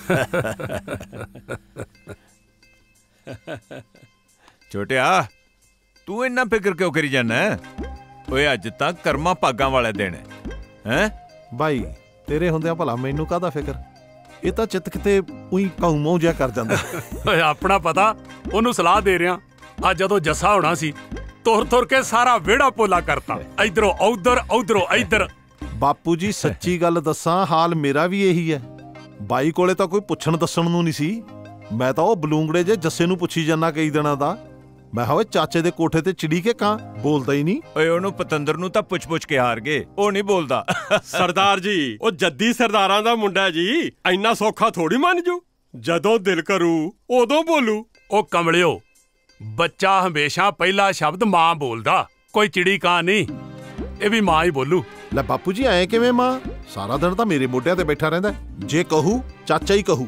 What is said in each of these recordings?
छोटिया तू इन्ना फिक्र क्यों करी जाना? ओए अज तक कर्मा भागां वाले दिन है भाई तेरे हुंदियां भला मैनू काहदा फिक्र? ਇਹ ਤਾਂ ਚਿੱਤ ਕਿਤੇ ਉਹੀ ਕਾਉ ਜਿਹਾ ਕਰ ਜਾਂਦਾ। ਓਏ ਆਪਣਾ ਪਤਾ ਉਹਨੂੰ ਸਲਾਹ ਦੇ ਰਿਆਂ। ਅੱਜ ਜਦੋਂ ਜੱਸਾ ਹੋਣਾ ਸੀ ਤੁਰ ਤੁਰ ਕੇ ਸਾਰਾ ਵਿਹੜਾ ਪੋਲਾ ਕਰਤਾ, ਇਧਰੋਂ ਉਧਰ ਉਧਰੋਂ ਇਧਰ। ਬਾਪੂ ਜੀ ਸੱਚੀ ਗੱਲ ਦੱਸਾਂ, ਹਾਲ ਮੇਰਾ ਵੀ ਇਹੀ ਹੈ। ਬਾਈ ਕੋਲੇ ਤਾਂ ਕੋਈ ਪੁੱਛਣ ਦੱਸਣ ਨੂੰ ਨਹੀਂ ਸੀ। ਮੈਂ ਤਾਂ ਉਹ ਬਲੂੰਗੜੇ ਜੇ ਜੱਸੇ ਨੂੰ ਪੁੱਛੀ ਜਾਂਦਾ ਕਈ ਦਿਨਾਂ ਦਾ। ਮੈਂ ਕਿਹਾ ਓਏ ਚਾਚੇ ਦੇ ਕੋਠੇ ਤੇ ਚਿੜੀ ਕੇ ਕਾਂ ਬੋਲਦਾ ਹੀ ਨਹੀਂ। ਓਏ ਉਹਨੂੰ ਪਤੰਦਰ ਨੂੰ ਤਾਂ ਪੁੱਛ ਕੇ ਹਾਰ ਗਏ, ਉਹ ਨਹੀਂ ਬੋਲਦਾ। ਸਰਦਾਰ ਜੀ ਉਹ ਜੱਦੀ ਸਰਦਾਰਾਂ ਦਾ ਮੁੰਡਾ ਜੀ, ਇੰਨਾ ਸੌਖਾ ਥੋੜੀ ਮੰਨ ਜੂ। ਜਦੋਂ ਦਿਲ ਕਰੂ ਉਦੋਂ ਬੋਲੂ। ਉਹ ਕਮਲਿਓ, ਬੱਚਾ ਹਮੇਸ਼ਾ ਪਹਿਲਾ ਸ਼ਬਦ ਮਾਂ ਬੋਲਦਾ, ਕੋਈ ਚਿੜੀ ਕਾਂ ਨਹੀਂ। ਇਹ ਵੀ ਮਾਂ ਹੀ ਬੋਲੂ। ਲੈ ਬਾਪੂ ਜੀ ਐ ਕਿਵੇਂ ਮਾਂ? ਸਾਰਾ ਦਿਨ ਤਾਂ ਮੇਰੇ ਮੋਢਿਆਂ ਤੇ ਬੈਠਾ ਰਹਿੰਦਾ। ਜੇ ਕਹੂ ਚਾਚਾ ਹੀ ਕਹੂ।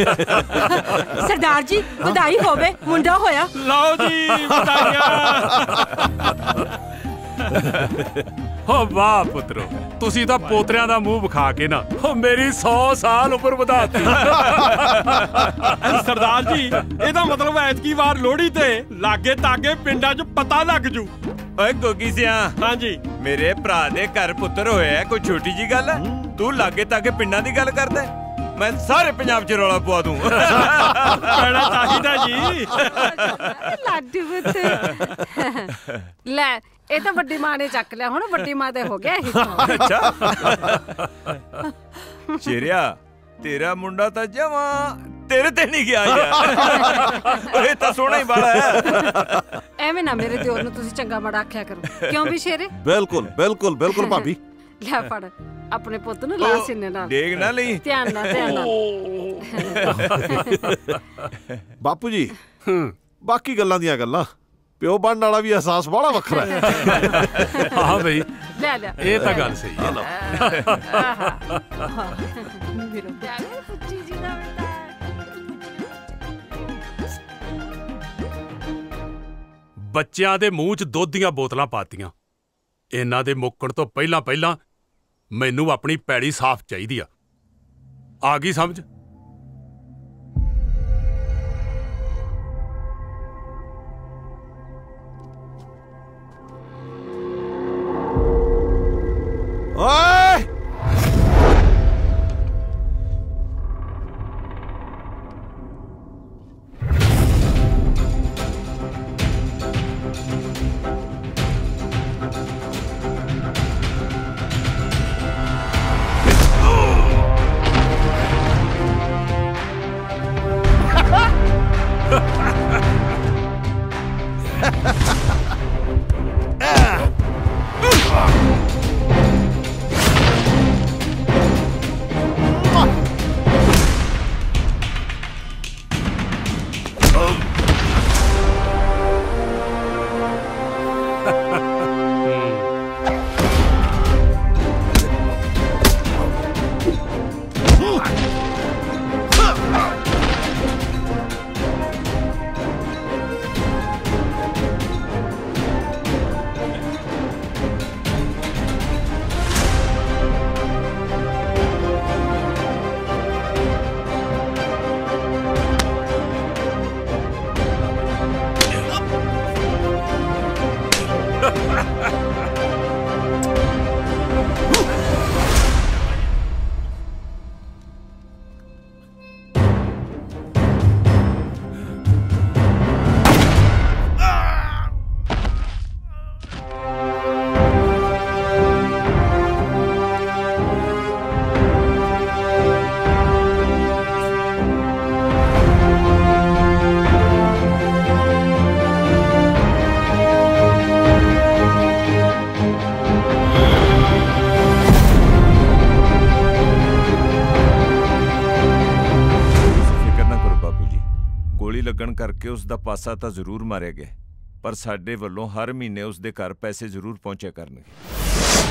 ਸਰਦਾਰ ਜੀ ਵਧਾਈ ਹੋਵੇ, ਮੁੰਡਾ ਹੋਇਆ। ਲਓ ਜੀ ਵਧਾਈਆਂ। ਹੋ ਵਾਹ ਪੁੱਤਰੋ, ਤੁਸੀਂ ਤਾਂ ਪੋਤਰਿਆਂ ਦਾ ਮੂੰਹ ਵਿਖਾ ਕੇ ਨਾ ਮੇਰੀ 100 ਸਾਲ ਉਮਰ ਵਧਾਤੀ। ਸਰਦਾਰ ਜੀ ਇਹਦਾ ਮਤਲਬ ਐਤਕੀ ਵਾਰ ਲੋਹੜੀ ਤੇ ਲਾਗੇ ਤਾਗੇ ਪਿੰਡਾਂ 'ਚ ਪਤਾ ਲੱਗ ਜੂ। ਓਏ ਗੋਗੀ ਸਿਆ, ਹਾਂਜੀ ਮੇਰੇ ਭਰਾ ਦੇ ਘਰ ਪੁੱਤਰ ਹੋਇਆ, ਕੋਈ ਛੋਟੀ ਜੀ ਗੱਲ ਹੈ? ਤੂੰ ਲਾਗੇ ਤਾਗੇ ਪਿੰਡਾਂ ਦੀ ਗੱਲ ਕਰਦਾ? ਮੈਂ ਸਾਰੇ ਪੰਜਾਬ 'ਚ ਰੌਲਾ ਪਵਾ ਦੂੰ। ਪੈਣਾ ਚਾਹੀਦਾ ਜੀ। ਲਾਡੂ ਪੁੱਤ ਲੈ, ਇਹ ਤਾਂ ਵੱਡੀ ਮਾਂ ਨੇ ਚੱਕ ਲਿਆ, ਹੁਣ ਵੱਡੀ ਮਾਂ ਤੇ ਹੋ ਗਿਆ ਇਹ। ਅੱਛਾ ਸ਼ੇਰਿਆ, ਤੇਰਾ ਮੁੰਡਾ ਤਾਂ ਜਮਾਂ ਤੇਰੇ ਤੇ ਨਹੀਂ ਗਿਆ ਯਾਰ। ਓਏ ਤਾਂ ਸੋਹਣਾ ਹੀ ਬਾਲਾ ਹੈ। ਐਵੇਂ ਨਾ ਮੇਰੇ ਦਿਓਰ ਨੂੰ ਤੁਸੀਂ ਚੰਗਾ ਮਾੜਾ ਆਖਿਆ ਕਰੋ, ਕਿਉਂ ਵੀ ਸ਼ੇਰੇ? ਬਿਲਕੁਲ ਬਿਲਕੁਲ ਬਿਲਕੁਲ ਭਾਬੀ। ਲੈ ਫੜ ਆਪਣੇ ਪੁੱਤ ਨੂੰ ਲਾ ਸੀਨੇ ਨਾਲ। ਦੇਖ ਨਾ ਲਈ, ਧਿਆਨ ਨਾਲ ਧਿਆਨ ਨਾਲ। ਬਾਪੂ ਜੀ ਬਾਕੀ ਗੱਲਾਂ ਦੀਆਂ ਗੱਲਾਂ, ਪਿਓ ਬਣਨ ਵਾਲਾ ਵੀ ਅਹਿਸਾਸ ਬੜਾ ਵੱਖਰਾ ਹੈ। ਹਾਂ ਬਈ, ਲੈ ਲੈ ਇਹ ਤਾਂ ਗੱਲ ਸਹੀ ਹੈ। ਮੇਰੇ ਪਿਆਰੇ ਪੁੱਚੀ ਜੀ ਦਾ ਬੇਟਾ। ਬੱਚਿਆਂ ਦੇ ਮੂੰਹ 'ਚ ਦੁੱਧ ਦੀਆਂ ਬੋਤਲਾਂ ਪਾਤੀਆਂ। ਇਹਨਾਂ ਦੇ ਮੁੱਕਣ ਤੋਂ ਪਹਿਲਾਂ ਮੈਨੂੰ ਆਪਣੀ ਪੈੜੀ ਸਾਫ਼ ਚਾਹੀਦੀ ਆ ਗਈ ਸਮਝ? ਓਏ ਲੱਗਣ ਕਰਕੇ ਉਸ ਦਾ ਪਾਸਾ ਤਾਂ ਜ਼ਰੂਰ ਮਾਰਿਆ ਗਿਆ, ਪਰ ਸਾਡੇ ਵੱਲੋਂ ਹਰ ਮਹੀਨੇ ਉਸ ਦੇ ਘਰ ਪੈਸੇ ਜ਼ਰੂਰ ਪਹੁੰਚਿਆ ਕਰਨਗੇ।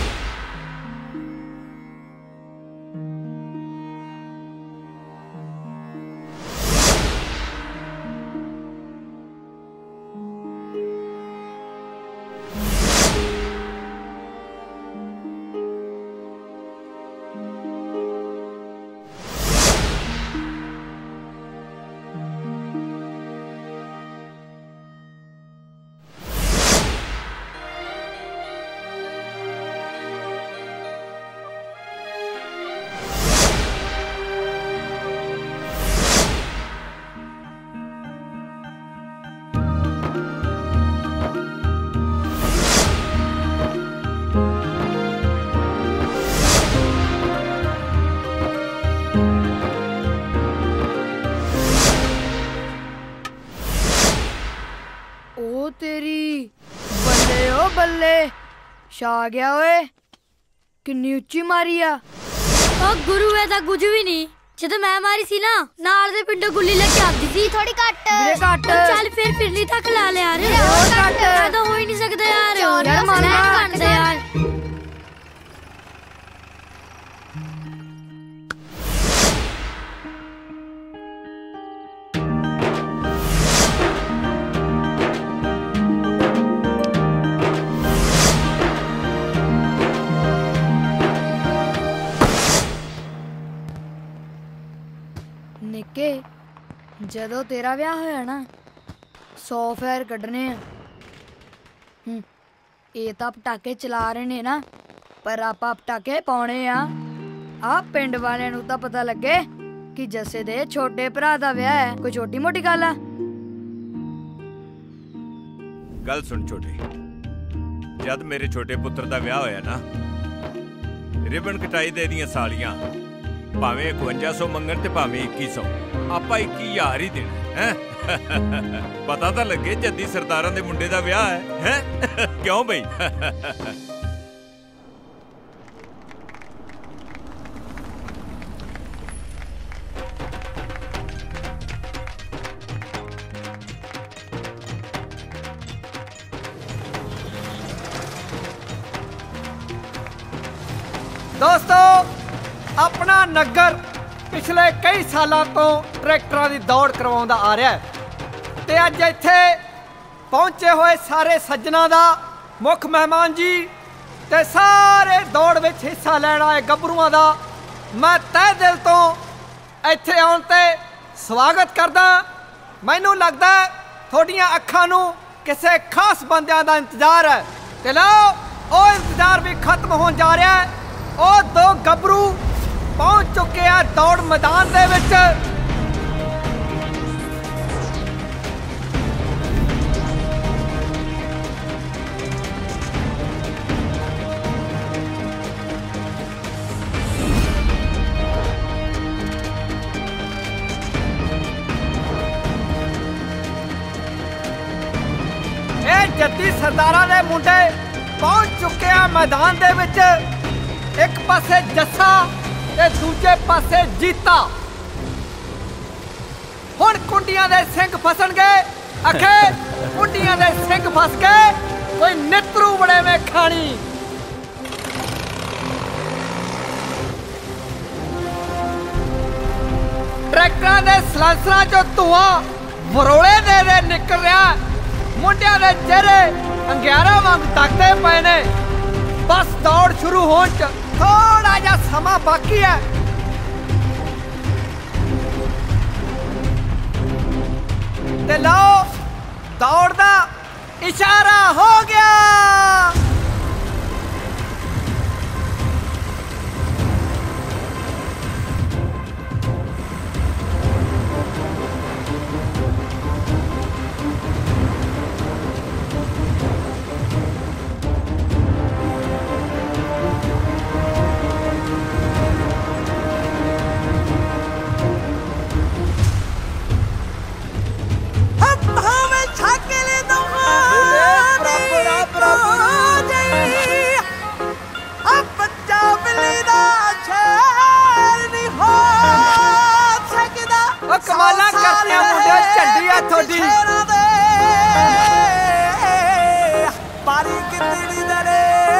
तेरी बल्ले ओ बल्ले छा गया ओए किन्नी उच्ची मारी आ ਉਹ ਗੁਰੂ ਐ ਤਾਂ ਕੁਝ ਵੀ ਨਹੀਂ ਜਦੋਂ ਮੈਂ ਮਾਰੀ ਸੀ ਨਾ ਨਾਲ ਦੇ ਪਿੰਡੋਂ ਗੁੱਲੀ ਲੈ ਕੇ ਆਉਂਦੀ ਸੀ ਥੋੜੀ ਘੱਟ ਵੀਰੇ ਘੱਟ ਚੱਲ ਫਿਰ ਫਿਰਨੀ ਤੱਕ ਲਾ ਲਿਆ ਯਾਰ ਹੋਰ ਘੱਟ ਮੈਂ ਤਾਂ ਹੋ ਹੀ ਨਹੀਂ ਸਕਦਾ ਯਾਰ ਯਾਰ ਮੰਨਦਾ ਘੱਟ ਯਾਰ ਨਿੱਕੇ ਜਦੋਂ ਤੇਰਾ ਵਿਆਹ ਹੋਇਆ ਨਾ 100 ਫੇਰ ਕੱਢਣੇ ਆ ਇਹ ਤਾਂ ਪਟਾਕੇ ਚਲਾ ਰਹੇ ਨੇ ਨਾ ਪਰ ਆਪਾਂ ਪਟਾਕੇ ਪਾਉਣੇ ਆ ਪਿੰਡ ਵਾਲਿਆਂ ਨੂੰ ਤਾਂ ਪਤਾ ਲੱਗੇ ਕਿ ਜੱਸੇ ਦੇ ਛੋਟੇ ਭਰਾ ਦਾ ਵਿਆਹ ਹੈ ਕੋਈ ਛੋਟੀ ਮੋਟੀ ਗੱਲ ਆ ਗੱਲ ਸੁਣ ਛੋਟੇ ਜਦ ਮੇਰੇ ਛੋਟੇ ਪੁੱਤਰ ਦਾ ਵਿਆਹ ਹੋਇਆ ਨਾ ਰਿਬਨ ਕਟਾਈ ਦੇ ਦੀਆਂ ਸਾਲੀਆਂ ਭਾਵੇਂ 5100 ਮੰਗਣ ਤੇ ਭਾਵੇਂ 2100 ਆਪਾਂ 21000 ਹੀ ਦੇਣਾ ਹੈ ਪਤਾ ਤਾਂ ਲੱਗੇ ਜੱਦੀ ਸਰਦਾਰਾਂ ਦੇ ਮੁੰਡੇ ਦਾ ਵਿਆਹ ਹੈ ਕਿਉਂ ਬਈ ਦੋਸਤੋ ਆਪਣਾ ਨਗਰ ਪਿਛਲੇ ਕਈ ਸਾਲਾਂ ਤੋਂ ਟਰੈਕਟਰਾਂ ਦੀ ਦੌੜ ਕਰਵਾਉਂਦਾ ਆ ਰਿਹਾ ਹੈ ਤੇ ਅੱਜ ਇੱਥੇ ਪਹੁੰਚੇ ਹੋਏ ਸਾਰੇ ਸੱਜਣਾ ਦਾ ਮੁੱਖ ਮਹਿਮਾਨ ਜੀ ਤੇ ਸਾਰੇ ਦੌੜ ਵਿੱਚ ਹਿੱਸਾ ਲੈਣ ਆਏ ਗੱਭਰੂਆਂ ਦਾ ਮੈਂ ਤਹਿ ਦਿਲ ਤੋਂ ਇੱਥੇ ਆਉਣ ਤੇ ਸਵਾਗਤ ਕਰਦਾ ਮੈਨੂੰ ਲੱਗਦਾ ਤੁਹਾਡੀਆਂ ਅੱਖਾਂ ਨੂੰ ਕਿਸੇ ਖਾਸ ਬੰਦਿਆਂ ਦਾ ਇੰਤਜ਼ਾਰ ਹੈ ਤੇ ਲਓ ਉਹ ਇੰਤਜ਼ਾਰ ਵੀ ਖਤਮ ਹੋਣ ਜਾ ਰਿਹਾ ਹੈ ਉਹ ਦੋ ਗੱਭਰੂ ਪਹੁੰਚ ਚੁੱਕੇ ਆ ਦੌੜ ਮੈਦਾਨ ਦੇ ਵਿੱਚ ਇਹ ਜੱਦੀ ਸਰਦਾਰਾਂ ਦੇ ਮੁੰਡੇ ਪਹੁੰਚ ਚੁੱਕੇ ਆ ਮੈਦਾਨ ਦੇ ਵਿੱਚ ਇੱਕ ਪਾਸੇ ਜੱਸਾ ਤੇ ਦੂਜੇ ਪਾਸੇ ਜੀਤਾ ਹੁਣ ਕੁੰਡੀਆਂ ਦੇ ਸਿੰਘ ਫਸਣਗੇ ਅਖੇ ਕੁੰਡੀਆਂ ਦੇ ਸਿੰਘ ਫਸ ਕੇ ਕੋਈ ਨਿਤਰੂ ਬੜੇ ਵੇ ਖਾਣੀ ਟਰੈਕਟਰਾਂ ਦੇ ਸਲਾਂਸਰਾਂ ਚੋਂ ਧੂਆਂ ਵਰੋਲੇ ਦੇ ਨਿਕਲ ਰਿਹਾ ਮੁੰਡਿਆਂ ਦੇ ਚਿਹਰੇ ਅੰਗਿਆਰਾਂ ਵਾਂਗ ਤੱਕਦੇ ਪਏ ਨੇ ਬਸ ਦੌੜ ਸ਼ੁਰੂ ਹੋਣ ਚ ਥੋੜਾ ਜਿਹਾ ਸਮਾਂ ਬਾਕੀ ਹੈ ਤੇ ਲਓ ਦੌੜ ਦਾ ਇਸ਼ਾਰਾ ਹੋ ਗਿਆ ਕਮਾਲਾਂ ਕਰਤਿਆਂ ਮੁੰਡਿਓ ਝੰਡੀ ਆ ਤੁਹਾਡੀ ਪਾਰੀ ਕਿੰਨੀ ਦਰੇ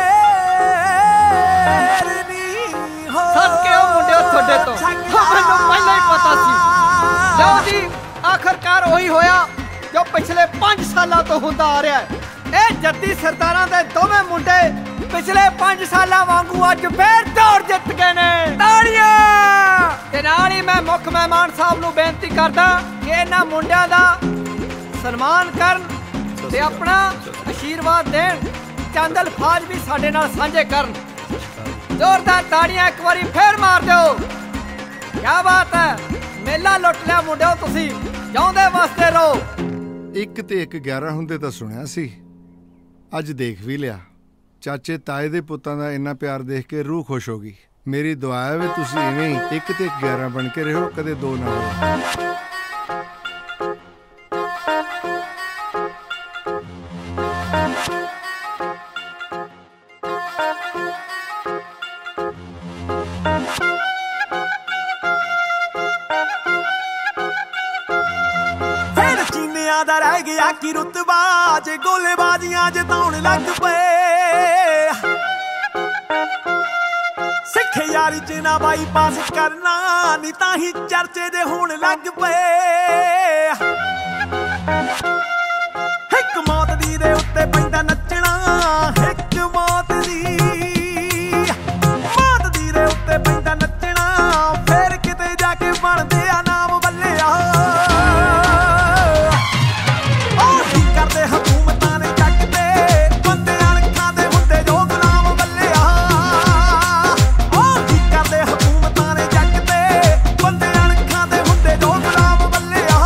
ਸਦਕੇ ਉਹ ਮੁੰਡਿਓ ਤੁਹਾਡੇ ਤੋਂ ਮੈਨੂੰ ਪਹਿਲਾਂ ਹੀ ਪਤਾ ਸੀ ਲਓ ਜੀ ਆਖਰਕਾਰ ਉਹੀ ਹੋਇਆ ਜੋ ਪਿਛਲੇ 5 ਸਾਲਾਂ ਤੋਂ ਹੁੰਦਾ ਆ ਰਿਹਾ ਹੈ ਇਹ ਜੱਦੀ ਸਰਦਾਰਾਂ ਦੇ ਦੋਵੇਂ ਮੁੰਡੇ ਪਿਛਲੇ 5 ਸਾਲਾਂ ਵਾਂਗੂ ਅੱਜ ਫੇਰ ਦੌੜ ਜਿੱਤ ਗਏ ਨੇ ਤਾੜੀਆਂ ਤੇ ਨਾਲ ਹੀ ਮੈਂ ਮੁੱਖ ਮਹਿਮਾਨ ਸਾਹਿਬ ਨੂੰ ਬੇਨਤੀ ਕਰਦਾ ਕਿ ਇਹਨਾਂ ਮੁੰਡਿਆਂ ਦਾ ਸਨਮਾਨ ਕਰਨ ਤੇ ਆਪਣਾ ਆਸ਼ੀਰਵਾਦ ਦੇਣ ਚੰਦ ਅਲਫਾਜ਼ ਵੀ ਸਾਡੇ ਨਾਲ ਸਾਂਝੇ ਕਰਨ ਜ਼ੋਰਦਾਰ ਤਾੜੀਆਂ ਇੱਕ ਵਾਰੀ ਫੇਰ ਮਾਰ ਦਿਓ ਕੀ ਬਾਤ ਹੈ ਮੇਲਾ ਲੁੱਟ ਲਿਆ ਮੁੰਡਿਓ ਤੁਸੀਂ ਜਿਉਂਦੇ ਵਸਦੇ ਰਹੋ ਇੱਕ ਤੇ ਇੱਕ 11 ਹੁੰਦੇ ਤਾਂ ਸੁਣਿਆ ਸੀ ਅੱਜ ਦੇਖ ਵੀ ਲਿਆ ਚਾਚੇ ਤਾਏ ਦੇ ਪੁੱਤਾਂ ਦਾ ਇੰਨਾ ਪਿਆਰ ਦੇਖ ਕੇ ਰੂਹ ਖੁਸ਼ ਹੋ ਗਈ ਮੇਰੀ ਦੁਆ ਹੈ ਵੀ ਤੁਸੀਂ ਇਵੇਂ ਹੀ ਇੱਕ ਤੇ 11 ਬਣ ਕੇ ਰਹੋ ਕਦੇ ਦੋ ਨਾ ਹੋ ਲੈ ਗਿਆ ਕੀ ਰੁਤਬਾ ਜੇ ਗੋਲੇਬਾਜ਼ੀਆਂ ਜਿਤਾਉਣ ਲੱਗ ਪਏ ਸਿੱਖ ਯਾਰੀ ਚ ਨਾ ਬਾਈਪਾਸ ਕਰਨਾ ਨੀ ਤਾਂ ਹੀ ਚਰਚੇ ਦੇ ਹੋਣ ਲੱਗ ਪਏ ਇੱਕ ਮੌਤ ਦੀ ਦੇ ਉੱਤੇ ਪੈਂਦਾ ਨੱਚਣਾ ਇੱਕ ਮੌਤ ਦੀ ਦੇ ਉੱਤੇ ਪੈਂਦਾ ਨੱਚਣਾ ਫੇਰ ਕਿਤੇ ਜਾ ਕੇ ਬਣਦੇ ਆ ਨਾਮ ਬੱਲਿਆ ਉਹ ਕੀ ਕਰਦੇ ਹਕੂਮਤਾਂ ਨੇ ਜੱਗ ਤੇ ਬੰਦੇ ਅਣਖਾਂ ਦੇ ਹੁੰਦੇ ਜੋ ਗੁਲਾਮ ਬੱਲਿਆ ਉਹ ਕੀ ਕਰਦੇ ਹਕੂਮਤਾਂ ਨੇ ਜੱਗ ਤੇ ਬੰਦੇ ਅਣਖਾਂ ਦੇ ਹੁੰਦੇ ਜੋ ਗੁਲਾਮ ਬੱਲਿਆ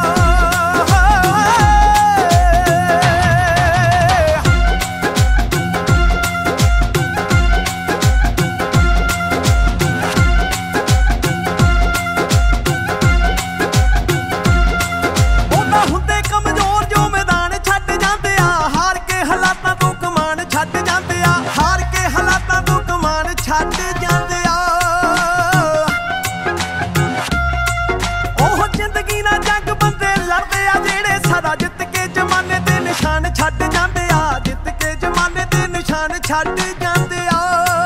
ਛੱਡ ਜਾਂਦੇ ਆ ਉਹ ਜ਼ਿੰਦਗੀ ਨਾਲ ਜੰਗ ਬੰਦੇ ਲੜਦੇ ਆ ਜਿਹੜੇ ਸਦਾ ਜਿੱਤ ਕੇ ਜ਼ਮਾਨੇ ਦੇ ਨਿਸ਼ਾਨ ਛੱਡ ਜਾਂਦੇ ਆ ਜਿੱਤ ਕੇ ਜ਼ਮਾਨੇ ਦੇ ਨਿਸ਼ਾਨ ਛੱਡ ਜਾਂਦੇ ਆ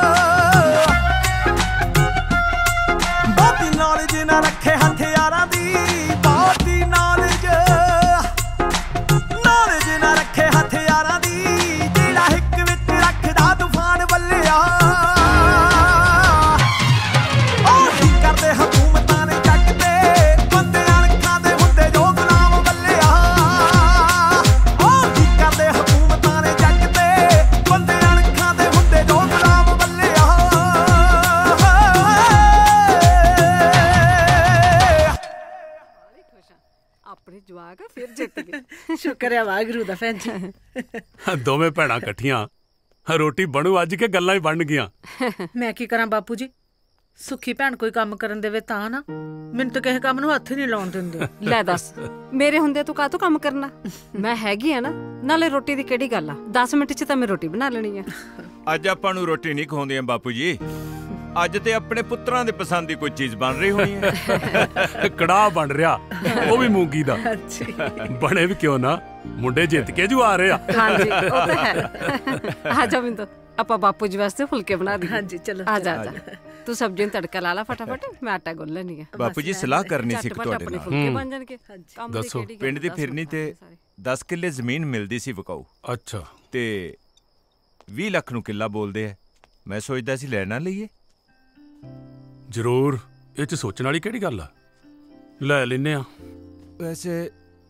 ਬਹੁਤੀ ਨੌਲੇਜ ਨਾ ਰੱਖੇ ਹਥਿਆਰਾਂ ਦੀ ਬਹੁਤੀ ਨੌਲੇਜ ਨਾ ਰੱਖੇ ਹਥਿਆਰਾਂ ਦੀ ਜਿਹੜਾ ਇੱਕ ਵਿੱਚ ਰੱਖਦਾ ਤੂਫਾਨ ਬੱਲਿਆ ਹਕੂਮਤਾਂ ਨੇ ਜੱਗ ਤੇ ਬੰਦੇ ਅਣਖਾਂ ਦੇ ਹੁੰਦੇ ਜੋ ਗੁਲਾਮ ਬੱਲਿਆ ਉਹ ਕੀ ਕਰਦੇ ਹਕੂਮਤਾਂ ਨੇ ਜੱਗ ਤੇ ਬੰਦੇ ਅਣਖਾਂ ਦੇ ਹੁੰਦੇ ਜੋ ਗੁਲਾਮ ਬੱਲਿਆ ਆਪਣੇ ਜਵਾਕ ਫਿਰ ਜਿੱਤ ਗਏ ਸ਼ੁਕਰ ਹੈ ਵਾਹਿਗੁਰੂ ਦਾ ਭੈਣ ਜੀ ਦੋਵੇਂ ਭੈਣਾਂ ਇਕੱਠੀਆਂ ਰੋਟੀ ਬਣੂ ਅੱਜ ਕੇ ਗੱਲਾਂ ਹੀ ਬਣ ਗਈਆਂ ਮੈਂ ਕੀ ਕਰਾਂ ਬਾਪੂ ਜੀ ਸੁੱਖੀ ਭੈਣ ਕੋਈ ਕੰਮ ਕਰਨ ਦੇਵੇ ਤਾਂ ਨਾ ਮੈਨੂੰ ਤਾਂ ਕਿਸੇ ਕੰਮ ਨੂੰ ਹੱਥ ਹੀ ਨਹੀਂ ਲਾਉਣ ਦਿੰਦੇ ਲੈ ਦੱਸ ਮੇਰੇ ਹੁੰਦੇ ਤੂੰ ਕਾਹਤੋਂ ਕੰਮ ਕਰਨਾ ਮੈਂ ਹੈਗੀ ਆ ਨਾ ਨਾਲੇ ਰੋਟੀ ਦੀ ਕਿਹੜੀ ਗੱਲ ਆ 10 ਮਿੰਟ 'ਚ ਤਾਂ ਮੈਂ ਰੋਟੀ ਬਣਾ ਲੈਣੀ ਆ ਅੱਜ ਆਪਾਂ ਨੂੰ ਰੋਟੀ ਨਹੀਂ ਖਵਾਉਂਦੀਆਂ ਬਾਪੂ ਜੀ ਅੱਜ ਤੇ ਆਪਣੇ ਪੁੱਤਰਾਂ ਦੇ ਪਸੰਦ ਦੀ ਕੋਈ ਚੀਜ਼ ਬਣ ਰਹੀ ਹੋਣੀ ਹੈ ਕੜਾਹ ਬਣ ਰਿਹਾ ਉਹ ਵੀ ਮੂੰਗੀ ਦਾ ਬਣੇ ਵੀ ਕਿਉਂ ਨਾ ਮੁੰਡੇ ਜਿੱਤ ਕੇ ਜੂ ਆ ਰਹੇ ਆ ਹਾਂਜੀ ਉਹ ਤਾਂ ਹੈ ਆ ਜਾ ਮਿੰਦੋ ਆਪਾਂ ਬਾਪੂ ਜੀ ਵਾਸਤੇ ਫੁਲਕੇ ਬਣਾ ਦਈਏ ਹਾਂਜੀ ਚਲੋ ਆ ਜਾ ਤੂੰ ਸਬਜ਼ੀ ਨੂੰ ਤੜਕਾ ਲਾ ਲਾ ਫਟਾਫਟ ਮੈਂ ਆਟਾ ਗੁੰਨ ਲੈਣੀ ਆ ਬਾਪੂ ਜੀ ਸਲਾਹ ਕਰਨੀ ਸੀ ਤੁਹਾਡੇ ਨਾਲ ਫੁਲਕੇ ਬਣ ਜਾਣਗੇ ਦੱਸੋ ਪਿੰਡ ਦੀ ਫਿਰਨੀ ਤੇ 10 ਕਿੱਲੇ ਜ਼ਮੀਨ ਮਿਲਦੀ ਸੀ ਵਿਕਾਊ ਅੱਛਾ ਤੇ 20 ਲੱਖ ਨੂੰ ਕਿੱਲਾ ਬੋਲਦੇ ਆ ਮੈਂ ਸੋਚਦਾ ਸੀ ਲੈਣਾ ਲਈਏ ਜ਼ਰੂਰ ਇਹ 'ਚ ਸੋਚਣ ਵਾਲੀ ਕਿਹੜੀ ਗੱਲ ਆ ਲੈ ਲੈਨੇ ਆ ਵੈਸੇ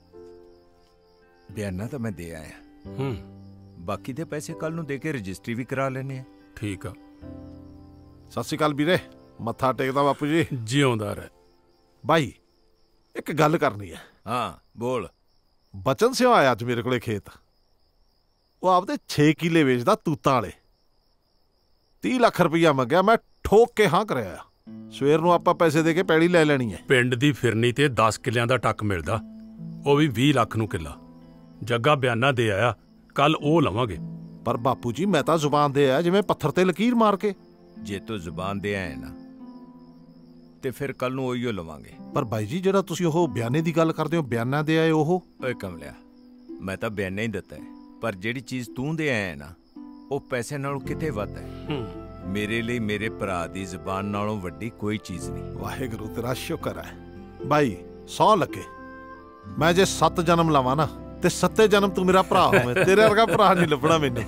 ਬਿਆਨਾ ਤਾਂ ਮੈਂ ਦੇ ਆਇਆ ਬਾਕੀ ਦੇ ਪੈਸੇ ਕੱਲ ਨੂੰ ਦੇ ਕੇ ਰਜਿਸਟਰੀ ਵੀ ਕਰਾ ਲੈਨੇ ਆ ਠੀਕ ਆ ਸਤਿ ਸ਼੍ਰੀ ਅਕਾਲ ਵੀਰੇ ਮੱਥਾ ਟੇਕਦਾ ਬਾਪੂ ਜੀ ਜਿਉਂਦਾ ਰਹਿ ਬਾਈ ਇੱਕ ਗੱਲ ਕਰਨੀ ਹੈ ਹਾਂ ਬੋਲ ਬਚਨ ਸਿਓ ਆਇਆ ਅੱਜ ਮੇਰੇ ਕੋਲੇ ਖੇਤ ਉਹ ਆਪਦੇ 6 ਕਿੱਲੇ ਵੇਚਦਾ ਤੂਤਾਂ ਵਾਲੇ 30 ਲੱਖ ਰੁਪਈਆ ਮੰਗਿਆ ਮੈਂ ਠੋਕ ਕੇ ਹਾਂ ਕਰਿਆ ਸਵੇਰ ਨੂੰ ਆਪਾਂ ਪੈਸੇ ਦੇ ਕੇ ਪੈੜੀ ਲੈ ਲੈਣੀ ਹੈ ਪਿੰਡ ਦੀ ਫਿਰਨੀ ਤੇ 10 ਕਿੱਲਿਆਂ ਦਾ ਟੱਕ ਮਿਲਦਾ ਉਹ ਵੀ 20 ਲੱਖ ਨੂੰ ਕਿੱਲਾ ਜੱਗਾ ਬਿਆਨਾ ਦੇ ਆਇਆ ਕੱਲ ਉਹ ਲਵਾਂਗੇ ਪਰ ਬਾਪੂ ਜੀ ਮੈਂ ਤਾਂ ਜ਼ੁਬਾਨ ਦੇ ਆ ਜਿਵੇਂ ਪੱਥਰ ਤੇ ਲਕੀਰ ਮਾਰ ਕੇ ਜੇ ਤੂੰ ਜ਼ੁਬਾਨ ਦੇ ਆਏ ਨਾ ਤੇ ਫਿਰ ਕੱਲ ਨੂੰ ਉਹੀਓ ਲਵਾਂਗੇ ਪਰ ਬਾਈ ਜੀ ਜਿਹੜਾ ਤੁਸੀਂ ਉਹ ਬਿਆਨੇ ਦੀ ਗੱਲ ਕਰਦੇ ਹੋ ਬਿਆਨਾ ਦੇ ਆਏ ਉਹ ਓਏ ਕਮਲਿਆ ਮੈਂ ਤਾਂ ਬਿਆਨਾ ਹੀ ਦਿੱਤਾ ਹੈ ਪਰ ਜਿਹੜੀ ਚੀਜ਼ ਤੂੰ ਦੇ ਆਇਆ ਨਾ ਉਹ ਪੈਸੇ ਨਾਲੋਂ ਕਿਤੇ ਵੱਧ ਹੈ ਮੇਰੇ ਲਈ ਮੇਰੇ ਭਰਾ ਦੀ ਜ਼ੁਬਾਨ ਨਾਲੋਂ ਵੱਡੀ ਕੋਈ ਚੀਜ਼ ਨਹੀਂ ਵਾਹਿਗੁਰੂ ਤੇਰਾ ਸ਼ੁਕਰ ਹੈ ਬਾਈ 100 ਲੱਗੇ ਮੈਂ ਜੇ 7 ਜਨਮ ਲਾਵਾਂ ਨਾ ਤੇ 7 ਜਨਮ ਤੂੰ ਮੇਰਾ ਭਰਾ ਹੋਵੇਂ ਤੇਰੇ ਵਰਗਾ ਭਰਾ ਨਹੀਂ ਲੱਭਣਾ ਮੈਨੂੰ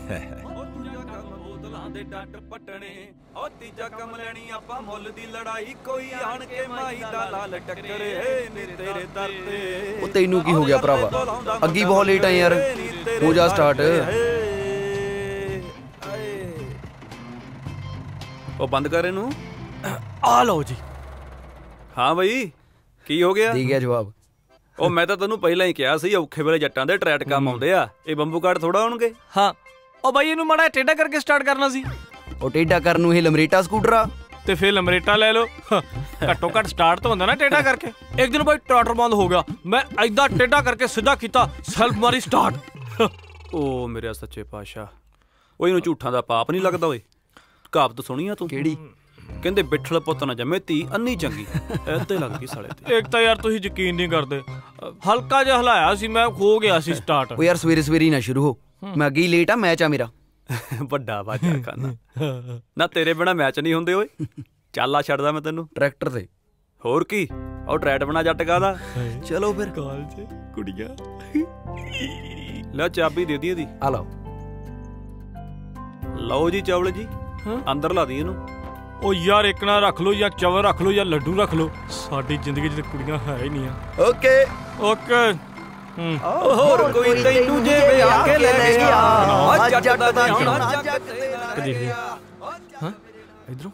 ਡੱਟ ਪਟਣੇ ਉਹ ਤੀਜਾ ਕੰਮ ਲੈਣੀ ਆਪਾਂ ਮੁੱਲ ਦੀ ਲੜਾਈ ਕੋਈ ਆਣ ਕੇ ਮਾਈ ਦਾ ਲਾਲ ਟੱਕਰੇ ਨੇ ਤੇਰੇ ਦਰ ਤੇ ਉਹ ਤੈਨੂੰ ਕੀ ਹੋ ਗਿਆ ਭਰਾਵਾ ਅੱਗੀ ਬਹੁਤ ਲੇਟ ਆ ਯਾਰ ਹੋ ਜਾ ਸਟਾਰਟ ਉਹ ਬੰਦ ਕਰ ਇਹਨੂੰ ਆ ਲਓ ਜੀ ਹਾਂ ਬਈ ਕੀ ਹੋ ਗਿਆ ਦੇ ਗਿਆ ਜਵਾਬ ਉਹ ਮੈਂ ਤਾਂ ਤੈਨੂੰ ਪਹਿਲਾਂ ਹੀ ਕਿਹਾ ਸੀ ਔਖੇ ਵੇਲੇ ਜੱਟਾਂ ਦੇ ਟਰੈਟ ਕੰਮ ਆਉਂਦੇ ਆ ਇਹ ਬੰਬੂ ਕਾਰਡ ਥੋੜਾ ਆਉਣਗੇ ਹਾਂ ਉਹ ਬਾਈ ਇਹਨੂੰ ਮਾੜਾ ਟੇਢਾ ਕਰਕੇ ਸਟਾਰਟ ਕਰਨਾ ਸੀ ਉਹ ਟੇਢਾ ਕਰਨ ਨੂੰ ਇਹ ਲਮਰੇਟਾ ਸਕੂਟਰ ਆ ਤੇ ਫਿਰ ਲਮਰੇਟਾ ਲੈ ਲਓ ਘੱਟੋ ਘੱਟ ਸਟਾਰਟ ਤਾਂ ਹੁੰਦਾ ਨਾ ਟੇਢਾ ਕਰਕੇ ਇੱਕ ਦਿਨ ਬਾਈ ਟਰਾਟਰ ਬੰਦ ਹੋ ਗਿਆ ਮੈਂ ਐਦਾਂ ਟੇਢਾ ਕਰਕੇ ਸਿੱਧਾ ਕੀਤਾ ਸੈਲਫ ਮਾਰੀ ਸਟਾਰਟ ਓ ਮੇਰੇ ਸੱਚੇ ਪਾਤਸ਼ਾਹ ਉਹ ਇਹਨੂੰ ਝੂਠਾਂ ਦਾ ਪਾਪ ਨਹੀਂ ਲੱਗਦਾ ਓਏ ਕਹਾਵਤ ਸੁਣੀ ਆ ਤੂੰ ਕਿਹੜੀ ਕਹਿੰਦੇ ਬਿੱਠਲ ਪੁੱਤ ਨਾ ਜੰਮੇ ਧੀ ਅੰਨੀ ਚੰਗੀ ਐਤੇ ਲੱਗ ਗਈ ਸਾਲੇ ਤੇ ਇੱਕ ਤਾਂ ਯਾਰ ਤੁਸੀਂ ਯਕੀਨ ਨਹੀਂ ਕਰਦੇ ਹਲਕਾ ਜਿਹਾ ਹਿਲਾਇਆ ਸੀ ਮੈਂ, ਖੋ ਗਿਆ ਸੀ ਸਟਾਰਟ। ਉਹ ਯਾਰ ਸਵੇਰੇ ਸਵੇਰੇ ਹੀ ਨਾ ਸ਼ੁਰੂ ਹੋ, ਮੈਂ ਅੱਗੇ ਹੀ ਲੇਟ ਆ, ਮੈਚ ਆ ਮੇਰਾ। ਵੱਡਾ ਬਾਜਾ ਖਾਨਾ ਨਾ, ਤੇਰੇ ਬਿਨਾ ਮੈਚ ਨਹੀਂ ਹੁੰਦੇ ਓਏ। ਚੱਲ ਆ ਛੱਡਦਾ ਮੈਂ ਤੈਨੂੰ ਟਰੈਕਟਰ ਤੇ। ਹੋਰ ਕੀ, ਉਹ ਟਰੈਟ ਬਣਾ ਜੱਟ ਕਾਦਾ। ਚਲੋ ਫਿਰ ਕਾਲ ਚ ਕੁੜੀਆਂ ਲੈ ਚਾਬੀ ਦੇ ਦੀ ਇਹਦੀ। ਆ ਲਓ। ਲਓ ਜੀ ਚਾਵਲ ਜੀ, ਅੰਦਰ ਲਾ ਦੀ ਇਹਨੂੰ। ਉਹ ਯਾਰ ਇੱਕ ਨਾ ਰੱਖ ਲਓ ਜਾਂ ਚਾਵਲ ਰੱਖ ਲਓ ਜਾਂ ਲੱਡੂ ਰੱਖ ਲਓ, ਸਾਡੀ ਜ਼ਿੰਦਗੀ 'ਚ ਤਾਂ ਕੁੜੀਆਂ ਹੈ ਹੀ ਨਹੀਂ ਆ। Okay okay. ਹੋਰ ਕੋਈ ਤੈਨੂੰ ਜੇ ਵਿਆਹ ਕੇ ਲੈ ਗਿਆ, ਜੱਟ ਦਾ ਜਾਣਾ ਜੱਟ ਦੇਖ ਹਾਂ ਇਧਰੋਂ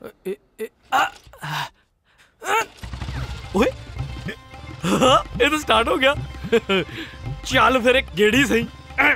ਓਏ ਇਹ ਤਾਂ ਸਟਾਰਟ ਹੋ ਗਿਆ। ਚੱਲ ਫਿਰ ਇੱਕ ਗੇੜੀ ਸਹੀ।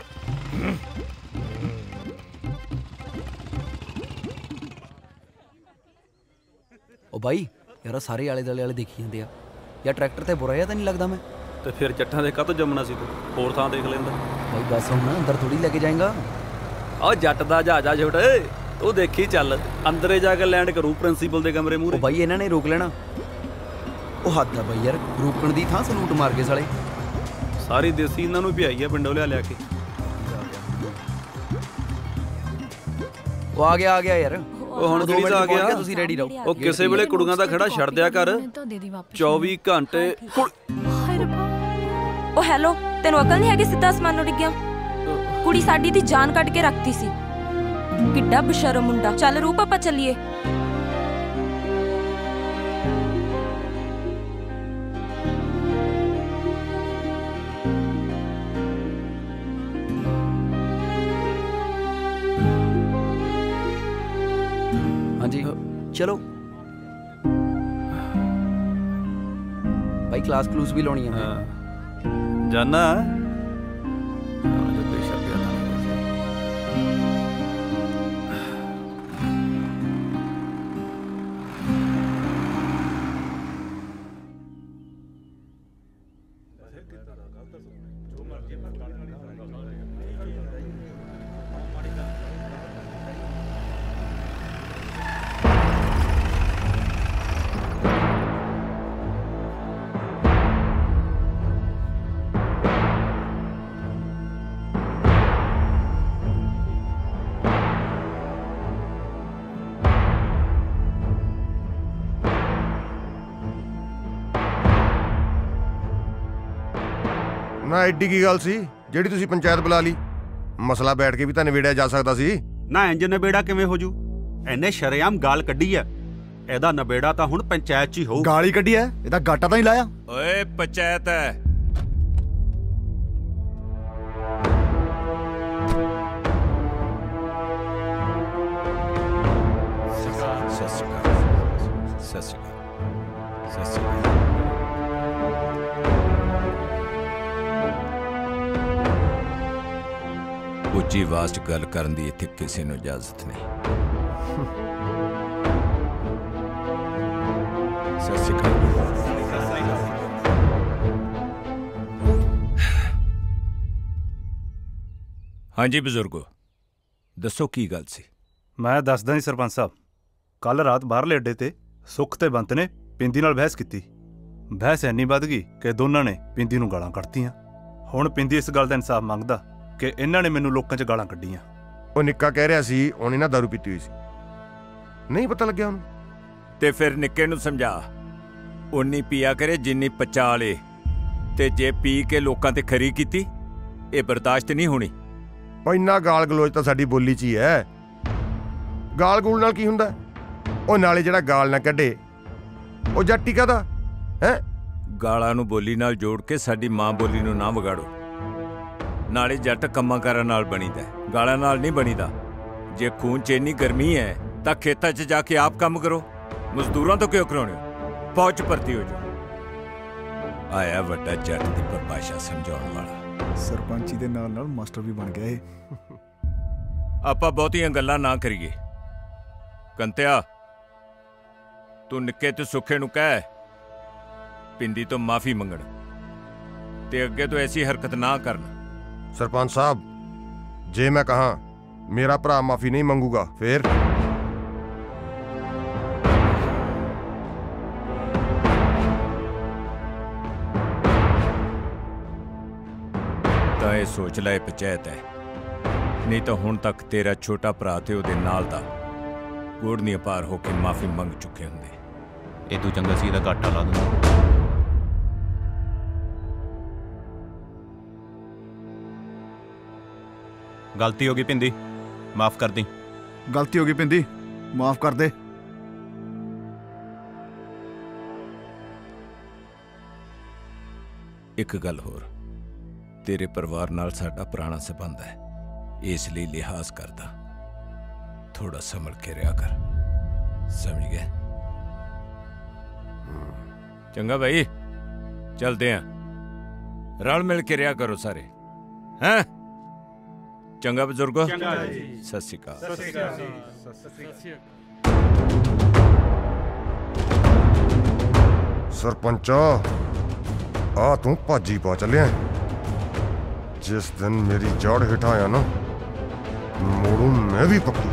ਉਹ ਬਾਈ ਯਾਰ ਸਾਰੇ ਆਲੇ ਦੁਆਲੇ ਵਾਲੇ ਦੇਖੀ ਜਾਂਦੇ ਆ ਯਾਰ, ਟਰੈਕਟਰ ਤੇ ਬੁਰਾ ਜਿਹਾ ਤਾਂ ਨਹੀਂ ਲੱਗਦਾ ਮੈਂ? ਤੇ ਫਿਰ ਜੱਟਾਂ ਦੇ ਕਾਹਤੋਂ ਜੰਮਣਾ ਸੀ ਤੂੰ, ਹੋਰ ਥਾਂ ਦੇਖ ਲੈਂਦਾ। ਬਾਈ ਬਸ ਹੁਣ ਅੰਦਰ ਥੋੜੀ ਲੈ ਕੇ ਜਾਏਗਾ। ਆ ਜੱਟ ਦਾ ਜਹਾਜ਼ ਆ ਛੋਟੇ, ਤੂੰ ਦੇਖੀ ਚੱਲ, ਅੰਦਰੇ ਜਾ ਕੇ ਲੈਂਡ ਕਰੂ ਪ੍ਰਿੰਸੀਪਲ ਦੇ ਕਮਰੇ ਮੂਹਰੇ। ਉਹ ਬਾਈ ਇਹਨਾਂ ਨੇ ਰੋਕ ਲੈਣਾ। ਉਹ ਹੱਦ ਆ ਬਾਈ ਯਾਰ, ਰੋਕਣ ਦੀ ਥਾਂ ਸਲੂਟ ਮਾਰ ਕੇ ਸਾਲੇ। ਸਾਰੀ ਦੇਸੀ ਇਹਨਾਂ ਨੂੰ ਪਿਆਈ ਆ ਪਿੰਡੋਂ ਲਿਆ ਕੇ। ਉਹ ਆ ਗਿਆ ਯਾਰ। ਉਹ ਹੁਣ ਕਿਹੜੀ ਦਾ ਆ ਗਿਆ? ਤੁਸੀਂ ਰੈਡੀ ਰਹੋ। ਉਹ ਕਿਸੇ ਵੇਲੇ ਕੁੜੀਆਂ ਦਾ ਖੜਾ ਛੱਡ ਦਿਆ ਕਰ, 24 ਘੰਟੇ। ਉਹ ਹੈਲੋ, ਤੈਨੂੰ ਅਕਲ ਨਹੀਂ ਹੈਗੀ? ਸਿੱਧਾ ਅਸਮਾਨ ਨੂੰ ਡਿੱਗਿਆ। ਕੁੜੀ ਸਾਡੀ ਦੀ ਜਾਨ ਕੱਢ ਕੇ ਰੱਖਤੀ ਸੀ। ਕਿੱਡਾ ਬਸ਼ਰਮ ਮੁੰਡਾ। ਚੱਲ ਰੂਪ ਆਪਾਂ ਚੱਲੀਏ। ਹਾਂਜੀ ਚਲੋ ਭਾਈ, ਕਲਾਸ ਕਲੂਸ ਵੀ ਲਾਉਣੀ ਆ। ਜਾਨਾ ਨਾ ਐਡੀ ਕੀ ਗੱਲ ਸੀ ਜਿਹੜੀ ਤੁਸੀਂ ਪੰਚਾਇਤ ਬੁਲਾ ਲਈ? ਮਸਲਾ ਬੈਠ ਕੇ ਵੀ ਤਾਂ ਨਿਬੇੜਿਆ ਜਾ ਸਕਦਾ ਸੀ। ਨਾ ਇੰਜ ਨਿਬੇੜਾ ਕਿਵੇਂ ਹੋ ਜੂ? ਇਹਨੇ ਸ਼ਰੇਆਮ ਗਾਲ ਕੱਢੀ ਐ, ਇਹਦਾ ਨਿਬੇੜਾ ਤਾਂ ਹੁਣ ਪੰਚਾਇਤ 'ਚ ਹੀ ਹੋਊ। ਗਾਲ ਹੀ ਕੱਢੀ ਐ, ਇਹਦਾ ਗਾਟਾ ਤਾਂ ਨਹੀਂ ਲਾਇਆ। ਓਏ ਪੰਚਾਇਤ ਐ। ਉੱਚੀ ਆਵਾਜ਼ 'ਚ ਗੱਲ ਕਰਨ ਦੀ ਇੱਥੇ ਕਿਸੇ ਨੂੰ ਇਜਾਜ਼ਤ ਨਹੀਂ। ਸਤਿ ਸ਼੍ਰੀ ਅਕਾਲ। ਹਾਂਜੀ ਬਜ਼ੁਰਗੋ, ਦੱਸੋ ਕੀ ਗੱਲ ਸੀ? ਮੈਂ ਦੱਸਦਾ ਜੀ ਸਰਪੰਚ ਸਾਹਿਬ, ਕੱਲ ਰਾਤ ਬਾਹਰਲੇ ਅੱਡੇ ਤੇ ਸੁੱਖ ਤੇ ਬੰਤ ਨੇ ਪਿੰਦੀ ਨਾਲ ਬਹਿਸ ਕੀਤੀ। ਬਹਿਸ ਇੰਨੀ ਵੱਧ ਗਈ ਕਿ ਦੋਨਾਂ ਨੇ ਪਿੰਦੀ ਨੂੰ ਗਾਲਾਂ ਕੱਢਤੀਆਂ। ਹੁਣ ਪਿੰਦੀ ਇਸ ਗੱਲ ਦਾ ਇਨਸਾਫ ਮੰਗਦਾ ਕਿ ਇਹਨਾਂ ਨੇ ਮੈਨੂੰ ਲੋਕਾਂ 'ਚ ਗਾਲਾਂ ਕੱਢੀਆਂ। ਉਹ ਨਿੱਕਾ ਕਹਿ ਰਿਹਾ ਸੀ ਉਹਨੇ ਨਾ ਦਾਰੂ ਪੀਤੀ ਹੋਈ ਸੀ, ਨਹੀਂ ਪਤਾ ਲੱਗਿਆ ਉਹਨੂੰ। ਤੇ ਫਿਰ ਨਿੱਕੇ ਨੂੰ ਸਮਝਾ, ਉਨੀ ਪੀਆ ਕਰੇ ਜਿੰਨੀ ਪਚਾ ਲੇ, ਤੇ ਜੇ ਪੀ ਕੇ ਲੋਕਾਂ ਤੇ ਖਰੀ ਕੀਤੀ, ਇਹ ਬਰਦਾਸ਼ਤ ਨਹੀਂ ਹੋਣੀ। ਉਹ ਇੰਨਾ ਗਾਲ ਗਲੋਚ ਤਾਂ ਸਾਡੀ ਬੋਲੀ 'ਚ ਹੀ ਹੈ। ਗਾਲ ਗੂਲ ਨਾਲ ਕੀ ਹੁੰਦਾ? ਉਹ ਨਾਲੇ ਜਿਹੜਾ ਗਾਲ ਨਾ ਕੱਢੇ ਉਹ ਜੱਟੀ ਕਾਹਦਾ ਹੈ? ਗਾਲਾਂ ਨੂੰ ਬੋਲੀ ਨਾਲ ਜੋੜ ਕੇ ਸਾਡੀ ਮਾਂ ਬੋਲੀ ਨੂੰ ਨਾ ਵਿਗਾੜੋ। ਨਾਲੇ ਜੱਟ ਕੰਮਾਂ ਕਾਰਾਂ ਨਾਲ ਬਣੀਦਾ, ਗਾਲਾਂ ਨਾਲ ਨਹੀਂ ਬਣੀਦਾ। ਜੇ ਖੂਨ 'ਚ ਇੰਨੀ ਗਰਮੀ ਹੈ ਤਾਂ ਖੇਤਾਂ 'ਚ ਜਾ ਕੇ ਆਪ ਕੰਮ ਕਰੋ, ਮਜ਼ਦੂਰਾਂ ਤੋਂ ਕਿਉਂ ਕਰਾਉਣੇ ਹੋ? ਫੌਜ 'ਚ ਭਰਤੀ ਹੋ ਜਾਓ। ਆਇਆ ਵੱਡਾ ਜੱਟ ਦੀ ਪਰਿਭਾਸ਼ਾ ਸਮਝਾਉਣ ਵਾਲਾ। ਸਰਪੰਚੀ ਦੇ ਨਾਲ ਨਾਲ ਮਾਸਟਰ ਵੀ ਬਣ ਗਿਆ ਇਹ। ਆਪਾਂ ਬਹੁਤੀਆਂ ਗੱਲਾਂ ਨਾ ਕਰੀਏ। ਕੰਤਿਆ, ਤੂੰ ਨਿੱਕੇ ਤੇ ਸੁੱਖੇ ਨੂੰ ਕਹਿ ਪਿੰਦੀ ਤੋਂ ਮਾਫੀ ਮੰਗਣ, ਤੇ ਅੱਗੇ ਤੋਂ ਐਸੀ ਹਰਕਤ ਨਾ ਕਰਨ। ਸਰਪੰਚ ਸਾਹਿਬ, ਜੇ ਮੈਂ ਕਹਾਂ ਮੇਰਾ ਭਰਾ ਮਾਫੀ ਨਹੀਂ ਮੰਗੂਗਾ ਫੇਰ? ਇਹ ਸੋਚ ਲੈ, ਇਹ ਪੰਚਾਇਤ ਹੈ। ਨਹੀਂ ਤਾਂ ਹੁਣ ਤੱਕ ਤੇਰਾ ਛੋਟਾ ਭਰਾ ਤੇ ਉਹਦੇ ਨਾਲ ਦਾ ਗੋੜਨੀਆਂ ਪਾਰ ਹੋ ਕੇ ਮਾਫੀ ਮੰਗ ਚੁੱਕੇ ਹੁੰਦੇ। ਇਹ ਤੂੰ ਚੰਗਾ ਸੀ ਇਹਦਾ ਘਾਟਾ ਲਾ ਦਿੰਦਾ। ਗਲਤੀ ਹੋ ਗਈ ਪਿੰਦੀ, ਮਾਫ ਕਰ ਦੀ। ਗਲਤੀ ਹੋ ਗਈ ਪਿੰਦੀ, ਮਾਫ ਕਰ ਦੇ। ਇੱਕ ਗੱਲ ਹੋਰ, ਤੇਰੇ ਪਰਿਵਾਰ ਨਾਲ ਸਾਡਾ ਪੁਰਾਣਾ ਸੰਬੰਧ ਹੈ, ਇਸ ਲਈ ਲਿਹਾਜ਼ ਕਰਦਾ। ਥੋੜਾ ਸੰਭਲ ਕੇ ਰਿਹਾ ਕਰ, ਸਮਝ ਗਏ? ਚੰਗਾ ਭਾਈ, ਚਲਦੇ ਆਂ। ਰਲ ਮਿਲ ਕੇ ਰਿਹਾ ਕਰੋ ਸਾਰੇ, ਹੈਂ? ਚੰਗਾ ਬਜ਼ੁਰਗੋ, ਸਤਿ ਸ਼੍ਰੀ ਅਕਾਲ। ਸਰਪੰਚਾ, ਆ ਤੂੰ ਭਾਜੀ ਪਾ ਚੱਲਿਆ। ਜਿਸ ਦਿਨ ਮੇਰੀ ਜੜ ਹੇਠਾਂ ਆਇਆ ਨਾ, ਮੋੜੂ ਮੈਂ ਵੀ ਪੱਕੀ।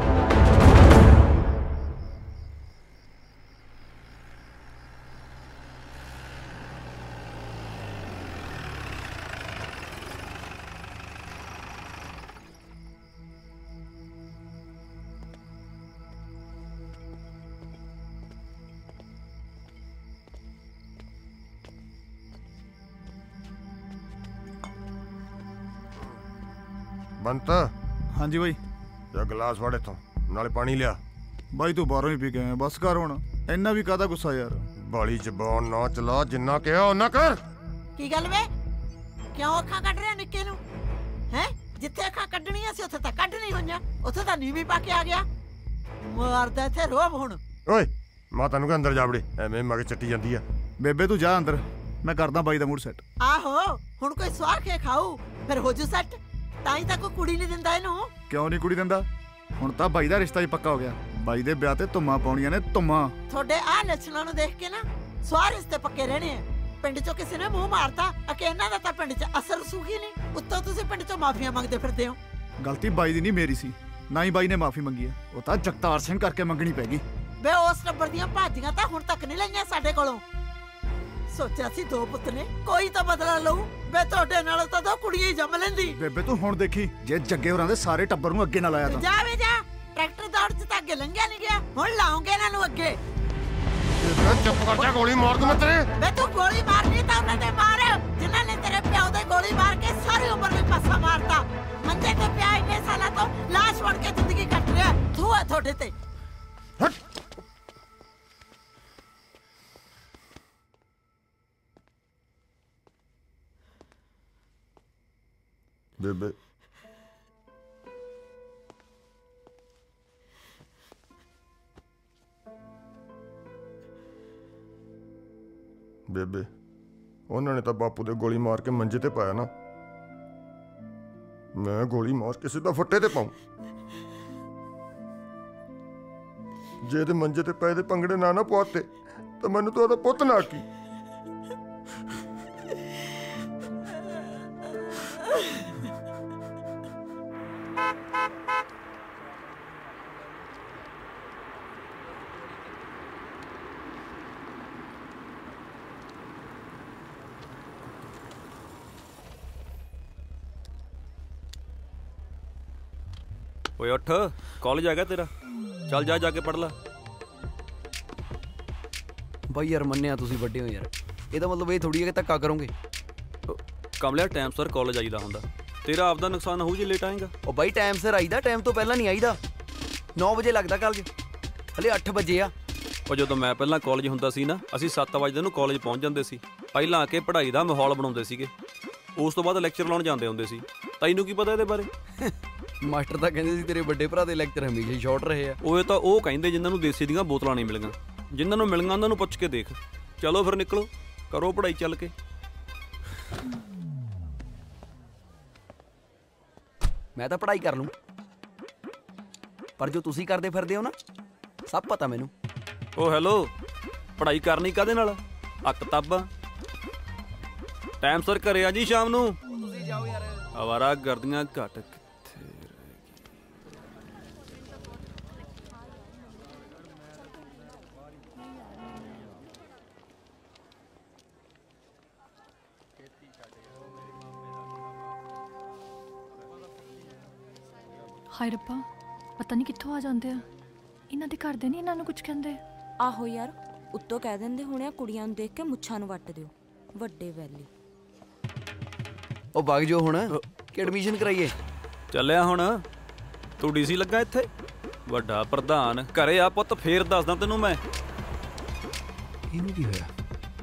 ਬੰਤ, ਹਾਂਜੀ ਬਾਈ। ਇਹ ਗਲਾਸ ਫੜ ਇੱਥੋਂ, ਨਾਲੇ ਪਾਣੀ ਲਿਆ। ਬਾਈ ਤੂੰ ਬਾਹਰੋਂ ਹੀ ਪੀ ਕੇ ਆਇਆ, ਬਸ ਕਰ ਹੁਣ। ਇੰਨਾ ਵੀ ਕਾਹਦਾ ਗੁੱਸਾ ਯਾਰ। ਬਾਲੀ ਜ਼ਬਾਨ ਨਾ ਚਲਾ, ਜਿੰਨਾ ਕਿਹਾ ਉਹਨਾਂ ਕਰ। ਕੀ ਗੱਲ ਵੇ, ਕਿਉਂ ਅੱਖਾਂ ਕੱਢ ਰਿਹਾ ਨਿੱਕੇ ਨੂੰ? ਹੈ ਜਿੱਥੇ ਅੱਖਾਂ ਕੱਢਣੀਆਂ ਸੀ ਉੱਥੇ ਤਾਂ ਕੱਢ ਨਹੀਂ ਹੋਈਆਂ, ਉੱਥੇ ਤਾਂ ਨੀਵੀਂ ਪਾ ਕੇ ਆ ਗਿਆ। ਮਾਰਦਾ ਇੱਥੇ ਰੋਬ ਹੁਣ। ਓਏ ਮਾਤਾ ਨੂੰ ਕਿ ਅੰਦਰ ਜਾ ਵੜੇ, ਐਵੇਂ ਮਗ ਚੱਟੀ ਜਾਂਦੀ ਆ। ਬੇਬੇ ਤੂੰ ਜਾ ਅੰਦਰ, ਮੈਂ ਕਰਦਾ ਬਾਈ ਦਾ ਮੂਡ ਸੈੱਟ। ਆਹੋ, ਹੁਣ ਕੋਈ ਸਵਾਰ ਕੇ ਖਾਊ ਫਿਰ ਹੋ ਜੂ ਸੈੱਟ। ਤਾਂ ਹੀ ਤਾਂ ਕੋਈ ਕੁੜੀ ਨਹੀਂ ਦਿੰਦਾ ਇਹਨੂੰ। ਕਿਉਂ ਨਹੀਂ ਕੁੜੀ ਦਿੰਦਾ? ਹੁਣ ਤਾਂ ਬਾਈ ਦਾ ਰਿਸ਼ਤਾ ਹੀ ਪੱਕਾ ਹੋ ਗਿਆ। ਬਾਈ ਦੇ ਵਿਆਹ ਤੇ ਧੁੰਮਾਂ ਪਾਉਣੀਆਂ ਨੇ, ਧੁੰਮਾਂ। ਤੁਹਾਡੇ ਆਹ ਲੱਛਣਾਂ ਨੂੰ ਦੇਖ ਕੇ ਨਾ ਸਵਾਰ ਰਿਸ਼ਤੇ ਪੱਕੇ ਰਹਿਣੇ ਆ। ਪਿੰਡ ਚੋਂ ਕਿਸੇ ਨੇ ਮੂੰਹ ਮਾਰਤਾ ਕਿ ਇਹਨਾਂ ਦਾ ਤਾਂ ਪਿੰਡ 'ਚ ਅਸਰ ਰਸੂਗੀ ਨਹੀਂ, ਉੱਤੋਂ ਤੁਸੀਂ ਪਿੰਡ 'ਚੋਂ ਮਾਫੀਆਂ ਮੰਗਦੇ ਫਿਰਦੇ ਹੋ। ਗਲਤੀ ਬਾਈ ਦੀ ਨਹੀਂ, ਮੇਰੀ ਸੀ। ਨਾ ਹੀ ਬਾਈ ਨੇ ਮਾਫੀ ਮੰਗੀ ਹੈ, ਉਹ ਤਾਂ ਜਗਤਾਰ ਸਿੰਘ ਕਰਕੇ ਮੰਗਣੀ ਪੈ ਗਈ। ਵੇ ਉਸ ਟੱਬਰ ਦੀਆਂ ਭਾਜੀਆਂ ਤਾਂ ਹੁਣ ਤੱਕ ਨਹੀਂ ਲਈਆਂ ਸਾਡੇ ਕੋਲੋਂ। ਸੋਚਿਆ ਸੀ ਦੋ ਪੁੱਤ ਨੇ, ਕੋਈ ਤਾਂ ਬਦਲਾ ਲਊ। ਵੇ ਤੁਹਾਡੇ ਨਾਲ ਤਾਂ ਦੋ ਕੁੜੀਆਂ ਹੀ ਜੰਮ ਲੈਂਦੀ। ਬੇਬੇ ਤੂੰ ਹੁਣ ਦੇਖੀ, ਜੇ ਜੱਗੇ ਹੋਰਾਂ ਦੇ ਸਾਰੇ ਟੱਬਰ ਨੂੰ ਅੱਗੇ ਨਾ ਲਾਇਆ ਤਾਂ। ਜਾ ਵੇ ਜਾ, ਟਰੈਕਟਰ ਦੌੜ 'ਚ ਤਾਂ ਅੱਗੇ ਲੰਘਿਆ ਨਹੀਂ ਗਿਆ, ਹੁਣ ਲਾਉਂਗੇ ਇਹਨਾਂ ਨੂੰ ਅੱਗੇ। ਚੁੱਪ ਕਰ ਜਾ, ਗੋਲੀ ਮਾਰ ਦੂੰ ਮੈਂ ਤੇਰੇ। ਵੇ ਤੂੰ ਗੋਲੀ ਮਾਰਨੀ ਤਾਂ ਉਹਨਾਂ ਦੇ ਮਾਰ, ਜਿਨ੍ਹਾਂ ਨੇ ਤੇਰੇ ਪਿਓ ਦੇ ਗੋਲੀ ਮਾਰ ਕੇ ਸਾਰੀ ਉਮਰ ਲਈ ਪਾਸਾ ਮਾਰਤਾ। ਮੰਜੇ ਤੇ ਪਿਆ ਇੰਨੇ ਸਾਲਾਂ ਤੋਂ ਲਾਸ਼ ਬਣ ਕੇ ਜ਼ਿੰਦਗੀ ਕੱਟ ਰਿਹਾ। ਥੂ ਹੈ ਤੁਹਾਡੇ ਤੇ। ਬੇਬੇ, ਬੇਬੇ ਉਹਨਾਂ ਨੇ ਤਾਂ ਬਾਪੂ ਦੇ ਗੋਲੀ ਮਾਰ ਕੇ ਮੰਜੇ ਤੇ ਪਾਇਆ ਨਾ, ਮੈਂ ਗੋਲੀ ਮਾਰ ਕੇ ਸਿੱਧਾ ਫੱਟੇ ਤੇ ਪਾਉਂ। ਜੇ ਤੇ ਮੰਜੇ ਤੇ ਪਏ ਦੇ ਪੰਗੜੇ ਨਾ ਪਵਾਤੇ ਤਾਂ ਮੈਨੂੰ ਤਾਂ ਉਹਦਾ ਪੁੱਤ ਨਾ ਕੀ। ਓਏ ਉੱਠ, ਕਾਲਜ ਆ ਗਿਆ ਤੇਰਾ, ਚੱਲ ਜਾ ਕੇ ਪੜ ਲੈ। ਬਾਈ ਯਾਰ ਮੰਨਿਆ ਤੁਸੀਂ ਵੱਡੇ ਹੋ ਯਾਰ, ਇਹਦਾ ਮਤਲਬ ਇਹ ਥੋੜੀ ਹੈ ਕਿ ਧੱਕਾ ਕਰੋਗੇ। ਕਮਲਿਆ ਟਾਈਮ ਸਿਰ ਕਾਲਜ ਆਈਦਾ ਹੁੰਦਾ, ਤੇਰਾ ਆਪਦਾ ਨੁਕਸਾਨ ਹੋਊ ਜੇ ਲੇਟ ਆਏਗਾ। ਉਹ ਬਾਈ ਟਾਈਮ ਸਿਰ ਆਈਦਾ, ਟਾਈਮ ਤੋਂ ਪਹਿਲਾਂ ਨਹੀਂ ਆਈਦਾ। 9 ਵਜੇ ਲੱਗਦਾ ਕਾਲਜ, ਹਲੇ 8 ਵਜੇ ਆ। ਉਹ ਜਦੋਂ ਮੈਂ ਪਹਿਲਾਂ ਕਾਲਜ ਹੁੰਦਾ ਸੀ ਨਾ, ਅਸੀਂ 7 ਵਜੇ ਨੂੰ ਕਾਲਜ ਪਹੁੰਚ ਜਾਂਦੇ ਸੀ। ਪਹਿਲਾਂ ਆ ਕੇ ਪੜ੍ਹਾਈ ਦਾ ਮਾਹੌਲ ਬਣਾਉਂਦੇ ਸੀਗੇ, ਉਸ ਤੋਂ ਬਾਅਦ ਲੈਕਚਰ ਲਾਉਣ ਜਾਂਦੇ ਹੁੰਦੇ ਸੀ। ਤੈਨੂੰ ਕੀ ਪਤਾ ਇਹਦੇ ਬਾਰੇ? ਮਾਸਟਰ ਤਾਂ ਕਹਿੰਦੇ ਸੀ ਤੇਰੇ ਵੱਡੇ ਭਰਾ ਦੇ ਲੈਕਚਰ ਹਮੇਸ਼ਾ ਸ਼ਾਰਟ ਰਹੇ ਆ। ਉਹ ਤਾਂ ਉਹ ਕਹਿੰਦੇ ਜਿਨ੍ਹਾਂ ਨੂੰ ਦੇਸੀ ਦੀਆਂ ਬੋਤਲਾਂ ਨਹੀਂ ਮਿਲੀਆਂ, ਜਿਨ੍ਹਾਂ ਨੂੰ ਮਿਲੀਆਂ ਉਹਨਾਂ ਨੂੰ ਪੁੱਛ ਕੇ ਦੇਖ। ਚਲੋ ਫਿਰ ਨਿਕਲੋ, ਕਰੋ ਪੜ੍ਹਾਈ ਚੱਲ ਕੇ। ਮੈਂ ਤਾਂ ਪੜ੍ਹਾਈ ਕਰ ਲੂੰ, ਪਰ ਜੋ ਤੁਸੀਂ ਕਰਦੇ ਫਿਰਦੇ ਹੋ ਨਾ, ਸਭ ਪਤਾ ਮੈਨੂੰ। ਉਹ ਹੈਲੋ, ਪੜ੍ਹਾਈ ਕਰਨੀ ਕਾਹਦੇ ਨਾਲ? ਆ ਕਿਤਾਬਾਂ। ਟਾਈਮ ਸਿਰ ਘਰੇ ਆ ਜੀ ਸ਼ਾਮ ਨੂੰ। ਤੁਸੀਂ ਜਾਓ ਯਾਰ। ਆਵਾਰਾ ਗਰਦੀਆਂ ਘੱਟ ਹਾਏ ਰੱਬਾ, ਪਤਾ ਨਹੀਂ ਕਿੱਥੋਂ ਆ ਜਾਂਦੇ ਆ। ਇਹਨਾਂ ਦੇ ਘਰ ਦੇ ਨਹੀਂ ਇਹਨਾਂ ਨੂੰ ਕੁਝ ਕਹਿੰਦੇ। ਆਹੋ ਯਾਰ, ਉੱਤੋਂ ਕਹਿ ਦਿੰਦੇ ਹੋਣੇ ਆ ਕੁੜੀਆਂ ਨੂੰ ਦੇਖ ਕੇ ਮੁੱਛਾਂ ਨੂੰ ਵੱਟ ਦਿਓ, ਵੱਡੇ ਵੈਲੀ। ਉਹ ਵਗ ਜੋ ਹੁਣ ਕਿ ਐਡਮਿਸ਼ਨ ਕਰਾਈਏ? ਚੱਲਿਆ ਹੁਣ। ਤੂੰ ਡੀਸੀ ਲੱਗਾ ਇੱਥੇ? ਵੱਡਾ ਪ੍ਰਧਾਨ ਘਰੇ ਆ ਪੁੱਤ, ਫੇਰ ਦੱਸਦਾ ਤੈਨੂੰ ਮੈਂ। ਇਹਨੂੰ ਕੀ ਹੋਇਆ?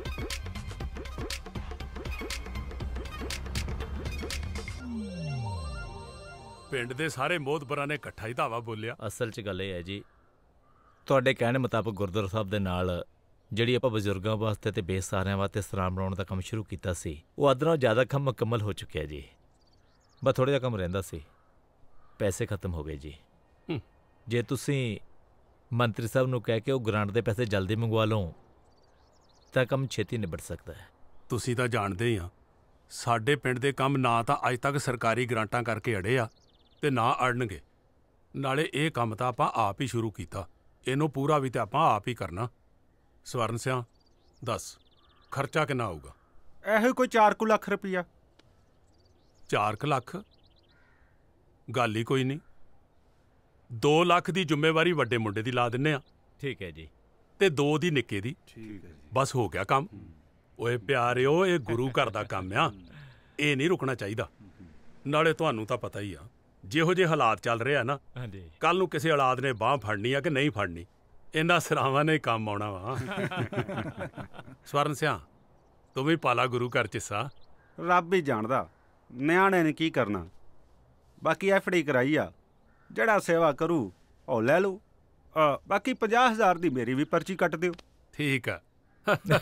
ਪਿੰਡ ਦੇ ਸਾਰੇ ਮੋਹਤਬਰਾਂ ਨੇ ਇਕੱਠਾ ਹੀ ਧਾਵਾ ਬੋਲਿਆ। ਅਸਲ 'ਚ ਗੱਲ ਇਹ ਹੈ ਜੀ, ਤੁਹਾਡੇ ਕਹਿਣ ਮੁਤਾਬਕ ਗੁਰਦੁਆਰਾ ਸਾਹਿਬ ਦੇ ਨਾਲ ਜਿਹੜੀ ਆਪਾਂ ਬਜ਼ੁਰਗਾਂ ਵਾਸਤੇ ਤੇ ਬੇਸਹਾਰਿਆਂ ਵਾਸਤੇ ਸਰਾਮ ਬਣਾਉਣ ਦਾ ਕੰਮ ਸ਼ੁਰੂ ਕੀਤਾ ਸੀ, ਉਹ ਅੱਧ ਨਾਲੋਂ ਜ਼ਿਆਦਾ ਕੰਮ ਮੁਕੰਮਲ ਹੋ ਚੁੱਕਿਆ ਜੀ। ਬਸ ਥੋੜ੍ਹਾ ਜਿਹਾ ਕੰਮ ਰਹਿੰਦਾ ਸੀ, ਪੈਸੇ ਖਤਮ ਹੋ ਗਏ ਜੀ। ਜੇ ਤੁਸੀਂ ਮੰਤਰੀ ਸਾਹਿਬ ਨੂੰ ਕਹਿ ਕੇ ਉਹ ਗ੍ਰਾਂਟ ਦੇ ਪੈਸੇ ਜਲਦੀ ਮੰਗਵਾ ਲਓ ਤਾਂ ਕੰਮ ਛੇਤੀ ਨਿਬੜ ਸਕਦਾ ਹੈ। ਤੁਸੀਂ ਤਾਂ ਜਾਣਦੇ ਹੀ ਆ, ਸਾਡੇ ਪਿੰਡ ਦੇ ਕੰਮ ਨਾ ਤਾਂ ਅੱਜ ਤੱਕ ਸਰਕਾਰੀ ਗ੍ਰਾਂਟਾਂ ਕਰਕੇ ਅੜੇ ਆ ਤੇ ਨਾ ਅੜਨਗੇ। ਨਾਲੇ ਇਹ ਕੰਮ ਤਾਂ ਆਪਾਂ ਆਪ ਹੀ ਸ਼ੁਰੂ ਕੀਤਾ, ਇਹਨੂੰ ਪੂਰਾ ਵੀ ਤਾਂ ਆਪਾਂ ਆਪ ਹੀ ਕਰਨਾ। ਸਵਰਨ ਸਿਆਂ ਦੱਸ, ਖਰਚਾ ਕਿੰਨਾ ਆਊਗਾ? ਇਹੋ ਕੋਈ 4 ਲੱਖ ਰੁਪਈਆ। 4 ਲੱਖ? ਗੱਲ ਹੀ ਕੋਈ ਨਹੀਂ। 2 ਲੱਖ ਦੀ ਜ਼ਿੰਮੇਵਾਰੀ ਵੱਡੇ ਮੁੰਡੇ ਦੀ ਲਾ ਦਿੰਨੇ ਆ। ਠੀਕ ਹੈ ਜੀ। ਤੇ 2 ਦੀ ਨਿੱਕੇ ਦੀ। ਠੀਕ ਹੈ। ਬਸ ਹੋ ਗਿਆ ਕੰਮ। ਓਏ ਪਿਆਰਿਓ, ਇਹ ਗੁਰੂ ਘਰ ਦਾ ਕੰਮ ਆ, ਇਹ ਨਹੀਂ ਰੁਕਣਾ ਚਾਹੀਦਾ। ਨਾਲੇ ਤੁਹਾਨੂੰ ਤਾਂ ਪਤਾ ਹੀ ਆ, ਜਿਹੋ ਜਿਹੇ ਹਾਲਾਤ ਚੱਲ ਰਹੇ ਆ ਨਾ, ਕੱਲ ਨੂੰ ਕਿਸੇ ਔਲਾਦ ਨੇ ਬਾਂਹ ਫੜਨੀ ਆ ਕਿ ਨਹੀਂ ਫੜਨੀ, ਇਹਨਾਂ ਸਰਾਵਾਂ ਨੇ ਕੰਮ ਆਉਣਾ ਵਾ। ਸਵਰਨ ਸਿਆਂ, ਤੂੰ ਵੀ ਪਾਲਾ ਗੁਰੂ ਘਰ ਚ ਹਿੱਸਾ। ਰੱਬ ਹੀ ਜਾਣਦਾ ਨਿਆਣੇ ਨੇ ਕੀ ਕਰਨਾ। ਬਾਕੀ ਐਫਡੀ ਕਰਾਈ ਆ, ਜਿਹੜਾ ਸੇਵਾ ਕਰੂ ਉਹ ਲੈ ਲੂ। ਬਾਕੀ 50,000 ਦੀ ਮੇਰੀ ਵੀ ਪਰਚੀ ਕੱਟ ਦਿਓ। ਠੀਕ ਆ। ਮੈਂ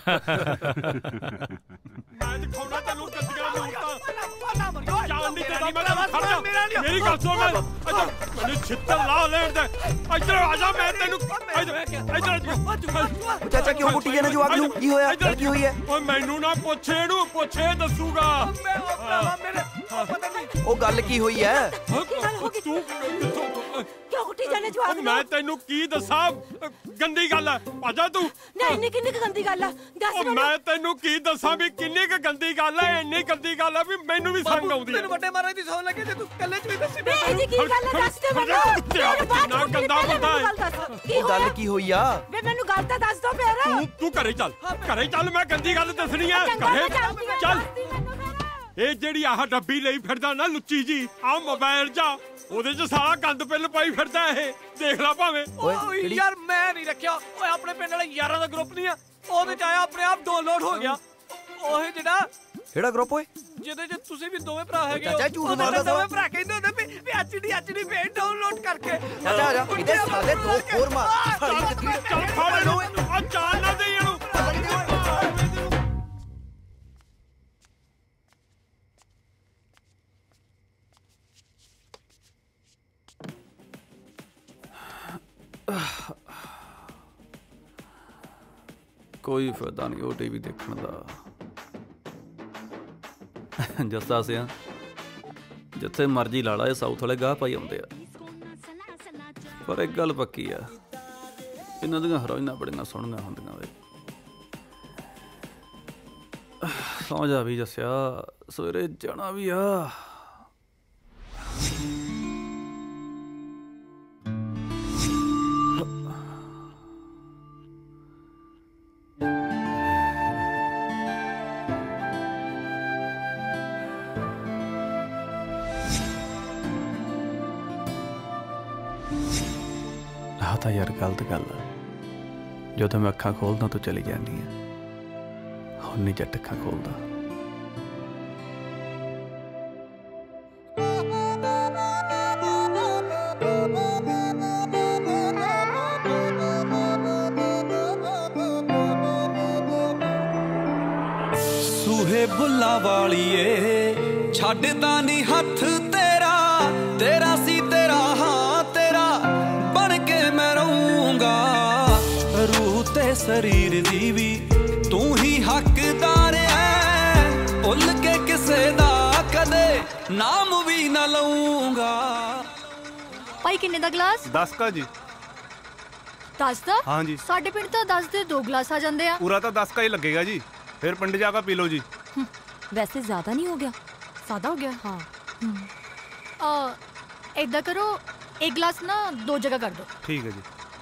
ਦਿਖਾਉਣਾ ਤੈਨੂੰ ਗੱਡੀਆਂ ਨੂੰ ਤਾਂ ਜਾਣ ਨਹੀਂ ਦੇਦਾ। ਮੈਂ ਮੇਰੀ ਗੱਲ ਸੁਣ, ਮੈਨੂੰ ਛਿੱਤਰ ਲਾ ਲੈਣ ਦੇ। ਇੱਧਰ ਆ ਜਾ, ਮੈਂ ਤੈਨੂੰ ਇੱਧਰ। ਚਾਚਾ ਕਿਉਂ ਕੁੱਟੀ ਜਾਣਾ ਜਵਾਕ ਨੂੰ? ਕੀ ਹੋਇਆ? ਕੀ ਹੋਈ ਹੈ? ਓਏ ਮੈਨੂੰ ਨਾ ਪੁੱਛ, ਇਹਨੂੰ ਪੁੱਛੇ ਦੱਸੂਗਾ। ਉਹ ਗੱਲ ਕੀ ਹੋਈ ਹੈ? ਤੂੰ ਕਿਉਂ ਕੁੱਟੀ ਜਾਣੇ ਜਵਾਕ ਨੂੰ? ਮੈਂ ਤੈਨੂੰ ਕੀ ਦੱਸਾਂ, ਗੰਦੀ ਗੱਲ ਹੈ। ਆਜਾ ਤੂੰ। ਨਹੀਂ, ਇੰਨੀ ਕਿੰਨੀ ਕੁ ਗੰਦੀ ਗੱਲ ਆ? ਦੱਸ ਮੈਨੂੰ। ਮੈਂ ਤੈਨੂੰ ਕੀ ਦੱਸਾਂ ਵੀ ਕਿੰਨੀ ਕੁ ਗੰਦੀ ਗੱਲ ਹੈ। ਇੰਨੀ ਗੰਦੀ ਗੱਲ ਹੈ ਵੀ ਮੈਨੂੰ ਵੀ ਸੰਗ ਆਉਂਦੀ ਹੈ। ਤੈਨੂੰ ਵੱਡੇ ਮਹਾਰਾਜ ਦੀ ਸੌਂ ਲੱਗੇ ਤੇ ਤੂੰ ਕੱਲੇ ਚ ਵੀ ਦੱਸੀ ਬੇ। ਇਹ ਕੀ ਗੱਲ ਹੈ? ਦੱਸ ਦੇ ਮੈਨੂੰ। ਕਿੰਨਾ ਗੰਦਾ ਬੰਦਾ ਹੈ। ਉਹ ਗੱਲ ਕੀ ਹੋਈ ਆ? ਵੇ ਮੈਨੂੰ ਗੱਲ ਤਾਂ ਦੱਸ ਦੋ ਫੇਰ। ਤੂੰ ਘਰੇ ਚੱਲ, ਘਰੇ ਚੱਲ। ਮੈਂ ਗੰਦੀ ਗੱਲ ਦੱਸਣੀ ਹੈ। ਘਰੇ ਚੱਲ। ਇਹ ਜਿਹੜੀ ਆਹ ਡੱਬੀ ਲਈ ਫਿਰਦਾ ਨਾ ਲੁੱਚੀ ਜੀ, ਆਹ ਮੋਬਾਈਲ ਜਾ, ਉਹਦੇ 'ਚ ਸਾਰਾ ਗੰਦ ਪਿੱਲ ਪਾਈ ਫਿਰਦਾ। ਇਹ ਦੇਖ ਲੈ ਭਾਵੇਂ। ਓਏ ਯਾਰ, ਮੈਂ ਨਹੀਂ ਰੱਖਿਆ। ਓਏ ਆਪਣੇ ਪਿੰਡ ਵਾਲੇ ਯਾਰਾਂ ਦਾ ਗਰੁੱਪ ਨਹੀਂ ਆ, ਉਹਦੇ 'ਚ ਆਇਆ ਆਪਣੇ ਆਪ ਡਾਊਨਲੋਡ ਹੋ ਗਿਆ। ਉਹ ਜਿਹੜਾ ਕਿਹੜਾ ਗਰੁੱਪ ਓਏ? ਜਿਹਦੇ 'ਚ ਤੁਸੀਂ ਵੀ ਦੋਵੇਂ ਭਰਾ ਹੈਗੇ ਹੋ। ਚਾਚਾ ਝੂਠ ਮਾਰਦਾ। ਦੋਵੇਂ ਭਰਾ ਕਹਿੰਦੇ ਹੁੰਦੇ ਵੀ ਐਚਡੀ ਪੇਜ ਡਾਊਨਲੋਡ ਕਰਕੇ। ਚਾਚਾ ਆ ਜਾ, ਇਹਦੇ ਸਾਲੇ ਦੋ ਹੋਰ ਮਾਰ। ਚੱਲ ਫੜ ਇਹਨੂੰ, ਆ ਚਾਲ ਨਾ ਦੇ ਇਹਨੂੰ। ਕੋਈ ਫਾਇਦਾ ਨਹੀਂ ਉਹ ਟੀਵੀ ਦੇਖਣ ਦਾ। ਜੱਸਾ ਸਿਆ, ਜਿੱਥੇ ਮਰਜੀ ਲਾ ਲਾ, ਇਹ ਸਾਊਥ ਵਾਲੇ ਗਾਹ ਪਾਈ ਆਉਂਦੇ ਆ। ਪਰ ਇੱਕ ਗੱਲ ਪੱਕੀ ਆ, ਇਹਨਾਂ ਦੀਆਂ ਹੀਰੋਇਨਾਂ ਬੜੀਆਂ ਸੋਹਣੀਆਂ ਹੁੰਦੀਆਂ ਵੇ। ਸੌਂ ਜਾ ਵੀ ਜੱਸਿਆ, ਸਵੇਰੇ ਜਾਣਾ ਵੀ ਆ। ਆਹ ਤਾਂ ਯਾਰ ਗਲਤ ਗੱਲ ਆ। ਜਦੋਂ ਮੈਂ ਅੱਖਾਂ ਖੋਲਦਾ ਤੂੰ ਚਲੀ ਜਾਂਦੀ ਆ। ਹੁਣ ਨਹੀਂ ਜੱਟ ਅੱਖਾਂ ਖੋਲਦਾ। ਸੂਹੇ ਬੁੱਲਾ ਵਾਲੀਏ, ਛੱਡਦਾ ਨਹੀਂ ਹੱਥ ਤੇਰਾ। ਤੇਰਾ ਸੀ ਤੇਰਾ, ਹਾਂ ਤੇਰਾ ਬਣ ਕੇ ਮੈਂ ਰਹੂੰਗਾ। ਰੂਹ ਤੇ ਸਰੀਰ ਦੀ ਵੀ ਤੂੰ ਹੀ ਹੱਕਦਾਰ ਐ। ਭੁੱਲ ਕੇ ਕਿਸੇ ਦਾ ਕਦੇ ਨਾਮ ਵੀ ਨਾ ਲਊਂਗਾ। ਭਾਈ ਕਿੰਨੇ ਦਾ ਗਲਾਸ? 10 का जी। 10 ਦਾ? हाँ जी। ਸਾਡੇ ਪਿੰਡ ਤਾਂ 10 ਦੇ 2 ਗਲਾਸ ਆ ਜਾਂਦੇ ਆ। पूरा तो 10 का ही लगेगा जी। फिर पिंड जाकर पी लो जी। वैसे ज्यादा नहीं हो गया? ज्यादा हो गया? हाँ। ਏਦਾਂ ਕਰੋ, एक गिलास ना 2 जगह कर दो। ठीक है जी।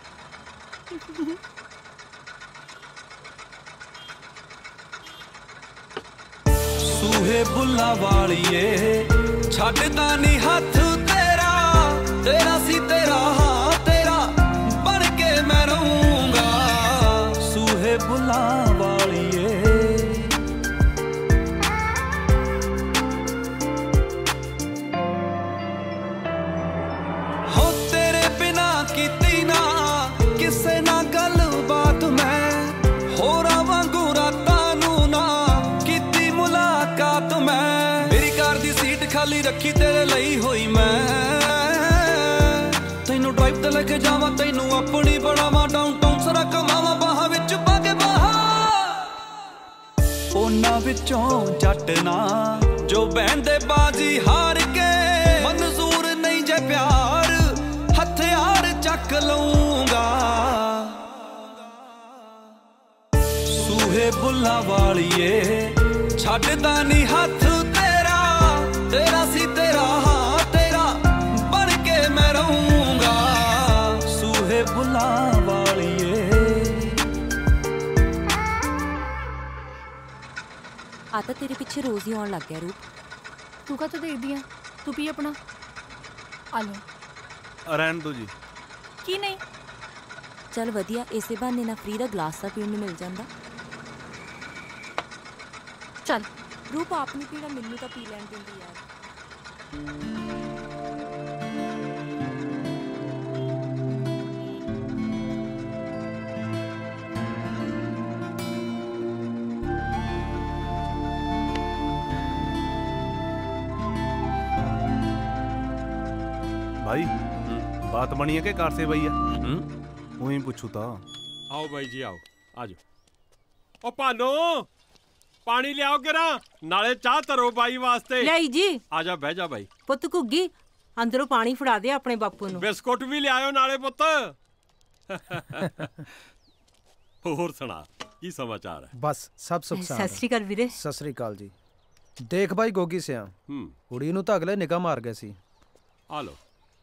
सूहे बुल्ला वालिए छड्डदा नहीं हाथ तेरा, तेरा सी तेरा हाँ तेरा बन के मैं रहूंगा। सूहे बुल्ला वालिए हो तेरे बिना कीती ना किसे ना गल बात मैं, होरा वांगू रातां नू ना कीती मुलाकात मैं। मेरी कार दी सीट खाली रखी तेरे लई होई मैं, तैनू ड्राइव ते लेके जावां तैनू अपनी बनावां, डाउनटाउन सारा कमावां बाहां विच पा के बाहां। ਉਹਨਾਂ ਵਿੱਚੋਂ ਜੱਟ ਨਾ ਜੋ ਬਹਿੰਦੇ ਬਾਜੀ ਹਾਰ ਕੇ, ਮਨਜ਼ੂਰ ਨਹੀਂ ਜੇ ਪਿਆਰ ਹਥਿਆਰ ਚੱਕ ਲਊਂਗਾ। ਸੂਹੇ ਬੁੱਲਾ ਵਾਲੀਏ ਛੱਡਦਾ ਨਹੀਂ ਹੱਥ ਤੇਰਾ, ਤੇਰਾ ਸੀ ਤੇਰਾ ਹਾਂ ਤੇਰਾ ਬਣ ਕੇ ਮੈਂ ਰਹੂੰਗਾ। ਸੂਹੇ ਬੁੱਲਾ ਵਾਲੀਏ आता तेरे पीछे रोज ही आने लग गया रूप। तू का तो देख दिया, तू पी अपना। आ लो। रहन दो जी। की नहीं चल वधिया, इसे बहाने ना फ्री दा ग्लास सा पीने मिल जांदा। चल रूप आप नहीं पीना, मैनू तो पी लैन देंदी यार। भाई बात बनी है कि कार से भैया? वही पूछू था। आओ भाई जी आओ, आ जाओ। ओ भानो पानी लियाओ गिरा, नाले चाह धरो बाई वास्ते। लियाई जी। आ जा बह जा बाई। पुत्त घुग्गी अंदरों पानी फड़ा दे अपने बापू नू। बिस्कुट भी लियाओ नाले पुत्त। होर सुना की समाचार है? बस सब सुख सत श्री अकाल वीरे। सत श्री अकाल जी। देख भाई गोगी सिया कुड़ी नू ਤਾਂ ਅਗਲੇ ਨਿਗਾਹ ਮਾਰ ਗਏ ਸੀ। ਆ ਲੋ।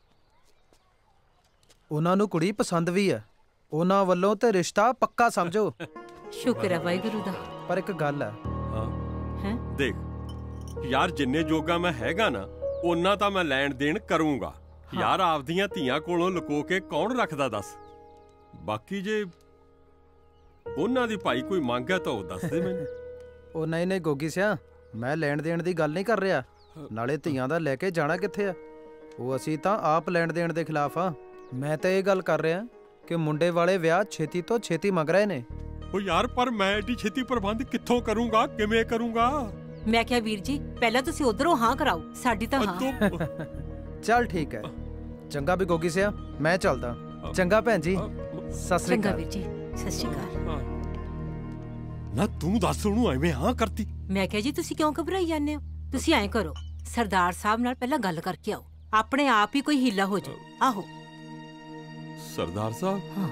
ਉਹਨਾਂ ਨੂੰ ਕੁੜੀ ਪਸੰਦ ਵੀ ਹੈ, ਉਹਨਾਂ ਵੱਲੋਂ ਤੇ ਰਿਸ਼ਤਾ ਪੱਕਾ ਸਮਝੋ। ਸ਼ੁਕਰ ਹੈ ਵਾਹਿਗੁਰੂ ਦਾ। ਪਰ ਇੱਕ ਗੱਲ ਹੈ। ਹਾਂ ਦੇਖ ਯਾਰ, ਜਿੰਨੇ ਜੋਗਾ ਮੈਂ ਹੈਗਾ ਨਾ ਉਹਨਾਂ ਤਾਂ ਮੈਂ ਲੈਣ ਦੇਣ ਕਰੂੰਗਾ ਯਾਰ। ਆਪਦੀਆਂ ਧੀਆਂ ਕੋਲੋਂ ਲੁਕੋ ਕੇ ਕੌਣ ਰੱਖਦਾ ਦੱਸ। ਬਾਕੀ ਜੇ ਉਹਨਾਂ ਦੀ ਭਾਈ ਕੋਈ ਮੰਗ ਹੈ ਤਾਂ ਉਹ ਦੱਸ ਦੇ ਮੈਨੂੰ। ਉਹ ਨਹੀਂ ਨਹੀਂ ਗੋਗੀ ਸਿਆ, ਮੈਂ ਲੈਣ ਦੇਣ ਦੀ ਗੱਲ ਨਹੀਂ ਕਰ ਰਿਹਾ। ਨਾਲੇ ਧੀਆਂ ਦਾ ਲੈ ਕੇ ਜਾਣਾ ਕਿੱਥੇ ਆ, ਉਹ ਅਸੀਂ ਤਾਂ ਆਪ ਲੈਣ ਦੇਣ ਦੇ ਖਿਲਾਫ ਆ। ਮੈਂ ਤਾਂ ਇਹ ਗੱਲ ਕਰ ਰਿਹਾ ਕਿ ਮੁੰਡੇ ਵਾਲੇ ਵਿਆਹ ਛੇਤੀ ਤੋਂ ਛੇਤੀ ਮੰਗ ਰਹੇ ਨੇ। ਉਹ ਯਾਰ ਪਰ ਮੈਂ ਏਡੀ ਛੇਤੀ ਪ੍ਰਬੰਧ ਕਿੱਥੋਂ ਕਰੂੰਗਾ, ਕਿਵੇਂ ਕਰੂੰਗਾ? ਮੈਂ ਕਿਹਾ ਵੀਰ ਜੀ ਪਹਿਲਾਂ ਤੁਸੀਂ ਉਧਰੋਂ ਹਾਂ ਕਰਾਓ, ਸਾਡੀ ਤਾਂ ਹਾਂ। ਚੱਲ ਠੀਕ ਹੈ, ਚੰਗਾ ਵੀ ਗੋਗੀ ਸਿਆ, ਮੈਂ ਚੱਲਦਾ। ਚੰਗਾ ਭੈਣ ਜੀ, ਸਤਿ ਸ੍ਰੀ ਚੰਗਾ ਅਕਾਲ। ਵੀਰ ਜੀ, ਸਤਿ ਸ਼੍ਰੀ ਅਕਾਲ। ਨਾ ਤੂੰ ਦੱਸ ਉਹਨੂੰ ਐਵੇਂ ਹਾਂ ਕਰਤੀ। ਮੈਂ ਕਿਹਾ ਜੀ ਤੁਸੀਂ ਕਿਉਂ ਘਬਰਾਈ ਜਾਂਦੇ ਹੋ? ਤੁਸੀਂ ਐਂ ਕਰੋ, ਸਰਦਾਰ ਸਾਹਿਬ ਨਾਲ ਪਹਿਲਾਂ ਗੱਲ ਕਰਕੇ ਆਓ, ਆਪਣੇ ਆਪ ਹੀ ਕੋਈ ਹੀਲਾ ਹੋ ਜਾਊ। ਆਹੋ ਸਰਦਾਰ ਸਾਹਿਬ? ਹਾਂ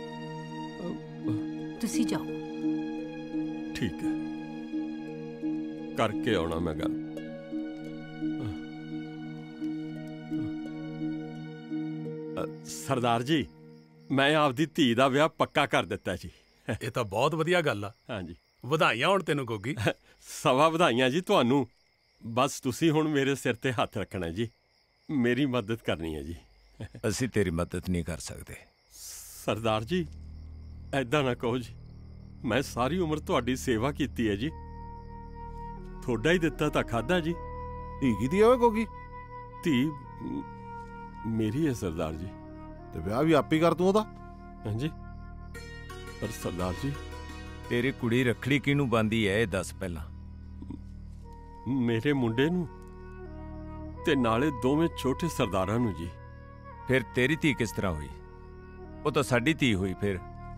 ਤੁਸੀਂ ਜਾਓ। ਠੀਕ ਹੈ, ਕਰਕੇ ਆਉਣਾ ਮੈਂ ਗੱਲ। ਸਰਦਾਰ ਜੀ, ਮੈਂ ਆਪਦੀ ਧੀ ਦਾ ਵਿਆਹ ਪੱਕਾ ਕਰ ਦਿੱਤਾ ਜੀ। ਇਹ ਤਾਂ ਬਹੁਤ ਵਧੀਆ ਗੱਲ ਆ। ਹਾਂਜੀ, ਵਧਾਈਆਂ ਹੁਣ ਤੈਨੂੰ ਗੋਗੀ। ਸਵਾ ਵਧਾਈਆਂ ਜੀ ਤੁਹਾਨੂੰ। ਬਸ ਤੁਸੀਂ ਹੁਣ ਮੇਰੇ ਸਿਰ ਤੇ ਹੱਥ ਰੱਖਣਾ ਜੀ, ਮੇਰੀ ਮਦਦ ਕਰਨੀ ਹੈ ਜੀ। ਅਸੀਂ ਤੇਰੀ ਮਦਦ ਨਹੀਂ ਕਰ ਸਕਦੇ। ਸਰਦਾਰ ਜੀ ਐਦਾਂ ਨਾ ਕਹੋ ਜੀ, ਮੈਂ ਸਾਰੀ ਉਮਰ ਤੁਹਾਡੀ ਸੇਵਾ ਕੀਤੀ ਹੈ ਜੀ। ਤੁਹਾਡਾ ਹੀ ਦਿੱਤਾ ਤਾਂ ਖਾਦਾ ਜੀ। ਧੀ ਕਿਹਦੀ ਓਏ ਗੋਗੀ? ਧੀ ਮੇਰੀ ਹੈ ਸਰਦਾਰ ਜੀ। ਤੇ ਵਿਆਹ ਵੀ ਆਪੇ ਕਰ ਤੂੰ ਉਹਦਾ? ਹਾਂਜੀ, ਪਰ ਸਰਦਾਰ ਜੀ ਤੇਰੀ ਕੁੜੀ ਰੱਖੜੀ ਕਿਹਨੂੰ ਬੰਦੀ ਹੈ ਇਹ ਦੱਸ ਪਹਿਲਾਂ। ਮੇਰੇ ਮੁੰਡੇ ਨੂੰ ਤੇ ਨਾਲੇ ਦੋਵੇਂ ਛੋਟੇ ਸਰਦਾਰਾਂ ਨੂੰ ਜੀ। ਫਿਰ ਤੇਰੀ ਧੀ ਕਿਸ ਤਰ੍ਹਾਂ ਹੋਈ? ਉਹ ਤਾਂ ਸਾਡੀ ਧੀ ਹੋਈ। ਫਿਰ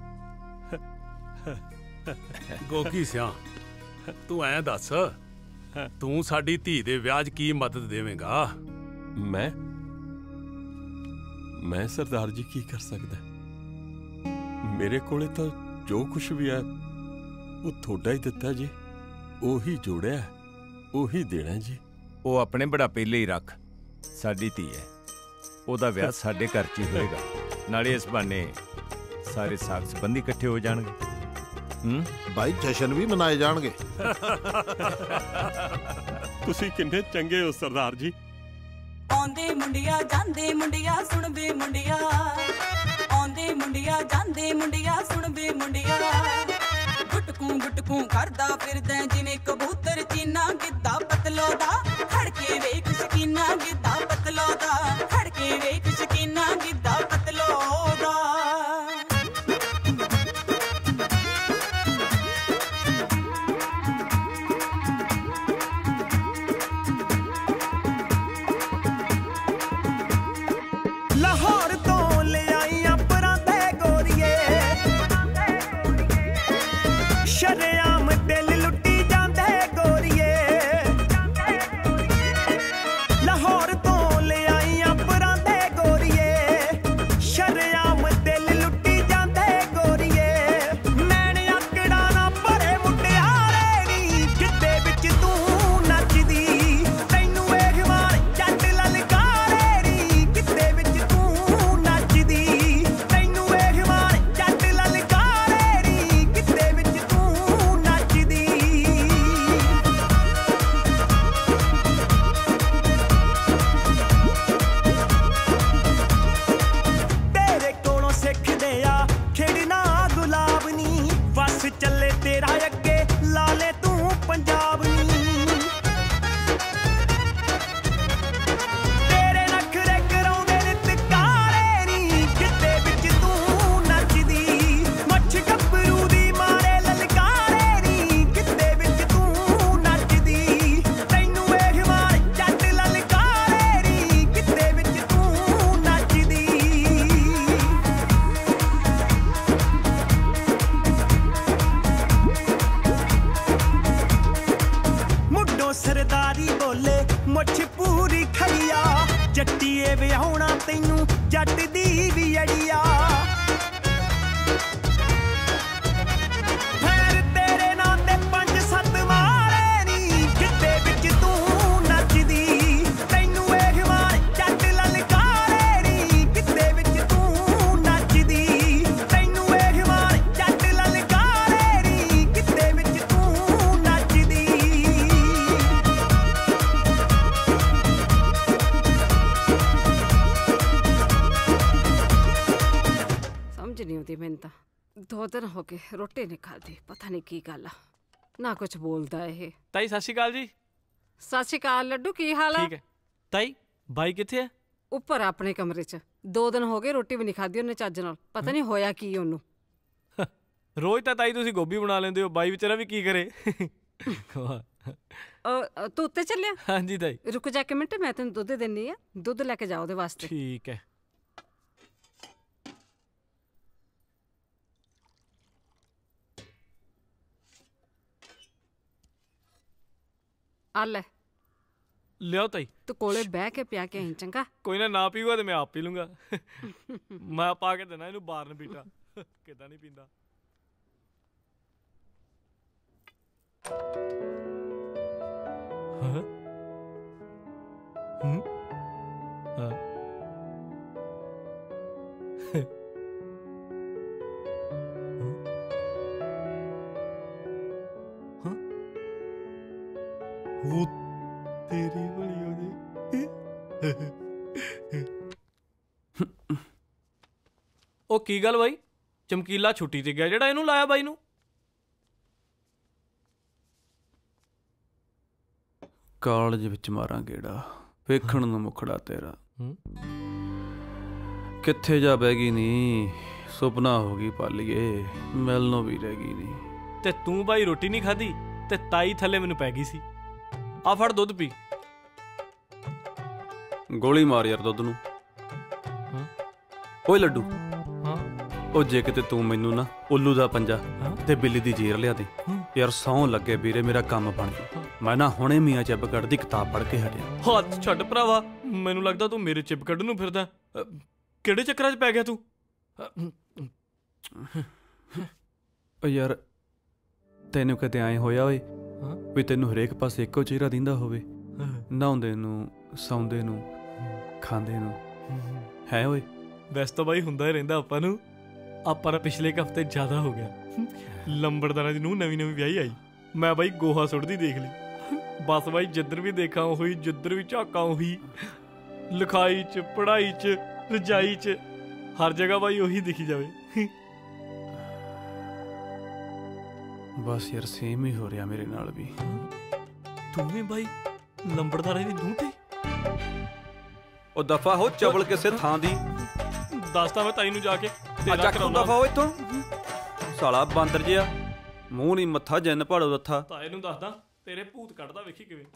ਗੋਗੀ ਸਿਆ, ਤੂੰ ਐਂ ਦੱਸ, ਤੂੰ ਸਾਡੀ ਧੀ ਦੇ ਵਿਆਹ 'ਚ ਕੀ ਮਦਦ ਦੇਵੇਂਗਾ? ਮੈਂ ਸਰਦਾਰ ਜੀ ਕੀ ਕਰ ਸਕਦਾ? ਮੇਰੇ ਕੋਲੇ ਤਾਂ ਜੋ ਕੁਛ ਵੀ ਹੈ ਉਹ ਤੁਹਾਡਾ ਹੀ ਦਿੱਤਾ ਜੀ। ਉਹੀ ਜੋੜਿਆ, ਉਹੀ ਦੇਣਾ ਜੀ। ਉਹ ਆਪਣੇ ਬੁਢਾਪੇ ਲਈ ਰੱਖ, ਸਾਡੀ ਧੀ ਹੈ। ਉਹਦਾ ਵਿਆਹ ਸਾਡੇ ਘਰ 'ਚ ਹੀ ਹੋਏਗਾ। ਨਾਲੇ ਇਸ ਬਹਾਨੇ ਸਾਰੇ ਸਾਕ ਸੰਬੰਧੀ ਇਕੱਠੇ ਹੋ ਜਾਣਗੇ। ਬਾਈ ਜਸ਼ਨ ਵੀ ਮਨਾਏ ਜਾਣਗੇ। ਤੁਸੀਂ ਕਿੰਨੇ ਚੰਗੇ ਹੋ ਸਰਦਾਰ ਜੀ। ਆਉਂਦੇ ਮੁੰਡਿਆ ਜਾਂਦੇ ਮੁੰਡਿਆ ਸੁਣ ਵੇ ਮੁੰਡਿਆ, ਆਉਂਦੇ ਮੁੰਡਿਆ ਜਾਂਦੇ ਮੁੰਡਿਆ ਸੁਣ ਵੇ ਮੁੰਡਿਆ, ਗੁਟਕੂ ਗੁਟਕੂ ਕਰਦਾ ਫਿਰਦਾ ਜਿਵੇਂ ਕਬੂਤਰ ਚੀਨਾ, ਗਿੱਧਾ ਪਤਲੋ ਦਾ ਖੜਕੇ ਵੇਖ ਸ਼ਕੀਨਾ, ਗਿੱਧਾ ਪਤਲੋ ਦਾ ਖੜਕੇ ਵੇਖ ਸ਼ਕੀਨਾ, ਗਿੱਧਾ ਪਤਲੋ ਦਾ। ਲਾਹੌਰ ਤੋਂ ਲਿਆਈਆਂ ਪਰਾਂਦੇ ਗੋਰੀਏ, ਸ਼ਰੇਆਮ ਦਿਲ ਲੁੱਟੀ ਜਾਂਦੇ ਗੋਰੀਏ, ਲਾਹੌਰ ਤੋਂ ਲਿਆਈਆਂ ਪਰਾਂਦੇ ਗੋਰੀਏ, ਸ਼ਰੇਆਮ ਦਿਲ ਲੁੱਟੀ ਜਾਂਦੇ ਗੋਰੀਏ, ਨੈਣ ਆਕੜਾ ਨਾ ਭਰੇ ਮੁਟਿਆਰੇ ਨੀ, ਗਿੱਧੇ ਵਿੱਚ ਤੂੰ ਨੱਚਦੀ, ਤੈਨੂੰ ਵੇਖ ਮਾਰ ਜੱਟ ਲਲਕਾਰੇ ਨੀ, ਗਿੱਧੇ ਵਿੱਚ ਤੂੰ ਨੱਚਦੀ, ਤੈਨੂੰ ਵੇਖ ਮਾਰ ਜੱਟ ਲਲਕਾਰੇ ਨੀ, ਗਿੱਧੇ ਵਿੱਚ ਤੂੰ ਨੱਚਦੀ। ਤੇਰੇ ਕੋਲੋਂ ਸਿੱਖਦੇ ਆ ਖੇਡਣਾ ਗੁਲਾਬ ਨੀ, ਵਸ ਚੱਲੇ ਤੇਰਾ ਅੱਗੇ ਲਾ ਲੈ ਤੂੰ ਪੰਜਾਬ ਨੀ, ਤੇਰੇ ਨਖਰੇ ਕਰਾਉਂਦੇ ਨਿਤ ਕਾਲੇ ਨੀ, ਗਿੱਧੇ ਵਿੱਚ ਤੂੰ ਨੱਚਦੀ, ਮੱਛ ਗੱਭਰੂ ਦੀ ਮਾਰੇ ਲਲਕਾਰੇ ਨੀ, ਗਿੱਧੇ ਵਿੱਚ ਤੂੰ ਨੱਚਦੀ, ਤੈਨੂੰ ਵੇਖ ਮਾਰ ਜੱਟ ਲਲਕਾਰੇ ਨੀ, ਗਿੱਧੇ ਵਿੱਚ ਤੂੰ ਨੱਚਦੀ। ਮੁੱਢੋਂ ਸਰਦਾਰੀ ਬੋਲੇ ਮੁੱਛ ਪੂਰੀ ਖੜੀਆ, ਜੱਟੀਏ ਵਿਆਹੁਣਾ ਤੈਨੂੰ ਜੱਟ ਦੀ ਵੀ ਅੜੀਆ, ਫੇਰ ਤੇਰੇ ਨਾਂ ਤੇ 5-7 ਮਾਰੇ ਨੀ, ਗਿੱਧੇ ਵਿੱਚ ਤੂੰ ਨੱਚਦੀ, ਤੈਨੂੰ ਵੇਖ ਮਾਰ ਜੱਟ ਲਲਕਾਰੇ ਨੀ, ਗਿੱਧੇ ਵਿੱਚ ਤੂੰ ਨੱਚਦੀ, ਤੈਨੂੰ ਵੇਖ ਮਾਰ ਜੱਟ ਲਲਕਾਰੇ ਨੀ, ਗਿੱਧੇ ਵਿੱਚ ਤੂੰ ਨੱਚਦੀ। ਸਮਝ ਨਹੀਂ ਆਉਂਦੀ ਮੈਨੂੰ ਤਾਂ। 2 ਦਿਨ ਹੋ ਗਏ ਰੋਟੀ ਨਹੀਂ ਖਾਧੀ, ਪਤਾ ਨਹੀਂ ਕੀ ਗੱਲ ਆ, ਨਾ ਕੁਝ ਬੋਲਦਾ ਇਹ। ਤਾਈ ਸਤਿ ਸ਼੍ਰੀ ਅਕਾਲ ਜੀ। ਸਤਿ ਸ਼੍ਰੀ ਅਕਾਲ ਲੱਡੂ, ਕੀ ਹਾਲ ਆ? ਠੀਕ ਹੈ। ਤਾਈ ਬਾਈ ਕਿੱਥੇ ਹੈ? ਉੱਪਰ ਆਪਣੇ ਕਮਰੇ 'ਚ। 2 ਦਿਨ ਹੋ ਗਏ ਰੋਟੀ ਵੀ ਨਹੀਂ ਖਾਧੀ ਉਹਨੇ ਚੱਜ ਨਾਲ, ਪਤਾ ਨਹੀਂ ਹੋਇਆ ਕੀ ਉਹਨੂੰ। ਰੋਜ਼ ਤਾਂ ਤਾਈ ਤੁਸੀਂ ਗੋਭੀ ਬਣਾ ਲੈਂਦੇ ਹੋ, ਬਾਈ ਵਿਚਾਰਾ ਵੀ ਕੀ ਕਰੇ। ਤੂੰ ਉੱਤੇ ਚੱਲਿਆ? ਹਾਂਜੀ ਤਾਈ। ਰੁਕ ਜਾ ਕੇ ਮਿੰਟ, ਮੈਂ ਤੈਨੂੰ ਦੁੱਧ ਦਿੰਨੀ ਆ, ਦੁੱਧ ਲੈ ਕੇ ਜਾ ਉਹਦੇ ਵਾਸਤੇ। ਠੀਕ ਹੈ। ਆ ਲੈ ਲਿਆਓ ਤਾਈ। ਤੂੰ ਕੋਲੇ ਬਹਿ ਕੇ ਪਿਆ ਕੇ ਆਈ, ਚੰਗਾ? ਕੋਈ ਨਾ ਪੀਊਗਾ ਤੇ ਮੈਂ ਆਪ ਪੀ ਲੂੰਗਾ। ਮੈਂ ਪਾ ਕੇ ਦੇਣਾ ਇਹਨੂੰ ਬਾਰਨ ਬੀਟਾ, ਕਿਦਾਂ ਨਹੀਂ ਪੀਂਦਾ। ਹਾਂ ਹਾਂ ਉਹ ਤੇਰੀ ਬੜੀ ਉਹਦੀ। ਉਹ ਕੀ ਗੱਲ ਬਾਈ, ਚਮਕੀਲਾ ਛੁੱਟੀ ਤੇ ਗਿਆ ਜਿਹੜਾ ਇਹਨੂੰ ਲਾਇਆ ਬਾਈ ਨੂੰ? ਕਾਲਜ ਵਿੱਚ ਮਾਰਾਂ ਗੇੜਾ, ਵੇਖਣ ਨੂੰ ਮੁਖੜਾ ਤੇਰਾ ਕਿੱਥੇ ਜਾ ਬਹਿ ਗਈ ਨੀ, ਸੁਪਨਾ ਹੋ ਗਈ ਪਾਲੀਏ, ਮਿਲਣੋਂ ਵੀ ਰਹਿ ਗਈ ਨੀ। ਤੇ ਤੂੰ ਬਾਈ ਰੋਟੀ ਨਹੀਂ ਖਾਧੀ ਤੇ ਤਾਈ ਥੱਲੇ ਮੈਨੂੰ ਪੈ ਗਈ ਸੀ। ਆ ਫੜ ਦੁੱਧ ਪੀ। ਗੋਲੀ ਮਾਰ ਯਾਰ ਦੁੱਧ ਨੂੰ। ਓਏ ਲੱਡੂ, ਉਹ ਜੇ ਕਿਤੇ ਤੂੰ ਮੈਨੂੰ ਨਾ ਉੱਲੂ ਦਾ ਪੰਜਾ ਤੇ ਬਿੱਲੀ ਦੀ ਜੀਰ ਲਿਆ ਦੇ ਯਾਰ, ਸਹੁੰ ਲੱਗੇ ਵੀਰੇ ਮੇਰਾ ਕੰਮ ਬਣ ਜੂ। ਮੈਂ ਨਾ ਹੁਣੇ ਮੀਆਂ ਚਿਬਗੜ੍ਹ ਦੀ ਕਿਤਾਬ ਪੜ੍ਹ ਕੇ ਹਟਿਆ। ਹੱਥ ਛੱਡ ਭਰਾਵਾ, ਮੈਨੂੰ ਲੱਗਦਾ ਤੂੰ ਮੇਰੇ ਚਿਬਗੜ੍ਹ ਨੂੰ ਫਿਰਦਾ। ਕਿਹੜੇ ਚੱਕਰਾਂ 'ਚ ਪੈ ਗਿਆ ਤੂੰ? ਓ ਯਾਰ ਤੈਨੂੰ ਕਦੇ ਐਂ ਹੋਇਆ ਓਏ ਵੀ ਤੈਨੂੰ ਹਰੇਕ ਪਾਸੇ ਇੱਕੋ ਚਿਹਰਾ ਦਿੰਦਾ ਹੋਵੇ, ਨਹਾਉਂਦੇ ਨੂੰ, ਸੌਂਦੇ ਨੂੰ, ਖਾਂਦੇ ਨੂੰ, ਹੈ ਓਏ ਵੈਸੇ ਤਾਂ ਬਾਈ ਹੁੰਦਾ ਹੀ ਰਹਿੰਦਾ ਆਪਾਂ ਨੂੰ। ਆਪਾਂ ਦਾ ਪਿਛਲੇ ਹਫ਼ਤੇ ਜ਼ਿਆਦਾ ਹੋ ਗਿਆ। ਲੰਬੜਦਾਰਾਂ ਦੀ ਨੂੰ ਨਵੀਂ ਵਿਆਹੀ ਆਈ, ਮੈਂ ਬਾਈ ਗੋਹਾ ਸੁੱਟਦੀ ਦੇਖ ਲਈ। ਬਸ ਬਾਈ ਜਿੱਧਰ ਵੀ ਦੇਖਾਂ ਉਹੀ, ਜਿੱਧਰ ਵੀ ਝਾਕਾਂ ਉਹੀ, ਲਿਖਾਈ 'ਚ, ਪੜ੍ਹਾਈ 'ਚ, ਰਜਾਈ 'ਚ, ਹਰ ਜਗ੍ਹਾ ਬਾਈ ਉਹੀ ਦਿਖੀ ਜਾਵੇ। ਬਸ ਯਾਰ ਸੇਮ ਹੀ ਹੋ ਰਿਹਾ ਮੇਰੇ ਨਾਲ ਵੀ। ਤੂੰ ਵੀ ਬਾਈ ਲੰਬੜਦਾਰਾਂ ਦੀ ਨੂੰਹ ਤੇ? ਉਹ ਦਫਾ ਹੋ ਚਵਲ ਕਿਸੇ ਥਾਂ ਦੀ। ਦੱਸਦਾ ਮੈਂ ਤਾਈ ਨੂੰ ਜਾ ਕੇ ਤੇਰਾ ਕਰਾਉਣਾ। ਦਫਾ ਹੋ ਇੱਥੋਂ ਸਾਲਾ ਬਾਂਦਰ ਜਿਹਾ, ਮੂੰਹ ਨਹੀਂ ਮੱਥਾ ਜਿੰਨ ਭਾੜੋ ਰੱਥਾ। ਤਾਏ ਨੂੰ ਦੱਸਦਾ ਤੇਰੇ ਭੂਤ ਕੱਢਦਾ, ਵੇਖੀ ਕਿਵੇਂ।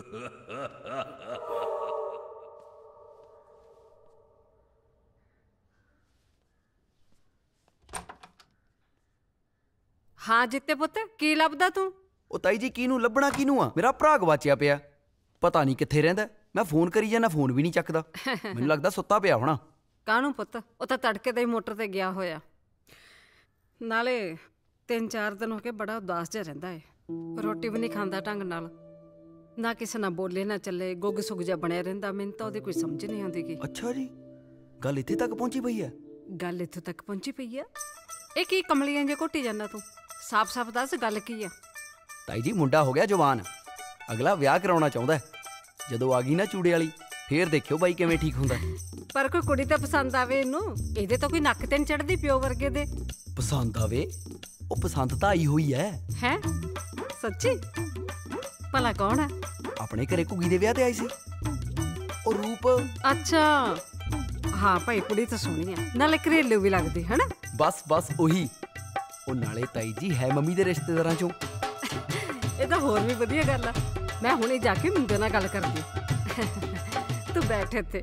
ਹਾਂ ਜਿੱਤੇ ਪੁੱਤ, ਕੀ ਲੱਭਦਾ ਤੂੰ? ਉਹ ਤਾਈ ਜੀ ਕਿਹਨੂੰ ਲੱਭਣਾ, ਕਿਹਨੂੰ ਆ? ਮੇਰਾ ਭਰਾ ਗਵਾਚਿਆ ਪਿਆ, ਪਤਾ ਨਹੀਂ ਕਿੱਥੇ ਰਹਿੰਦਾ। ਮੈਂ ਫੋਨ ਕਰੀ ਜਾਂਦਾ, ਫੋਨ ਵੀ ਨਹੀਂ ਚੱਕਦਾ। ਮੈਨੂੰ ਲੱਗਦਾ ਸੁੱਤਾ ਪਿਆ ਹੋਣਾ। ਕਾਹਨੂੰ ਪੁੱਤ, ਉਹ ਤਾਂ ਤੜਕੇ ਦੇ ਮੋਟਰ ਤੇ ਗਿਆ ਹੋਇਆ। ਨਾਲੇ 3-4 ਦਿਨ ਹੋ ਕੇ ਬੜਾ ਉਦਾਸ ਜਿਹਾ ਰਹਿੰਦਾ ਏ, ਰੋਟੀ ਵੀ ਨਹੀਂ ਖਾਂਦਾ ਢੰਗ ਨਾਲ, ਨਾ ਕਿਸੇ ਨਾਲ ਬੋਲੇ ਨਾ ਚੱਲੇ, ਗੁੱਗ ਸੁੱਗ ਜਿਹਾ ਬਣਿਆ ਰਹਿੰਦਾ। ਮੈਨੂੰ ਤਾਂ ਉਹਦੀ ਕੋਈ ਸਮਝ ਨਹੀਂ ਆਉਂਦੀ ਕਿ। ਅੱਛਾ ਜੀ, ਗੱਲ ਇੱਥੇ ਤੱਕ ਪਹੁੰਚੀ ਪਈ ਆ? ਗੱਲ ਇੱਥੋਂ ਤੱਕ ਪਹੁੰਚੀ ਪਈ ਆ? ਇਹ ਕੀ ਕਮਲੀਆਂ ਜੇ ਘੁੱਟੀ ਜਾਂਦਾ ਤੂੰ? ਸਾਫ਼-ਸਾਫ਼ ਦੱਸ ਗੱਲ ਕੀ ਆ? ਤਾਈ ਜੀ ਮੁੰਡਾ ਹੋ ਗਿਆ ਜਵਾਨ, ਅਗਲਾ ਵਿਆਹ ਕਰਾਉਣਾ ਚਾਹੁੰਦਾ। ਜਦੋਂ ਆ ਗਈ ਨਾ ਚੂੜੇ ਵਾਲੀ, ਫੇਰ ਦੇਖਿਓ ਬਾਈ ਕਿਵੇਂ ਠੀਕ ਹੁੰਦਾ। ਪਰ ਕੋਈ ਕੁੜੀ ਤਾਂ ਪਸੰਦ ਆਵੇ ਇਹਨੂੰ, ਇਹਦੇ ਤਾਂ ਕੋਈ ਨੱਕ ਤੇ ਨੀ ਚੜਦੀ ਪਿਓ ਵਰਗੇ ਦੇ। ਪਸੰਦ ਆਵੇ? ਉਹ ਪਸੰਦ ਤਾਂ ਆਈ ਹੋਈ ਐ। ਹੈ ਸੱਚੀ? ਭਲਾ ਕੌਣ ਹੈ? ਆਪਣੇ ਘਰੇ ਘੁੱਗੀ ਦੇ ਵਿਆਹ ਤੇ ਆਈ ਸੀ, ਉਹ ਰੂਪ। ਅੱਛਾ ਹਾਂ ਭਾਈ, ਕੁੜੀ ਤਾਂ ਸੋਹਣੀ ਆ, ਨਾਲੇ ਘਰੇਲੂ ਵੀ ਲੱਗਦੀ ਹੈ ਨਾ। ਬਸ ਉਹੀ। ਉਹ ਨਾਲੇ ਤਾਈ ਜੀ ਹੈ ਮੰਮੀ ਦੇ ਰਿਸ਼ਤੇਦਾਰਾਂ ਚੋਂ। ਇਹ ਤਾਂ ਹੋਰ ਵੀ ਵਧੀਆ ਗੱਲ ਆ। ਮੈਂ ਹੁਣੇ ਜਾ ਕੇ ਮੁੰਡੇ ਨਾਲ ਗੱਲ ਕਰਦੀ। ਤੂੰ ਬੈਠ ਇੱਥੇ।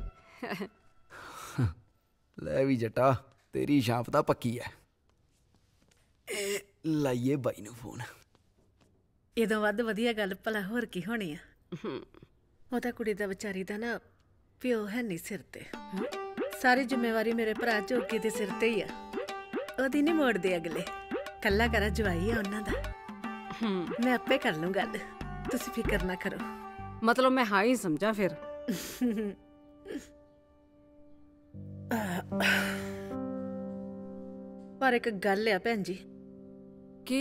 ਲੈ ਵੀ ਜੱਟਾ, ਤੇਰੀ ਛਾਪ ਤਾਂ ਪੱਕੀ ਐ। ਇਹ ਲਾਈਏ ਬਾਈ ਨੂੰ ਫੋਨ। ਇਹਦੋਂ ਵੱਧ ਵਧੀਆ ਗੱਲ ਭਲਾ ਹੋਰ ਕੀ ਹੋਣੀ ਆ? ਉਹ ਤਾਂ ਕੁੜੀ ਦਾ ਵਿਚਾਰੀ ਦਾ ਨਾ ਪਿਓ ਹੈ ਨਹੀਂ ਸਿਰ ਤੇ, ਸਾਰੀ ਜ਼ਿੰਮੇਵਾਰੀ ਮੇਰੇ ਭਰਾ ਜੋਗੀ ਦੇ ਸਿਰ ਤੇ ਹੀ ਆ। ਉਹਦੀ ਨਹੀਂ ਮੋੜਦੇ ਅਗਲੇ, ਕੱਲਾ ਕਰਾ ਜਵਾਈ ਆ ਉਹਨਾਂ ਦਾ। ਮੈਂ ਆਪੇ ਕਰ ਲੂੰ ਗੱਲ, ਤੁਸੀਂ ਫਿਕਰ ਨਾ ਕਰੋ। ਮਤਲਬ ਮੈਂ ਹਾਂ ਹੀ ਸਮਝਾਂ ਫਿਰ? ਪਰ ਇੱਕ ਗੱਲ ਆ ਭੈਣ ਜੀ। ਕੀ?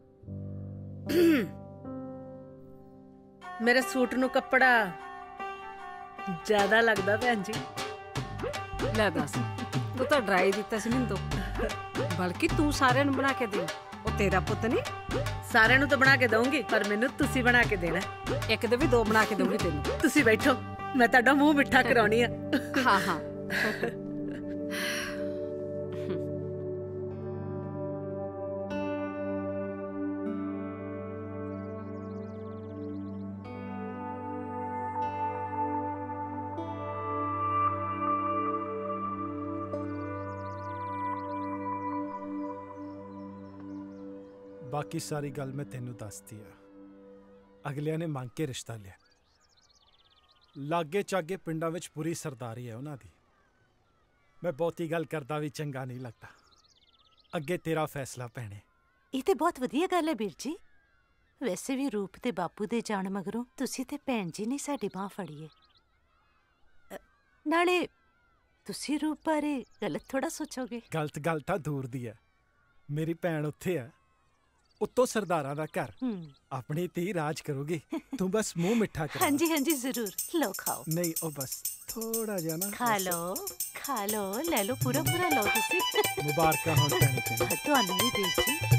ਮੇਰੇ ਸੂਟ ਨੂੰ ਕੱਪੜਾ ਜ਼ਿਆਦਾ ਲੱਗਦਾ ਭੈਣ ਜੀ। ਲੈ ਦੱਸ, ਤੂੰ ਤਾਂ ਡਰਾਈ ਦਿੱਤਾ ਸੀ ਮੈਨੂੰ ਤੋਂ, ਬਲਕਿ ਤੂੰ ਸਾਰਿਆਂ ਨੂੰ ਬਣਾ ਕੇ ਦੇ। ਉਹ ਤੇਰਾ ਪੁੱਤ ਨਹੀਂ। ਸਾਰਿਆਂ ਨੂੰ ਤਾਂ ਬਣਾ ਕੇ ਦਊਂਗੀ, ਪਰ ਮੈਨੂੰ ਤੁਸੀਂ ਬਣਾ ਕੇ ਦੇਣਾ। ਇੱਕ ਦੇ ਵੀ 2 ਬਣਾ ਕੇ ਦਊਂਗੀ ਤੈਨੂੰ। ਤੁਸੀਂ ਬੈਠੋ, ਮੈਂ ਤੁਹਾਡਾ ਮੂੰਹ ਮਿੱਠਾ ਕਰਾਉਣੀ ਆ। ਹਾਂ ਬਾਕੀ ਸਾਰੀ ਗੱਲ ਮੈਂ ਤੈਨੂੰ ਦੱਸਦੀ ਆ। ਅਗਲਿਆਂ ਨੇ ਮੰਗ ਕੇ ਰਿਸ਼ਤਾ ਲਿਆ। ਲਾਗੇ ਚਾਗੇ ਪਿੰਡਾਂ ਵਿੱਚ ਪੂਰੀ ਸਰਦਾਰੀ ਹੈ ਉਹਨਾਂ ਦੀ। ਮੈਂ ਬਹੁਤੀ ਗੱਲ ਕਰਦਾ ਵੀ ਚੰਗਾ ਨਹੀਂ ਲੱਗਦਾ। ਅੱਗੇ ਤੇਰਾ ਫੈਸਲਾ ਭੈਣੇ। ਇਹ ਤੇ ਬਹੁਤ ਵਧੀਆ ਗੱਲ ਹੈ ਵੀਰ ਜੀ। ਵੈਸੇ ਵੀ ਰੂਪ ਤੇ ਬਾਪੂ ਦੇ ਜਾਣ ਮਗਰੋਂ ਤੁਸੀਂ ਤੇ ਭੈਣ ਜੀ ਨੇ ਸਾਡੀ ਬਾਂਹ ਫੜੀ ਏ। ਨਾਲੇ ਤੁਸੀਂ ਰੂਪ ਬਾਰੇ ਗਲਤ ਥੋੜਾ ਸੋਚੋਗੇ। ਗਲਤ ਗੱਲ ਤਾਂ ਦੂਰ ਦੀ ਹੈ। ਮੇਰੀ ਭੈਣ ਉੱਥੇ ਆ, ਉੱਤੋਂ ਸਰਦਾਰਾਂ ਦਾ ਘਰ। ਆਪਣੀ ਧੀ ਰਾਜ ਕਰੋਗੀ। ਤੂੰ ਬਸ ਮੂੰਹ ਮਿੱਠਾ ਕਰ। ਹਾਂਜੀ ਹਾਂਜੀ ਜ਼ਰੂਰ। ਲਓ ਖਾਓ। ਨਹੀਂ ਉਹ ਬਸ ਥੋੜਾ ਜਿਹਾ ਨਾ। ਖਾ ਲਓ ਲੈ ਲਓ, ਪੂਰਾ ਲਓ ਤੁਸੀਂ। ਮੁਬਾਰਕਾਂ ਹੋਣ ਭੈਣੇ ਤੈਨੂੰ। ਤੁਹਾਨੂੰ ਵੀ ਵੀਰ ਜੀ।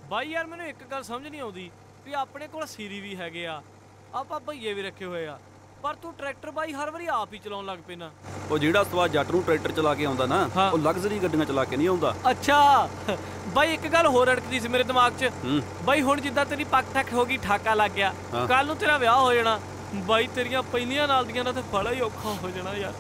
ਬਾਈ ਯਾਰ ਮੈਨੂੰ ਇੱਕ ਗੱਲ ਸਮਝ ਨਹੀਂ ਆਉਂਦੀ ਵੀ ਆਪਣੇ ਕੋਲ ਸੀਰੀ ਵੀ ਹੈਗੇ ਆ, ਆਪਾਂ ਭਈਏ ਵੀ ਰੱਖੇ ਹੋਏ ਆ, ਪਰ ਤੂੰ ਟਰੈਕਟਰ ਬਾਈ ਹਰ ਵਾਰੀ ਆਪ ਹੀ ਚਲਾਉਣ ਲੱਗ ਪੈਣਾ। ਉਹ ਜਿਹੜਾ ਸਵਾਦ ਜੱਟ ਨੂੰ ਟਰੈਕਟਰ ਚਲਾ ਕੇ ਆਉਂਦਾ ਨਾ, ਉਹ ਲਗਜ਼ਰੀ ਗੱਡੀਆਂ ਚਲਾ ਕੇ ਨਹੀਂ ਆਉਂਦਾ। ਅੱਛਾ ਬਾਈ ਇੱਕ ਗੱਲ ਹੋਰ ਅੜਕਦੀ ਸੀ ਮੇਰੇ ਦਿਮਾਗ 'ਚ ਬਾਈ, ਹੁਣ ਜਿੱਦਾਂ ਤੇਰੀ ਪੱਕ ਠੱਕ ਹੋ ਗਈ, ਠਾਕਾ ਲੱਗ ਗਿਆ, ਕੱਲ ਨੂੰ ਤੇਰਾ ਵਿਆਹ ਹੋ ਜਾਣਾ ਬਾਈ, ਤੇਰੀਆਂ ਪਹਿਲੀਆਂ ਨਾਲ ਦੀਆਂ ਨਾਲ ਤੇ ਬੜਾ ਹੀ ਔਖਾ ਹੋ ਜਾਣਾ ਯਾਰ।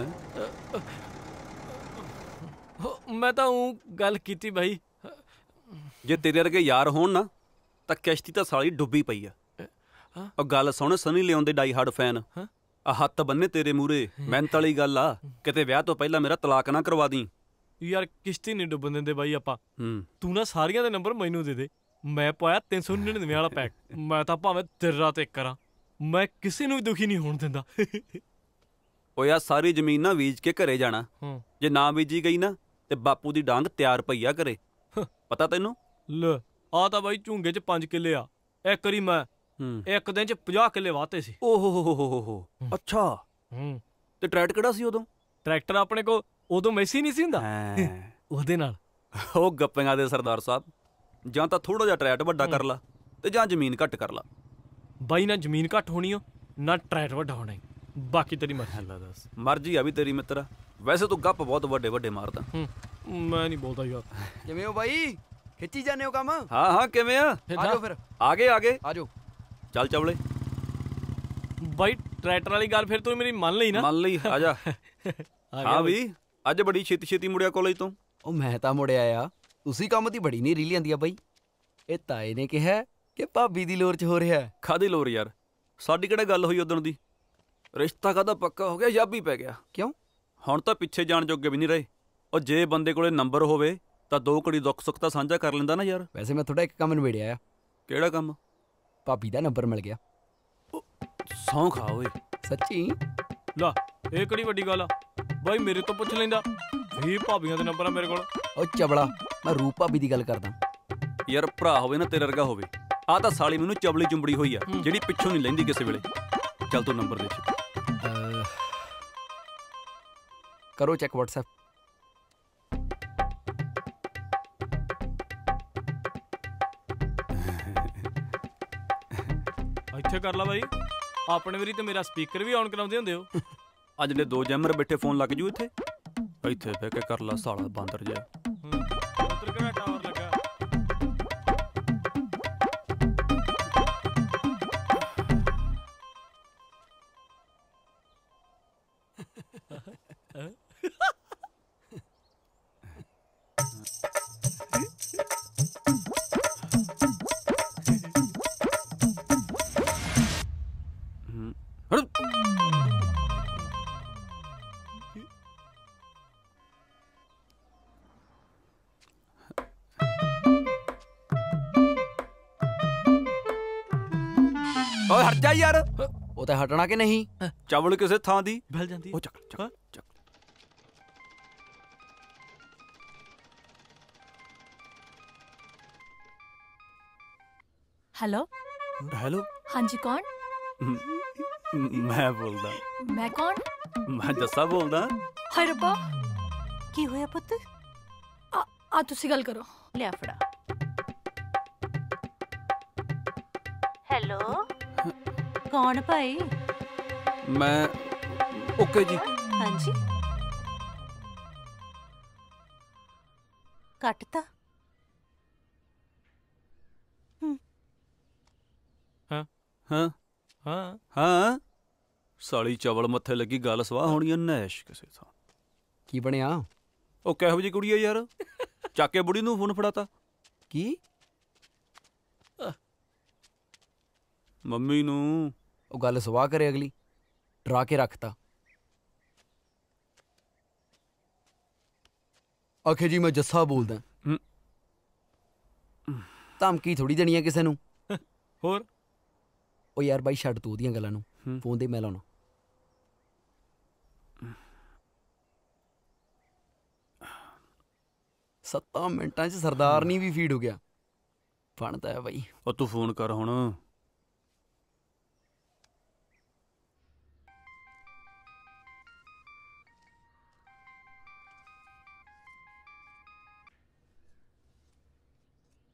ਮੈਂ ਤਾਂ ਉਹ ਗੱਲ ਕੀਤੀ ਬਾਈ, ਜੇ ਤੇਰੇ ਵਰਗੇ ਯਾਰ ਹੋਣ ਨਾ ਤਾਂ ਕਿਸ਼ਤੀ ਤਾਂ ਸਾਲੀ ਡੁੱਬੀ ਪਈ ਆ। ਉਹ ਗੱਲ ਸੁਣ, ਸਨੀ ਲਿਓਨ ਦੇ ਡਾਈ ਹਾਰਡ ਫੈਨ, ਆ ਹੱਥ ਬੰਨੇ ਤੇਰੇ ਮੂਰੇ, ਮਿਹਨਤ ਵਾਲੀ ਗੱਲ ਆ, ਕਿਤੇ ਵਿਆਹ ਤੋਂ ਪਹਿਲਾਂ ਮੇਰਾ ਤਲਾਕ ਨਾ ਕਰਵਾ ਦੀ। ਯਾਰ ਕਿਸ਼ਤੀ ਨਹੀਂ ਡੁੱਬਣ ਦਿੰਦੇ ਬਾਈ ਆਪਾਂ, ਤੂੰ ਨਾ ਸਾਰੀਆਂ ਦੇ ਨੰਬਰ ਮੈਨੂੰ ਦੇ ਦੇ, ਮੈਂ ਪਾਇਆ 399 ਵਾਲਾ ਪੈਕ, ਮੈਂ ਤਾਂ ਭਾਵੇਂ ਦਿਨ ਰਾਤ ਇੱਕ ਕਰਾਂ, ਮੈਂ ਕਿਸੇ ਨੂੰ ਵੀ ਦੁਖੀ ਨਹੀਂ ਹੋਣ ਦਿੰਦਾ। ਉਹ ਯਾਰ ਸਾਰੀ ਜ਼ਮੀਨ ਨਾ ਬੀਜ ਕੇ ਘਰੇ ਜਾਣਾ, ਜੇ ਨਾ ਬੀਜੀ ਗਈ ਨਾ ਤੇ ਬਾਪੂ ਦੀ ਡਾਂਗ ਤਿਆਰ ਪਈ ਆ ਘਰੇ, ਪਤਾ ਤੈਨੂੰ? ਲੈ ਆ ਤਾਂ ਬਾਈ ਝੂੰਗੇ 'ਚ 5 ਕਿੱਲੇ ਆ, ਇੱਕ ਵਾਰੀ ਮੈਂ ਇੱਕ ਦਿਨ 'ਚ 50 ਕਿੱਲੇ ਵਾਹਤੇ ਸੀ। ਓਹੋ ਅੱਛਾ, ਤੇ ਟਰੈਕਟਰ ਕਿਹੜਾ ਸੀ ਉਦੋਂ? ਟਰੈਕਟਰ ਆਪਣੇ ਕੋਲ ਉਦੋਂ ਮੈਸੀ ਨਹੀਂ ਸੀ ਹੁੰਦਾ, ਉਹਦੇ ਨਾਲ। ਉਹ ਗੱਪਿਆਂ ਦੇ ਸਰਦਾਰ ਸਾਹਿਬ, ਜਾਂ ਤਾਂ ਥੋੜਾ ਜਿਹਾ ਟਰੈਕਟਰ ਵੱਡਾ ਕਰ ਲਾ ਤੇ ਜਾਂ ਜ਼ਮੀਨ ਘੱਟ ਕਰ ਲਾ। ਬਾਈ ਨਾ ਜ਼ਮੀਨ ਘੱਟ ਹੋਣੀ ਓ ਨਾ ਟਰੈਕਟਰ ਵੱਡਾ ਹੋਣਾ, ਬਾਕੀ ਤੇਰੀ ਮਰਜ਼ੀ। ਦੱਸ ਮਰਜ਼ੀ ਆ ਵੀ ਤੇਰੀ ਮਿੱਤਰਾ, ਵੈਸੇ ਤੂੰ ਗੱਪ ਬਹੁਤ ਵੱਡੇ ਵੱਡੇ ਮਾਰਦਾ। ਮੈਂ ਨਹੀਂ ਬੋਲਦਾ ਯਾਰ। ਕਿਵੇਂ ਹੋ ਬਾਈ, ਖਿੱਚੀ ਜਾਂਦੇ ਹੋ ਕੰਮ? ਹਾਂ ਕਿਵੇਂ ਆ? ਆਜੋ ਫਿਰ, ਆਗੇ ਆਜੋ, ਚੱਲ ਚਵਲੇ। ਬਾਈ ਟਰੈਕਟਰ ਵਾਲੀ ਗੱਲ ਫਿਰ ਤੂੰ ਮੇਰੀ ਮੰਨ ਲਈ ਨਾ? ਮੰਨ ਲਈ, ਆ ਜਾ। ਹਾਂ ਵੀ ਅੱਜ ਬੜੀ ਛੇਤੀ ਮੁੜਿਆ ਕਾਲਜ ਤੋਂ। ਉਹ ਮੈਂ ਤਾਂ ਮੁੜਿਆ ਆ, ਤੁਸੀਂ ਕੰਮ ਦੀ ਬੜੀ ਨੀਰੀ ਲਿਆਂਦੀ ਆ ਬਾਈ। ਇਹ ਤਾਏ ਨੇ ਕਿਹਾ ਕਿ ਭਾਬੀ ਦੀ ਲੋਰ 'ਚ ਹੋ ਰਿਹਾ। ਕਾਹਦੀ ਲੋਰ ਯਾਰ, ਸਾਡੀ ਕਿਹੜਾ ਗੱਲ ਹੋਈ ਉਦਣ ਦੀ, ਰਿਸ਼ਤਾ ਕਾਹਦਾ ਪੱਕਾ ਹੋ ਗਿਆ, ਯਾਬੀ ਪੈ ਗਿਆ। ਕਿਉਂ? ਹੁਣ ਤਾਂ ਪਿੱਛੇ ਜਾਣ ਜੋਗੇ ਵੀ ਨਹੀਂ ਰਹੇ। ਉਹ ਜੇ ਬੰਦੇ ਕੋਲੇ ਨੰਬਰ ਹੋਵੇ ਤਾਂ ਦੋ ਘੜੀ ਦੁੱਖ ਸੁੱਖ ਤਾਂ ਸਾਂਝਾ ਕਰ ਲੈਂਦਾ ਨਾ ਯਾਰ। ਵੈਸੇ ਮੈਂ ਤੁਹਾਡਾ ਇੱਕ ਕੰਮ ਨਿਬੇੜਿਆ ਆ। ਕਿਹੜਾ ਕੰਮ? ਭਾਬੀ ਦਾ ਨੰਬਰ ਮਿਲ ਗਿਆ। ਸੌਂ ਖਾ ਓਏ, ਸੱਚੀ? ਲਾ ਇਹ ਕਿਹੜੀ ਵੱਡੀ ਗੱਲ ਆ ਬਾਈ, ਮੇਰੇ ਤੋਂ ਪੁੱਛ ਲੈਂਦਾ, 20 ਭਾਬੀਆਂ ਦੇ ਨੰਬਰ ਆ ਮੇਰੇ ਕੋਲ। ਉਹ ਚਬਲਾ, ਮੈਂ ਰੂਪ ਭਾਬੀ ਦੀ ਗੱਲ ਕਰਦਾ ਯਾਰ। ਭਰਾ ਹੋਵੇ ਨਾ ਤੇਰੇ ਵਰਗਾ ਹੋਵੇ, ਆਹ ਤਾਂ ਸਾਲੀ ਮੈਨੂੰ ਚਬਲੀ ਚੁੰਬੜੀ ਹੋਈ ਆ, ਜਿਹੜੀ ਪਿੱਛੋਂ ਨਹੀਂ ਲੈਂਦੀ ਕਿਸੇ ਵੇਲੇ। ਚੱਲ ਤੂੰ ਨੰਬਰ ਦੇ ਕਰੋ ਚੈੱਕ WhatsApp। ਇੱਥੇ ਕਰ ਲਾ ਬਾਈ, ਆਪਣੇ ਵਾਰੀ ਤੇ ਮੇਰਾ ਸਪੀਕਰ ਵੀ ਆਨ ਕਰਾਉਂਦੇ ਹੁੰਦੇ ਹੋ। ਅੱਜ ਜਿਹੜੇ ਦੋ ਜੈਮਰ ਬੈਠੇ ਫੋਨ ਲੱਗ ਜੂ ਇੱਥੇ ਬਹਿ ਕੇ ਕਰ ਲਾ ਸਾਲਾ ਬਾਂਦਰ ਜਿਹਾ। ਉੱਧਰ ਕਿਹੜਾ ਟਾਵਰ ਲੱਗਾ? ਓਏ ਹਟ ਜਾ ਯਾਰ, ਉਹ ਤਾਂ ਹਟਣਾ ਕਿ ਨਹੀਂ? ਚਵਲ ਕਿਸੇ ਥਾਂ ਦੀ ਬਹਿਲ ਜਾਂਦੀ। ਉਹ ਚੱਕ। हेलो हेलो, हाँ जी कौन? मैं बोलदा। मैं कौन? मैं जस्सा बोलदा। हाय रब्बा, ਕੀ ਹੋਇਆ ਪੁੱਤ? आ तुसी गल करो। ਲਿਆ ਫੜਾ। ਹੈਲੋ, ਕੌਣ ਭਾਈ? मैं ओके जी। ਹਾਂਜੀ, ਕੱਟਤਾ। ਹਾਂ ਸਾਲੀ ਚਵਲ ਮੱਥੇ ਲੱਗੀ ਗੱਲ ਸਵਾਹ ਹੋਣੀ ਐ ਨੈਸ਼ ਕਿਸੇ ਥਾਂ। ਕੀ ਬਣਿਆ? ਉਹ ਕਿਹੋ ਜੀ ਕੁੜੀ ਐ ਯਾਰ, ਚੱਕ ਕੇ ਬੁੜੀ ਨੂੰ ਫੋਨ ਫੜਾਤਾ। ਕੀ? ਮੰਮੀ ਨੂੰ। ਉਹ ਗੱਲ ਸਵਾਹ ਕਰੇ ਅਗਲੀ, ਡਰਾ ਕੇ ਰੱਖਤਾ। ਆਖੇ ਜੀ ਮੈਂ ਜੱਸਾ ਬੋਲਦਾ। ਧਮਕੀ ਥੋੜੀ ਦੇਣੀ ਆ ਕਿਸੇ ਨੂੰ। ਹੋਰ? ਉਹ ਯਾਰ ਬਾਈ ਛੱਡ ਤੂੰ ਉਹਦੀਆਂ ਗੱਲਾਂ ਨੂੰ, ਫੋਨ ਦੇ ਮੈਂ ਲਾਉਣਾ। ਸੱਤਾਂ ਮਿੰਟਾਂ 'ਚ ਸਰਦਾਰਨੀ ਵੀ ਫੀਡ ਹੋ ਗਿਆ। ਬਣਦਾ ਹੈ ਬਾਈ। ਉਹ ਤੂੰ ਫੋਨ ਕਰ ਹੁਣ।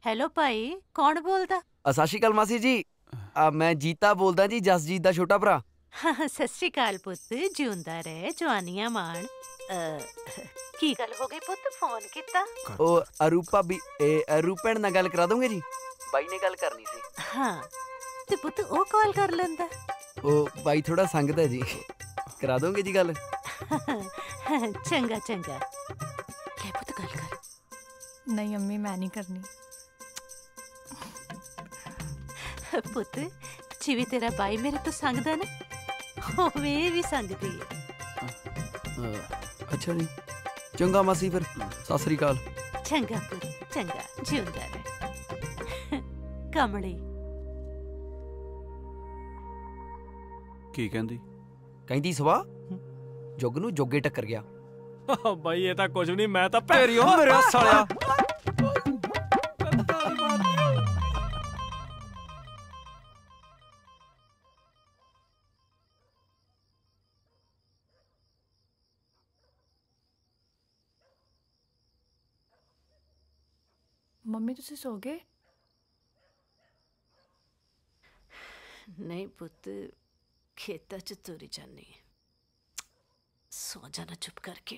ਹੈਲੋ ਭਾਈ, ਕੌਣ ਬੋਲਦਾ? ਸਤਿ ਸ਼੍ਰੀ ਅਕਾਲ ਮਾਸੀ ਜੀ। ਮੈਂ ਜੀਤਾ ਬੋਲਦਾ ਜੀ, ਜਸਜੀਤ ਦਾ ਛੋਟਾ ਭਰਾ। ਸਤਿ ਸ਼੍ਰੀ ਅਕਾਲ ਪੁੱਤ, ਜਿਉਂਦਾ ਰਹਿ, ਜਵਾਨੀਆਂ ਮਾਣ। ਕੀ ਗੱਲ ਹੋ ਗਈ ਪੁੱਤ, ਫੋਨ ਕੀਤਾ? ਉਹ ਅਰੂਪ ਭਾਬੀ, ਅਰੂਪ ਭੈਣ ਨਾਲ ਗੱਲ ਕਰਾ ਦੋਗੇ ਜੀ? ਬਾਈ ਨੇ ਗੱਲ ਕਰਨੀ ਸੀ। ਹਾਂ ਤੇ ਪੁੱਤ ਉਹ ਕਾਲ ਕਰ ਲੈਂਦਾ। ਉਹ ਬਾਈ ਥੋੜਾ ਸੰਗਦਾ ਜੀ, ਕਰਾ ਦੋਗੇ ਜੀ ਗੱਲ? ਚੰਗਾ ਚੰਗਾ, ਲੈ ਪੁੱਤ ਗੱਲ ਕਰ। ਨਹੀਂ ਅੰਮੀ, ਮੈਂ ਨਹੀਂ ਕਰਨੀ। ਪੁੱਤ ਜਿਵੇਂ ਤੇਰਾ ਬਾਈ ਮੇਰੇ ਤੋਂ ਸੰਗਦਾ ਨਾ, ਉਵੇਂ ਇਹ ਵੀ ਸੰਗਦੀ ਹੈ। ਅੱਛਾ ਜੀ, ਚੰਗਾ ਮਾਸੀ, ਫਿਰ ਸਤਿ ਸ੍ਰੀ ਅਕਾਲ। ਚੰਗਾ ਪੁੱਤ, ਚੰਗਾ, ਜਿਉਂਦਾ ਰਹਿ। ਕਮਲੀ ਕੀ ਕਹਿੰਦੀ? ਕਹਿੰਦੀ ਸਵਾ ਜੁਗ ਨੂੰ ਜੋਗੇ ਟੱਕਰ ਗਿਆ। ਬਾਈ ਇਹ ਤਾਂ ਕੁਝ ਨਹੀਂ, ਮੈਂ ਤਾਂ ਤੇਰੀ ਉਹ ਮੇਰੇ ਸਾਲਿਆ। ਮੰਮੀ ਤੁਸੀਂ ਸੋ ਗਏ? ਨਹੀਂ ਪੁੱਤ, ਖੇਤਾਂ 'ਚ ਤੁਰੀ ਜਾਨੀ, ਸੋ ਜਾਣਾ ਚੁੱਪ ਕਰਕੇ।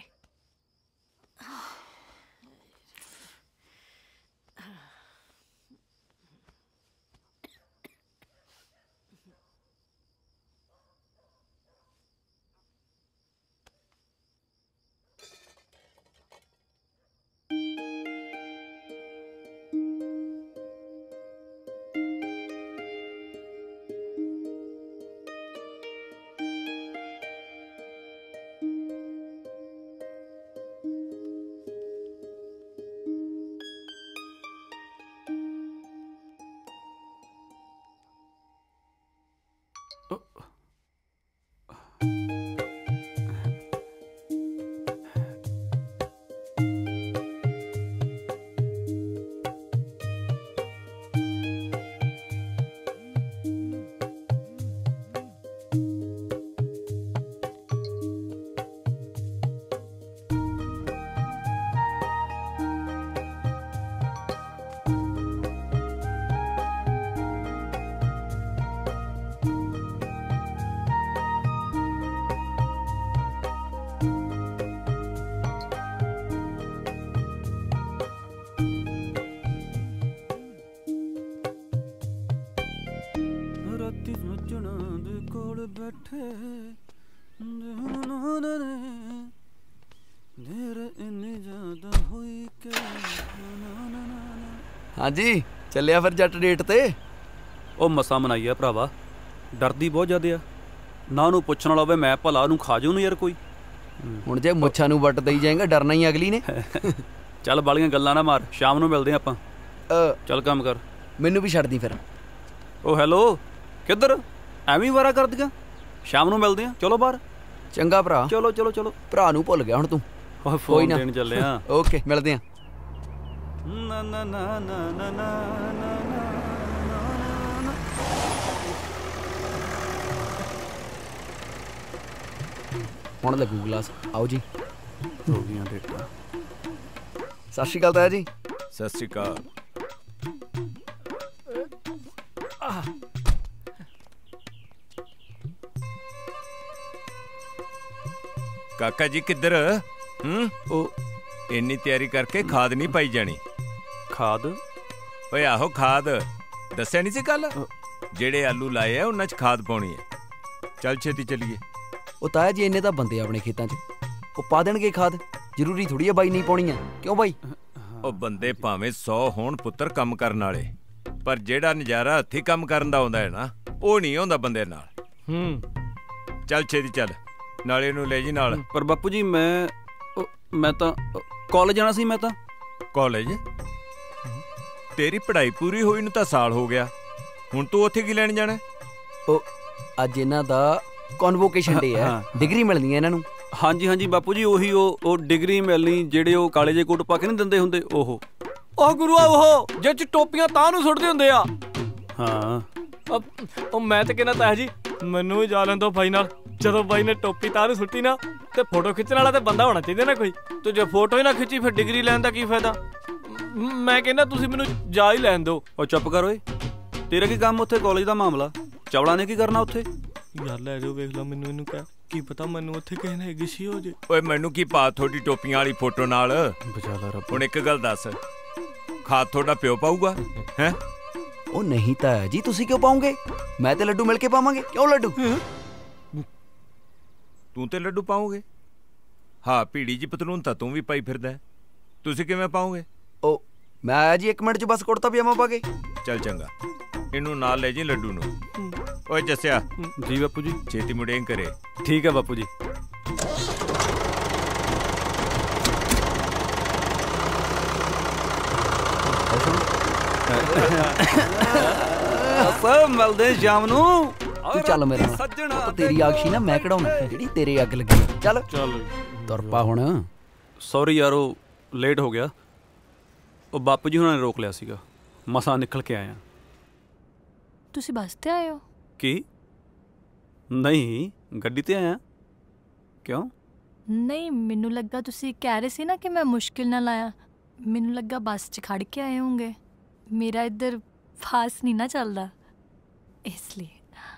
ਹਾਂਜੀ, ਚੱਲਿਆ ਫਿਰ ਜੱਟ ਡੇਟ ਤੇ? ਉਹ ਮਸਾਂ ਮਨਾਈ ਆ ਭਰਾਵਾ, ਡਰਦੀ ਬਹੁਤ ਜ਼ਿਆਦਾ ਆ ਨਾ। ਉਹਨੂੰ ਪੁੱਛਣ ਵਾਲਾ ਹੋਵੇ ਮੈਂ ਭਲਾ ਉਹਨੂੰ ਖਾ ਜਾਊ ਨੂੰ ਯਾਰ ਕੋਈ। ਹੁਣ ਜੇ ਮੁੱਛਾਂ ਨੂੰ ਵੱਟ ਦੇਈ ਜਾਏਗਾ, ਡਰਨਾ ਹੀ ਅਗਲੀ ਨੇ। ਚੱਲ ਬਾਲੀਆਂ ਗੱਲਾਂ ਨਾ ਮਾਰ, ਸ਼ਾਮ ਨੂੰ ਮਿਲਦੇ ਆਪਾਂ। ਚੱਲ ਕੰਮ ਕਰ, ਮੈਨੂੰ ਵੀ ਛੱਡ ਦੀ ਫਿਰ। ਉਹ ਹੈਲੋ, ਕਿੱਧਰ ਐਵੇਂ ਵਾਰਾ ਕਰ ਦਿਆ? ਸ਼ਾਮ ਨੂੰ ਮਿਲਦੇ ਆ, ਚਲੋ ਬਾਹਰ। ਚੰਗਾ ਭਰਾ, ਚਲੋ ਚਲੋ ਚਲੋ। ਭਰਾ ਨੂੰ ਭੁੱਲ ਗਿਆ ਹੁਣ ਤੂੰ? ਕੋਈ ਨਾ, ਦੇਣ ਚੱਲੇ ਆ। ਓਕੇ, ਮਿਲਦੇ ਆ। ਨਾ ਨਾ ਨਾ ਨਾ ਨਾ ਨਾ। ਹੁਣ ਲੱਗੂ ਗਲਾਸ। ਆਓ ਜੀ। ਹੋ ਗਈਆਂ ਡੇਟਾਂ। ਸਤਿ ਸ਼੍ਰੀ ਅਕਾਲ ਤਾਇਆ ਜੀ। ਸਤਿ ਸ਼੍ਰੀ ਅਕਾਲ। ਕਾਕਾ ਜੀ ਕਿੱਧਰ? ਉਹ ਇੰਨੀ ਤਿਆਰੀ ਕਰਕੇ ਖਾਦ ਨਹੀਂ ਪਾਈ ਜਾਣੀ। ਖਾਦ? ਓਏ ਆਹੋ ਖਾਦ, ਦੱਸਿਆ ਨਹੀਂ ਸੀ ਕੱਲ? ਜਿਹੜੇ ਆਲੂ ਲਾਏ ਆ ਉਹਨਾਂ 'ਚ ਖਾਦ ਪਾਉਣੀ ਹੈ। ਚੱਲ ਛੇਤੀ ਚੱਲੀਏ। ਉਹ ਤਾਇਆ ਜੀ ਇੰਨੇ ਤਾਂ ਬੰਦੇ ਆਪਣੇ ਖੇਤਾਂ 'ਚ, ਉਹ ਪਾ ਦੇਣਗੇ ਖਾਦ। ਜ਼ਰੂਰੀ ਥੋੜੀ ਆ ਬਾਈ ਨਹੀਂ ਪਾਉਣੀ ਆ, ਕਿਉਂ ਬਾਈ? ਉਹ ਬੰਦੇ ਭਾਵੇਂ 100 ਹੋਣ ਪੁੱਤਰ ਕੰਮ ਕਰਨ ਵਾਲੇ, ਪਰ ਜਿਹੜਾ ਨਜ਼ਾਰਾ ਹੱਥੀਂ ਕੰਮ ਕਰਨ ਦਾ ਆਉਂਦਾ ਹੈ ਨਾ, ਉਹ ਨਹੀਂ ਆਉਂਦਾ ਬੰਦੇ ਨਾਲ। ਚੱਲ ਛੇਤੀ ਚੱਲ, ਨਾਲੇ ਨੂੰ ਲੈ ਜੀ ਨਾਲ। ਪਰ ਬਾਪੂ ਜੀ ਮੈਂ ਤਾਂ ਕਾਲਜ ਜਾਣਾ ਸੀ। ਮੈਂ ਤਾਂ ਕਾਲਜ? ਤੇਰੀ ਪੜ੍ਹਾਈ ਪੂਰੀ ਹੋਈ ਨੂੰ ਤਾਂ ਸਾਲ ਹੋ ਗਿਆ, ਹੁਣ ਤੂੰ ਉੱਥੇ ਕੀ ਲੈਣ ਜਾਣਾ? ਉਹ ਅੱਜ ਇਹਨਾਂ ਦਾ ਕਨਵੋਕੇਸ਼ਨ ਡੇ ਹੈ, ਡਿਗਰੀ ਮਿਲਣੀ ਹੈ ਇਹਨਾਂ ਨੂੰ। ਹਾਂਜੀ ਹਾਂਜੀ ਬਾਪੂ ਜੀ, ਉਹੀ ਉਹ ਡਿਗਰੀ ਮਿਲਣੀ ਜਿਹੜੇ ਉਹ ਕਾਲੇ ਜੇ ਕੋਟ ਪਾ ਕੇ ਨਹੀਂ ਦਿੰਦੇ ਹੁੰਦੇ ਉਹ। ਗੁਰੂਆ ਉਹ ਜਿਹ 'ਚ ਟੋਪੀਆਂ ਤਾਂ ਨੂੰ ਸੁੱਟਦੇ ਹੁੰਦੇ ਆ। ਹਾਂ ਉਹ ਮੈਂ ਤੇ ਕਹਿੰਦਾ ਤਾਇਆ ਜੀ, ਮੈਨੂੰ ਵੀ ਜਾ ਲੈਣ ਦੋ ਬਾਈ ਨਾਲ। ਜਦੋਂ ਬਾਈ ਨੇ ਟੋਪੀ ਤਾਂ ਨੂੰ ਸੁੱਟੀ ਨਾ, ਤੇ ਫੋਟੋ ਖਿੱਚਣ ਵਾਲਾ ਤੇ ਬੰਦਾ ਹੋਣਾ ਚਾਹੀਦਾ ਨਾ ਕੋਈ। ਤੇ ਜੇ ਫੋਟੋ ਹੀ ਨਾ ਖਿੱਚੀ ਫਿਰ ਡਿਗਰੀ ਲੈਣ ਦਾ ਕੀ ਫਾਇਦਾ? ਮੈਂ ਕਹਿੰਦਾ ਤੁਸੀਂ ਮੈਨੂੰ ਜਾ ਹੀ ਲੈਣ ਦਿਓ। ਉਹ ਚੁੱਪ ਕਰ ਓਏ, ਤੇਰਾ ਕੀ ਕੰਮ ਉੱਥੇ? ਕਾਲਜ ਦਾ ਮਾਮਲਾ, ਚਵਲਾਂ ਨੇ ਕੀ ਕਰਨਾ ਉੱਥੇ? ਯਾਰ ਲੈ ਜਾਓ, ਵੇਖ ਲਾ ਮੈਨੂੰ, ਇਹਨੂੰ ਕਹਿ ਕੀ ਪਤਾ ਮੈਨੂੰ ਉੱਥੇ ਕਿਸੇ ਨੇ ਗਿਸ਼ੀ ਹੋ ਜੇ। ਓਏ ਮੈਨੂੰ ਕੀ ਪਾ ਤੁਹਾਡੀ ਟੋਪੀਆਂ ਵਾਲੀ ਫੋਟੋ ਨਾਲ। ਬਚਾ ਲਾ ਰੱਬ। ਹੁਣ ਇੱਕ ਗੱਲ ਦੱਸ, ਖਾਦ ਤੁਹਾਡਾ ਪਿਓ ਪਾਊਗਾ ਹੈ? ਉਹ ਨਹੀਂ ਤਾਂ ਜੀ, ਤੁਸੀਂ ਕਿਉਂ ਪਾਉਂਗੇ? ਮੈਂ ਤੇ ਲੱਡੂ ਮਿਲ ਕੇ ਪਾਵਾਂਗੇ। ਕਿਉਂ ਲੱਡੂ? ਤੂੰ ਤੇ ਲੱਡੂ ਪਾਓਗੇ? ਹਾਂ, ਭੀੜੀ ਜੀ ਪਤਲੂਨ ਤਾਂ ਤੂੰ ਵੀ ਪਾਈ ਫਿਰਦਾ, ਤੁਸੀਂ ਕਿਵੇਂ ਪਾਓਗੇ? ਉਹ ਮੈਂ ਆਇਆ ਜੀ 1 ਮਿੰਟ 'ਚ ਬਸ ਕੁੜਤਾ ਪਜਾਮਾ ਪਾ ਕੇ। ਚੱਲ ਚੰਗਾ, ਇਹਨੂੰ ਨਾਲ ਲੈ ਜੀ ਲੱਡੂ ਨੂੰ। ਓਏ ਜੱਸਿਆ। ਜੀ ਬਾਪੂ ਜੀ। ਛੇਤੀ ਮੁੜੇਂ ਕਰੇ। ਠੀਕ ਹੈ ਬਾਪੂ ਜੀ। ਸਭ ਮਿਲਦੇ ਸ਼ਾਮ ਨੂੰ। ਤੂੰ ਚੱਲ ਮੇਰੇ ਨਾਲ, ਉਹ ਤੇਰੀ ਅੱਗ ਸੀ ਨਾ ਮੈਂ ਕਢਾਉਣਾ, ਜਿਹੜੀ ਤੇਰੇ ਅੱਗ ਲੱਗੀ। ਚੱਲ ਚੱਲ ਤੁਰ ਪਾ ਹੁਣ। ਸੌਰੀ ਯਾਰ, ਉਹ ਲੇਟ ਹੋ ਗਿਆ। ਉਹ ਬਾਪੂ ਜੀ ਹੁਣਾਂ ਨੇ ਰੋਕ ਲਿਆ ਸੀਗਾ, ਮਸਾਂ ਨਿਕਲ ਕੇ ਆਇਆ। ਤੁਸੀਂ ਬੱਸ ਤੇ ਆਏ ਹੋ? ਕੀ? ਨਹੀਂ, ਗੱਡੀ ਤੇ ਆਇਆ। ਕਿਉਂ? ਨਹੀਂ, ਮੈਨੂੰ ਲੱਗਾ ਤੁਸੀਂ ਕਹਿ ਰਹੇ ਸੀ ਨਾ ਕਿ ਮੈਂ ਮੁਸ਼ਕਿਲ ਨਾਲ ਆਇਆ। ਮੈਨੂੰ ਲੱਗਾ ਬੱਸ 'ਚ ਖੜ ਕੇ ਆਏ ਹੋਣਗੇ। ਮੇਰਾ ਇੱਧਰ ਫਾਸਟ ਨਹੀਂ ਨਾ ਚੱਲਦਾ, ਇਸ ਲਈ।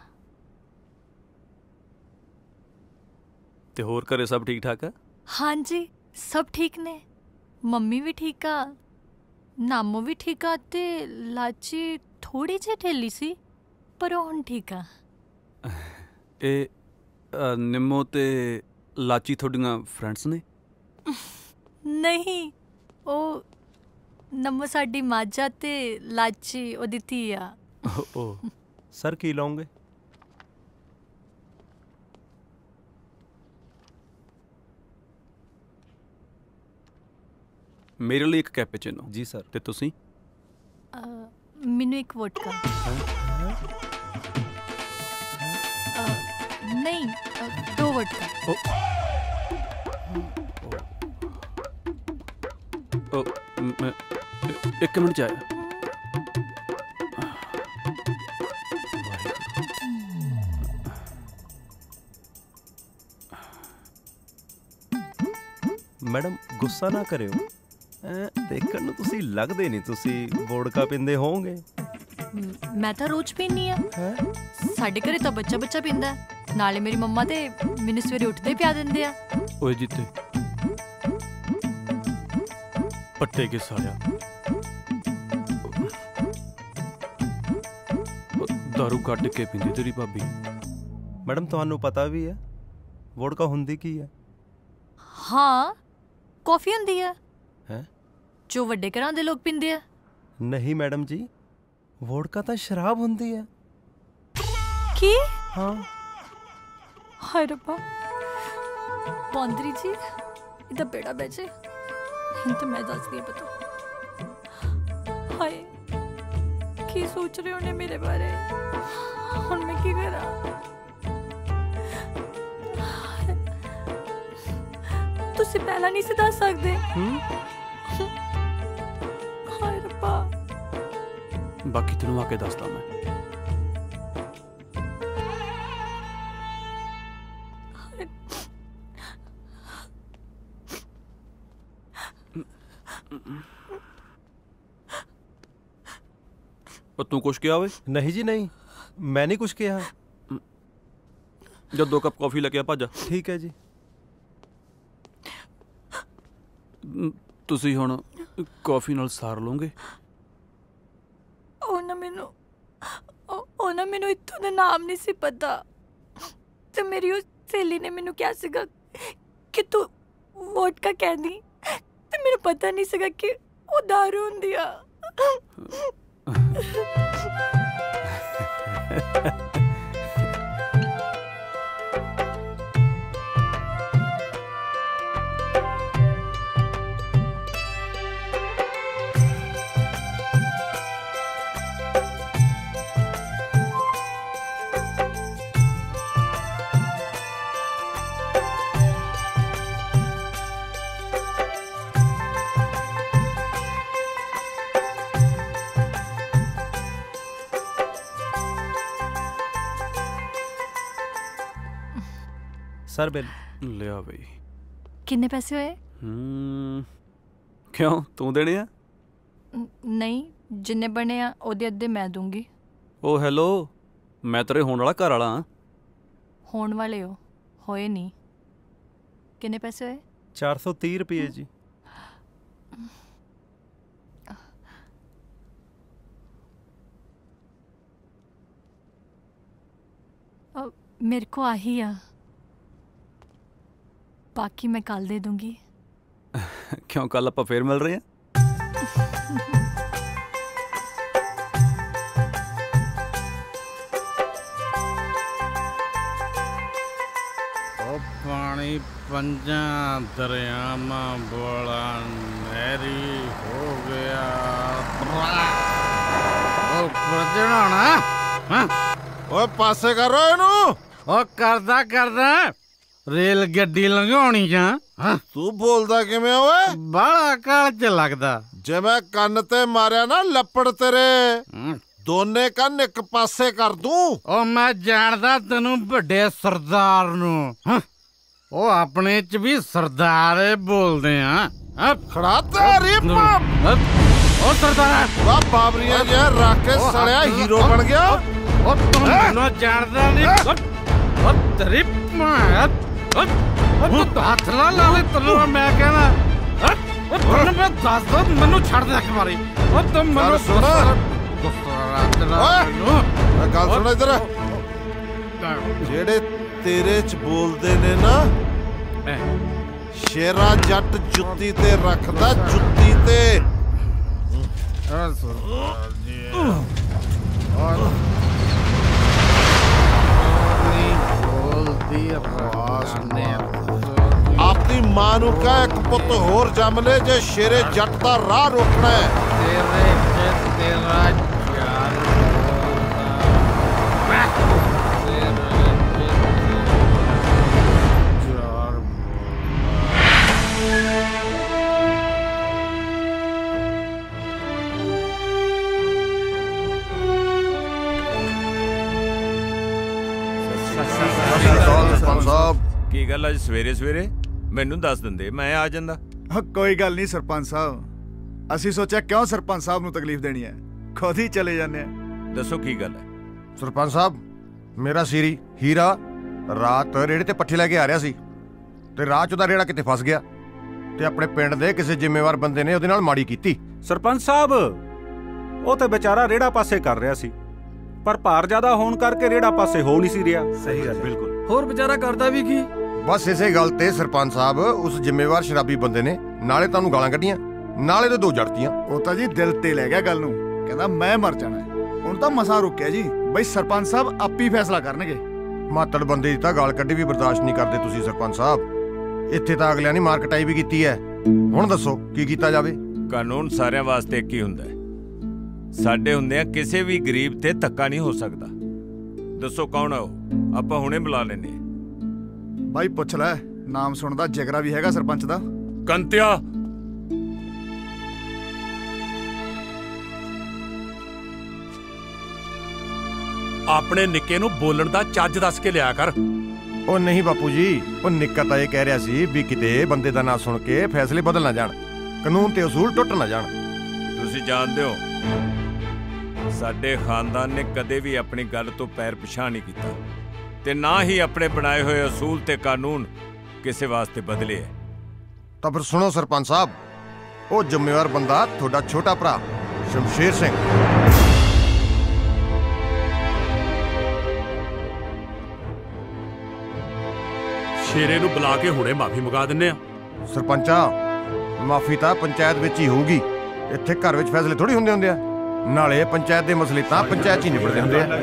ਤੇ ਹੋਰ ਘਰੇ ਸਭ ਠੀਕ ਠਾਕ ਆ? ਹਾਂਜੀ, ਸਭ ਠੀਕ ਨੇ। ਮੰਮੀ ਵੀ ਠੀਕ ਆ, ਨਾਮੋ ਵੀ ਠੀਕ ਆ, ਤੇ ਲਾਚੀ ਥੋੜੀ ਜਿਹੀ ਢਿੱਲੀ ਸੀ ਪਰ ਉਹ ਹੁਣ ਠੀਕ ਆ। ਇਹ ਨਿੰਮੋ ਤੇ ਲਾਚੀ ਤੁਹਾਡੀਆਂ ਫਰੈਂਡਸ ਨੇ? ਨਹੀਂ, ਉਹ ਨੰਮੋ ਸਾਡੀ ਮਾਝਾ ਤੇ ਲਾਚੀ ਉਹਦੀ ਧੀ ਆ। ਓ ਸਰ, ਕੀ ਲਾਉਂਗੇ? ਮੇਰੇ ਲਈ ਇੱਕ ਕੈਪੇਚੀਨੋ। ਜੀ ਸਰ। ਤੇ ਤੁਸੀਂ? ਮੈਨੂੰ ਇੱਕ ਵੋਡਕਾ। ਨਹੀਂ, 2 ਵੋਡਕਾ। ਇੱਕ ਮਿੰਟ 'ਚ ਆਇਆ। ਮੈਡਮ ਗੁੱਸਾ ਨਾ ਕਰਿਓ, ਦੇਖਣ ਨੂੰ ਤੁਸੀਂ ਲੱਗਦੇ ਨਹੀਂ ਤੁਸੀਂ ਵੋਡਕਾ ਪੀਂਦੇ ਹੋਵੋਗੇ। ਮੈਂ ਤਾਂ ਰੋਜ਼ ਪੀਂਦੀ ਆ। ਸਾਡੇ ਘਰੇ ਤਾਂ ਬੱਚਾ ਬੱਚਾ ਪੀਂਦਾ, ਨਾਲੇ ਮੇਰੀ ਮੰਮਾ ਤੇ ਮੈਨੂੰ ਸਵੇਰੇ ਉੱਠਦੇ ਪਿਆ ਦਿੰਦੇ ਆ। ਓਏ ਜਿੱਤੇ ਪੱਟੇ ਕੇ ਸਾਰਿਆ ਦਾਰੂ ਕੱਢ ਕੇ ਪੀਂਦੀ ਤੇਰੀ ਭਾਬੀ। ਮੈਡਮ ਤੁਹਾਨੂੰ ਪਤਾ ਵੀ ਹੈ ਵੋਡਕਾ ਹੁੰਦੀ ਕੀ ਹੈ? ਹਾਂ, ਕੌਫੀ ਹੁੰਦੀ ਆ ਹੈ ਜੋ ਵੱਡੇ ਘਰਾਂ ਦੇ ਲੋਕ ਪੀਂਦੇ ਆ। ਨਹੀਂ ਮੈਡਮ ਜੀ, ਵੋਡਕਾ ਤਾਂ ਸ਼ਰਾਬ ਹੁੰਦੀ ਹੈ। ਕੀ? ਹਾਂ। ਹਾਏ ਰੱਬਾ, ਬਾਂਦਰੀ ਜੀ ਇਹਦਾ ਬੇੜਾ ਬੈਜੇ। ਹੁਣ ਤਾਂ ਮੈਂ ਦੱਸਦੀ ਪਤਾ। ਹਾਏ, ਕੀ ਸੋਚ ਰਹੇ ਹੋਣੇ ਮੇਰੇ ਬਾਰੇ? ਹੁਣ ਮੈਂ ਕੀ ਕਰਾਂ? ਤੁਸੀਂ ਪਹਿਲਾਂ ਨਹੀਂ ਸੀ ਦੱਸ ਸਕਦੇ? ਹਾਏ ਰੱਬਾ। ਬਾਕੀ ਤੈਨੂੰ ਆ ਕੇ ਦੱਸਦਾ ਮੈਂ। ਪਰ ਤੂੰ ਕੁਛ ਕਿਹਾ ਓਏ? ਨਹੀਂ ਜੀ ਨਹੀਂ, ਮੈਂ ਨਹੀਂ ਕੁਛ ਕਿਹਾ। ਜਦ 2 ਕੱਪ ਕੌਫੀ ਲੈ ਕੇ ਆ, ਭੱਜ। ਠੀਕ ਹੈ ਜੀ। ਤੁਸੀਂ ਹੁਣ ਕੌਫੀ ਨਾਲ ਸਾਰ ਲਓਗੇ? ਉਹ ਨਾ ਮੈਨੂੰ ਇੱਥੋਂ ਦਾ ਨਾਮ ਨਹੀਂ ਸੀ ਪਤਾ, ਤੇ ਮੇਰੀ ਉਹ ਸਹੇਲੀ ਨੇ ਮੈਨੂੰ ਕਿਹਾ ਸੀਗਾ ਕਿ ਤੂੰ ਵੋਡਕਾ ਕਹਿੰਦੀ, ਤੇ ਮੈਨੂੰ ਪਤਾ ਨਹੀਂ ਸੀਗਾ ਕਿ ਉਹ ਦਾਰੂ ਹੁੰਦੀ ਆ। ਸਰ ਬਿੱਲ ਲਿਆ ਬਈ। ਕਿੰਨੇ ਪੈਸੇ ਹੋਏ? ਕਿਉਂ, ਤੂੰ ਦੇਣੇ ਆ? ਨਹੀਂ ਜਿੰਨੇ ਬਣੇ ਆ ਉਹਦੇ ਅੱਧੇ ਮੈਂ ਦੂੰਗੀ। ਓ ਹੈਲੋ, ਮੈਂ ਤੇਰੇ ਹੋਣ ਵਾਲਾ ਘਰ ਵਾਲਾ ਹਾਂ। ਹੋਣ ਵਾਲੇ ਹੋ, ਹੋਏ ਨਹੀਂ। ਕਿੰਨੇ ਪੈਸੇ ਹੋਏ? 430 ਰੁਪਏ ਜੀ। मेरे को आही आ, बाकी मैं कल दे दूंगी। क्यों, कल आप फिर मिल रहे हैं? पानी पंजा दरियामा बोला नहरी हो गया ਓਏ ਪਾਸੇ ਕਰੋ ਇਹਨੂੰ। ਉਹ ਕਰਦਾ ਰੇਲ ਗੱਡੀ ਲੰਘਾਉਣੀ ਜਾਂ। ਤੂੰ ਬੋਲਦਾ ਕਿਵੇਂ ਓਏ? ਬਾਹਲਾ ਕਾਲ ਚ ਲੱਗਦਾ। ਜੇ ਮੈਂ ਕੰਨ ਤੇ ਮਾਰਿਆ ਨਾ ਲੱਪੜ ਤੇਰੇ ਦੋਨੇ ਕੰਨ ਇੱਕ ਪਾਸੇ ਕਰ ਦੂੰ। ਉਹ ਮੈਂ ਜਾਣਦਾ ਤੈਨੂੰ ਵੱਡੇ ਸਰਦਾਰ ਨੂੰ। ਉਹ ਆਪਣੇ ਚ ਵੀ ਸਰਦਾਰੇ ਬੋਲਦੇ ਆ। ਖੜਾ ਤੇਰੀ ਉਹ ਸਰਦਾਰ ਵਾ ਬਾਬਰੀਆਂ ਜਿਹਾ ਰੱਖ ਕੇ ਸੜਿਆ ਹੀਰੋ ਬਣ ਗਿਆ। ਉਹ ਤੂੰ ਮੈਨੂੰ ਜਾਣਦਾ ਨਹੀਂ। ਉਹ ਤੇਰੀ ਮਾਂ ਉਹ ਤੂੰ ਹੱਥ ਨਾ ਲਾਵੇ ਤੈਨੂੰ ਮੈਂ ਕਹਿਣਾ। ਉਹ ਤੈਨੂੰ ਮੈਂ ਦੱਸਦਾ ਮੈਨੂੰ ਛੱਡ ਦੇ ਇੱਕ ਵਾਰੀ। ਉਹ ਤੂੰ ਮੈਨੂੰ ਸੁਣ ਓਏ ਗੱਲ ਸੁਣ ਇੱਧਰ। ਜਿਹੜੇ ਤੇਰੇ ਚ ਬੋਲਦੇ ਨੇ ਨਾ ਸ਼ੇਰਾ ਜੱਟ ਜੁੱਤੀ ਤੇ ਰੱਖਦਾ ਜੁੱਤੀ ਤੇ। ਆਪਣੀ ਮਾਂ ਨੂੰ ਕਹਿ ਇੱਕ ਪੁੱਤ ਹੋਰ ਜੰਮ ਲੈ ਜੇ ਸ਼ੇਰੇ ਜੱਟ ਦਾ ਰਾਹ ਰੋਕਣਾ ਹੈ। ਤੇਰੇ ਚ ਤੇਰਾ ਕੀ ਗੱਲ ਅੱਜ ਸਵੇਰੇ ਸਵੇਰੇ ਮੈਨੂੰ ਦੱਸ ਦਿੰਦੇ, ਮੈਂ ਆ ਜਾਂਦਾ। ਕੋਈ ਗੱਲ ਨਹੀਂ ਸਰਪੰਚ ਸਾਹਿਬ, ਅਸੀਂ ਸੋਚਿਆ ਕਿਉਂ ਸਰਪੰਚ ਸਾਹਿਬ ਨੂੰ ਤਕਲੀਫ ਦੇਣੀ ਹੈ, ਖੁਦ ਹੀ ਚਲੇ ਜਾਂਦੇ ਆ। ਦੱਸੋ ਕੀ ਗੱਲ ਹੈ? ਸਰਪੰਚ ਸਾਹਿਬ, ਮੇਰਾ ਸੀਰੀ ਹੀਰਾ ਰਾਤ ਰੇੜੇ ਤੇ ਪੱਠੇ ਲੈ ਕੇ ਆ ਰਿਹਾ ਸੀ ਤੇ ਰਾਹ 'ਚ ਉਹਦਾ ਰੇੜਾ ਕਿਤੇ ਫਸ ਗਿਆ ਤੇ ਆਪਣੇ ਪਿੰਡ ਦੇ ਕਿਸੇ ਜ਼ਿੰਮੇਵਾਰ ਬੰਦੇ ਨੇ ਉਹਦੇ ਨਾਲ ਮਾੜੀ ਕੀਤੀ। ਸਰਪੰਚ ਸਾਹਿਬ, ਉਹ ਤੇ ਵਿਚਾਰਾ ਰੇੜਾ ਪਾਸੇ ਕਰ ਰਿਹਾ ਸੀ, ਪਰ ਭਾਰ ਜ਼ਿਆਦਾ ਹੋਣ ਕਰਕੇ ਰੇੜਾ ਪਾਸੇ ਹੋ ਨਹੀਂ ਸੀ ਰਿਹਾ। ਸਹੀ ਗੱਲ, ਬਿਲਕੁਲ। ਹੋਰ ਵਿਚਾਰਾ ਕਰਦਾ ਵੀ ਕੀ? ਬਸ ਇਸੇ ਗੱਲ ਤੇ ਸਰਪੰਚ ਸਾਹਿਬ ਉਸ ਜ਼ਿੰਮੇਵਾਰ ਸ਼ਰਾਬੀ ਬੰਦੇ ਨੇ ਨਾਲੇ ਤੁਹਾਨੂੰ ਗਾਲਾਂ ਕੱਢੀਆਂ ਨਾਲੇ ਤੇ ਦੋ ਜੜਤੀਆਂ। ਉਹ ਤਾਂ ਜੀ ਦਿਲ ਤੇ ਲੈ ਗਿਆ ਗੱਲ ਨੂੰ, ਕਹਿੰਦਾ ਮੈਂ ਮਰ ਜਾਣਾ। ਹੁਣ ਤਾਂ ਮਸਾਂ ਰੁਕਿਆ ਜੀ, ਬਈ ਸਰਪੰਚ ਸਾਹਿਬ ਆਪੀ ਫੈਸਲਾ ਕਰਨਗੇ। ਮਾਤੜ ਬੰਦੇ ਦੀ ਤਾਂ ਗਾਲ ਕੱਢੀ ਵੀ ਬਰਦਾਸ਼ਤ ਨਹੀਂ ਕਰਦੇ ਤੁਸੀਂ ਸਰਪੰਚ ਸਾਹਿਬ। ਇੱਥੇ ਤਾਂ ਅਗਲਿਆਂ ਨੇ ਮਾਰ ਕਟਾਈ ਵੀ ਕੀਤੀ ਹੈ, ਹੁਣ ਦੱਸੋ ਕੀ ਕੀਤਾ ਜਾਵੇ? ਕਾਨੂੰਨ ਸਾਰਿਆਂ ਵਾਸਤੇ ਇੱਕ ਹੀ ਹੁੰਦਾ ਹੈ। ਸਾਡੇ ਹੁੰਦਿਆਂ ਕਿਸੇ ਵੀ ਗਰੀਬ ਤੇ ਧੱਕਾ ਨਹੀਂ ਹੋ ਸਕਦਾ। ਦੱਸੋ ਕੌਣ ਆ ਉਹ? ਆਪਾਂ ਹੁਣੇ ਬੁਲਾ ਲੈਨੇ। ਬਾਈ ਪੁੱਛ ਲੈ, ਨਾਮ ਸੁਣਦਾ ਜਿਗਰਾ ਵੀ ਹੈਗਾ ਸਰਪੰਚ ਦਾ। ਕੰਤਿਆ, ਆਪਣੇ ਨਿੱਕੇ ਨੂੰ ਬੋਲਣ ਦਾ ਚੱਜ ਦੱਸ ਕੇ ਲਿਆ ਕਰ। ਉਹ ਨਹੀਂ ਬਾਪੂ ਜੀ, ਉਹ ਨਿੱਕਾ ਤਾਂ ਇਹ ਕਹਿ ਰਿਹਾ ਸੀ ਵੀ ਕਿਤੇ ਬੰਦੇ ਦਾ ਨਾਂ ਸੁਣ ਕੇ ਫੈਸਲੇ ਬਦਲ ਨਾ ਜਾਣ, ਕਾਨੂੰਨ ਤੇ ਉਸੂਲ ਟੁੱਟ ਨਾ ਜਾਣ। ਤੁਸੀਂ ਜਾਣਦੇ ਹੋ ਸਾਡੇ ਖਾਨਦਾਨ ਨੇ ਕਦੇ ਵੀ ਆਪਣੀ ਗੱਲ ਤੋਂ ਪੈਰ ਪਿਛਾਂਹ ਨਹੀਂ ਕੀਤਾ ਤੇ ਨਾ ਹੀ ਆਪਣੇ ਬਣਾਏ ਹੋਏ ਉਸੂਲ ਤੇ ਕਾਨੂੰਨ ਕਿਸੇ ਵਾਸਤੇ ਬਦਲੇ ਹੈ। ਤਾਂ ਫਿਰ ਸੁਣੋ ਸਰਪੰਚ ਸਾਹਿਬ, ਉਹ ਜ਼ਿੰਮੇਵਾਰ ਬੰਦਾ ਤੁਹਾਡਾ ਛੋਟਾ ਭਰਾ ਸ਼ਮਸ਼ੇਰ ਸਿੰਘ। ਸ਼ੇਰੇ ਨੂੰ ਬੁਲਾ ਕੇ ਹੁਣੇ ਮਾਫੀ ਮੰਗਾ ਦਿੰਨੇ ਆ। ਸਰਪੰਚਾ, ਮਾਫੀ ਤਾਂ ਪੰਚਾਇਤ ਵਿੱਚ ਹੀ ਹੋਊਗੀ, ਇੱਥੇ ਘਰ ਵਿੱਚ ਫੈਸਲੇ ਥੋੜੀ ਹੁੰਦੇ ਆ। ਨਾਲੇ ਪੰਚਾਇਤ ਦੇ ਮਸਲੇ ਤਾਂ ਪੰਚਾਇਤ 'ਚ ਹੀ ਨਿਬੜਦੇ ਹੁੰਦੇ ਆ।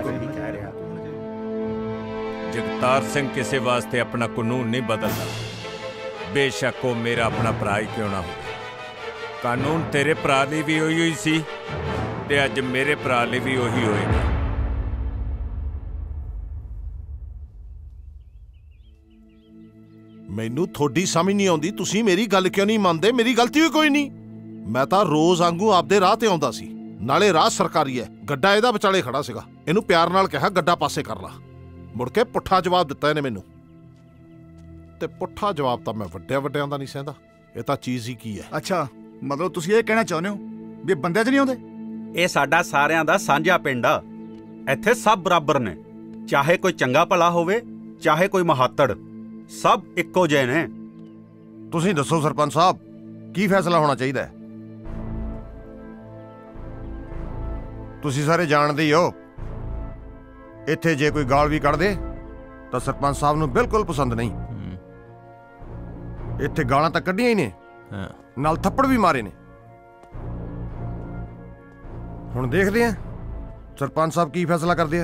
ਜਗਤਾਰ ਸਿੰਘ ਕਿਸੇ ਵਾਸਤੇ ਆਪਣਾ ਕਾਨੂੰਨ ਨਹੀਂ ਬਦਲਦਾ, ਬੇਸ਼ੱਕ ਉਹ ਮੇਰਾ ਆਪਣਾ ਭਰਾ ਹੀ ਕਿਉਂ ਨਾ ਹੋਵੇ। ਕਾਨੂੰਨ ਤੇਰੇ ਭਰਾ ਲਈ ਵੀ ਉਹੀ ਹੋਈ ਸੀ ਤੇ ਅੱਜ ਮੇਰੇ ਭਰਾ ਲਈ ਵੀ ਉਹੀ ਹੋਏਗਾ। ਮੈਨੂੰ ਤੁਹਾਡੀ ਸਮਝ ਨਹੀਂ ਆਉਂਦੀ, ਤੁਸੀਂ ਮੇਰੀ ਗੱਲ ਕਿਉਂ ਨਹੀਂ ਮੰਨਦੇ? ਮੇਰੀ ਗਲਤੀ ਵੀ ਕੋਈ ਨਹੀਂ। ਮੈਂ ਤਾਂ ਰੋਜ਼ ਵਾਂਗੂ ਆਪਦੇ ਰਾਹ ਤੇ ਆਉਂਦਾ ਸੀ, ਨਾਲੇ ਰਾਹ ਸਰਕਾਰੀ ਹੈ, ਗੱਡਾ ਇਹਦਾ ਵਿਚਾਲੇ ਖੜਾ ਸੀਗਾ। ਇਹਨੂੰ ਪਿਆਰ ਨਾਲ ਕਿਹਾ ਗੱਡਾ ਪਾਸੇ ਕਰ ਲਾ, ਮੁੜ ਕੇ ਪੁੱਠਾ ਜਵਾਬ ਦਿੱਤਾ ਇਹਨੇ ਮੈਨੂੰ। ਤੇ ਪੁੱਠਾ ਜਵਾਬ ਤਾਂ ਮੈਂ ਵੱਡਿਆਂ ਦਾ ਨਹੀਂ ਸਹਿੰਦਾ, ਇਹ ਤਾਂ ਚੀਜ਼ ਹੀ ਕੀ ਹੈ। ਅੱਛਾ, ਮਤਲਬ ਤੁਸੀਂ ਇਹ ਕਹਿਣਾ ਚਾਹੁੰਦੇ ਹੋ ਵੀ ਬੰਦਿਆਂ 'ਚ ਨਹੀਂ ਆਉਂਦੇ? ਇਹ ਸਾਡਾ ਸਾਰਿਆਂ ਦਾ ਸਾਂਝਾ ਪਿੰਡ ਆ। ਇੱਥੇ ਸਭ ਬਰਾਬਰ ਨੇ, ਚਾਹੇ ਕੋਈ ਚੰਗਾ ਭਲਾ ਹੋਵੇ ਚਾਹੇ ਕੋਈ ਮਹਾਤੜ, ਸਭ ਇੱਕੋ ਜਿਹੇ ਨੇ। ਤੁਸੀਂ ਦੱਸੋ ਸਰਪੰਚ ਸਾਹਿਬ, ਕੀ ਫੈਸਲਾ ਹੋਣਾ ਚਾਹੀਦਾ ਹੈ? ਤੁਸੀਂ ਸਾਰੇ ਜਾਣਦੇ ਹੀ ਹੋ, ਇੱਥੇ ਜੇ ਕੋਈ ਗਾਲ ਵੀ ਕੱਢ ਦੇ ਤਾਂ ਸਰਪੰਚ ਸਾਹਿਬ ਨੂੰ ਬਿਲਕੁਲ ਪਸੰਦ ਨਹੀਂ। ਇੱਥੇ ਗਾਲਾਂ ਤਾਂ ਕੱਢੀਆਂ ਹੀ ਨੇ, ਨਾਲ ਥੱਪੜ ਵੀ ਮਾਰੇ ਨੇ। ਹੁਣ ਦੇਖਦੇ ਆਂ ਸਰਪੰਚ ਸਾਹਿਬ ਕੀ ਫੈਸਲਾ ਕਰਦੇ ਆ।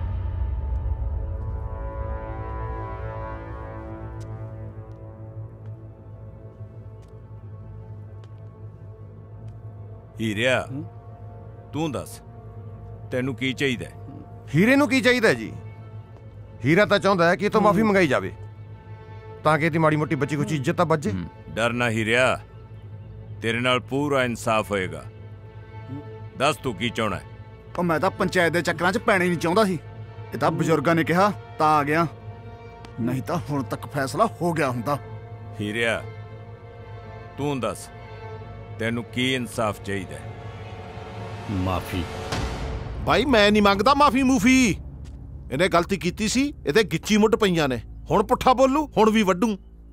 ਹੀਰਿਆ, ਤੂੰ ਦੱਸ ਤੈਨੂੰ ਕੀ ਚਾਹੀਦਾ? ਹੀਰੇ ਨੂੰ ਕੀ ਚਾਹੀਦਾ ਜੀ? ਹੀਰਾ ਤਾਂ ਚਾਹੁੰਦਾ ਹੈ ਕਿ ਇਹ ਤੋਂ ਮਾਫੀ ਮੰਗਾਈ ਜਾਵੇ ਤਾਂ ਕਿ ਇਹਦੀ ਮਾੜੀ ਮੋਟੀ ਬੱਚੀ ਕੁਛ ਇੱਜ਼ਤ ਤਾਂ ਬਚ ਜੇ। ਡਰ ਨਾ ਹੀਰਿਆ, ਤੇਰੇ ਨਾਲ ਪੂਰਾ ਇਨਸਾਫ ਹੋਏਗਾ। ਦੱਸ ਤੂੰ ਕੀ ਚਾਹਣਾ ਹੈ? ਉਹ ਮੈਂ ਤਾਂ ਪੰਚਾਇਤ ਦੇ ਚੱਕਰਾਂ 'ਚ ਪੈਣੇ ਨਹੀਂ ਚਾਹੁੰਦਾ ਸੀ। ਇਹ ਤਾਂ ਬਜ਼ੁਰਗਾਂ ਨੇ ਕਿਹਾ ਤਾਂ ਆ ਗਿਆ, ਨਹੀਂ ਤਾਂ ਹੁਣ ਤੱਕ ਫੈਸਲਾ ਹੋ ਗਿਆ ਹੁੰਦਾ। ਹੀਰਿਆ, ਤੂੰ ਦੱਸ ਤੈਨੂੰ ਕੀ ਇਨਸਾਫ ਚਾਹੀਦਾ? ਮਾਫੀ ਭਾਈ, ਮੈਂ ਨਹੀਂ ਮੰਗਦਾ ਮਾਫੀ ਮੂਫੀ। ਇਹਨੇ ਗਲਤੀ ਕੀਤੀ ਸੀ, ਇਹਦੇ ਗਿੱਚੀ ਮੁੱਢ ਪਈਆਂ ਨੇ, ਹੁਣ ਪੁੱਠਾ ਬੋਲੂ, ਹੁਣ ਵੀ ਵੱਢੂ।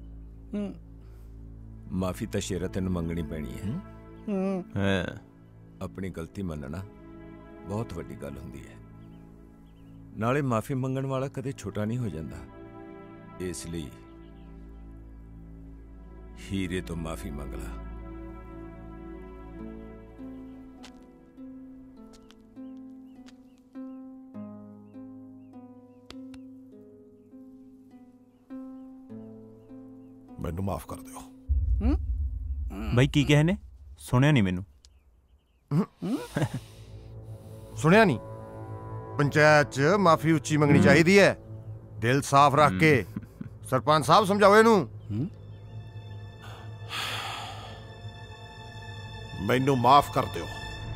ਮਾਫੀ ਤਾਂ ਸ਼ੇਰਾ ਤੈਨੂੰ ਮੰਗਣੀ ਪੈਣੀ ਹੈ। ਆਪਣੀ ਗਲਤੀ ਮੰਨਣਾ ਬਹੁਤ ਵੱਡੀ ਗੱਲ ਹੁੰਦੀ ਹੈ। ਨਾਲੇ ਮਾਫੀ ਮੰਗਣ ਵਾਲਾ ਕਦੇ ਛੋਟਾ ਨਹੀਂ ਹੋ ਜਾਂਦਾ। ਇਸ ਲਈ ਹੀਰੇ ਤੋਂ ਮਾਫੀ ਮੰਗ ਲਾ। ਮੈਨੂੰ ਮਾਫ ਕਰ ਦਿਓ। ਬਾਈ ਕੀ ਕਹੇ ਨੇ? ਸੁਣਿਆ ਨਹੀਂ ਮੈਨੂੰ। ਸੁਣਿਆ ਨਹੀਂ? ਪੰਚਾਇਤ 'ਚ ਮਾਫੀ ਉੱਚੀ ਮੰਗਣੀ ਚਾਹੀਦੀ ਹੈ, ਦਿਲ ਸਾਫ਼ ਰੱਖ ਕੇ। ਸਰਪੰਚ ਸਾਹਿਬ ਸਮਝਾਓ ਇਹਨੂੰ। ਮੈਨੂੰ ਮਾਫ ਕਰ ਦਿਓ।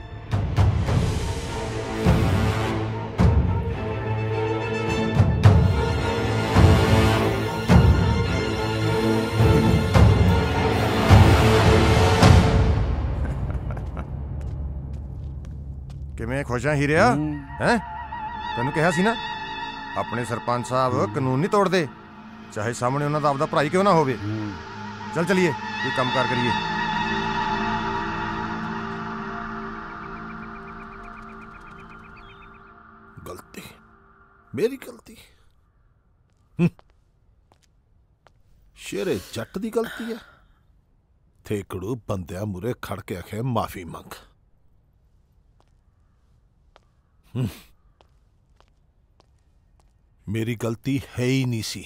ਕਿਵੇਂ ਖੁਸ਼ ਆ ਹੀਰਿਆ? ਹੈ ਤੈਨੂੰ ਕਿਹਾ ਸੀ ਨਾ, ਆਪਣੇ ਸਰਪੰਚ ਸਾਹਿਬ ਕਾਨੂੰਨ ਨਹੀਂ ਤੋੜਦੇ, ਚਾਹੇ ਸਾਹਮਣੇ ਉਹਨਾਂ ਦਾ ਆਪਦਾ ਭਰਾ ਹੀ ਕਿਉਂ ਨਾ ਹੋਵੇ। ਚੱਲ ਚਲੀਏ, ਕੋਈ ਕੰਮ ਕਾਰ ਕਰੀਏ। ਗਲਤੀ ਮੇਰੀ ਗਲਤੀ, ਸ਼ੇਰੇ ਜੱਟ ਦੀ ਗਲਤੀ ਹੈ। ਥੇਕੜੂ ਬੰਦਿਆਂ ਮੂਰੇ ਖੜ ਕੇ ਆਖੇ ਮਾਫੀ ਮੰਗ। ਮੇਰੀ ਗਲਤੀ ਹੈ ਹੀ ਨਹੀਂ ਸੀ।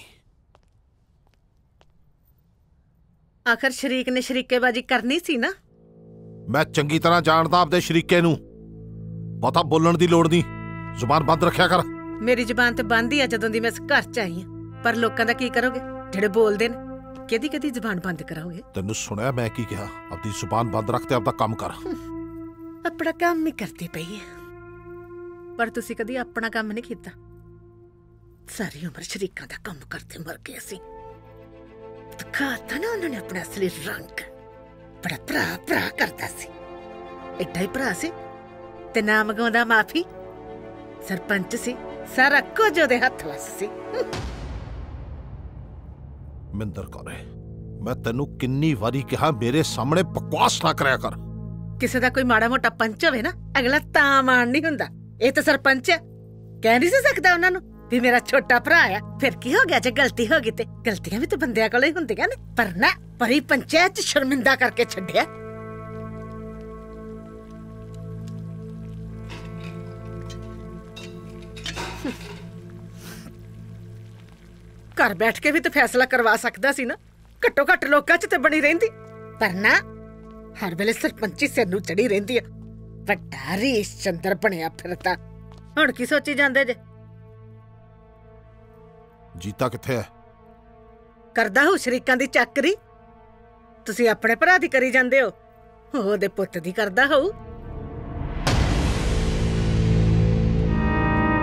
ਆਖਰ ਸ਼ਰੀਕ ਨੇ ਸ਼ਰੀਕੇਬਾਜੀ ਕਰਨੀ ਸੀ ਨਾ। ਮੈਂ ਚੰਗੀ ਤਰ੍ਹਾਂ ਜਾਣਦਾ ਆਪਦੇ ਸ਼ਰੀਕੇ ਨੂੰ, ਬਹੁਤਾ ਬੋਲਣ ਦੀ ਲੋੜ ਨਹੀਂ, ਜ਼ੁਬਾਨ ਬੰਦ ਰੱਖਿਆ ਕਰ। ਮੇਰੀ ਜ਼ੁਬਾਨ ਤੇ ਬੰਦ ਹੀ ਆ ਜਦੋਂ ਦੀ ਮੈਂ ਇਸ ਘਰ 'ਚ ਆਈ ਹਾਂ, ਪਰ ਲੋਕਾਂ ਦਾ ਕੀ ਕਰੋਗੇ ਜਿਹੜੇ ਬੋਲਦੇ ਨੇ? ਕਿਹਦੀ ਕਿਹਦੀ ਜ਼ੁਬਾਨ ਬੰਦ ਕਰਾਓਗੇ? ਤੈਨੂੰ ਸੁਣਿਆ ਮੈਂ ਕੀ ਕਿਹਾ? ਆਪਦੀ ਜ਼ੁਬਾਨ ਬੰਦ ਰੱਖ ਤੇ ਆਪਦਾ ਕੰਮ ਕਰ। ਆਪਣਾ ਕੰਮ ਹੀ ਕਰਦੀ ਪਈ ਹੈ, ਪਰ ਤੁਸੀਂ ਕਦੀ ਆਪਣਾ ਕੰਮ ਨਹੀਂ ਕੀਤਾ। ਸਾਰੀ ਉਮਰ ਸ਼ਰੀਕਾਂ ਦਾ ਕੰਮ ਕਰਦੇ ਮਰ ਗਏ ਸੀ। ਦਿਖਾਤਾ ਨਾ ਉਹਨਾਂ ਨੇ ਆਪਣਾ ਅਸਲੀ ਰੰਗ। ਬੜਾ ਭਰਾ ਕਰਦਾ ਸੀ, ਏਡਾ ਹੀ ਭਰਾ ਸੀ ਤੇ ਨਾ ਮੰਗਾਉਂਦਾ ਮਾਫੀ। ਸਰਪੰਚ ਸੀ, ਸਾਰਾ ਕੁਝ ਉਹਦੇ ਹੱਥ ਵਸ ਸੀ। ਮਿੰਦਰ ਕੌਰੇ, ਮੈਂ ਤੈਨੂੰ ਕਿੰਨੀ ਵਾਰੀ ਕਿਹਾ ਮੇਰੇ ਸਾਹਮਣੇ ਬਕਵਾਸ ਨਾ ਕਰਿਆ ਕਰ। ਕਿਸੇ ਦਾ ਕੋਈ ਮਾੜਾ ਮੋਟਾ ਪੰਚ ਹੋਵੇ ਨਾ, ਅਗਲਾ ਤਾਂ ਮਾਣ ਨਹੀਂ ਹੁੰਦਾ। ਇਹ ਤਾਂ ਸਰਪੰਚ ਹੈ, ਕਹਿ ਨਹੀਂ ਸੀ ਸਕਦਾ ਉਹਨਾਂ ਨੂੰ ਵੀ ਮੇਰਾ ਛੋਟਾ ਭਰਾ ਆ। ਫਿਰ ਕੀ ਹੋ ਗਿਆ ਜੇ ਗਲਤੀ ਹੋ ਗਈ ਤੇ? ਗਲਤੀਆਂ ਵੀ ਤਾਂ ਬੰਦਿਆਂ ਕੋਲ ਹੀ ਹੁੰਦੀਆਂ ਨੇ, ਪਰ ਨਾ ਪਰੀ ਪੰਚਾਇਤ 'ਚ ਸ਼ਰਮਿੰਦਾ ਕਰਕੇ ਛੱਡਿਆ। ਘਰ ਬੈਠ ਕੇ ਵੀ ਤਾਂ ਫੈਸਲਾ ਕਰਵਾ ਸਕਦਾ ਸੀ ਨਾ, ਘੱਟੋ ਘੱਟ ਲੋਕਾਂ 'ਚ ਤੇ ਬਣੀ ਰਹਿੰਦੀ। ਪਰ ਨਾ, ਹਰ ਵੇਲੇ ਸਰਪੰਚੀ ਸਿਰ ਨੂੰ ਚੜੀ ਰਹਿੰਦੀ ਆ। ਵੱਡਾ ਰੀਸ਼ ਚੰਦਰ ਬਣਿਆ ਫਿਰਦਾ। ਹੁਣ ਕੀ ਸੋਚੀ ਜਾਂਦੇ ਜੇ? ਜੀਤਾ ਕਿੱਥੇ ਹੈ? ਕਰਦਾ ਹੋ ਸ਼ਰੀਕਾਂ ਦੀ ਚਾਕਰੀ। ਤੁਸੀਂ ਆਪਣੇ ਭਰਾ ਦੀ ਕਰੀ ਜਾਂਦੇ ਹੋ, ਉਹਦੇ ਪੁੱਤ ਦੀ ਕਰਦਾ ਹੋਊ।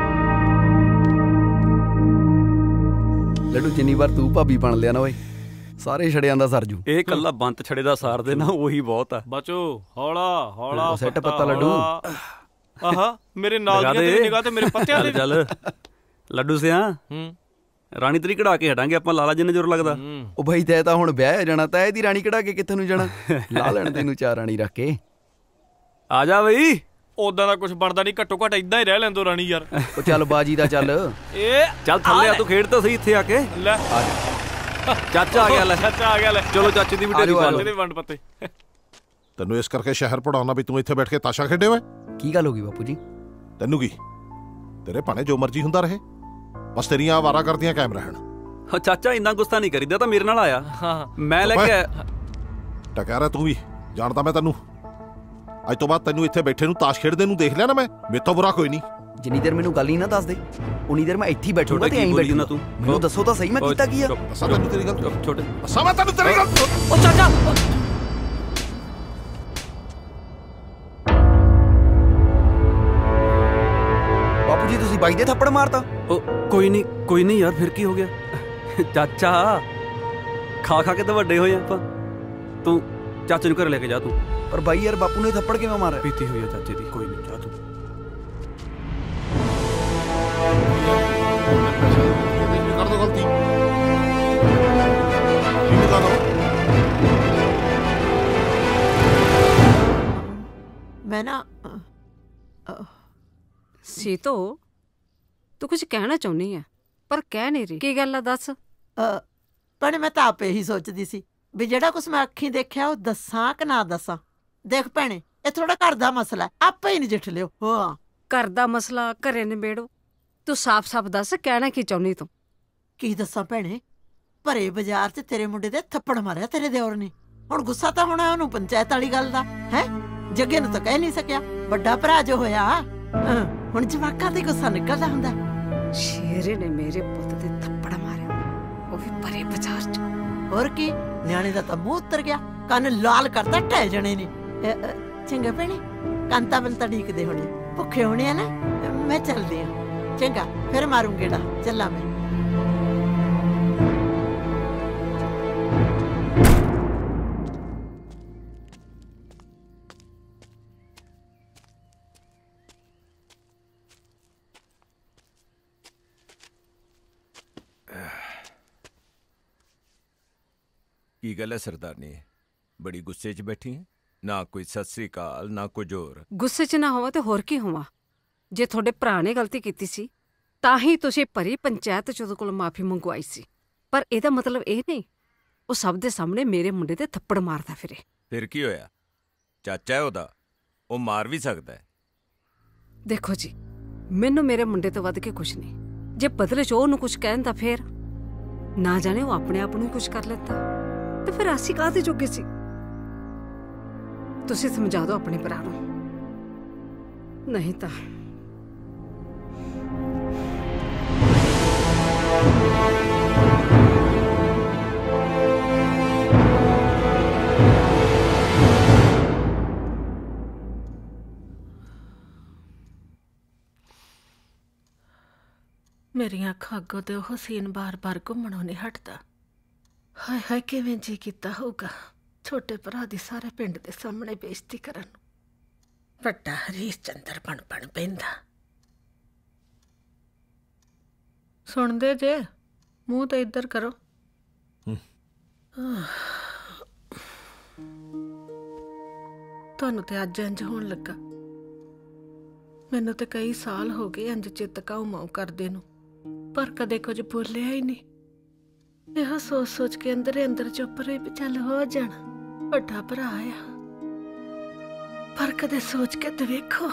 ਲੱਡੂ ਜਿੰਨੀ ਵਾਰ ਤੂੰ ਭਾਬੀ ਬਣ ਲਿਆ ਨਾ ਓਏ, ਸਾਰੇ ਛੜਿਆਂ ਦਾ ਸਰਜੂ। ਇਹ ਕੱਲਾ ਬੰਤ ਛੜੇ ਦਾ ਸਾਰ ਦੇ ਨਾ ਉਹੀ ਬਹੁਤ ਆ। ਬਚੋ ਹੌਲਾ ਹੌਲਾ ਸੈੱਟ ਪੱਤਾ ਲੱਡੂ। ਆਹਾ ਮੇਰੇ ਨਾਲ ਦੀਆਂ ਤੇਰੀ ਨਿਗਾਹ ਤੇ ਮੇਰੇ ਪੱਤਿਆਂ ਦੇ ਚੱਲ ਲੱਡੂ ਸਿਆ ਰਾਣੀ ਤੇਰੀ ਕਢਾ ਕੇ ਹਟਾਂਗੇ ਆਪਾਂ, ਲਾਲਾ ਜਿੰਨੇ ਜ਼ੋਰ ਲੱਗਦਾ। ਉਹ ਬਾਈ ਤੈ ਤਾਂ ਹੁਣ ਵਿਆਹ ਹੋ ਜਾਣਾ, ਤੈ ਇਹਦੀ ਰਾਣੀ ਕਢਾ ਕੇ ਕਿੱਥੇ ਨੂੰ ਜਾਣਾ? ਲਾ ਲੈਣ ਤੈਨੂੰ 4 ਰਾਣੀ ਰੱਖ ਕੇ। ਆ ਜਾ ਬਈ। ਉਦਾਂ ਦਾ ਕੁਝ ਬਣਦਾ ਨਹੀਂ, ਘੱਟੋ ਘੱਟ ਇਦਾਂ ਹੀ ਰਹਿ ਲੈਂਦੋ ਰਾਣੀ ਯਾਰ। ਉਹ ਚੱਲ ਬਾਜੀ ਦਾ ਚੱਲ। ਚੱਲ ਥੱਲੇ ਆ, ਤੂੰ ਖੇਡ ਤਾਂ ਸਹੀ ਇੱਥੇ ਆ ਕੇ। ਲੈ ਚਾਚਾ ਆ ਗਿਆ ਲੈ। ਚਾਚਾ ਆ ਗਿਆ ਲੈ। ਚਲੋ ਚਾਚੇ ਦੀ ਵੀ ਢੇਰੀ ਪਾ ਲਓ। ਵੰਡ ਪੱਤੇ। ਤੈਨੂੰ ਇਸ ਕਰਕੇ ਸ਼ਹਿਰ ਪੜਾਉਣਾ ਵੀ ਤੂੰ ਇੱਥੇ ਬੈਠ ਕੇ ਤਾਸ਼ਾ ਖੇਡੇ ਓਏ। ਕੀ ਗੱਲ ਹੋ ਗਈ ਬਾਪੂ ਜੀ? ਤੈਨੂੰ ਕੀ, ਤੇਰੇ ਭਾਣੇ ਜੋ ਮਰਜ਼ੀ ਹੁੰਦਾ ਰਹੇ, ਬਸ ਤੇਰੀਆਂ ਆਵਾਰਾ ਕਰਦੀਆਂ ਕਾਇਮ ਰਹਿਣ। ਚਾਚਾ ਇੰਨਾ ਗੁੱਸਾ ਨਹੀਂ ਕਰੀਦਾ, ਤਾਂ ਮੇਰੇ ਨਾਲ ਆਇਆ ਮੈਂ ਲੈ ਕੇ ਆਇਆ। ਟਕਰਾ ਤੂੰ ਵੀ ਜਾਣਦਾ ਮੈਂ ਤੈਨੂੰ। ਅੱਜ ਤੋਂ ਬਾਅਦ ਤੈਨੂੰ ਇੱਥੇ ਬੈਠੇ ਨੂੰ ਤਾਸ਼ ਖੇਡਦੇ ਨੂੰ ਦੇਖ ਲਿਆ ਨਾ ਮੈਂ, ਮੇਥੋਂ ਬੁਰਾ ਕੋਈ ਨਹੀਂ। ਜਿੰਨੀ ਦੇਰ ਮੈਨੂੰ ਗੱਲ ਹੀ ਨਾ ਦੱਸ ਦੇ ਉਨੀ ਦੇਰ ਮੈਂ ਇੱਥੇ ਹੀ ਬੈਠੂਗਾ ਤੇ ਐਂ ਬੈਠੂਗਾ। ਤੂੰ ਮੈਨੂੰ ਦੱਸੋ ਤਾਂ ਸਹੀ ਮੈਂ ਕੀਤਾ ਕੀ ਆ? ਦੱਸਾਂ ਤੈਨੂੰ ਤੇਰੀ ਗੱਲ। ਛੋਟੇ ਦੱਸਾਂ ਮੈਂ ਤੈਨੂੰ ਤੇਰੀ ਗੱਲ। ਉਹ ਚਾਚਾ ਬਾਪੂ ਜੀ ਤੁਸੀਂ ਬਾਈ ਦੇ ਥੱਪੜ ਮਾਰਤਾ। ਕੋਈ ਨਹੀਂ ਯਾਰ, ਫਿਰ ਕੀ ਹੋ ਗਿਆ? ਚਾਚਾ ਖਾ ਖਾ ਕੇ ਤਾਂ ਵੱਡੇ ਹੋਏ ਆਪਾਂ। ਤੂੰ ਚਾਚੇ ਨੂੰ ਘਰ ਲੈ ਕੇ ਜਾ ਤੂੰ। ਪਰ ਬਾਈ ਯਾਰ ਬਾਪੂ ਨੇ ਥੱਪੜ ਕਿਵੇਂ ਮਾਰਿਆ? ਪੀਤੀ ਹੋਈ ਆ ਚਾਚੇ ਦੀ। ਕੋਈ ਨਹੀਂ ਜਾ ਤੂੰ। ਕਰ ਦੋ ਗਲਤੀ। ਕੀ ਬਤਾ ਦੋ? ਮੈਂ ਨਾ ਸੀਤੋ ਤੂੰ ਕੁਝ ਕਹਿਣਾ ਚਾਹੁੰਦੀ ਆ ਪਰ ਕਹਿ ਨਹੀਂ ਰਹੀ। ਕੀ ਗੱਲ ਆ ਦੱਸ। ਪਰ ਮੈਂ ਤਾਂ ਆਪੇ ਹੀ ਸੋਚਦੀ ਸੀ ਵੀ ਜਿਹੜਾ ਕੁਛ ਮੈਂ ਅੱਖੀਂ ਦੇਖਿਆ ਉਹ ਦੱਸਾਂ ਕਿ ਨਾ ਦੱਸਾਂ। ਦੇਖ ਭੈਣੇ, ਇਹ ਥੋੜਾ ਘਰ ਦਾ ਮਸਲਾ, ਆਪੇ ਹੀ ਨਜਿੱਠ ਲਿਓ। ਹਾਂ, ਘਰ ਦਾ ਮਸਲਾ ਘਰੇ ਨਿਬੇੜੋ। ਤੂੰ ਸਾਫ਼-ਸਾਫ਼ ਦੱਸ ਕਹਿਣਾ ਕੀ ਚਾਹੁੰਦੀ ਤੂੰ? ਕੀ ਦੱਸਾਂ ਭੈਣੇ, ਭਰੇ ਬਾਜ਼ਾਰ 'ਚ ਤੇਰੇ ਮੁੰਡੇ ਦੇ ਥੱਪੜ ਮਾਰਿਆ ਤੇਰੇ ਦਿਓਰ ਨੇ। ਹੁਣ ਗੁੱਸਾ ਤਾਂ ਹੋਣਾ ਉਹਨੂੰ ਪੰਚਾਇਤ ਵਾਲੀ ਗੱਲ ਦਾ ਹੈ। ਜੱਗੇ ਨੂੰ ਤਾਂ ਕਹਿ ਨਹੀਂ ਸਕਿਆ, ਵੱਡਾ ਭਰਾ ਜੋ ਹੋਇਆ। ਹੁਣ ਜਵਾਕਾਂ ਤੇ ਗੁੱਸਾ ਨਿਕਲਦਾ ਹੁੰਦਾ। ਸ਼ੇਰੇ ਨੇ ਮੇਰੇ ਪੁੱਤ ਦੇ ਥੱਪੜ ਮਾਰਿਆ, ਉਹ ਵੀ ਭਰੇ ਬਾਜ਼ਾਰ 'ਚ। ਹੋਰ ਕੀ, ਨਿਆਣੇ ਦਾ ਤਾਂ ਮੂੰਹ ਉਤਰ ਗਿਆ, ਕੰਨ ਲਾਲ ਕਰਤਾ ਢਹਿ ਜਣੇ ਨੇ। ਚੰਗਾ ਭੈਣੇ, ਕੰਤਾ ਬਲ ਤਾਂ ਢੀਕਦੇ ਹੋਣੇ, ਭੁੱਖੇ ਹੋਣੇ ਆ ਨਾ। ਮੈਂ ਚੱਲਦੀ ਆ। ਚੰਗਾ ਫਿਰ ਮਾਰੂ ਗੇੜਾ, ਚੱਲਾਂ ਮੈਂ। ਕੀ ਗੱਲ ਹੈ ਸਰਦਾਰਨੀ, ਬੜੀ ਗੁੱਸੇ 'ਚ ਬੈਠੀ ਹੈ? ਨਾ ਕੋਈ ਸਤਿ ਸ੍ਰੀ ਅਕਾਲ, ਨਾ ਕੁਝ ਹੋਰ। ਗੁੱਸੇ 'ਚ ਨਾ ਹੋਵਾਂ ਤੇ ਹੋਰ ਕੀ ਹੋਵਾਂ? ਜੇ ਤੁਹਾਡੇ ਭਰਾ ਨੇ ਗਲਤੀ ਕੀਤੀ ਸੀ ਤਾਂ ਹੀ ਤੁਸੀਂ ਭਰੀ ਪੰਚਾਇਤ 'ਚ ਉਹਦੇ ਕੋਲ ਮਾਫੀ ਮੰਗਵਾਈ ਸੀ। ਪਰ ਇਹਦਾ ਮਤਲਬ ਇਹ ਨਹੀਂ ਉਹ ਸਭ ਦੇ ਸਾਹਮਣੇ ਮੇਰੇ ਮੁੰਡੇ ਤੇ ਥੱਪੜ ਮਾਰਦਾ ਫਿਰੇ। ਫਿਰ ਕੀ ਹੋਇਆ? ਚਾਚਾ ਹੈ ਉਹਦਾ, ਉਹ ਮਾਰ ਵੀ ਸਕਦਾ ਹੈ। ਦੇਖੋ ਜੀ, ਮੈਨੂੰ ਮੇਰੇ ਮੁੰਡੇ ਤੋਂ ਵੱਧ ਕੇ ਕੁਝ ਨਹੀਂ। ਜੇ ਬਦਲੇ 'ਚ ਉਹਨੂੰ ਕੁਝ ਕਹਿਣ ਤਾਂ ਫੇਰ ਨਾ ਜਾਣੇ ਉਹ ਆਪਣੇ ਆਪ ਨੂੰ ਕੁਝ ਕਰ ਲੈਂਦਾ ਤੇ ਫਿਰ ਅਸੀਂ ਕਾਹਦੇ ਜੋਗੇ ਸੀ? ਤੁਸੀਂ ਸਮਝਾ ਦਿਓ ਆਪਣੇ ਭਰਾ ਨੂੰ, ਨਹੀਂ ਤਾਂ ਮੇਰੀਆਂ ਅੱਖਾਂ ਅੱਗੋਂ ਤੇ ਉਹ ਸੀਨ ਬਾਰ-ਬਾਰ ਘੁੰਮਣੋਂ ਨਹੀਂ ਹਟਦਾ। ਹਾਏ ਹਾਏ, ਕਿਵੇਂ ਜੀ ਕੀਤਾ ਹੋਊਗਾ ਛੋਟੇ ਭਰਾ ਦੀ ਸਾਰੇ ਪਿੰਡ ਦੇ ਸਾਹਮਣੇ ਬੇਇੱਜ਼ਤੀ ਕਰਨ ਨੂੰ। ਵੱਡਾ ਹਰੀਸ਼ ਚੰਦਰ ਬਣ ਪੈਂਦਾ। ਸੁਣਦੇ ਜੇ, ਮੂੰਹ ਤੇ ਇੱਧਰ ਕਰੋ। ਤੁਹਾਨੂੰ ਤੇ ਅੱਜ ਇੰਝ ਹੋਣ ਲੱਗਾ, ਮੈਨੂੰ ਤੇ ਕਈ ਸਾਲ ਹੋ ਗਏ ਇੰਝ ਚਿੱਤ ਘਾਉ-ਮਾਉ ਕਰਦੇ ਨੂੰ, ਪਰ ਕਦੇ ਕੁਝ ਬੋਲਿਆ ਹੀ ਨਹੀਂ। ਇਹੋ ਸੋਚ ਕੇ ਅੰਦਰ ਚੁੱਪ ਰਹੀ ਵੀ ਚੱਲ ਹੋ ਜਾਣਾ, ਵੱਡਾ ਭਰਾ ਆ। ਪਰ ਕਦੇ ਸੋਚ ਕੇ ਤੇ ਵੇਖੋ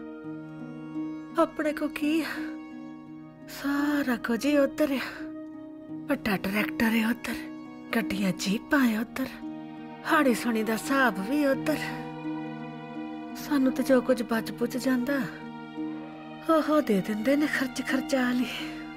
ਆਪਣੇ ਕੋ ਕੀ ਆ, ਸਾਰਾ ਕੁਝ ਹੀ ਉੱਧਰ ਆ। ਵੱਡਾ ਡਾਇਰੈਕਟਰ ਹੈ ਉੱਧਰ, ਗੱਡੀਆਂ ਜੀਪਾਂ ਆ ਉੱਧਰ, ਹਾੜੀ ਸੁਣੀ ਦਾ ਹਿਸਾਬ ਵੀ ਉੱਧਰ। ਸਾਨੂੰ ਤੇ ਜੋ ਕੁਝ ਬਚ ਪੁੱਜ ਜਾਂਦਾ ਉਹ ਦੇ ਦਿੰਦੇ ਨੇ ਖਰਚਾ ਲਈ।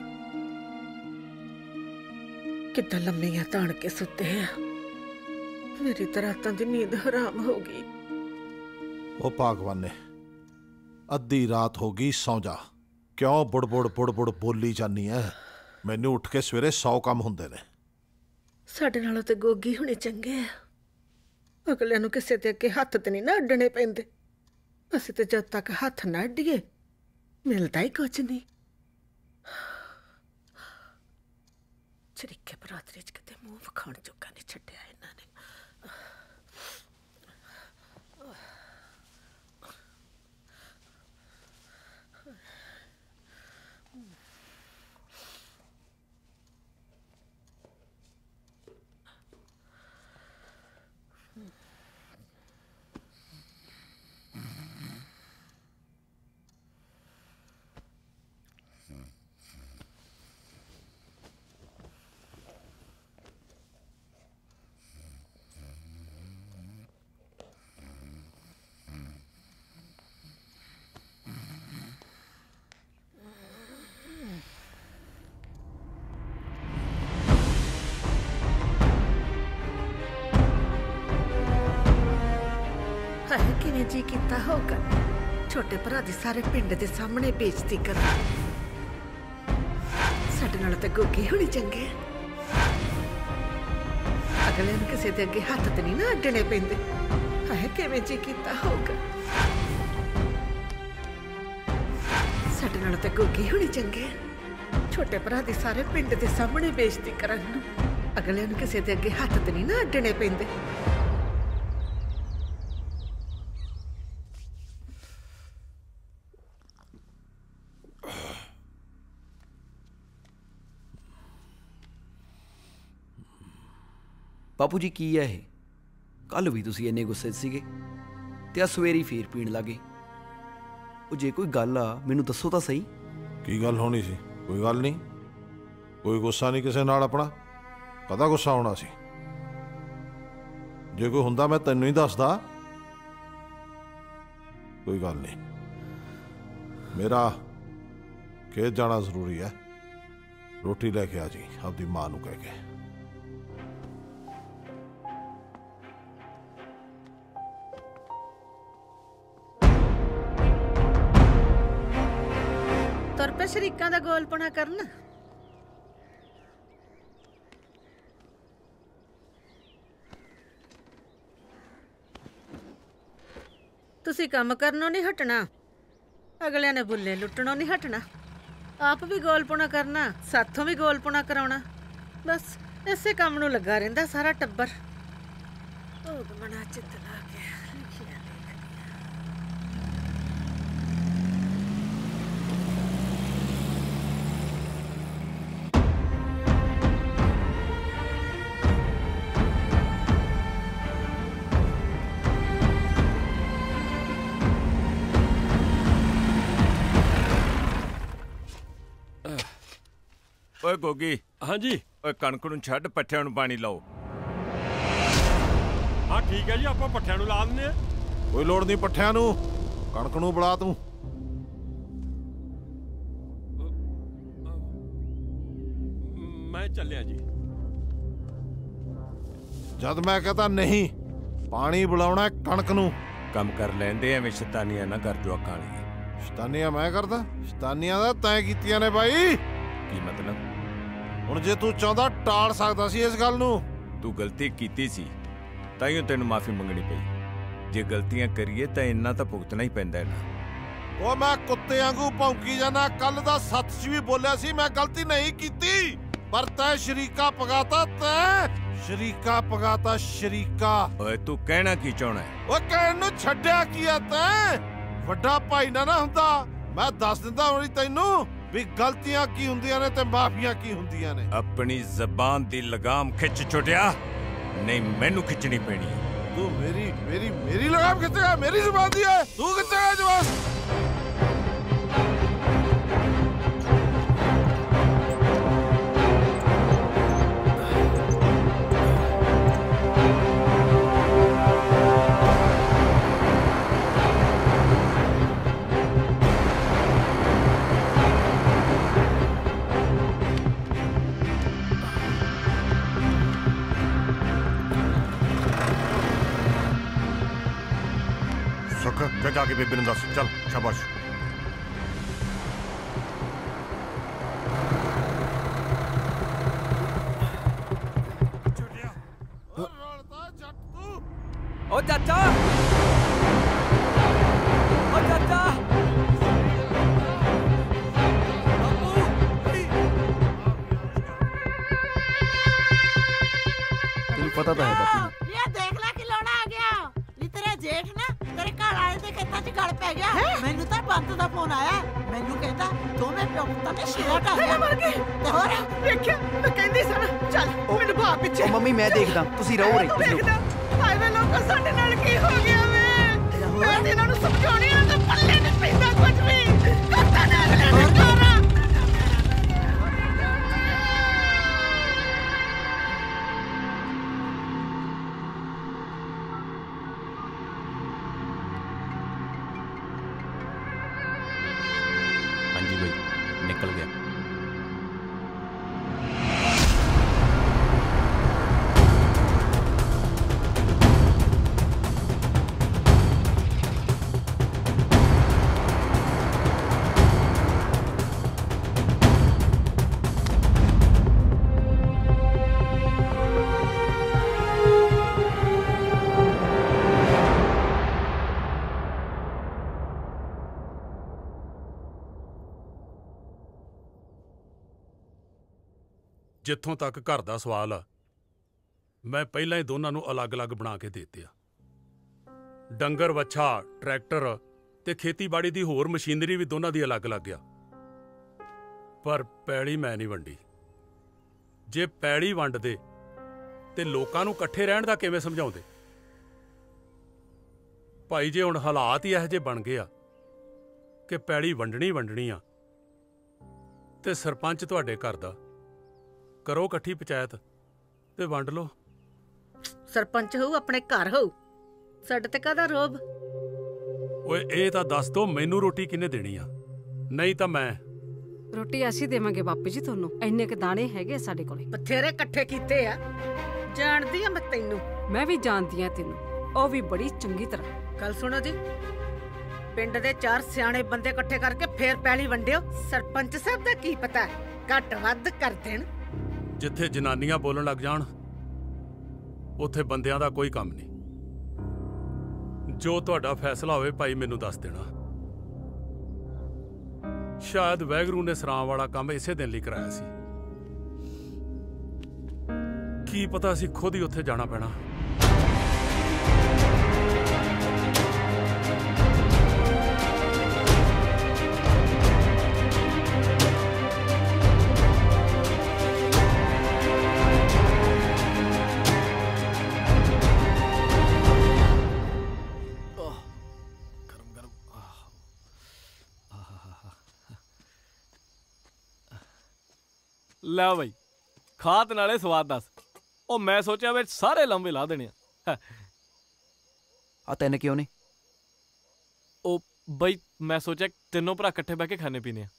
ਕਿੱਦਾਂ ਲੰਮੀਆਂ ਤਾਣ ਕੇ ਸੁੱਤੇ ਆ, ਮੇਰੀ ਤਾਂ ਰਾਤਾਂ ਦੀ ਨੀਂਦ ਹਰਾਮ ਹੋ ਗਈ। ਉਹ ਭਗਵਾਨ ਨੇ, ਅੱਧੀ ਰਾਤ ਹੋ ਗਈ, ਸੌਂ ਜਾ। ਕਿਉਂ ਬੁੜ ਬੁੜ ਬੋਲੀ ਜਾਨੀ ਐ? ਮੈਨੂੰ ਉੱਠ ਕੇ ਸਵੇਰੇ 100 ਕੰਮ ਹੁੰਦੇ ਨੇ। ਸਾਡੇ ਨਾਲੋਂ ਤੇ ਗੋਗੀ ਹੁਣੇ ਚੰਗੇ ਆ। ਅਗਲਿਆਂ ਨੂੰ ਕਿਸੇ ਦੇ ਅੱਗੇ ਹੱਥ ਤੇ ਨਹੀਂ ਨਾ ਅੱਡਣੇ ਪੈਂਦੇ। ਅਸੀਂ ਤੇ ਜਦ ਤੱਕ ਹੱਥ ਨਾ ਅੱਡੀਏ ਮਿਲਦਾ ਹੀ ਕੁਝ ਨਹੀਂ। ਚਰੀਕੇ ਬਰਾਦਰੀ ਚ ਕਿਤੇ ਮੂੰਹ ਵਿਖਾਉਣ ਚੁੱਕਾ ਨਹੀਂ ਛੱਡਿਆ ਇਹਨਾਂ ਨੇ। ਕਿਵੇਂ ਜੀ ਕੀਤਾ ਹੋਗਾ ਛੋਟੇ ਭਰਾ ਦੀ ਸਾਰੇ ਪਿੰਡ ਦੇ ਸਾਹਮਣੇ ਬੇਇੱਜ਼ਤੀ ਕਰ। ਸਾਡੇ ਨਾਲ ਤਾਂ ਗੋਗੀ ਹੋਣੀ ਚੰਗੇ। ਅਗਲੇ ਨੂੰ ਕਿਸੇ ਦੇ ਅੱਗੇ ਹੱਥ ਤੇ ਨਹੀਂ ਨਾ ਅੱਡਣੇ ਪੈਂਦੇ। ਹਾਏ ਕਿਵੇਂ ਜੀ ਕੀਤਾ ਹੋਗਾ। ਸਾਡੇ ਨਾਲ ਤਾਂ ਗੋਗੀ ਹੋਣੀ ਚੰਗੇ। ਛੋਟੇ ਭਰਾ ਦੀ ਸਾਰੇ ਪਿੰਡ ਦੇ ਸਾਹਮਣੇ ਬੇਇੱਜ਼ਤੀ ਕਰਨ ਨੂੰ ਅਗਲੇ ਨੂੰ ਕਿਸੇ ਦੇ ਅੱਗੇ ਹੱਥ ਤੇ ਨਹੀਂ ਨਾ ਅੱਡਣੇ ਪੈਂਦੇ। ਬਾਪੂ ਜੀ ਕੀ ਹੈ ਇਹ? ਕੱਲ ਵੀ ਤੁਸੀਂ ਇੰਨੇ ਗੁੱਸੇ 'ਚ ਸੀਗੇ ਤੇ ਆ ਸਵੇਰੀ ਫੇਰ ਪੀਣ ਲੱਗੇ। ਉਹ ਜੇ ਕੋਈ ਗੱਲ ਆ ਮੈਨੂੰ ਦੱਸੋ ਤਾਂ ਸਹੀ। ਕੀ ਗੱਲ ਹੋਣੀ ਸੀ? ਕੋਈ ਗੱਲ ਨਹੀਂ, ਕੋਈ ਗੁੱਸਾ ਨਹੀਂ ਕਿਸੇ ਨਾਲ ਆਪਣਾ। ਕਦਾ ਗੁੱਸਾ ਹੋਣਾ ਸੀ? ਜੇ ਕੋਈ ਹੁੰਦਾ ਮੈਂ ਤੈਨੂੰ ਹੀ ਦੱਸਦਾ। ਕੋਈ ਗੱਲ ਨਹੀਂ, ਮੇਰਾ ਖੇਤ ਜਾਣਾ ਜ਼ਰੂਰੀ ਹੈ। ਰੋਟੀ ਲੈ ਕੇ ਆ ਜੀ ਆਪਦੀ ਮਾਂ ਨੂੰ ਕਹਿ ਕੇ। ਤੁਰ ਪਏ ਸ਼ਰੀਕਾਂ ਦਾ ਗੋਲਪਣਾ ਕਰਨ। ਤੁਸੀਂ ਕੰਮ ਕਰਨੋਂ ਨਹੀਂ ਹਟਣਾ, ਅਗਲਿਆਂ ਨੇ ਬੁੱਲੇ ਲੁੱਟਣੋਂ ਨਹੀਂ ਹਟਣਾ। ਆਪ ਵੀ ਗੋਲਪਣਾ ਕਰਨਾ, ਸਾਥੋਂ ਵੀ ਗੋਲਪਣਾ ਕਰਾਉਣਾ। ਬਸ ਇਸੇ ਕੰਮ ਨੂੰ ਲੱਗਾ ਰਹਿੰਦਾ ਸਾਰਾ ਟੱਬਰ। ਭੋਗ ਮਨਾ ਚਿੱਤ ਲਾ ਕੇ ਲਿਖਿਆ ਓਏ ਗੋਗੀ। ਹਾਂਜੀ। ਓਏ ਕਣਕ ਨੂੰ ਛੱਡ, ਪੱਠਿਆਂ ਨੂੰ ਪਾਣੀ ਲਾਓ। ਹਾਂ ਠੀਕ ਹੈ ਜੀ, ਆਪਾਂ ਪੱਠਿਆਂ ਨੂੰ ਲਾ ਦਿੰਦੇ ਆ। ਕੋਈ ਲੋੜ ਨਹੀਂ ਪੱਠਿਆਂ ਨੂੰ, ਕਣਕ ਨੂੰ ਬੁਲਾ ਤੂੰ। ਮੈਂ ਚੱਲਿਆ ਜੀ। ਜਦ ਮੈਂ ਕਹਤਾ ਨਹੀਂ, ਪਾਣੀ ਬੁਲਾਉਣਾ ਕਣਕ ਨੂੰ। ਕੰਮ ਕਰ ਲੈਂਦੇ ਐਵੇਂ ਸ਼ੈਤਾਨੀਆਂ ਨਾ ਕਰ ਜਵਾਕਾਂ ਲਈ। ਸ਼ੈਤਾਨੀਆਂ ਮੈਂ ਕਰਦਾ? ਸ਼ੈਤਾਨੀਆਂ ਦਾ ਤੈਂ ਕੀਤੀਆਂ ਨੇ ਬਾਈ। ਕੀ ਮਤਲਬ? ਹੁਣ ਜੇ ਤੂੰ ਚਾਹੁੰਦਾ ਟਾਲ ਸਕਦਾ ਸੀ ਇਸ ਗੱਲ ਨੂੰ। ਤੂੰ ਗਲਤੀ ਕੀਤੀ ਸੀ ਤਾਈਓ ਤੈਨੂੰ ਮਾਫੀ ਮੰਗਣੀ ਪਈ। ਜੇ ਗਲਤੀਆਂ ਕਰੀਏ ਤਾਂ ਇੰਨਾ ਤਾਂ ਭੁਗਤਣਾ ਹੀ ਪੈਂਦਾ ਨਾ। ਉਹ ਮੈਂ ਕੁੱਤੇ ਵਾਂਗੂ ਭੌਂਕੀ ਜਾਣਾ। ਕੱਲ ਦਾ ਸੱਚ 'ਚ ਵੀ ਬੋਲਿਆ ਸੀ ਮੈਂ ਗਲਤੀ ਨਹੀਂ ਕੀਤੀ, ਪਰ ਤੈਂ ਸ਼ਰੀਕਾ ਪਗਾਤਾ। ਤੈਂ ਸ਼ਰੀਕਾ ਪਗਾਤਾ, ਸ਼ਰੀਕਾ। ਓਏ ਤੂੰ ਕਹਿਣਾ ਕੀ ਚਾਹਣਾ? ਉਹ ਕਹਿਣ ਨੂੰ ਛੱਡਿਆ ਕੀ ਆ ਤੈਂ? ਵੱਡਾ ਭਾਈ ਨਾ ਹੁੰਦਾ, ਮੈਂ ਦੱਸ ਦਿੰਦਾ ਹੁਣੀ ਤੈਨੂੰ ਵੀ ਗਲਤੀਆਂ ਕੀ ਹੁੰਦੀਆਂ ਨੇ ਤੇ ਮਾਫੀਆਂ ਕੀ ਹੁੰਦੀਆਂ ਨੇ। ਆਪਣੀ ਜ਼ਬਾਨ ਦੀ ਲਗਾਮ ਖਿੱਚ ਛੁੱਟਿਆ, ਨਹੀਂ ਮੈਨੂੰ ਖਿੱਚਣੀ ਪੈਣੀ। ਤੂੰ ਮੇਰੀ ਲਗਾਮ ਖਿੱਚੇਗਾ? ਮੇਰੀ ਜ਼ਬਾਨ ਦੀ ਹੈ, ਤੂੰ ਖਿੱਚੇਗਾ ਜ਼ਬਾਨ? ਜਾ ਜਾ ਕੇ ਬੇਬੇ ਨੂੰ ਦੱਸ। ਚੱਲ ਸ਼ਾਬਾਸ਼। ਜੇਠ ਨਾ ਤੇਰੇ ਘਰ ਵਾਲੇ ਦੇ ਖੇਤਾਂ 'ਚ ਗਲ ਪੈ ਗਿਆ। ਮੈਨੂੰ ਤਾਂ ਬੰਤ ਦਾ ਫੋਨ ਆਇਆ, ਮੈਨੂੰ ਕਹਿੰਦਾ ਦੋਵੇਂ ਪਿਓ ਪੁੱਤਾਂ ਨੇ ਸ਼ੇਰਾ ਕਰ ਲਿਆ। ਮਰ ਗਏ ਤੇ ਹੋਰ ਵੇਖਿਆ ਮੈਂ ਕਹਿੰਦੀ ਸਨ ਚੱਲ ਮੈਨੂੰ ਭਾਅ ਪਿੱਛੇ। ਉਹ ਮੰਮੀ ਮੈਂ ਦੇਖਦਾ, ਤੁਸੀਂ ਰਹੋ ਰੇ, ਤੁਸੀਂ ਰਹੋ। ਹਾਏ ਵੇ ਲੋਕੋ ਸਾਡੇ ਨਾਲ ਕੀ ਹੋ ਗਿਆ ਵੇ? ਮੈਂ ਤੇ ਇਹਨਾਂ ਨੂੰ ਸਮਝਾਉਣੀ ਆ ਤਾਂ ਪੱਲੇ ਨਹੀਂ ਪੈਂਦਾ ਕੁਝ ਵੀ। ਕਰਤਾ ਨਾ ਅਗਲੇ ਨੇ ਕਰ। ਹਾਂਜੀ ਬਾਈ ਨਿਕਲ ਗਿਆ। ਜਿੱਥੋਂ ਤੱਕ ਘਰ ਦਾ ਸਵਾਲ ਆ, ਮੈਂ ਪਹਿਲਾਂ ਹੀ ਦੋਨਾਂ ਨੂੰ ਅਲੱਗ-ਅਲੱਗ ਬਣਾ ਕੇ ਦੇ ਦਿੱਤਾ। ਡੰਗਰ ਵੱਛਾ, ਟਰੈਕਟਰ ਤੇ ਖੇਤੀਬਾੜੀ ਦੀ ਹੋਰ ਮਸ਼ੀਨਰੀ ਵੀ ਦੋਨਾਂ ਦੀ ਅਲੱਗ-ਅਲੱਗ ਆ। ਪਰ ਪੈਲੀ ਮੈਂ ਨਹੀਂ ਵੰਡੀ। ਜੇ ਪੈਲੀ ਵੰਡਦੇ ਤੇ ਲੋਕਾਂ ਨੂੰ ਇਕੱਠੇ ਰਹਿਣ ਦਾ ਕਿਵੇਂ ਸਮਝਾਉਂਦੇ? ਭਾਈ ਜੇ ਹੁਣ ਹਾਲਾਤ ਹੀ ਇਹੋ ਜਿਹੇ ਬਣ ਗਏ ਆ ਕਿ ਪੈਲੀ ਵੰਡਣੀ ਆ, ਤੇ ਸਰਪੰਚ ਤੁਹਾਡੇ ਘਰ ਦਾ, ਕਰੋ ਇਕੱਠੀ ਪੰਚਾਇਤ ਤੇ ਵੰਡ ਲਓ। ਸਰਪੰਚ ਹੋਊ ਆਪਣੇ ਘਰ ਹੋਊ, ਸਾਡੇ ਤੇ ਕਾਹਦਾ ਰੋਬ? ਓਏ ਇਹ ਤਾਂ ਦੱਸ ਦੋ ਮੈਨੂੰ ਰੋਟੀ ਕਿਹਨੇ ਦੇਣੀ ਆ? ਨਹੀਂ ਤਾਂ ਮੈਂ ਰੋਟੀ ਅਸੀਂ ਦੇਵਾਂਗੇ ਬਾਪੂ ਜੀ ਤੁਹਾਨੂੰ। ਇੰਨੇ ਕ ਦਾਣੇ ਹੈਗੇ ਸਾਡੇ ਕੋਲੇ, ਬਥੇਰੇ ਇਕੱਠੇ ਕੀਤੇ ਆ। ਜਾਣਦੀ ਆ ਮੈਂ ਤੈਨੂੰ। ਮੈਂ ਵੀ ਜਾਣਦੀ ਆ ਤੈਨੂੰ, ਉਹ ਵੀ ਬੜੀ ਚੰਗੀ ਤਰ੍ਹਾਂ। ਗੱਲ ਸੁਣੋ ਜੀ, ਪਿੰਡ ਦੇ 4 ਸਿਆਣੇ ਬੰਦੇ ਇਕੱਠੇ ਕਰਕੇ ਫੇਰ ਪੈਲੀ ਵੰਡਿਓ। ਸਰਪੰਚ ਸਾਹਿਬ ਦਾ ਕੀ ਪਤਾ, ਘੱਟ ਵੱਧ ਕਰ ਦੇਣ। ਜਿੱਥੇ ਜਨਾਨੀਆਂ ਬੋਲਣ ਲੱਗ ਜਾਣ ਉੱਥੇ ਬੰਦਿਆਂ ਦਾ ਕੋਈ ਕੰਮ ਨਹੀਂ। ਜੋ ਤੁਹਾਡਾ ਫੈਸਲਾ ਹੋਵੇ ਭਾਈ ਮੈਨੂੰ ਦੱਸ ਦੇਣਾ। ਸ਼ਾਇਦ ਵੈਗਰੂ ਨੇ ਸਰਾਂ ਵਾਲਾ ਕੰਮ ਇਸੇ ਦਿਨ ਲਈ ਕਰਾਇਆ ਸੀ। ਕੀ ਪਤਾ ਸੀ ਖੁਦ ਹੀ ਉੱਥੇ ਜਾਣਾ ਪੈਣਾ। ਲੈ ਬਈ ਖਾਤ ਨਾਲੇ ਸਵਾਦ ਦੱਸ। ਉਹ ਮੈਂ ਸੋਚਿਆ ਵਿੱਚ ਸਾਰੇ ਲੰਬੇ ਲਾ ਦੇਣੇ ਆ। ਤੈਨੂੰ ਕਿਉਂ ਨੇ? ਉਹ ਬਈ ਮੈਂ ਸੋਚਿਆ ਤਿੰਨੋਂ ਭਰਾ ਇਕੱਠੇ ਬਹਿ ਕੇ ਖਾਣੇ ਪੀਣੇ ਆ।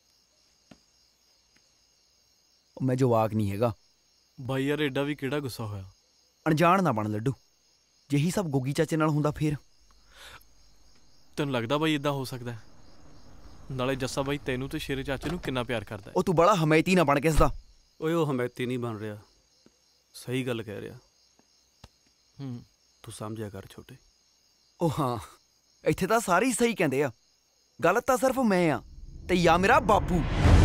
ਮੈਂ ਜਵਾਕ ਨਹੀਂ ਹੈਗਾ ਬਾਈ ਯਾਰ, ਏਡਾ ਵੀ ਕਿਹੜਾ ਗੁੱਸਾ ਹੋਇਆ? ਅਣਜਾਣ ਨਾ ਬਣ ਲੱਡੂ। ਜਿਹੀ ਸਭ ਗੋਗੀ ਚਾਚੇ ਨਾਲ ਹੁੰਦਾ ਫੇਰ। ਤੈਨੂੰ ਲੱਗਦਾ ਬਾਈ ਇਦਾਂ ਹੋ ਸਕਦਾ? ਨਾਲੇ ਜੱਸਾ ਬਾਈ ਤੈਨੂੰ ਤੇ ਸ਼ੇਰੇ ਚਾਚੇ ਨੂੰ ਕਿੰਨਾ ਪਿਆਰ ਕਰਦਾ। ਉਹ ਤੂੰ ਬੜਾ ਹਮਾਇਤੀ ਨਾ ਬਣ ਕਿਸ ਦਾ। ਓਏ ਉਹ ਹਮਾਇਤੀ ਨਹੀਂ ਬਣ ਰਿਹਾ, ਸਹੀ ਗੱਲ ਕਹਿ ਰਿਹਾ। ਤੂੰ ਸਮਝਿਆ ਕਰ ਛੋਟੇ। ਉਹ ਹਾਂ, ਇੱਥੇ ਤਾਂ ਸਾਰੇ ਹੀ ਸਹੀ ਕਹਿੰਦੇ ਆ। ਗਲਤ ਤਾਂ ਸਿਰਫ ਮੈਂ ਆ ਤੇ ਜਾਂ ਮੇਰਾ ਬਾਪੂ।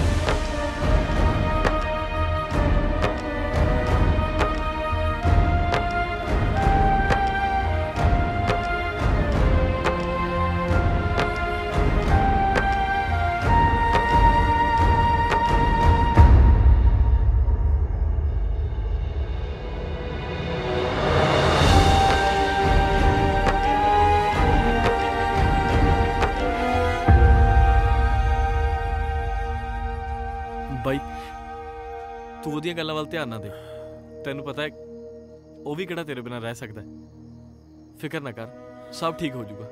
ਬਾਈ ਤੂੰ ਉਹਦੀਆਂ ਗੱਲਾਂ ਵੱਲ ਧਿਆਨ ਨਾ ਦੇ। ਤੈਨੂੰ ਪਤਾ ਹੈ ਉਹ ਵੀ ਕਿਹੜਾ ਤੇਰੇ ਬਿਨਾਂ ਰਹਿ ਸਕਦਾ। ਫਿਕਰ ਨਾ ਕਰ, ਸਭ ਠੀਕ ਹੋ ਜਾਊਗਾ।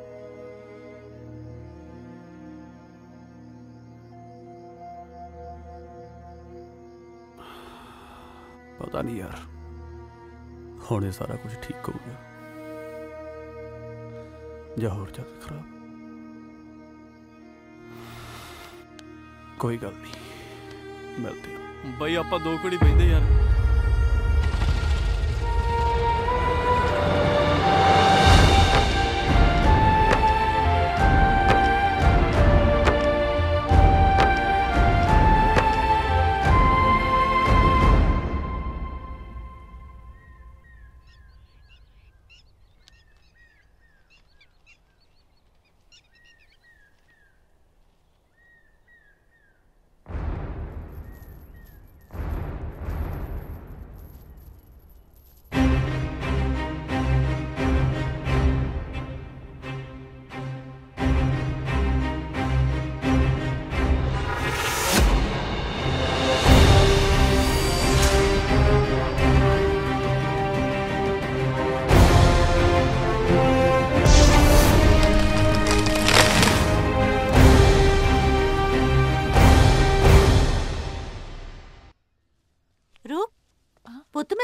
ਪਤਾ ਨਹੀਂ ਯਾਰ, ਹੁਣ ਇਹ ਸਾਰਾ ਕੁਝ ਠੀਕ ਹੋਊਗਾ ਜਾਂ ਹੋਰ ਜ਼ਿਆਦਾ ਖਰਾਬ। ਕੋਈ ਗੱਲ ਨਹੀਂ, ਮਿਲਦੇ ਹਾਂ ਬਾਈ। ਆਪਾਂ ਦੋ ਘੜੀ ਬੈਠਦੇ ਯਾਰ।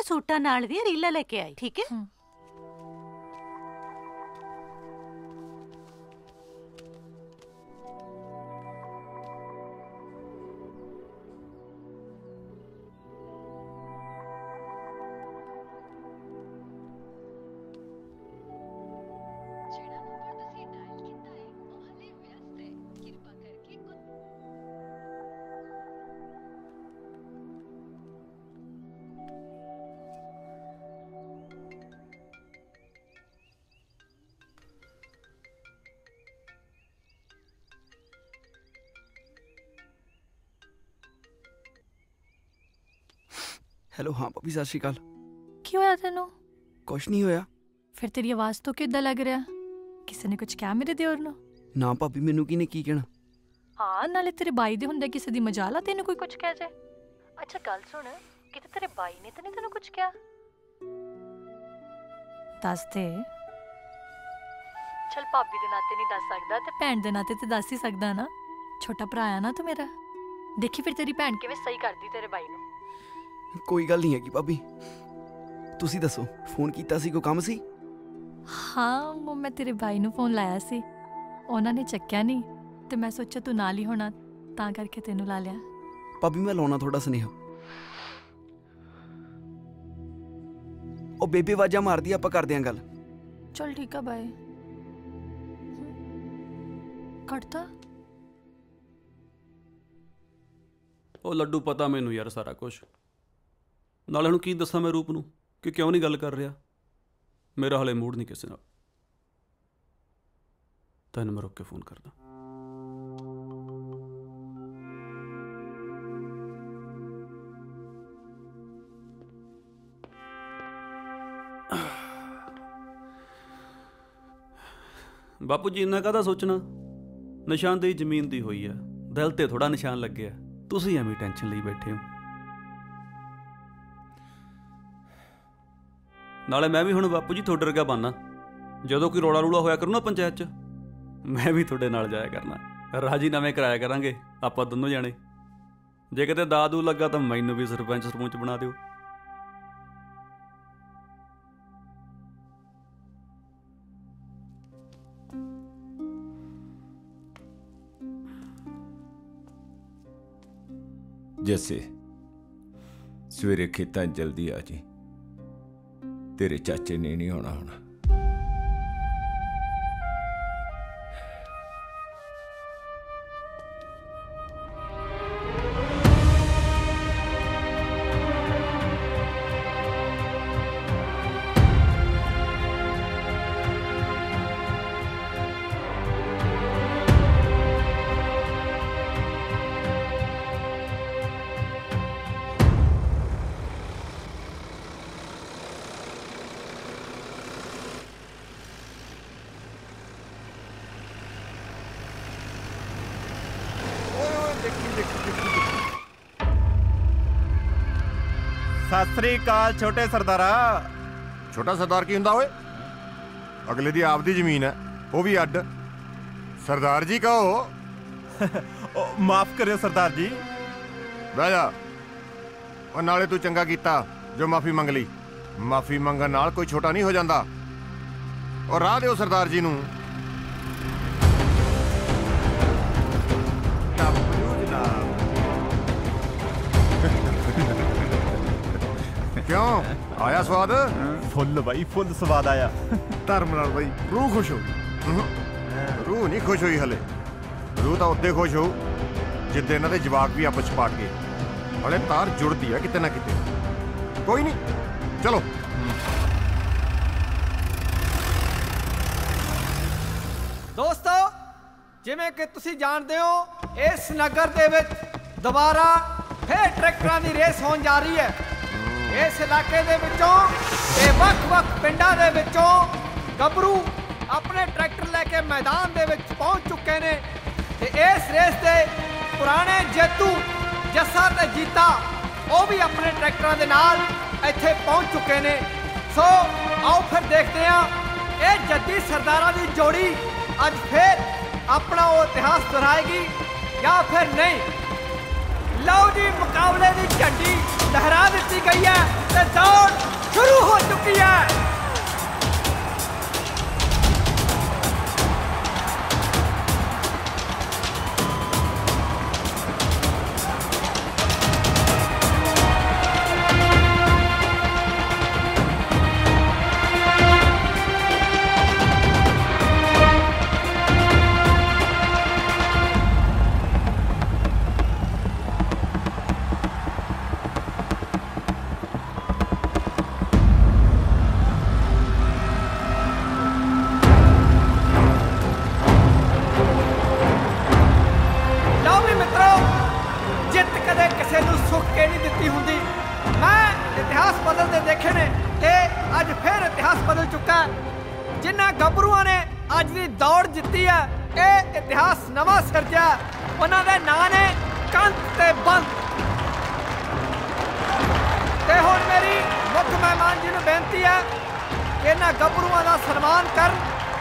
ਸੂਟਾਂ ਨਾਲ ਵੀ ਰੀਲਾ ਲੈ ਕੇ ਆਈ, ਠੀਕ ਹੈ? ਹੈਲੋ। ਹਾਂ ਭਾਬੀ, ਸਤਿ ਸ਼੍ਰੀ ਅਕਾਲ। ਕੀ ਹੋਇਆ ਤੈਨੂੰ? ਕੁਛ ਨਹੀਂ ਹੋਇਆ। ਫਿਰ ਤੇਰੀ ਆਵਾਜ਼ ਤੋਂ ਕਿੱਦਾਂ ਲੱਗ ਰਿਹਾ ਕਿਸੇ ਨੇ ਕੁਝ ਕਿਹਾ ਮੇਰੇ ਦਿਓਰ ਨੂੰ? ਨਾ ਭਾਬੀ, ਮੈਨੂੰ ਕਿਹਨੇ ਕੀ ਕਹਿਣਾ? ਹਾਂ, ਨਾਲੇ ਤੇਰੇ ਬਾਈ ਦੇ ਹੁੰਦੇ ਕਿਸੇ ਦੀ ਮਜਾਲ ਆ ਤੈਨੂੰ ਕੋਈ ਕੁਝ ਕਹਿ ਜਾਏ। ਅੱਛਾ ਗੱਲ ਸੁਣ, ਕਿਤੇ ਤੇਰੇ ਬਾਈ ਨੇ ਤਾਂ ਨਹੀਂ ਤੈਨੂੰ ਕੁਝ ਕਿਹਾ? ਦੱਸ ਦੇ। ਚਲ ਭਾਬੀ ਦੇ ਨਾਤੇ ਨਹੀਂ ਦੱਸ ਸਕਦਾ ਤੇ ਭੈਣ ਦੇ ਨਾਤੇ ਤੇ ਦੱਸ ਹੀ ਸਕਦਾ ਨਾ। ਛੋਟਾ ਭਰਾ ਆ ਨਾ ਤੂੰ ਮੇਰਾ। ਦੇਖੀ ਫਿਰ ਤੇਰੀ ਭੈਣ ਕਿਵੇਂ ਸਹੀ ਕਰਦੀ ਤੇਰੇ ਬਾਈ ਨੂੰ। ਕੋਈ ਗੱਲ ਨਹੀਂ ਹੈਗੀ ਭਾਬੀ, ਤੁਸੀਂ ਦੱਸੋ, ਫੋਨ ਕੀਤਾ ਸੀ, ਕੋਈ ਕੰਮ ਸੀ? ਹਾਂ, ਉਹ ਮੈਂ ਤੇਰੇ ਬਾਈ ਨੂੰ ਫੋਨ ਲਾਇਆ ਸੀ, ਉਹਨਾਂ ਨੇ ਚੱਕਿਆ ਨਹੀਂ ਤੇ ਮੈਂ ਸੋਚਿਆ ਤੂੰ ਨਾਲ ਹੀ ਹੋਣਾ ਤਾਂ ਕਰਕੇ ਤੈਨੂੰ ਲਾ ਲਿਆ। ਭਾਬੀ ਮੈਂ ਲਾਉਣਾ ਥੋੜਾ ਸੁਨੇਹਾ। ਉਹ ਬੇਬੇ ਆਵਾਜ਼ਾਂ ਮਾਰਦੀ, ਆਪਾਂ ਕਰਦੇ ਆਂ ਗੱਲ। ਚਲ ਠੀਕ ਆ, ਬਾਏ। ਕੱਟਦਾ। ਉਹ ਲੱਡੂ ਪਤਾ ਮੈਨੂੰ ਯਾਰ ਸਾਰਾ ਕੁਝ। ਨਾਲੇ ਹੁਣ ਕੀ ਦੱਸਾਂ ਮੈਂ ਰੂਪ ਨੂੰ ਕਿ ਕਿਉਂ ਨਹੀਂ ਗੱਲ ਕਰ ਰਿਹਾ। ਮੇਰਾ ਹਲੇ ਮੂਡ ਨਹੀਂ ਕਿਸੇ ਨਾਲ। ਤੈਨੂੰ ਮੈਂ ਰੁੱਕ ਕੇ ਫੋਨ ਕਰਦਾ। ਬਾਪੂ ਜੀ ਇੰਨਾ ਕਾਹਦਾ ਸੋਚਣਾ, ਨਿਸ਼ਾਨਦੇਹੀ ਜ਼ਮੀਨ ਦੀ ਹੋਈ ਆ, ਦਿਲ ਤੇ ਥੋੜਾ ਨਿਸ਼ਾਨ ਲੱਗਿਆ। ਤੁਸੀਂ ਐਵੇਂ ਟੈਨਸ਼ਨ ਲਈ ਬੈਠੇ ਹੋ। ਨਾਲੇ ਮੈਂ ਵੀ ਹੁਣ ਬਾਪੂ ਜੀ ਤੁਹਾਡੇ ਵਰਗਾ ਬਣਨਾ। ਜਦੋਂ ਕੋਈ ਰੌਲਾ ਰੂਲਾ ਹੋਇਆ ਕਰੂ ਨਾ ਪੰਚਾਇਤ 'ਚ, ਮੈਂ ਵੀ ਤੁਹਾਡੇ ਨਾਲ ਜਾਇਆ ਕਰਨਾ। ਰਾਜੀਨਾਮੇ ਕਰਾਇਆ ਕਰਾਂਗੇ ਆਪਾਂ ਦੋਨੋਂ ਜਾਣੇ। ਜੇ ਕਿਤੇ ਦਾਦੂ ਲੱਗਾ ਤਾਂ ਮੈਨੂੰ ਵੀ ਸਰਪੰਚ ਬਣਾ ਦਿਓ। ਜੱਸੇ, ਸਵੇਰੇ ਖੇਤਾਂ ਜਲਦੀ ਆ ਜੀ, ਤੇਰੇ ਚਾਚੇ ਨੇ ਨਹੀਂ ਆਉਣਾ ਹੁਣ। ਸਤਿ ਸ੍ਰੀ ਅਕਾਲ ਛੋਟੇ ਸਰਦਾਰਾ। ਛੋਟਾ ਸਰਦਾਰ ਕੀ ਹੁੰਦਾ ਓਏ? ਅਗਲੇ ਦੀ ਆਪਦੀ ਜ਼ਮੀਨ ਹੈ, ਉਹ ਵੀ ਅੱਡ। ਸਰਦਾਰ ਜੀ ਕਹੋ। ਮਾਫ ਕਰਿਓ ਸਰਦਾਰ ਜੀ। ਬਹਿ ਜਾ। ਉਹ ਨਾਲੇ ਤੂੰ ਚੰਗਾ ਕੀਤਾ ਜੋ ਮਾਫੀ ਮੰਗ ਲਈ। ਮਾਫੀ ਮੰਗਣ ਨਾਲ ਕੋਈ ਛੋਟਾ ਨਹੀਂ ਹੋ ਜਾਂਦਾ। ਉਹ ਰਾਹ ਦਿਓ ਸਰਦਾਰ ਜੀ ਨੂੰ। ਕਿਉਂ ਆਇਆ ਸਵਾਦ? ਫੁੱਲ ਬਾਈ, ਫੁੱਲ ਸਵਾਦ ਆਇਆ। ਧਰਮ ਨਾਲ ਬਾਈ ਰੂਹ ਖੁਸ਼ ਹੋ। ਰੂਹ ਨਹੀਂ ਖੁਸ਼ ਹੋਈ ਹਲੇ। ਰੂਹ ਤਾਂ ਉੱਦੇ ਖੁਸ਼ ਹੋ ਜਿੱਦੇ ਇਹਨਾਂ ਦੇ ਜਵਾਕ ਵੀ ਆਪਸ ਚ ਪਾਟ ਗਏ। ਹਲੇ ਤਾਰ ਜੁੜਦੀ ਆ ਕਿਤੇ ਨਾ ਕਿਤੇ। ਕੋਈ ਨਹੀਂ, ਚਲੋ। ਦੋਸਤੋ, ਜਿਵੇਂ ਕਿ ਤੁਸੀਂ ਜਾਣਦੇ ਹੋ, ਇਸ ਨਗਰ ਦੇ ਵਿੱਚ ਦੁਬਾਰਾ ਫੇਰ ਟਰੈਕਟਰਾਂ ਦੀ ਰੇਸ ਹੋਣ ਜਾ ਰਹੀ ਹੈ। ਇਸ ਇਲਾਕੇ ਦੇ ਵਿੱਚੋਂ ਤੇ ਵੱਖ-ਵੱਖ ਪਿੰਡਾਂ ਦੇ ਵਿੱਚੋਂ ਗੱਭਰੂ ਆਪਣੇ ਟਰੈਕਟਰ ਲੈ ਕੇ ਮੈਦਾਨ ਦੇ ਵਿੱਚ ਪਹੁੰਚ ਚੁੱਕੇ ਨੇ ਤੇ ਇਸ ਰੇਸ ਦੇ ਪੁਰਾਣੇ ਜੇਤੂ ਜੱਸਾ ਤੇ ਜੀਤਾ ਉਹ ਵੀ ਆਪਣੇ ਟਰੈਕਟਰਾਂ ਦੇ ਨਾਲ ਇੱਥੇ ਪਹੁੰਚ ਚੁੱਕੇ ਨੇ। ਸੋ ਆਓ ਫਿਰ ਦੇਖਦੇ ਹਾਂ ਇਹ ਜੱਦੀ ਸਰਦਾਰਾਂ ਦੀ ਜੋੜੀ ਅੱਜ ਫਿਰ ਆਪਣਾ ਉਹ ਇਤਿਹਾਸ ਦੁਹਰਾਏਗੀ ਜਾਂ ਫਿਰ ਨਹੀਂ। ਲਓ ਜੀ ਮੁਕਾਬਲੇ ਦੀ ਝੰਡੀ ਲਹਿਰਾ ਦਿੱਤੀ ਗਈ ਹੈ ਤੇ ਦੌੜ ਸ਼ੁਰੂ ਹੋ ਚੁੱਕੀ ਹੈ। जिन्ना गभरुआं ने अज दी दौड़ जित्ती है ਇਹ इतिहास नवां सिरजा उन्हां दे नां ने कंत ते बंत। ते हुण मेरी मुख मेहमान जी नूं बेनती है कि इन्हां गभरुआं दा सन्मान कर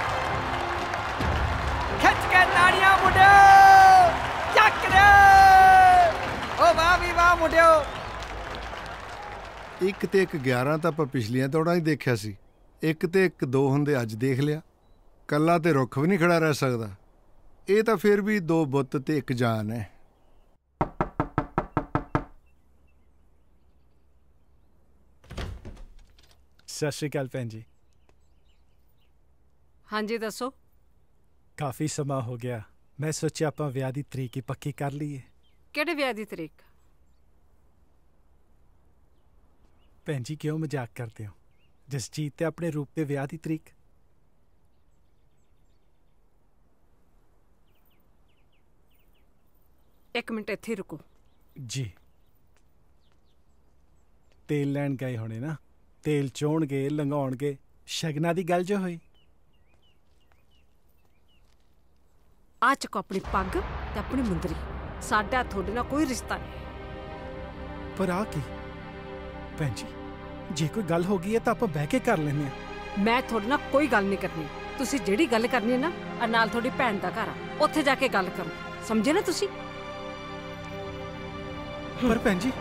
खिच के ताड़ियां मुंडिओ चक दे ओ वाह भी वाह मुंडिओ। ਇੱਕ ਤੇ ਇੱਕ 11 ਤਾਂ ਆਪਾਂ ਪਿਛਲੀਆਂ ਦੌੜਾਂ ਹੀ ਦੇਖਿਆ ਸੀ, ਇੱਕ ਤੇ ਇੱਕ 2 ਹੁੰਦੇ ਅੱਜ ਦੇਖ ਲਿਆ। ਕੱਲਾ ਤੇ ਰੁੱਖ ਵੀ ਨਹੀਂ ਖੜਾ ਰਹਿ ਸਕਦਾ, ਇਹ ਤਾਂ ਫਿਰ ਵੀ 2 ਬੁੱਤ ਤੇ 1 ਜਾਨ ਹੈ। ਸਤਿ ਸ਼੍ਰੀ ਅਕਾਲ ਭੈਣ ਜੀ। ਹਾਂਜੀ ਦੱਸੋ। ਕਾਫੀ ਸਮਾਂ ਹੋ ਗਿਆ, ਮੈਂ ਸੋਚਿਆ ਆਪਾਂ ਵਿਆਹ ਦੀ ਤਰੀਕ ਹੀ ਪੱਕੀ ਕਰ ਲਈਏ। ਕਿਹੜੇ ਵਿਆਹ ਦੀ ਤਰੀਕ? ਭੈਣ ਜੀ ਕਿਉਂ ਮਜ਼ਾਕ ਕਰਦੇ ਹੋ? ਜਸਜੀਤ ਤੇ ਆਪਣੇ ਰੂਪ ਦੇ ਵਿਆਹ ਦੀ ਤਰੀਕ। ਇੱਕ ਮਿੰਟ ਇੱਥੇ ਰੁਕੋ ਜੀ। ਤੇਲ ਲੈਣ ਗਏ ਹੋਣੇ ਨਾ, ਤੇਲ ਚੋਣਗੇ ਲੰਘਾਉਣਗੇ, ਸ਼ਗਨਾਂ ਦੀ ਗੱਲ ਜੋ ਹੋਈ। ਆ ਚੱਕੋ ਆਪਣੀ ਪੱਗ ਤੇ ਆਪਣੀ ਮੁੰਦਰੀ, ਸਾਡਾ ਤੁਹਾਡੇ ਨਾਲ ਕੋਈ ਰਿਸ਼ਤਾ ਨਹੀਂ। ਪਰ ਆ ਕੀ ਭੈਣ ਜੀ, ਜੇ ਕੋਈ ਗੱਲ ਹੋ ਗਈ ਹੈ ਤਾਂ ਆਪਾਂ ਬਹਿ ਕੇ ਕਰ ਲੈਂਦੇ ਹਾਂ। ਮੈਂ ਤੁਹਾਡੇ ਨਾਲ ਕੋਈ ਗੱਲ ਨਹੀਂ ਕਰਨੀ। ਤੁਸੀਂ ਜਿਹੜੀ ਗੱਲ ਕਰਨੀ ਹੈ ਨਾ, ਆ ਨਾਲ ਤੁਹਾਡੀ ਭੈਣ ਦਾ ਘਰ ਆ, ਉੱਥੇ ਜਾ ਕੇ ਗੱਲ ਕਰੋ, ਸਮਝੇ ਨਾ ਤੁਸੀਂ? ਪਰ ਭੈਣ ਜੀ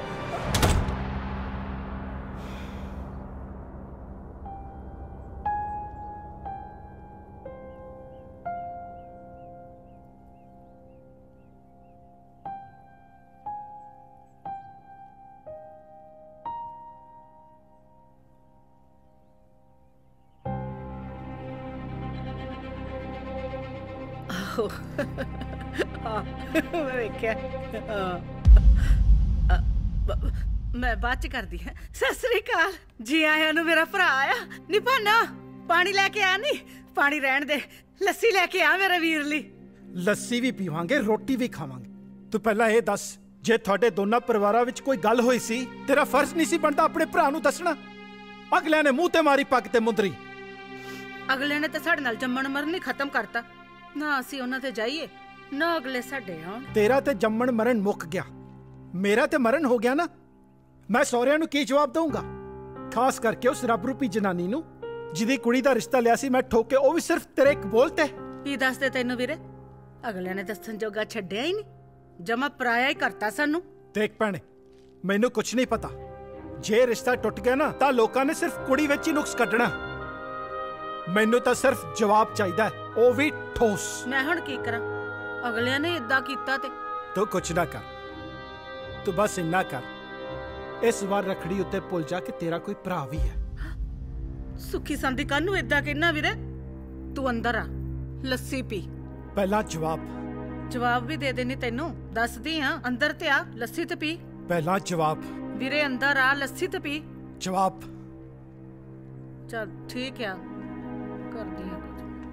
मैं बात च करदी हां। सत श्री अकाल जी, आया नु मेरा भरा आया नी। भाना पानी लेके आ नी, पानी रहन दे, लस्सी लेके आ मेरे वीर ली। ਲੱਸੀ ਵੀ ਪੀਵਾਂਗੇ, ਰੋਟੀ ਵੀ ਖਾਵਾਂਗੇ। ਤੂੰ ਪਹਿਲਾਂ ਇਹ ਦੱਸ, ਜੇ ਤੁਹਾਡੇ ਦੋਨਾਂ ਪਰਿਵਾਰਾਂ ਵਿੱਚ ਕੋਈ ਗੱਲ ਹੋਈ ਸੀ, ਤੇਰਾ ਫਰਜ਼ ਨਹੀਂ ਸੀ ਬਣਦਾ ਆਪਣੇ ਭਰਾ ਨੂੰ ਦੱਸਣਾ? ਅਗਲਿਆਂ ਨੇ ਮੂੰਹ ਤੇ ਮਾਰੀ ਪੱਗ ਤੇ ਮੁੰਦਰੀ। ਅਗਲੇ ਨੇ ਤਾਂ ਸਾਡੇ ਨਾਲ ਜੰਮਣ ਮਰਨ ਹੀ ਖਤਮ ਕਰਤਾ ਨਾ। ਅਸੀਂ ਉਹਨਾਂ ਤੇ ਜਾਈਏ ਨਾ ਅਗਲੇ ਸਾਡੇ ਆਉਣ। ਤੇਰਾ ਤੇ ਜੰਮਣ ਮਰਨ ਮੁੱਕ ਗਿਆ, ਮੇਰਾ ਤੇ ਮਰਨ ਹੋ ਗਿਆ ਨਾ। ਮੈਂ ਸਹੁਰਿਆਂ ਨੂੰ ਕੀ ਜਵਾਬ ਦਊਂਗਾ? ਖਾਸ ਕਰਕੇ ਉਸ ਰੱਬ ਰੂਪੀ ਜਨਾਨੀ ਨੂੰ ਜਿਹਦੀ ਕੁੜੀ ਦਾ ਰਿਸ਼ਤਾ ਲਿਆ ਸੀ ਮੈਂ ਠੋਕ ਕੇ, ਉਹ ਵੀ ਸਿਰਫ ਤੇਰੇ ਇੱਕ ਬੋਲ ਤੇ। ਕੀ ਦੱਸਦੇ ਤੈਨੂੰ ਵੀਰੇ? ਅਗਲੇ ਨੇ ਦੱਸਣ ਜੋਗਾ ਛੱਡਿਆ ਹੀ ਨਹੀਂ, ਜਮਾ ਪਰਾਇਆ ਹੀ ਕਰਤਾ ਸਾਨੂੰ। ਦੇਖ ਭੈਣੇ, ਮੈਨੂੰ ਕੁਝ ਨਹੀਂ ਪਤਾ। ਜੇ ਰਿਸ਼ਤਾ ਟੁੱਟ ਗਿਆ ਨਾ ਤਾਂ ਲੋਕਾਂ ਨੇ ਸਿਰਫ ਕੁੜੀ ਵਿੱਚ ਹੀ ਨੁਕਸ ਕੱਢਣਾ। ਮੈਨੂੰ ਤਾਂ ਸਿਰਫ ਜਵਾਬ ਚਾਹੀਦਾ, ਉਹ ਵੀ ਠੋਸ। ਮੈਂ ਹੁਣ ਕੀ ਕਰਾਂ? ਅਗਲਿਆਂ ਨੇ ਇਦਾਂ ਕੀਤਾ ਤੇ ਤੂੰ ਕੁਛ ਨਾ ਕਰ, ਤੂੰ ਬਸ ਇੰਨਾ ਕਰ, ਇਸ ਵਾਰ ਰੱਖੜੀ ਉੱਤੇ ਭੁੱਲ ਜਾ ਕਿ ਤੇਰਾ ਕੋਈ ਭਰਾ ਵੀ ਹੈ। ਸੁੱਖੀ ਸੰਦੀ ਕਾਹਨੂੰ ਇਦਾਂ ਕਹਿਣਾ ਵੀਰੇ? ਤੂੰ ਅੰਦਰ ਆ, ਲੱਸੀ ਪੀ। ਪਹਿਲਾਂ ਜਵਾਬ। ਜਵਾਬ ਵੀ ਦੇ ਦੇਣੀ ਤੈਨੂੰ, ਦੱਸਦੀ ਆ। ਅੰਦਰ ਤੇ ਆ, ਲੱਸੀ ਤੇ ਪੀ। ਪਹਿਲਾਂ ਜਵਾਬ। ਵੀਰੇ ਅੰਦਰ ਆ, ਲੱਸੀ ਤੇ ਪੀ। ਜਵਾਬ। ਚਲ ਠੀਕ ਆ, ਕਰਦੀ ਆ।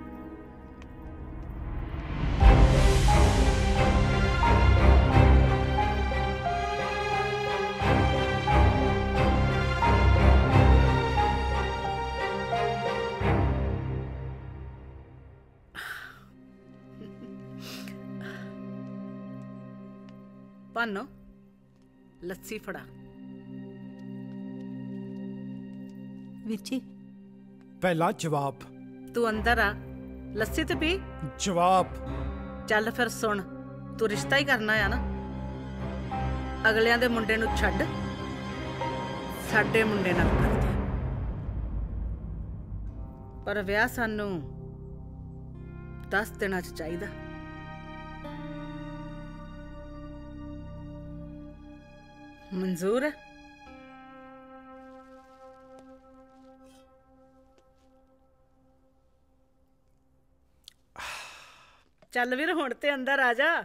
पानो लस्सी फड़ा। विची पहला जवाब। तू अंदर आ, लस्सी तो पी। जवाब। चल फिर सुन, तू रिश्ता ही करना है ना? ਅਗਲਿਆਂ ਦੇ ਮੁੰਡੇ ਨੂੰ ਛੱਡ ਸਾਡੇ ਮੁੰਡੇ ਨਾਲ ਕਰ ਦੇ। ਪਰ ਵਿਆਹ ਸਾਨੂੰ 10 ਦਿਨਾਂ 'ਚ ਚਾਹੀਦਾ। ਮਨਜ਼ੂਰ ਹੈ? ਚੱਲ ਵੀਰ ਹੁਣ ਤੇ ਅੰਦਰ ਆ ਜਾ।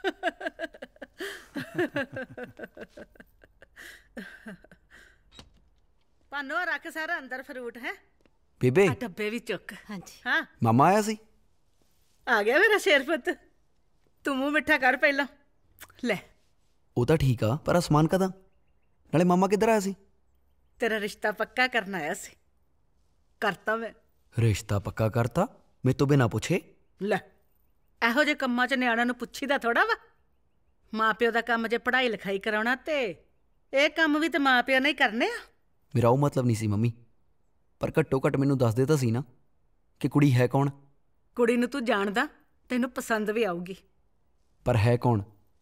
ਪਾਨੋ ਰੱਖ ਸਾਰਾ ਅੰਦਰ ਫਰੂਟ ਹੈ ਬੇਬੇ। ਡੱਬੇ ਵੀ ਚੁੱਕ। ਹਾਂਜੀ ਹਾਂ ਮਾਮਾ ਆਇਆ ਸੀ? ਆ ਗਿਆ ਮੇਰਾ ਸ਼ੇਰ ਪੁੱਤ। ਤੂੰ ਮੂੰਹ ਮਿੱਠਾ ਕਰ ਪਹਿਲਾਂ। ਲੈ ਉਹ ਤਾਂ ਠੀਕ ਆ, ਪਰ ਅਸਮਾਨ ਕਦਾ? ਨਾਲੇ ਮਾਮਾ ਕਿੱਧਰ ਆਇਆ ਸੀ? ਤੇਰਾ ਰਿਸ਼ਤਾ ਪੱਕਾ ਕਰਨ ਆਇਆ ਸੀ। ਕਰਤਾ ਮੈਂ ਰਿਸ਼ਤਾ ਪੱਕਾ ਕਰਤਾ ਮੇਰੇ ਤੋਂ ਬਿਨਾਂ ਪੁੱਛੇ? ਲੈ ਇਹੋ ਜਿਹੇ ਕੰਮਾਂ 'ਚ ਨਿਆਣਿਆਂ ਨੂੰ ਪੁੱਛੀਦਾ ਥੋੜਾ ਵਾ। ਮਾਂ ਪਿਓ ਦਾ ਕੰਮ ਜੇ ਪੜ੍ਹਾਈ ਲਿਖਾਈ ਕਰਾਉਣਾ ਤੇ ਇਹ ਕੰਮ ਵੀ ਤੇ ਮਾਂ ਪਿਓ ਨੇ ਹੀ ਕਰਨੇ ਆ। ਮੇਰਾ ਉਹ ਮਤਲਬ ਨਹੀਂ ਸੀ ਮੰਮੀ, ਪਰ ਘੱਟੋ ਘੱਟ ਮੈਨੂੰ ਦੱਸ ਦੇ ਤਾਂ ਸੀ ਨਾ ਕਿ ਕੁੜੀ ਹੈ ਕੌਣ। ਕੁੜੀ ਨੂੰ ਤੂੰ ਜਾਣਦਾ, ਤੈਨੂੰ ਪਸੰਦ ਵੀ ਆਊਗੀ। ਪਰ ਹੈ ਕੌਣ?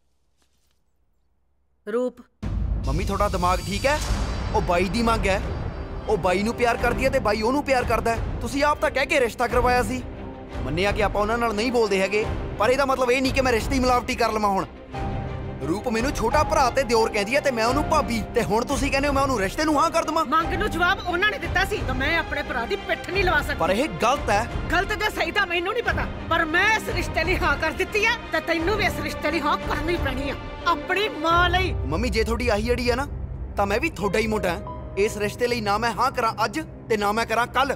ਰੂਪ। ਮੰਮੀ ਤੁਹਾਡਾ ਦਿਮਾਗ ਠੀਕ ਹੈ? ਉਹ ਬਾਈ ਦੀ ਮੰਗ ਹੈ। ਉਹ ਬਾਈ ਨੂੰ ਪਿਆਰ ਕਰਦੀ ਹੈ ਤੇ ਬਾਈ ਉਹਨੂੰ ਪਿਆਰ ਕਰਦਾ ਹੈ। ਤੁਸੀਂ ਆਪ ਤਾਂ ਕਹਿ ਕੇ ਰਿਸ਼ਤਾ ਕਰਵਾਇਆ ਸੀ। ਮੰਨਿਆ ਕਿ ਆਪਾਂ ਉਹਨਾਂ ਨਾਲ ਨਹੀਂ ਬੋਲਦੇ ਹੈਗੇ, ਪਰ ਇਹਦਾ ਮਤਲਬ ਇਹ ਨਹੀਂ ਕਿ ਮੈਂ ਰਿਸ਼ਤੇ ਮਿਲਾਵਟੀ ਕਰ ਲਵਾਂ। ਹੁਣ ਰੂਪ ਮੈਨੂੰ ਛੋਟਾ ਭਰਾ ਤੇ ਦਿਓਰ ਕਹਿੰਦੀ ਹੈ ਤੇ ਮੈਂ ਉਹਨੂੰ ਭਾਬੀ, ਤੇ ਹੁਣ ਤੁਸੀਂ ਕਹਿੰਦੇ ਹੋ ਮੈਂ ਉਹਨੂੰ ਰਿਸ਼ਤੇ ਨੂੰ ਹਾਂ ਕਰ ਦਵਾਂ। ਮੰਗ ਨੂੰ ਜਵਾਬ ਉਹਨਾਂ ਨੇ ਦਿੱਤਾ ਸੀ ਤਾਂ ਮੈਂ ਆਪਣੇ ਭਰਾ ਦੀ ਪਿੱਠ ਨਹੀਂ ਲਵਾ ਸਕਦੀ। ਪਰ ਇਹ ਗਲਤ ਹੈ। ਗਲਤ ਜਾਂ ਸਹੀ ਤਾਂ ਮੈਨੂੰ ਨਹੀਂ ਪਤਾ, ਪਰ ਮੈਂ ਇਸ ਰਿਸ਼ਤੇ ਲਈ ਹਾਂ ਕਰ ਦਿੱਤੀ ਆ ਤੇ ਤੈਨੂੰ ਵੀ ਇਸ ਰਿਸ਼ਤੇ ਲਈ ਹਾਂ ਕਰਨੀ ਪੈਣੀ ਆ, ਆਪਣੀ ਮਾਂ ਲਈ। ਮੰਮੀ ਜੇ ਤੁਹਾਡੀ ਆਹੀ ਅੜੀ ਹੈ ਨਾ ਤਾਂ ਮੈਂ ਵੀ ਤੁਹਾਡਾ ਹੀ ਮੋਢਾ ਹਾਂ। ਇਸ ਰਿਸ਼ਤੇ ਲਈ ਨਾ ਮੈਂ ਹਾਂ ਕਰਾਂ ਅੱਜ ਤੇ ਨਾ ਮੈਂ ਕਰਾਂ ਕੱਲ।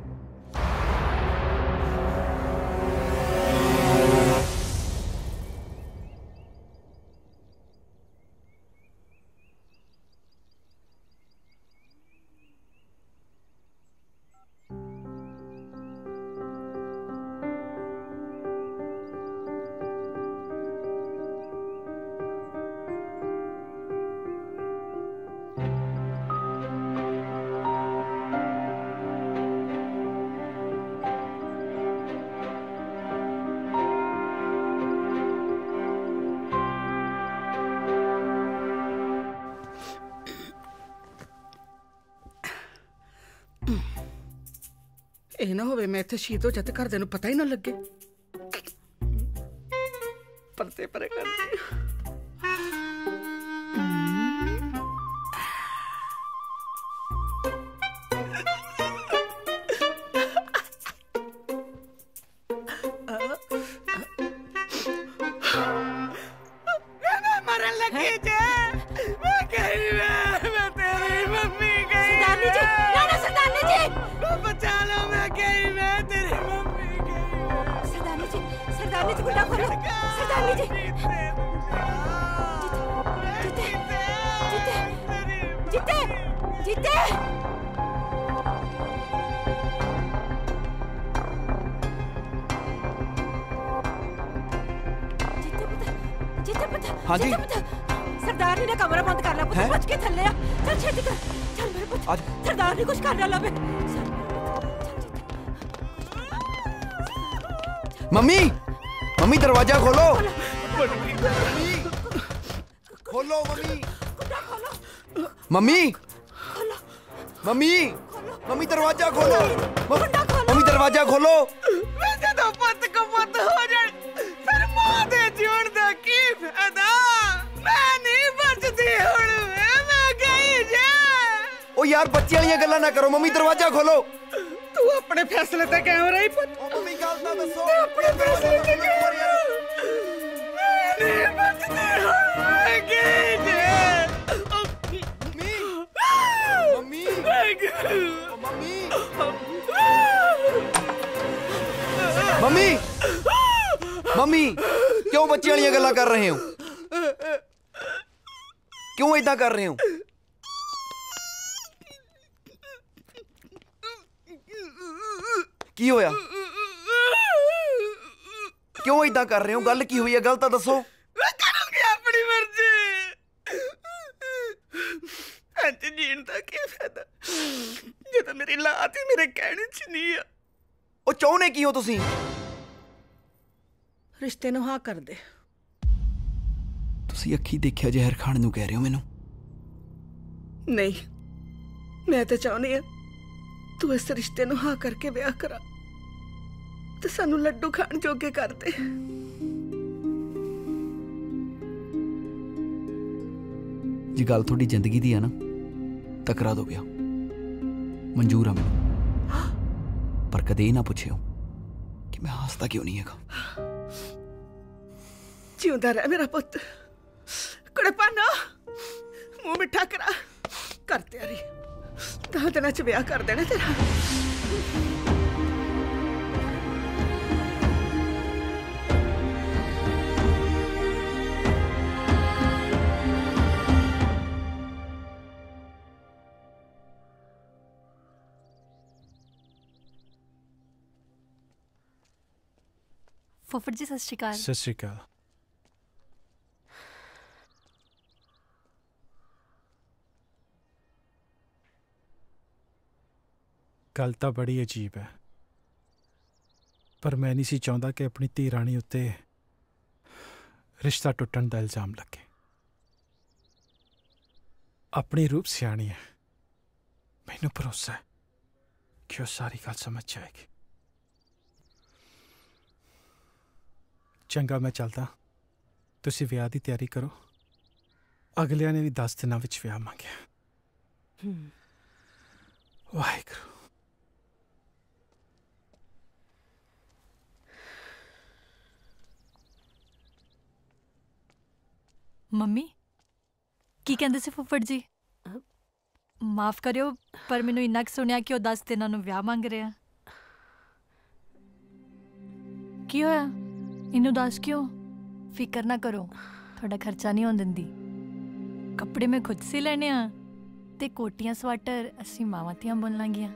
ਇਹ ਨਾ ਹੋਵੇ ਮੈਂ ਇੱਥੇ ਸ਼ਹੀਦ ਹੋ ਜਾ ਤੇ ਘਰਦਿਆਂ ਨੂੰ ਪਤਾ ਹੀ ਨਾ ਲੱਗੇ। ਪਰਤੇ ਪਰੇ ਕਰਦੀ ਮਰਨ ਲੱਗੀ ਜੇ। ਮੈਂ ਕਹੀ ਮੈਂ ਤੇਰੀ ਮੰਮੀ ਗਈ। ਸਰਦਾਰਨੀ ਜੀ, ਨਾ ਸਰਦਾਰਨੀ ਜੀ ਬਚਾ ਲਓ। ਮੈਂ ਕਹੀ ਮੈਂ ਤੇਰੀ ਮੰਮੀ ਗਈ। ਸਰਦਾਰਨੀ ਜੀ ਗੁੱਡਾ ਖੋਲੋ। ਸਰਦਾਰਨੀ ਜੀ ਜੀਤੇ ਹਾਂਜੀ ਸਰਦਾਰਨੀ ਨੇ ਕਮਰਾ ਬੰਦ ਕਰ ਲਿਆ। ਪੁੱਤ ਬਚ ਕੇ ਥੱਲੇ ਆ। ਚੱਲ ਛੇਤੀ ਕਰ। ਚੱਲ ਮੇਰੇ ਪੁੱਤ। ਸਰਦਾਰਨੀ ਕੁਛ ਕਰ ਨਾ ਲਵੇ। ਮੰਮੀ ਮੰਮੀ ਦਰਵਾਜ਼ਾ ਖੋਲੋ। ਖੋਲੋ ਮੰਮੀ। ਮੰਮੀ ਮੰਮੀ ਮੰਮੀ ਦਰਵਾਜ਼ਾ ਖੋਲੋ। ਮੰਮੀ ਦਰਵਾਜ਼ਾ ਖੋਲੋ। ਮੈਂ ਜਦੋਂ ਪੁੱਤ ਕੋ ਪੁੱਤ ਹੋ ਜਾਣ ਫਿਰ ਮਾਂ ਦੇ ਜੀਣ ਦਾ ਕੀ ਫਾਇਦਾ? ਮੈਂ ਨਹੀਂ ਬਚਦੀ ਹੁਣ। ਮੈਂ ਗਈ ਜੇ। ਉਹ ਯਾਰ ਬੱਚੇ ਵਾਲੀਆਂ ਗੱਲਾਂ ਨਾ ਕਰੋ। ਮੰਮੀ ਦਰਵਾਜ਼ਾ ਖੋਲੋ। ਤੂੰ ਆਪਣੇ ਫੈਸਲੇ ਤੇ ਕਿਉਂ ਰਹੀ ਪੁੱਤ? ਉਹ ਮੰਮੀ ਗੱਲ ਤਾਂ ਦੱਸੋ। ਆਪਣੇ ਫੈਸਲੇ ਤੇ ਕਿਉਂ ਰਹੀ? ਮੈਂ ਨਹੀਂ ਬਚਦੀ ਹੁਣ। ਮੈਂ ਗਈ ਜੇ। ਮੰਮੀ ਮੰਮੀ ਮੰਮੀ ਕਿਉਂ ਬੱਚੇ ਵਾਲੀਆਂ ਗੱਲਾਂ ਕਰ ਰਹੇ ਹੋ? ਕਿਉਂ ਏਦਾਂ ਕਰ ਰਹੇ ਹੋ? ਕੀ ਹੋਇਆ? ਕਿਉਂ ਏਦਾਂ ਕਰ ਰਹੇ ਹੋ? ਗੱਲ ਕੀ ਹੋਈ ਹੈ? ਗੱਲ ਤਾਂ ਦੱਸੋ। ਮੈਂ ਕਰੂੰਗੀ ਆਪਣੀ ਮਰਜ਼ੀ। ਅੱਜ ਜੀਣ ਦਾ ਕੀ ਫਾਇਦਾ ਜਦੋਂ ਮੇਰੀ ਲਾਤ ਹੀ ਮੇਰੇ ਕਹਿਣੇ 'ਚ ਨਹੀਂ ਆ। ਉਹ ਚਾਹੁੰਦੇ ਕੀ ਹੋ ਤੁਸੀਂ? ਰਿਸ਼ਤੇ ਨੂੰ ਹਾਂ ਕਰ ਦੇ। ਤੁਸੀਂ ਅੱਖੀ ਦੇਖਿਆ ਜ਼ਹਿਰ ਖਾਣ ਨੂੰ ਕਹਿ ਰਹੇ ਹੋ ਮੈਨੂੰ? ਨਹੀਂ, ਮੈਂ ਤਾਂ ਚਾਹੁੰਦੀ ਆ ਤੂੰ ਇਸ ਰਿਸ਼ਤੇ ਨੂੰ ਹਾਂ ਕਰਕੇ ਵਿਆਹ ਕਰਾ ਤੇ ਸਾਨੂੰ ਲੱਡੂ ਖਾਣ ਜੋਗੇ ਕਰ ਦੇ। ਜੇ ਗੱਲ ਤੁਹਾਡੀ ਜ਼ਿੰਦਗੀ ਦੀ ਆ ਨਾ ਤਾਂ ਕਰਾ ਦੋ ਵਿਆਹ, ਮਨਜ਼ੂਰ ਆ ਮੈਨੂੰ। ਪਰ ਕਦੇ ਇਹ ਨਾ ਪੁੱਛਿਓ ਕਿ ਮੈਂ ਹੱਸਦਾ ਕਿਉਂ ਨਹੀਂ ਹੈਗਾ। ਜਿਉਂਦਾ ਰਹਿ ਮੇਰਾ ਪੁੱਤ। ਕੜਪਾਨਾ ਮੂੰਹ ਮਿੱਠਾ ਕਰਾ, ਕਰ ਤਿਆਰੀ, 10 ਦਿਨਾਂ ਚ ਵਿਆਹ ਕਰ ਦੇਣਾ ਤੇਰਾ। ਫੁੱਫੜ ਜੀ ਸਤਿ ਸ਼੍ਰੀ ਅਕਾਲ। ਸਤਿ ਸ਼੍ਰੀ ਅਕਾਲ। ਗੱਲ ਤਾਂ ਬੜੀ ਅਜੀਬ ਹੈ, ਪਰ ਮੈਂ ਨਹੀਂ ਸੀ ਚਾਹੁੰਦਾ ਕਿ ਆਪਣੀ ਧੀ ਰਾਣੀ ਉੱਤੇ ਰਿਸ਼ਤਾ ਟੁੱਟਣ ਦਾ ਇਲਜ਼ਾਮ ਲੱਗੇ। ਆਪਣੀ ਰੂਪ ਸਿਆਣੀ ਹੈ, ਮੈਨੂੰ ਭਰੋਸਾ ਹੈ ਕਿ ਉਹ ਸਾਰੀ ਗੱਲ ਸਮਝ ਜਾਏਗੀ। ਚੰਗਾ, ਮੈਂ ਚੱਲਦਾ, ਤੁਸੀਂ ਵਿਆਹ ਦੀ ਤਿਆਰੀ ਕਰੋ। ਅਗਲਿਆਂ ਨੇ ਵੀ 10 ਦਿਨਾਂ ਵਿੱਚ ਵਿਆਹ ਮੰਗਿਆ। ਵਾਹਿਗੁਰੂ। ਮੰਮੀ ਕੀ ਕਹਿੰਦੇ ਸੀ ਫੁੱਫੜ ਜੀ? ਮਾਫ ਕਰਿਓ, ਪਰ ਮੈਨੂੰ ਇੰਨਾ ਕੁ ਸੁਣਿਆ ਕਿ ਉਹ 10 ਦਿਨਾਂ ਨੂੰ ਵਿਆਹ ਮੰਗ ਰਿਹਾ। ਕੀ ਹੋਇਆ? ਇਹਨੂੰ ਦੱਸ ਕਿਉਂ? ਫਿਕਰ ਨਾ ਕਰੋ, ਤੁਹਾਡਾ ਖਰਚਾ ਨਹੀਂ ਹੋਣ ਦਿੰਦੀ। ਕੱਪੜੇ ਮੈਂ ਖੁਦ ਸੀ ਲੈਣੇ ਆ ਤੇ ਕੋਟੀਆਂ ਸਵਾਟਰ ਅਸੀਂ ਮਾਵਾਂ ਧੀਆਂ ਬੁਣ ਲਾਂਗੀਆਂ।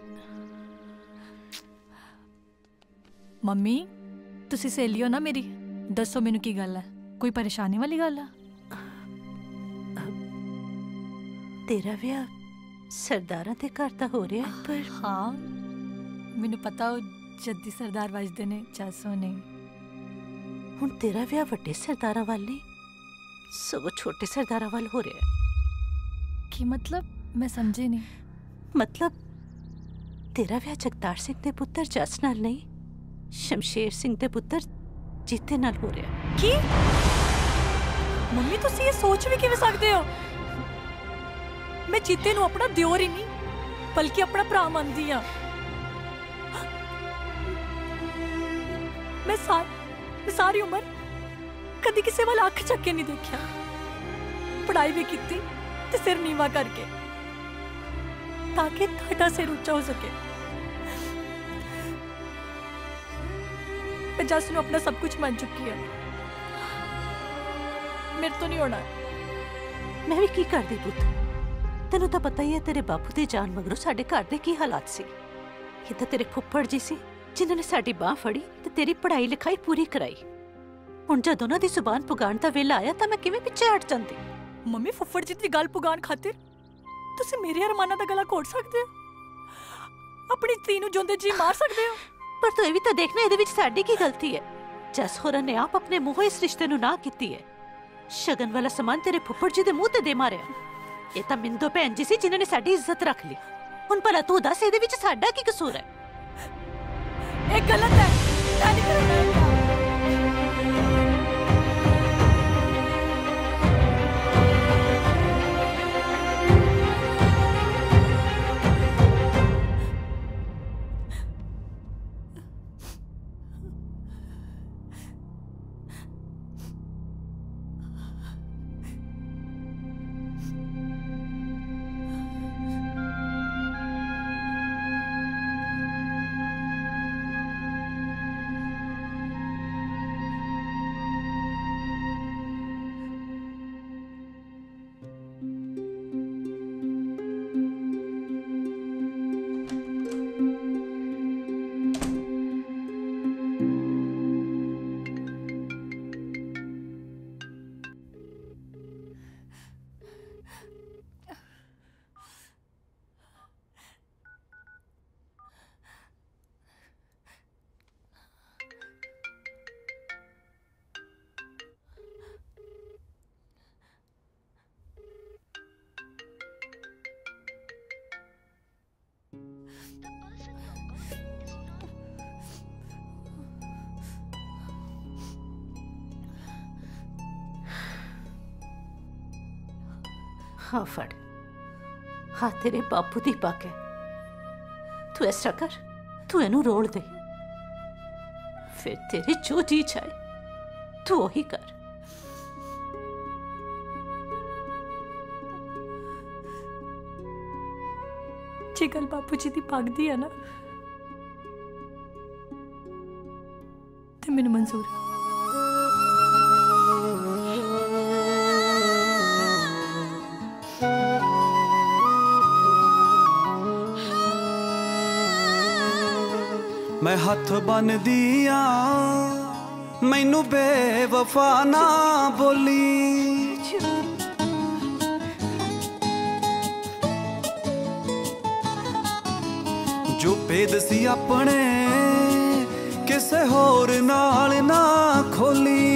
ਮੰਮੀ ਤੁਸੀਂ ਸਹੇਲੀ ਹੋ ਨਾ ਮੇਰੀ, ਦੱਸੋ ਮੈਨੂੰ ਕੀ ਗੱਲ ਹੈ? ਕੋਈ ਪਰੇਸ਼ਾਨੀ ਵਾਲੀ ਗੱਲ ਆ? ਤੇਰਾ ਵਿਆਹ ਸਰਦਾਰਾਂ ਦੇ ਘਰ ਤਾਂ ਹੋ ਰਿਹਾ, ਪਰ ਹਾਂ ਮੈਨੂੰ ਪਤਾ ਉਹ ਜੱਦੀ ਸਰਦਾਰ ਵੱਜਦੇ ਨੇ, ਚਾਸੋ ਨੇ। ਹੁਣ ਤੇਰਾ ਵਿਆਹ ਵੱਡੇ ਸਰਦਾਰਾਂ ਵੱਲ ਨਹੀਂ, ਸਗੋਂ ਛੋਟੇ ਸਰਦਾਰਾਂ ਵੱਲ ਹੋ ਰਿਹਾ। ਕੀ ਮਤਲਬ? ਮੈਂ ਸਮਝੀ ਨਹੀਂ। ਮਤਲਬ ਤੇਰਾ ਵਿਆਹ ਜਗਤਾਰ ਸਿੰਘ ਦੇ ਪੁੱਤਰ ਜਸ ਨਾਲ ਨਹੀਂ, ਸ਼ਮਸ਼ੇਰ ਸਿੰਘ ਦੇ ਪੁੱਤਰ ਜੀਤੇ ਨਾਲ ਹੋ ਰਿਹਾ। ਕੀ? ਮੰਮੀ ਤੁਸੀਂ ਇਹ ਸੋਚ ਵੀ ਕਿਵੇਂ ਸਕਦੇ ਹੋ? ਮੈਂ ਜੀਤੇ ਨੂੰ ਆਪਣਾ ਦਿਓਰ ਹੀ ਨਹੀਂ ਬਲਕਿ ਆਪਣਾ ਭਰਾ ਮੰਨਦੀ ਆ। ਮੈਂ ਸਾਰੀ ਉਮਰ ਕਦੀ ਕਿਸੇ ਵੱਲ ਅੱਖ ਚੱਕ ਕੇ ਨਹੀਂ ਦੇਖਿਆ। ਪੜ੍ਹਾਈ ਵੀ ਕੀਤੀ ਤੇ ਸਿਰ ਨੀਵਾ ਕਰਕੇ, ਤਾਂ ਕਿ ਤੁਹਾਡਾ ਸਿਰ ਉੱਚਾ ਹੋ ਸਕੇ। ਮੈਂ ਜਸ ਨੂੰ ਆਪਣਾ ਸਭ ਕੁਝ ਮੰਨ ਚੁੱਕੀ ਹਾਂ। ਮੇਰੇ ਤੋਂ ਨਹੀਂ ਹੋਣਾ। ਮੈਂ ਵੀ ਕੀ ਕਰਦੀ ਪੁੱਤ, ਤੈਨੂੰ ਤਾਂ ਪਤਾ ਹੀ ਹੈ ਤੇਰੇ ਬਾਪੂ ਦੇ ਜਾਣ ਮਗਰੋਂ ਸਾਡੇ ਘਰ ਦੇ ਕੀ ਹਾਲਾਤ ਸੀ। ਇਹ ਤਾਂ ਤੇਰੇ ਫੁੱਫੜ ਜੀ ਸੀ ਜਿਨ੍ਹਾਂ ਨੇ ਸਾਡੀ ਬਾਹ ਫੜੀ ਤੇ ਤੇਰੀ ਪੜ੍ਹਾਈ ਲਿਖਾਈ ਪੂਰੀ ਕਰਾਈ। ਹੁਣ ਜਦ ਉਹਨਾਂ ਦੀ ਜ਼ੁਬਾਨ ਪੁਗਾਉਣ ਦਾ ਵੇਲਾ ਆਇਆ ਤਾਂ ਮੈਂ ਕਿਵੇਂ ਪਿੱਛੇ ਹਟ ਜਾਂਦੀ? ਮੰਮੀ ਫੁੱਫੜ ਜੀ ਦੀ ਗੱਲ ਪੁਗਾਉਣ ਖਾਤਰ ਤੁਸੀਂ ਮੇਰੇ ਅਰਮਾਨਾਂ ਦਾ ਗਲਾ ਘੋਟ ਸਕਦੇ ਹੋ? ਆਪਣੀ ਧੀ ਨੂੰ ਜਿਉਂਦੇ ਜੀ ਮਾਰ ਸਕਦੇ ਹੋ? ਪਰ ਤੂੰ ਇਹ ਵੀ ਤਾਂ ਦੇਖਣਾ ਇਹਦੇ ਵਿੱਚ ਸਾਡੀ ਕੀ ਗਲਤੀ ਹੈ? ਜਸ ਹੋਰਾਂ ਨੇ ਆਪ ਆਪਣੇ ਮੂੰਹੋਂ ਇਸ ਰਿਸ਼ਤੇ ਨੂੰ ਨਾ ਕੀਤੀ ਹੈ। ਸ਼ਗਨ ਵਾਲਾ ਸਮਾਨ ਤੇਰੇ ਫੁੱਫੜ ਜੀ ਦੇ ਮੂੰਹ ਤੇ ਦੇ ਮਾਰਿਆ। ਇਹ ਤਾਂ ਮਿੰਦੋ ਭੈਣ ਜੀ ਸੀ ਜਿਨ੍ਹਾਂ ਨੇ ਸਾਡੀ ਇੱਜ਼ਤ ਰੱਖ ਲਈ। ਹੁਣ ਭਲਾ ਤੂੰ ਦੱਸ ਇਹਦੇ ਵਿੱਚ ਸਾਡਾ ਕੀ ਕਸੂਰ ਹੈ? ਇਹ ਗਲਤ ਹੈ, ਇਹ ਨਹੀਂ ਕਰਨਾ। हाँ फड़, हाँ तेरे बापू दी पग है। तू ऐसा कर, तू इनू रोल दे, फिर तेरे जो जी चाहे तू वही कर। जे गल बापू जी दी पग दी है ना, ते मैनू मंजूर है। मैं हथ बन दिया मैनू बेवफा ना बोली, जो भेद सी अपने किसे होर नाल ना खोली।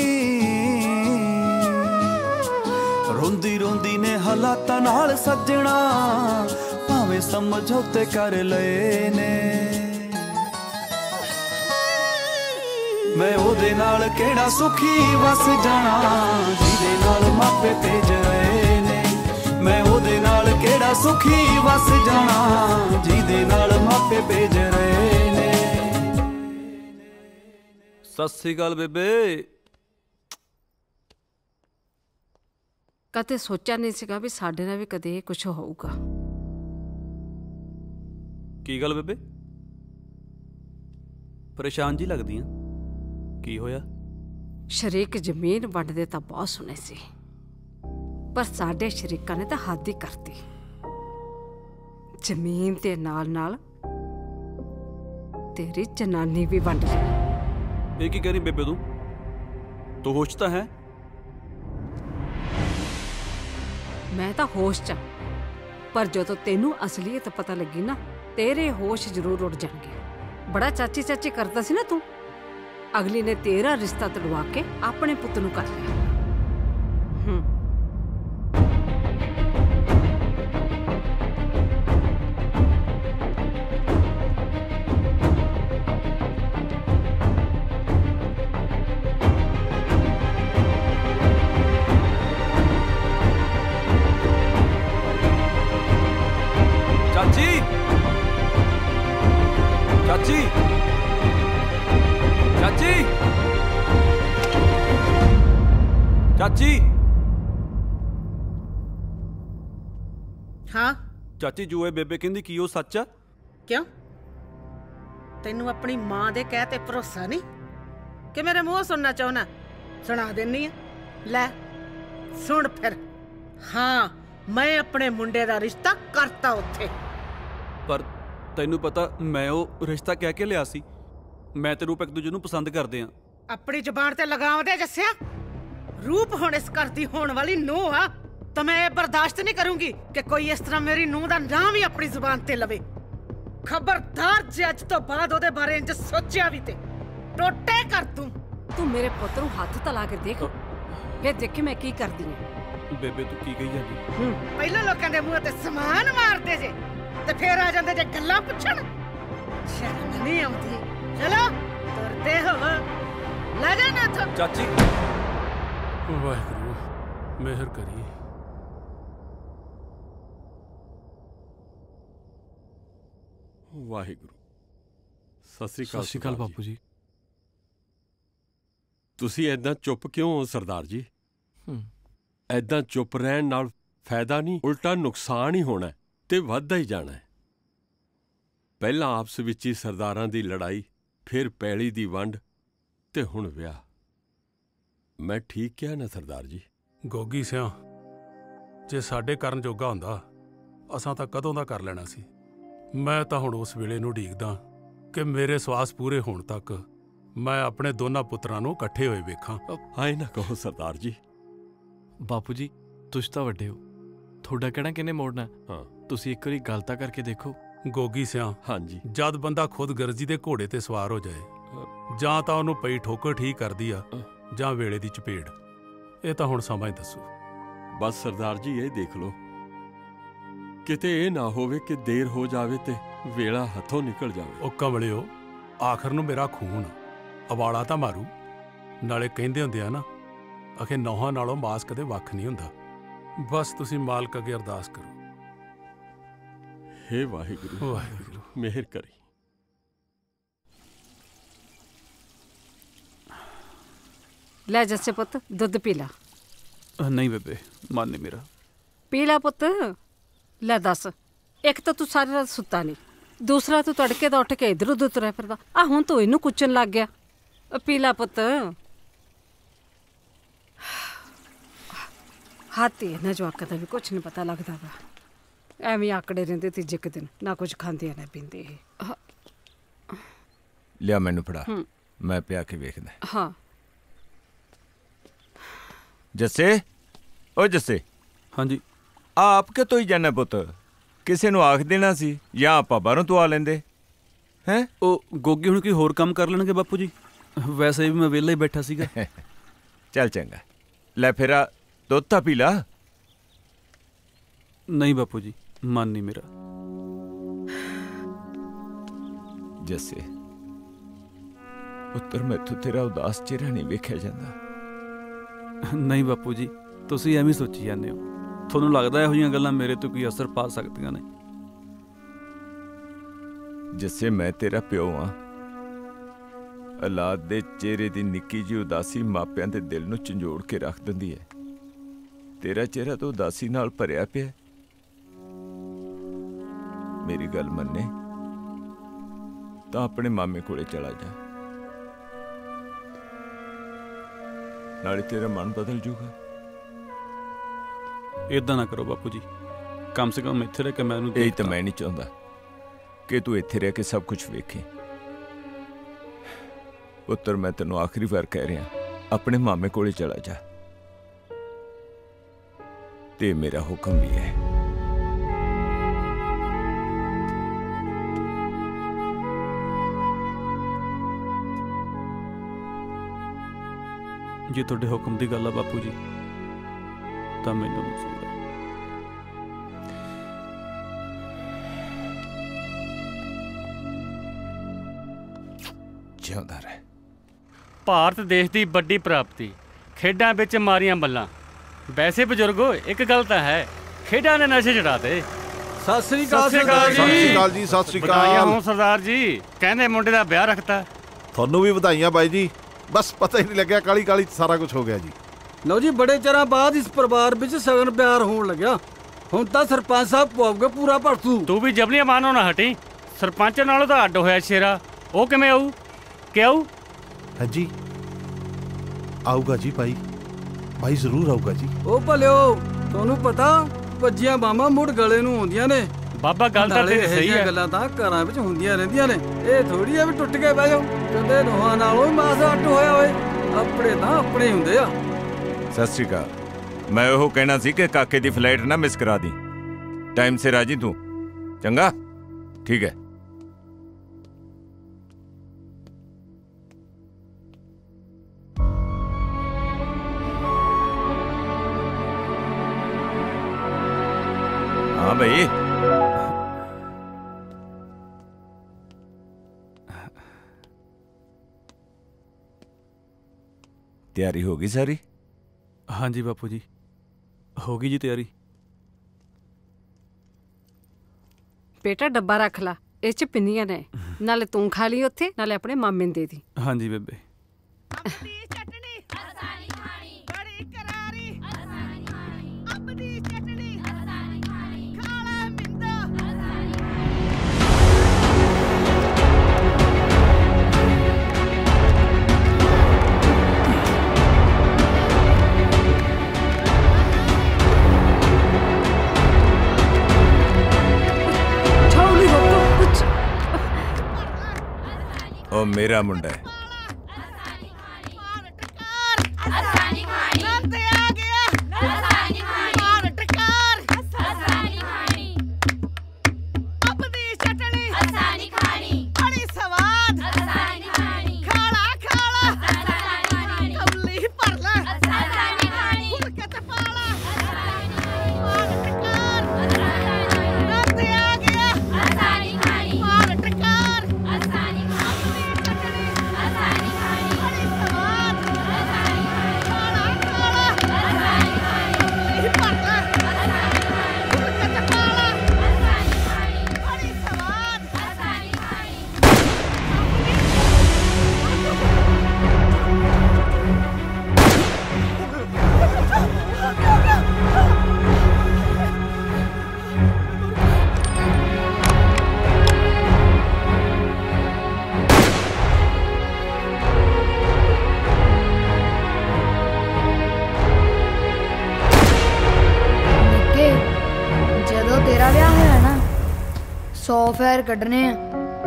रोंदी रोंदी ने हालातां नाल सजना भावें समझौते कर लए ने। मैं ओदे नाल केड़ा सुखी वस जाना जिहदे नाल मापे तेज रहे ने। मैं ओदे नाल केड़ा सुखी वस जाना जिहदे नाल मापे तेज रहे ने। सत श्री अकाल बेबे। कदे सोचा नहीं सीगा भी साडे नाल भी कदे कुछ होऊगा। की गल बेबे, परेशान जी लगदी आ, की होया? शरीक जमीन वंडदे तां बहुत सुने सी, पर साडे शरीकां ने तां हद ही करती। जमीन दे नाल नाल तेरी जनानी भी वंड ली। ये की कह रही बेबे तू होश तां है? मैं तां होश च, पर जदों तेनू असलीयत पता लगी ना, तेरे होश जरूर उड़ जाएंगे। बड़ा चाची चाची करता सी ना तू, अगली ने तेरा रिश्ता तड़वा के अपने पुत्त नू कर लिया। चाची चाची चाची चाची। हाँ चाची जो है बेबे कहंदी की वो सच आ? क्यों तेनू अपनी मां दे कह ते भरोसा नहीं कि मेरे मुंह सुनना चाहना? सुना देनी है, ले सुन फिर। हाँ मैं अपने मुंडे दा रिश्ता करता उत्थे। पर तैनू पता मैं वो रिश्ता कह के लिया सी, मैं ते रूप एक दूजे नू पसंद करदे आ। अपनी जुबान ते लगाव दे जस्सिया, रूप हुण इस घर दी होण वाली नूंह आ, तो मैं ये बर्दाश्त नहीं करूंगी कि कोई इस तरह मेरी नूंह दा नाम ही अपनी जुबान ते लवे। खबरदार जे अज तो बाद ओदे बारे इंज सोचिया भी ते टोटे कर दूं। तू मेरे पुत्त नू हथ तला के देख, फिर देखी मैं की करदी हां। बेबे तू की कही जांदी? पहले लोकां दे मूंह ते समान मारदे जे ते फिर आ जांदे जे गल्लां पुछण। शर्म नहीं आउंदी? चलो तुरदे हो, लगे ना तो। चाची वाहिगुरू मेहर करी। वाहिगुरू। सत श्री सत श्री अकाल बापू जी। ਤੁਸੀਂ ਏਦਾਂ ਚੁੱਪ ਕਿਉਂ ਹੋ ਸਰਦਾਰ ਜੀ? ਏਦਾਂ ਚੁੱਪ ਰਹਿਣ ਨਾਲ ਫਾਇਦਾ ਨਹੀਂ, ਉਲਟਾ ਨੁਕਸਾਨ ਹੀ ਹੋਣਾ ਤੇ ਵੱਧਦਾ ਹੀ ਜਾਣਾ ਹੈ। ਪਹਿਲਾਂ ਆਪਸ ਵਿੱਚ ਹੀ ਸਰਦਾਰਾਂ ਦੀ ਲੜਾਈ, ਫਿਰ ਪੈਲੀ ਦੀ ਵੰਡ ਤੇ ਹੁਣ ਵਿਆਹ। ਮੈਂ ਠੀਕ ਕਿਹਾ ਨਾ ਸਰਦਾਰ ਜੀ? ਗੋਗੀ ਸਿਆਂ, ਜੇ ਸਾਡੇ ਕਰਨ ਜੋਗਾ ਹੁੰਦਾ ਅਸਾਂ ਤਾਂ ਕਦੋਂ ਦਾ ਕਰ ਲੈਣਾ ਸੀ। ਮੈਂ ਤਾਂ ਹੁਣ ਉਸ ਵੇਲੇ ਨੂੰ ਉਡੀਕਦਾ ਕਿ ਮੇਰੇ ਸਵਾਸ ਪੂਰੇ ਹੋਣ ਤੱਕ ਮੈਂ ਆਪਣੇ ਦੋਨਾਂ ਪੁੱਤਰਾਂ ਨੂੰ ਇਕੱਠੇ ਹੋਏ ਵੇਖਾਂ। ਆਏ ਨਾ ਕਹੋ ਸਰਦਾਰ ਜੀ। ਬਾਪੂ ਜੀ ਤੁਸੀਂ ਤਾਂ ਵੱਡੇ ਹੋ, ਤੁਹਾਡਾ ਕਹਿਣਾ ਕਿਹਨੇ ਮੋੜਨਾ? ਹਾਂ ਤੁਸੀਂ ਇੱਕ ਵਾਰੀ ਗੱਲ ਤਾਂ ਕਰਕੇ ਦੇਖੋ। ਗੋਗੀ ਸਿਆਂ, ਹਾਂਜੀ, ਜਦ ਬੰਦਾ ਖੁਦ ਗਰਜੀ ਦੇ ਘੋੜੇ ਤੇ ਸਵਾਰ ਹੋ ਜਾਏ, ਜਾਂ ਤਾਂ ਉਹਨੂੰ ਪਈ ਠੋਕਰ ਠੀਕ ਕਰਦੀ ਆ, ਜਾਂ ਵੇਲੇ ਦੀ ਚਪੇੜ। ਇਹ ਤਾਂ ਹੁਣ ਸਮਾਂ ਹੀ ਦੱਸੂ। ਬਸ ਸਰਦਾਰ ਜੀ ਇਹ ਦੇਖ ਲਓ, ਕਿਤੇ ਇਹ ਨਾ ਹੋਵੇ ਕਿ ਦੇਰ ਹੋ ਜਾਵੇ ਤੇ ਵੇਲਾ ਹੱਥੋਂ ਨਿਕਲ ਜਾਵੇ। ਉਹ ਕਮਲਿਓ, ਆਖਰ ਨੂੰ ਮੇਰਾ ਖੂਨ ਅਵਾਲਾ ਤਾਂ ਮਾਰੂ। ਨਾਲੇ ਕਹਿੰਦੇ ਹੁੰਦੇ ਆ ਨਾ, ਅਖੇ ਨੌਹਾਂ ਨਾਲੋਂ ਮਾਸ ਕਦੇ ਵੱਖ ਨਹੀਂ ਹੁੰਦਾ। ਬਸ ਤੁਸੀਂ ਮਾਲਕ ਅੱਗੇ ਅਰਦਾਸ ਕਰੋ। ਹੇ ਵਾਹਿਗੁਰੂ ਵਾਹਿਗੁਰੂ ਮਿਹਰ ਕਰੀ। ਲੈ ਜੱਸੇ ਪੁੱਤ ਦੁੱਧ ਪੀ ਲਾ। ਨਹੀਂ ਬੇਬੇ, ਮਨ ਨਹੀਂ ਮੇਰਾ। ਪੀ ਲਾ ਪੁੱਤ। ਲੈ ਦੱਸ, ਇੱਕ ਤਾਂ ਤੂੰ ਸਾਰੀ ਰਾਤ ਸੁੱਤਾ ਨਹੀਂ, ਦੂਸਰਾ ਤੂੰ ਤੜਕੇ ਦਾ ਉੱਠ ਕੇ ਇੱਧਰ ਉੱਧਰ ਤੁਰਿਆ ਫਿਰਦਾ। ਆ ਹੁਣ ਤੂੰ ਇਹਨੂੰ ਕੁੱਚਣ ਲੱਗ ਗਿਆ। ਪੀ ਲਾ ਪੁੱਤ। ਹਾਥੀ ਇਹਨਾਂ ਜਵਾਕਾਂ ਦਾ ਵੀ ਕੁਛ ਨਹੀਂ ਪਤਾ ਲੱਗਦਾ ਵਾ, ਐਵੇਂ ਆਕੜੇ ਰਹਿੰਦੇ ਤੀਜੇ ਕੁ ਦਿਨ, ਨਾ ਕੁਝ ਖਾਂਦੇ ਆ ਨਾ ਪੀਂਦੇ ਇਹ। ਲਿਆ ਮੈਨੂੰ ਫੜਾ, ਮੈਂ ਪਿਆ ਕੇ ਵੇਖਦਾ। ਹਾਂ ਜੱਸੇ, ਓ ਜੱਸੇ। ਹਾਂਜੀ। ਆਪ ਕਿ ਤੋਈ ਜਾਣਾ ਪੁੱਤ, ਕਿਸੇ ਨੂੰ ਆਖ ਦੇਣਾ ਸੀ ਜਾਂ ਆਪਾਂ ਬਾਹਰੋਂ ਤੋਂ ਆ ਲੈਂਦੇ ਹੈ। ਉਹ ਗੋਗੀ ਹੁਣ ਕੋਈ ਹੋਰ ਕੰਮ ਕਰ ਲੈਣਗੇ ਬਾਪੂ ਜੀ, ਵੈਸੇ ਵੀ ਮੈਂ ਵਿਹਲਾ ਹੀ ਬੈਠਾ ਸੀਗਾ। ਚੱਲ ਚੰਗਾ, ਲੈ ਫਿਰ ਆ ਦੁੱਧ ਤਾਂ ਪੀ ਲਾ। ਨਹੀਂ ਬਾਪੂ ਜੀ, ਮਨ ਨਹੀਂ ਮੇਰਾ। ਜੱਸੇ ਪੁੱਤਰ, ਮੈਥੋਂ ਤੇਰਾ ਉਦਾਸ ਚਿਹਰਾ ਨਹੀਂ ਵੇਖਿਆ ਜਾਂਦਾ। ਨਹੀਂ ਬਾਪੂ ਜੀ, ਤੁਸੀਂ ਐਵੇਂ ਸੋਚੀ ਜਾਂਦੇ ਹੋ। ਤੁਹਾਨੂੰ ਲੱਗਦਾ ਇਹੋ ਜਿਹੀਆਂ ਗੱਲਾਂ ਮੇਰੇ ਤੇ ਕੋਈ ਅਸਰ ਪਾ ਸਕਦੀਆਂ ਨੇ? ਜੱਸੇ ਮੈਂ ਤੇਰਾ ਪਿਓ ਆ। ਔਲਾਦ ਦੇ ਚਿਹਰੇ ਦੀ ਨਿੱਕੀ ਜਿਹੀ ਉਦਾਸੀ ਮਾਪਿਆਂ ਦੇ ਦਿਲ ਨੂੰ ਝੰਜੋੜ ਕੇ ਰੱਖ ਦਿੰਦੀ ਹੈ। ਤੇਰਾ ਚਿਹਰਾ ਤਾਂ ਉਦਾਸੀ ਨਾਲ ਭਰਿਆ ਪਿਆ। ਮੇਰੀ ਗੱਲ ਮੰਨੇ ਤਾਂ ਆਪਣੇ ਮਾਮੇ ਕੋਲੇ ਚਲਾ ਜਾ, ਨਾਲੇ ਤੇਰਾ ਮਨ ਬਦਲ ਜੂਗਾ। ਏਦਾਂ ਨਾ ਕਰੋ ਬਾਪੂ ਜੀ, ਕਮ ਸੇ ਕਮ ਇੱਥੇ ਰਹਿ ਕੇ ਮੈਂ ਉਹਨੂੰ। ਇਹ ਤਾਂ ਮੈਂ ਨਹੀਂ ਚਾਹੁੰਦਾ ਕਿ ਤੂੰ ਇੱਥੇ ਰਹਿ ਕੇ ਸਭ ਕੁਝ ਵੇਖੇ। ਪੁੱਤਰ, ਮੈਂ ਤੈਨੂੰ ਆਖਰੀ ਵਾਰ ਕਹਿ ਰਿਹਾ, ਆਪਣੇ ਮਾਮੇ ਕੋਲੇ ਚਲਾ ਜਾ। ਤੇ ਮੇਰਾ ਹੁਕਮ ਵੀ ਹੈ। ਜੇ ਤੁਹਾਡੇ ਹੁਕਮ ਦੀ ਗੱਲ ਆ ਬਾਪੂ ਜੀ, ਤਾਂ ਮੈਨੂੰ ਮਨਜ਼ੂਰ ਹੈ। ਜਿਉਂਦਾ ਰਹਿ। ਭਾਰਤ ਦੇਸ਼ ਦੀ ਵੱਡੀ ਪ੍ਰਾਪਤੀ, ਖੇਡਾਂ ਵਿੱਚ ਮਾਰੀਆਂ ਮੱਲਾਂ। ਵੈਸੇ ਬਜ਼ੁਰਗੋ, ਇੱਕ ਗੱਲ ਤਾਂ ਹੈ, ਖੇਡਾਂ ਨੇ ਨਸ਼ੇ ਚੜਾਤੇ। ਸਤਿ ਸ੍ਰੀ ਅਕਾਲ ਸਤਿ ਸ੍ਰੀ ਅਕਾਲ ਜੀ। ਸਤਿ ਸ੍ਰੀ ਵਧਾਈਆਂ ਹੋਣ ਅਕਾਲ। ਸਰਦਾਰ ਜੀ, ਕਹਿੰਦੇ ਮੁੰਡੇ ਦਾ ਵਿਆਹ ਰੱਖਤਾ। ਤੁਹਾਨੂੰ ਵੀ ਵਧਾਈਆਂ ਬਾਈ ਜੀ। ਬਸ ਪਤਾ ਹੀ ਨਹੀਂ ਲੱਗਿਆ, ਕਾਲੀ ਕਾਲੀ ਸਾਰਾ ਕੁਝ ਹੋ ਗਿਆ ਜੀ। ਲਓ ਜੀ, ਬੜੇ ਚਿਰਾਂ ਬਾਅਦ ਇਸ ਪਰਿਵਾਰ ਵਿੱਚ ਸਗਨ ਪਿਆਰ ਹੋਣ ਲੱਗਿਆ। ਹੁਣ ਤਾਂ ਸਰਪੰਚ ਸਾਹਿਬ ਪਵਾਉਗੇ ਪੂਰਾ ਭਰਤੂ। ਤੂੰ ਵੀ ਜਬਲੀਆਂ ਮਾਨੋ ਨਾ ਹਟੀ। ਸਰਪੰਚ ਨਾਲੋਂ ਤਾਂ ਅੱਡ ਹੋਇਆ ਸ਼ੇਰਾ। ਉਹ ਕਿਵੇਂ ਆਊ? ਕਿਉਂ? ਹਾਂਜੀ ਆਊਗਾ ਜੀ ਭਾਈ, ਭਾਈ ਜ਼ਰੂਰ ਆਊਗਾ ਜੀ। ਉਹ ਭਲਿਓ, ਤੁਹਾਨੂੰ ਪਤਾ ਭੱਜੀਆਂ ਬਾਹਾਂ ਮੁੜ ਗਲੇ ਨੂੰ ਆਉਂਦੀਆਂ ਨੇ। ਬਾਬਾ ਗੱਲ ਤਾਂ ਤੇਰੀ ਸਹੀ ਹੈ। ਗੱਲਾਂ ਤਾਂ ਘਰਾਂ ਵਿੱਚ ਹੁੰਦੀਆਂ ਰਹਿੰਦੀਆਂ ਨੇ। ਇਹ ਥੋੜੀ ਆ ਵੀ ਟੁੱਟ ਕੇ ਬਹਿ ਜਾਓ। ਕਦੇ ਨੋਹਾਂ ਨਾਲੋਂ ਮਾਸ ਅੱਡ ਹੋਇਆ ਹੋਏ। ਆਪਣੇ ਤਾਂ ਆਪਣੇ ਹੁੰਦੇ ਆ। ਸਤਿ ਸ੍ਰੀ ਅਕਾਲ। ਮੈਂ ਉਹ ਕਹਿਣਾ ਸੀ ਕਿ ਕਾਕੇ ਦੀ ਫਲਾਈਟ ਨਾ ਮਿਸ ਕਰਾ ਦੀ। ਟਾਈਮ ਸਿਰ ਆ ਜੀ ਤੂੰ, ਚੰਗਾ? ਠੀਕ ਹੈ। हाँ भाई, तैयारी होगी सारी? हाँ जी बापू जी, होगी जी तैयारी। बेटा डब्बा रख ला, इस च पिन्नियां ने, नाले तू खा ली उत्थे, नाले अपने मामे ने दे दी। हाँ जी बेबे। ਉਹ ਮੇਰਾ ਮੁੰਡਾ ਹੈ। ਫਾਇਰ ਕੱਢਣੇ ਆ।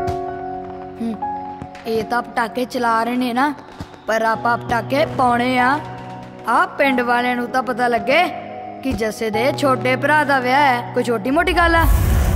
ਇਹ ਤਾਂ ਪਟਾਕੇ ਚਲਾ ਰਹੇ ਨੇ ਨਾ, ਪਰ ਆਪਾਂ ਪਟਾਕੇ ਪਾਉਣੇ ਆ। ਆ ਪਿੰਡ ਵਾਲਿਆਂ ਨੂੰ ਤਾਂ ਪਤਾ ਲੱਗੇ ਕਿ ਜੱਸੇ ਦੇ ਛੋਟੇ ਭਰਾ ਦਾ ਵਿਆਹ ਹੈ, ਕੋਈ ਛੋਟੀ ਮੋਟੀ ਗੱਲ ਆ।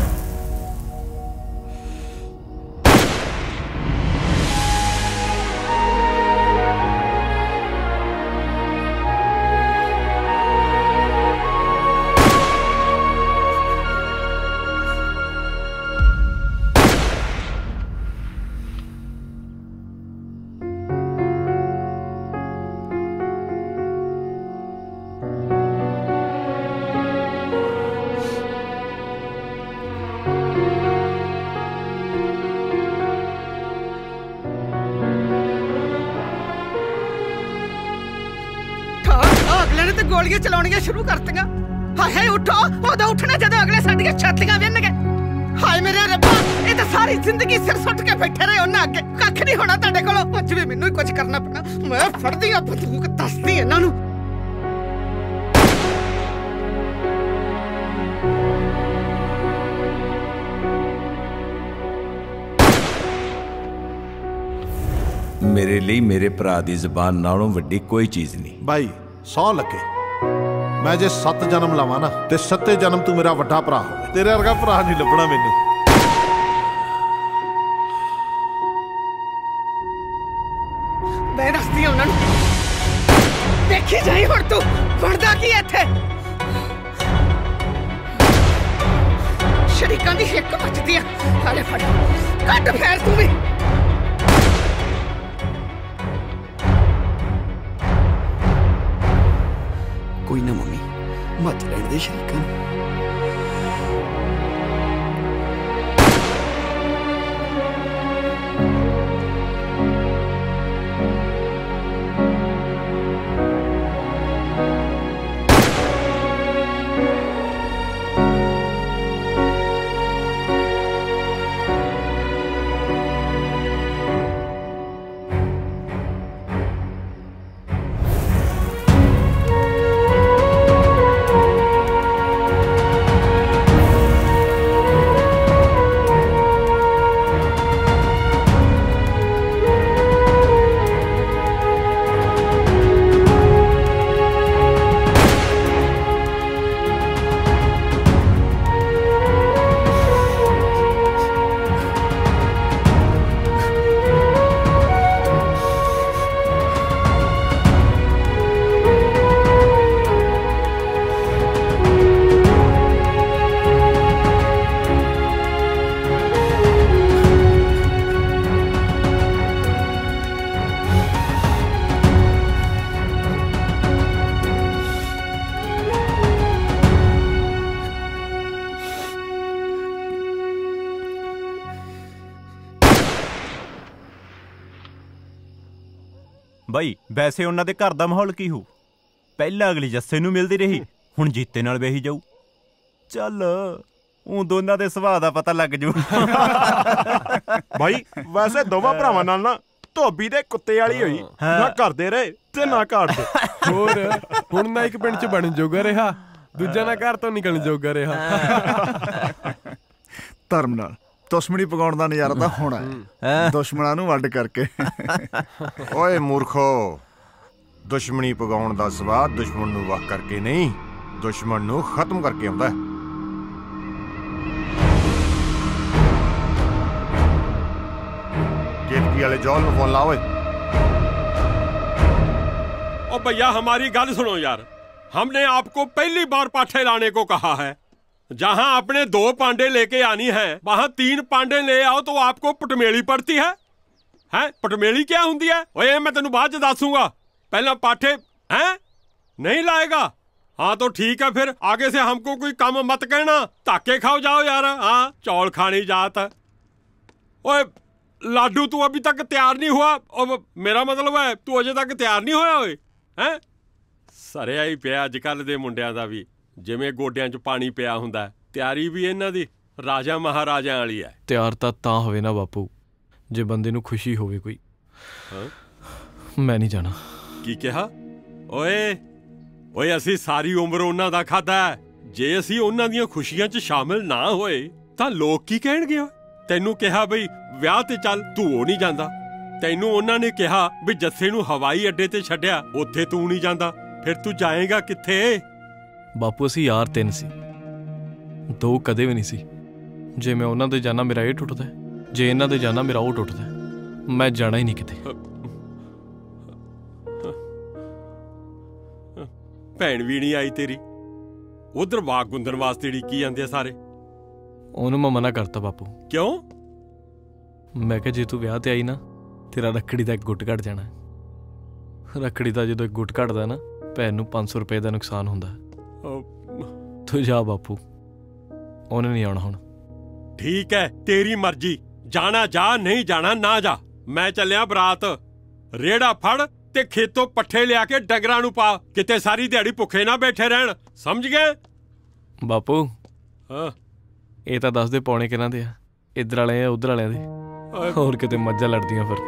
ਗੋਲੀਆਂ ਚਲਾਉਣੀਆਂ ਸ਼ੁਰੂ ਕਰਤੀਆਂ। ਹਾਏ ਉੱਠੋ, ਉਦੋਂ ਉੱਠਣਾ ਜਦੋਂ ਅਗਲੇ ਸਾਡੀਆਂ ਛਾਤੀਆਂ ਵਿੰਨਗੇ। ਹਾਏ ਮੇਰੇ ਰੱਬਾ, ਇਹ ਤਾਂ ਸਾਰੀ ਜ਼ਿੰਦਗੀ ਸਿਰ ਸੁੱਟ ਕੇ ਬੈਠੇ ਰਹੇ ਉਹਨਾਂ ਅੱਗੇ। ਕੱਖ ਨਹੀਂ ਹੋਣਾ ਤੁਹਾਡੇ ਕੋਲੋਂ, ਅੱਜ ਵੀ ਮੈਨੂੰ ਹੀ ਕੁਝ ਕਰਨਾ ਪੈਣਾ। ਮੈਂ ਫੜਦੀ ਆ ਬੰਦੂਕ, ਦੱਸਦੀ ਇਹਨਾਂ ਨੂੰ। ਮੇਰੇ ਲਈ ਮੇਰੇ ਭਰਾ ਦੀ ਜ਼ਬਾਨ ਨਾਲੋਂ ਵੱਡੀ ਕੋਈ ਚੀਜ਼ ਨਹੀਂ। ਬਾਈ ਸੌ ਲੱਗੇ, ਮੈਂ ਜੇ 7 ਜਨਮ ਲਾਵਾਂ ਨਾ ਤੇ 7 ਜਨਮ ਤੂੰ ਮੇਰਾ ਵੱਡਾ ਭਰਾ ਹੋਵੇ। ਤੇਰੇ ਵਰਗਾ ਭਰਾ ਨਹੀਂ ਲੱਭਣਾ ਮੈਨੂੰ। ਮੈਂ ਦੱਸਦੀ ਉਹਨਾਂ ਨੂੰ, ਦੇਖੀ ਜਾਈ ਹੁਣ ਤੂੰ ਬਣਦਾ ਕੀ ਇੱਥੇ। ਸ਼ਰੀਕਾਂ ਦੀ ਹਿੱਕ ਵੱਜਦੀ ਆ। ਹਾਲੇ ਫੜ, ਕੱਢ ਫੇਰ ਤੂੰ ਵੀ। ਕੋਈ ਨਾ ਮੰਮੀ, ਮੱਚ ਲੈਣ ਦੇ ਸ਼ਰੀਕਾਂ ਨੂੰ। ਬਾਈ ਵੈਸੇ ਉਹਨਾਂ ਦੇ ਘਰ ਦਾ ਮਾਹੌਲ ਕੀ ਹੋ? ਪਹਿਲਾਂ ਅਗਲੀ ਜੱਸੇ ਨੂੰ ਮਿਲਦੀ ਰਹੀ, ਹੁਣ ਜੀਤੇ ਨਾਲ ਵਿਆਹੀ ਜਾਊ। ਚੱਲ ਉਹ ਦੋਨਾਂ ਦੇ ਸੁਭਾਅ ਦਾ ਪਤਾ ਲੱਗ ਜੂ। ਬਾਈ ਵੈਸੇ ਦੋਵਾਂ ਭਰਾਵਾਂ ਨਾਲ ਨਾ ਧੋਬੀ ਦੇ ਕੁੱਤੇ ਵਾਲੀ ਹੋਈ, ਨਾ ਕਰਦੇ ਰਹੇ ਤੇ ਨਾ ਘਾੜਦੇ। ਹੋਰ ਹੁਣ ਨਾ ਇੱਕ ਪਿੰਡ ਚ ਬਣ ਜੋਗਾ ਰਿਹਾ, ਦੂਜਾ ਨਾ ਘਰ ਤੋਂ ਨਿਕਲਣ ਜੋਗਾ ਰਿਹਾ। ਧਰਮ ਨਾਲ ਦੁਸ਼ਮਣੀ ਪਕਾਉਣ ਦਾ ਨਜ਼ਾਰਾ ਤਾਂ ਹੋਣਾ ਹੈ, ਦੁਸ਼ਮਣਾਂ ਨੂੰ ਵੱਢ ਕਰਕੇ। ਓਏ ਮੂਰਖੋ, ਦੁਸ਼ਮਣੀ ਪਗਾਉਣ ਦਾ ਸਵਾਦ ਦੁਸ਼ਮਣ ਨੂੰ ਵਾਹ ਕਰਕੇ ਨਹੀਂ, ਦੁਸ਼ਮਣ ਨੂੰ ਖਤਮ ਕਰਕੇ ਆਉਂਦਾ ਹੈ। केतकी वाले जॉल में फोन लाओ। ओ भैया हमारी गल सुनो यार, हमने आपको पहली बार पाठे लाने को कहा है। जहां आपने 2 पांडे लेके आनी है वहां 3 पांडे ले आओ तो आपको पटमेली पड़ती है। हैं पटमेली क्या होती है? ओए मैं तेन बाद च दसूंगा, पहला पाठे हैं नहीं लाएगा। हाँ तो ठीक है, फिर आगे से हमको कोई काम मत कहना, ताके खाओ जाओ यार। हाँ चौल खानी जात। ओए लाडू तू अभी तक तैयार नहीं हुआ, और मेरा मतलब है तू अजे तक तैयार नहीं होया होए हैं। सरिया ही पिया अजकल दे मुंडियां दा भी, जिवें गोडियां च पानी पिया हुंदा है। ਤਿਆਰੀ ਵੀ ਇਹਨਾਂ ਦੀ ਰਾਜਾ ਮਹਾਰਾਜਾ ਵਾਲੀ ਹੈ। ਤਿਆਰ ਤਾਂ ਹੋਵੇ ਨਾ ਬਾਪੂ ਜੇ ਬੰਦੇ ਨੂੰ ਖੁਸ਼ੀ ਹੋਵੇ ਕੋਈ। ਮੈਂ ਨਹੀਂ ਜਾਣਾ। ਕੀ ਕਿਹਾ? ਓਏ ਅਸੀਂ ਸਾਰੀ ਉਮਰ ਉਹਨਾਂ ਦਾ ਖਾਧਾ, ਜੇ ਅਸੀਂ ਉਹਨਾਂ ਦੀਆਂ ਖੁਸ਼ੀਆਂ 'ਚ ਸ਼ਾਮਿਲ ਨਾ ਹੋਏ ਤਾਂ ਲੋਕ ਕੀ ਕਹਿਣਗੇ? ਤੈਨੂੰ ਕਿਹਾ ਬਈ ਵਿਆਹ ਤੇ ਚੱਲ, ਤੂੰ ਉਹ ਨਹੀਂ ਜਾਂਦਾ। ਤੈਨੂੰ ਉਹਨਾਂ ਨੇ ਕਿਹਾ ਵੀ ਜੱਸੇ ਨੂੰ ਹਵਾਈ ਅੱਡੇ ਤੇ ਛੱਡਿਆ, ਉੱਥੇ ਤੂੰ ਨਹੀਂ ਜਾਂਦਾ। ਫਿਰ ਤੂੰ ਜਾਏਗਾ ਕਿੱਥੇ? ਬਾਪੂ ਅਸੀਂ ਯਾਰ 3 ਸੀ, 2 ਕਦੇ ਵੀ ਨਹੀਂ ਸੀ। ਜੇ ਮੈਂ ਉਹਨਾਂ ਦੇ ਜਾਣਾ ਮੇਰਾ ਇਹ ਟੁੱਟਦਾ, ਜੇ ਇਹਨਾਂ ਦੇ ਜਾਣਾ ਮੇਰਾ ਉਹ ਟੁੱਟਦਾ। ਮੈਂ ਜਾਣਾ ਹੀ ਨਹੀਂ ਕਿਤੇ। ਭੈਣ ਵੀ ਨਹੀਂ ਆਈ ਤੇਰੀ? ਉਧਰ ਵਾਗ ਗੁੰਦਣ ਵਾਸਤੇ ਢੀਕੀ ਜਾਂਦੇ ਆ ਸਾਰੇ। ਉਹਨੂੰ ਮੈਂ ਮਨਾ ਕਰਤਾ ਬਾਪੂ। ਕਿਉਂ? ਮੈਂ ਕਿਹਾ ਜੇ ਤੂੰ ਵਿਆਹ ਤੇ ਆਈ ਨਾ, ਤੇਰਾ ਰੱਖੜੀ ਦਾ ਇੱਕ ਗੁੱਟ ਘਟ ਜਾਣਾ। ਰੱਖੜੀ ਦਾ ਜਦੋਂ ਇੱਕ ਗੁੱਟ ਘਟਦਾ ਨਾ, ਭੈਣ ਨੂੰ 500 ਰੁਪਏ ਦਾ ਨੁਕਸਾਨ ਹੁੰਦਾ। ਤੂੰ ਜਾ ਬਾਪੂ, ਉਹਨੇ ਨਹੀਂ ਆਉਣਾ ਹੁਣ। ਠੀਕ ਹੈ, ਤੇਰੀ ਮਰਜ਼ੀ। ਜਾਣਾ ਜਾ, ਨਹੀਂ ਜਾਣਾ ਨਾ ਜਾ। ਮੈਂ ਚੱਲਿਆ ਬਰਾਤ। ਰੇੜਾ ਫੜ ਤੇ ਖੇਤੋਂ ਪੱਠੇ ਲਿਆ ਕੇ ਡੰਗਰਾਂ ਨੂੰ ਪਾ, ਕਿਤੇ ਸਾਰੀ ਦਿਹਾੜੀ ਭੁੱਖੇ ਨਾ ਬੈਠੇ ਰਹਿਣ। ਸਮਝ ਗਏ ਬਾਪੂ? ਹਾਂ। ਇਹ ਤਾਂ ਦੱਸ ਦੇ ਪੌਣੇ ਕਿਹਨਾਂ ਦੇ ਆ, ਇੱਧਰ ਵਾਲੇ ਆ ਉੱਧਰ ਵਾਲਿਆਂ ਦੇ? ਹੋਰ ਕਿਤੇ ਮੱਝਾਂ ਲੜਦੀਆਂ ਫਿਰ।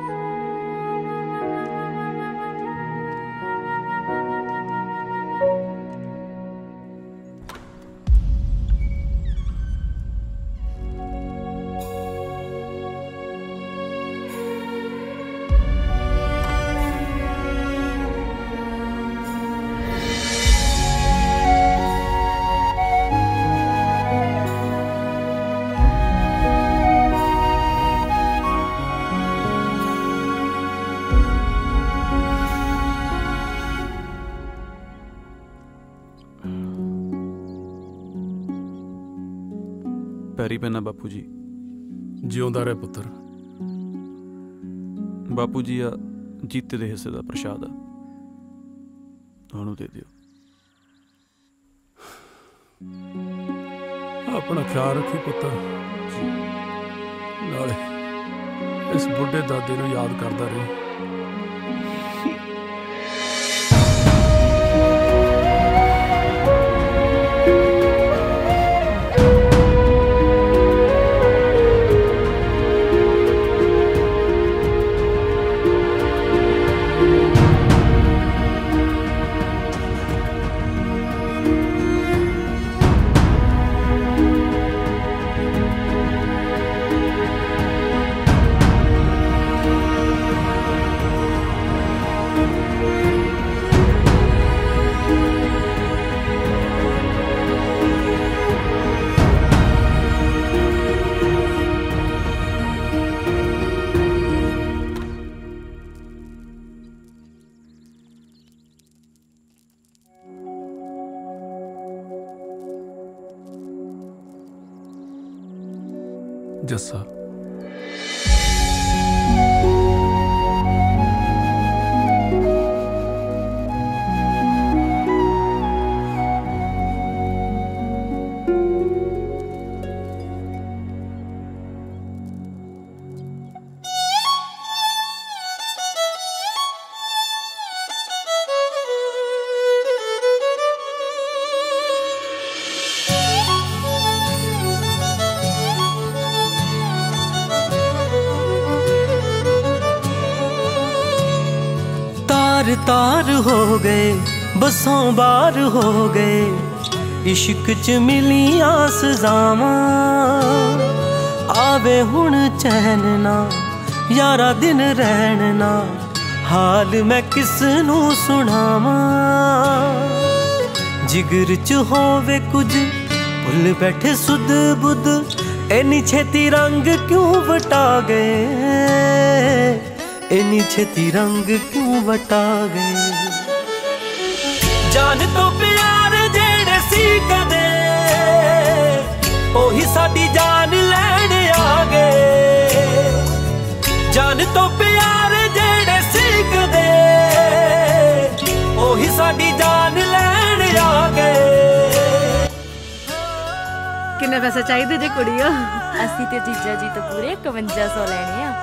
ਪੈਰੀ ਪੈਣਾ ਬਾਪੂ ਜੀ। ਜਿਉਂਦਾ ਰਹਿ ਪੁੱਤਰ। ਬਾਪੂ ਜੀ ਆ ਜੀਤੇ ਦੇ ਹਿੱਸੇ ਦਾ ਪ੍ਰਸ਼ਾਦ ਆ, ਉਹਨੂੰ ਦੇ ਦਿਓ। ਆਪਣਾ ਖਿਆਲ ਰੱਖੀ ਪੁੱਤਰ। ਨਾਲੇ ਇਸ ਬੁੱਢੇ ਦਾਦੇ ਨੂੰ ਯਾਦ ਕਰਦਾ ਰਹੇ। ਜੱਸਾ तार हो गए बसों बार हो गए, इश्क च मिलियां सजावां। आवे हुण चैन ना यारा दिन रहन ना, हाल मैं किस नू सुनावां। जिगर च होवे कुछ भुल बैठे सुध बुध, इन्नी छेती रंग क्यों वटा गए, इन्नी छेती रंग क्यों वटा गए। जान तो प्यार जेड़े सी कदे, ओही साडी जान लैण आ गए। जान तो प्यार जेड़े सी कदे, ओही साडी जान लैण आ गए। किन्ने पैसे चाहिए जे कुड़ियो? असी ते जीजा जी तो पूरे 5100 लेने आ।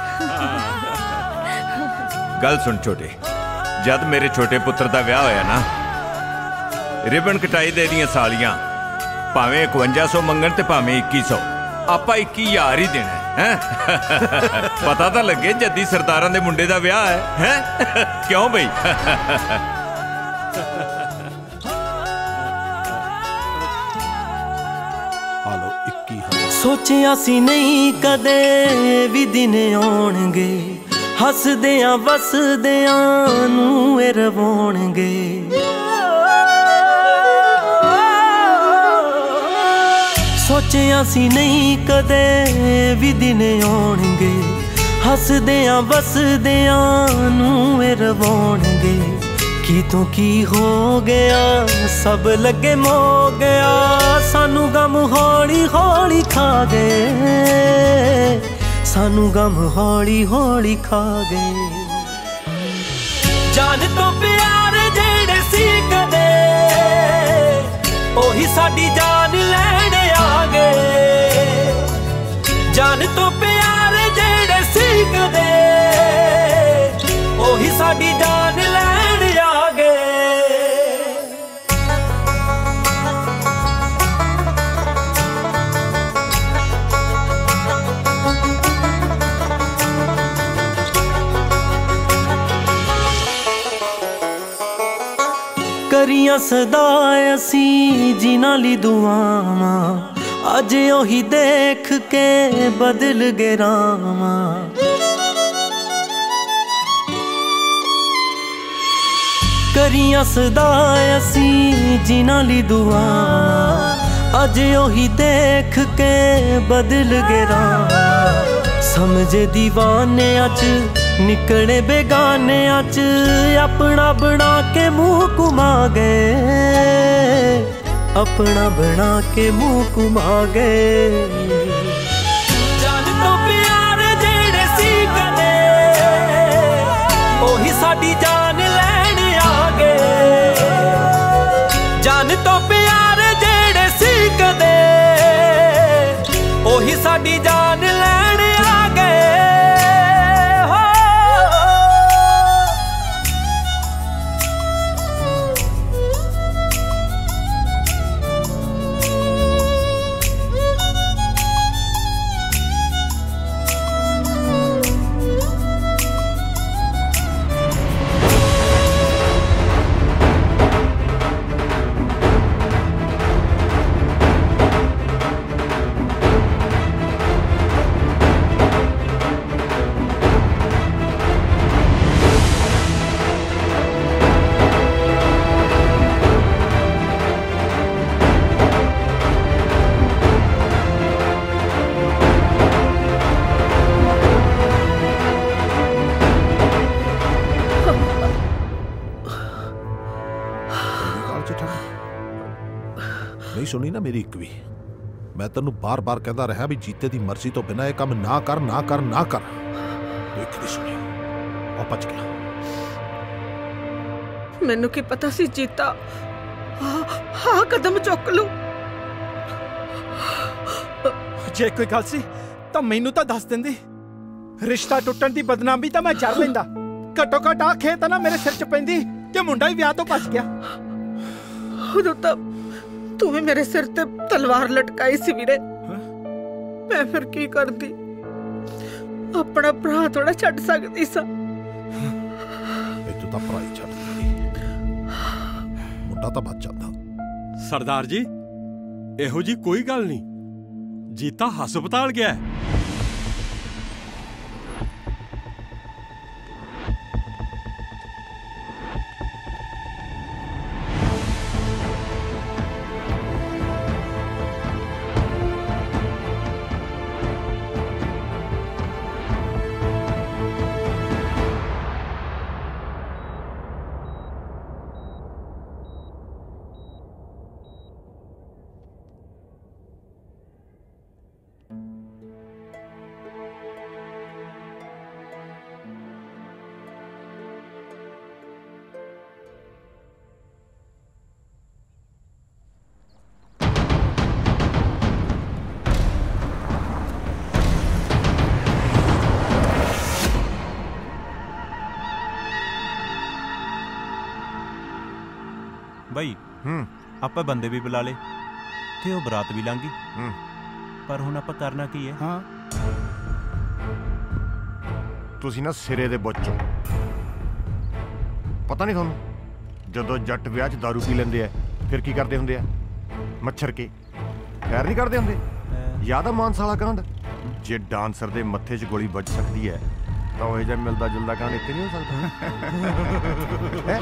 गल सुन छोटे, जद मेरे छोटे पुत्र का विआह होया ना, रिबन कटाई दे दियां सालियां भावें 5100 मंगन ते भावें 2100, आपां 21,000 ही देना है। पता तो लगे जद्दी सरदारां दे मुंडे दा विआह है, क्यों बई? हालो 21,000 ਸੋਚਿਆ ਸੀ ਨਹੀਂ ਕਦੇ ਵੀ ਦਿਨ ਆਉਣਗੇ, ਹੱਸਦਿਆਂ ਵਸਦਿਆਂ ਨੂੰ ਇਹ ਰਵਾਉਣਗੇ। ਸੋਚਿਆ ਸੀ ਨਹੀਂ ਕਦੇ ਵੀ ਦਿਨ ਆਉਣਗੇ, ਹੱਸਦਿਆਂ ਵਸਦਿਆਂ ਨੂੰ ਇਹ ਰਵਾਉਣਗੇ। ਕੀ ਤੋਂ ਕੀ ਹੋ ਗਿਆ ਸਭ ਲੱਗੇ ਮੋ ਗਿਆ, ਸਾਨੂੰ ਗਮ ਹੌਲੀ ਹੌਲੀ ਖਾ ਗਏ, ਸਾਨੂੰ ਗਮ ਹੌਲੀ ਹੌਲੀ ਖਾ ਗਏ। ਜਾਨ ਤੋਂ ਪਿਆਰ ਜਿਹੜੇ ਸੀ ਕਦੇ, ਉਹੀ ਸਾਡੀ ਜਾਨ ਲੈਣ ਆ ਗਏ। ਜਾਨ ਤੋਂ ਪਿਆਰ ਜਿਹੜੇ ਸੀ ਕਦੇ, ਉਹੀ ਸਾਡੀ ਜਾਨ ਲੈਣ ਆ ਗਏ। ਕਰੀਆਂ ਸਦਾ ਅਸੀਂ ਜਿਨ੍ਹਾਂ ਲਈ ਦੁਆਵਾਂ, ਅੱਜ ਉਹੀ ਦੇਖ ਕੇ ਬਦਲ ਗਏ ਰਾਵਾਂ। ਕਰੀਆਂ ਸਦਾ ਅਸੀਂ ਜਿਨ੍ਹਾਂ ਲਈ ਦੁਆਵਾਂ, ਅੱਜ ਉਹੀ ਦੇਖ ਕੇ ਬਦਲ ਗਏ ਰਾਵਾਂ। ਸਮਝੇ ਦੀਵਾਨਿਆਂ 'ਚ ਨਿਕਲੇ ਬੇਗਾਨਿਆਂ 'ਚ, ਆਪਣਾ ਬਣਾ ਕੇ ਮੂੰਹ ਘੁਮਾ ਗਏ, ਆਪਣਾ ਬਣਾ ਕੇ ਮੂੰਹ ਘੁਮਾ ਗਏ। ਜਾਨ ਤੋਂ ਪਿਆਰ ਜਿਹੜੇ ਸੀ ਕਦੇ, ਉਹੀ ਸਾਡੀ ਜਾਨ ਲੈਣ ਆ ਗਏ। ਜਾਨ ਤੋਂ ਪਿਆਰ ਜਿਹੜੇ ਸੀ ਕਦੇ, ਉਹੀ ਸਾਡੀ ਜਾਨ ਲੈਣ ਆ ਗਏ। नहीं सुनी ना मेरी एक भी? मैं तेन बार बार कहता रहा भी जीते की मर्जी तो बिना यह काम ना कर ना कर ना कर। तो एक नहीं सुनी और बच गया। मैनू की पता सी जीता हाँ कदम चुक लू। जे कोई गल सी तो मैनू तो दस देंदी, रिश्ता टुटन की बदनामी तो मैं जर लेंदा। घट्टो घट आ खेत ना मेरे सिर च पैंदी ते मुंडा ही ब्याह तो बच गया। उदों तो तू भी मेरे सिर ते तलवार लटकाई सी वीरे, मैं फिर की करदी? अपना भरा थोड़ा छड्ड सकदी सा। तू तो भरा ही छड्ड दिंदी, मुंडा तो बच जांदा। सरदार जी इहो जी कोई गल नहीं, जीता हस्पताल गया है। ਬਈ ਆਪਾਂ ਬੰਦੇ ਵੀ ਬੁਲਾ ਲੇ ਤੇ ਉਹ ਬਰਾਤ ਵੀ ਲੰਘ ਗਈ, ਪਰ ਹੁਣ ਆਪਾਂ ਕਰਨਾ ਕੀ ਹੈ? ਹਾਂ ਤੁਸੀਂ ਨਾ ਸਿਰੇ ਦੇ ਬੁੱਚੋ। ਪਤਾ ਨਹੀਂ ਤੁਹਾਨੂੰ ਜਦੋਂ ਜੱਟ ਵਿਆਹ 'ਚ ਦਾਰੂ ਪੀ ਲੈਂਦੇ ਆ ਫਿਰ ਕੀ ਕਰਦੇ ਹੁੰਦੇ ਆ? ਮੱਛਰ ਕੇ ਖੈਰ ਨਹੀਂ ਕਰਦੇ ਹੁੰਦੇ। याद है मानसा वाला कांड जे डांसर दे मत्थे 'ਚ गोली ਵੱਜ सकती है तो ਉਹ ਜਿਹਾ ਮਿਲਦਾ ਜੁਲਦਾ ਕਾਂਡ ਇੱਥੇ नहीं हो सकता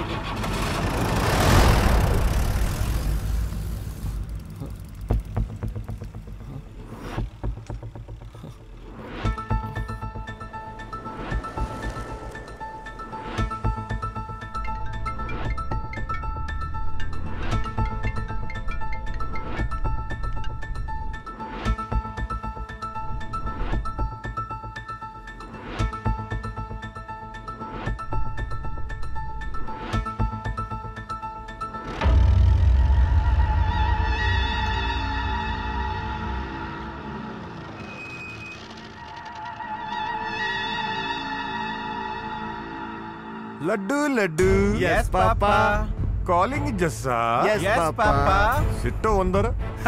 Laddu Laddu yes papa calling Jassa yes papa सिट्टो अंदर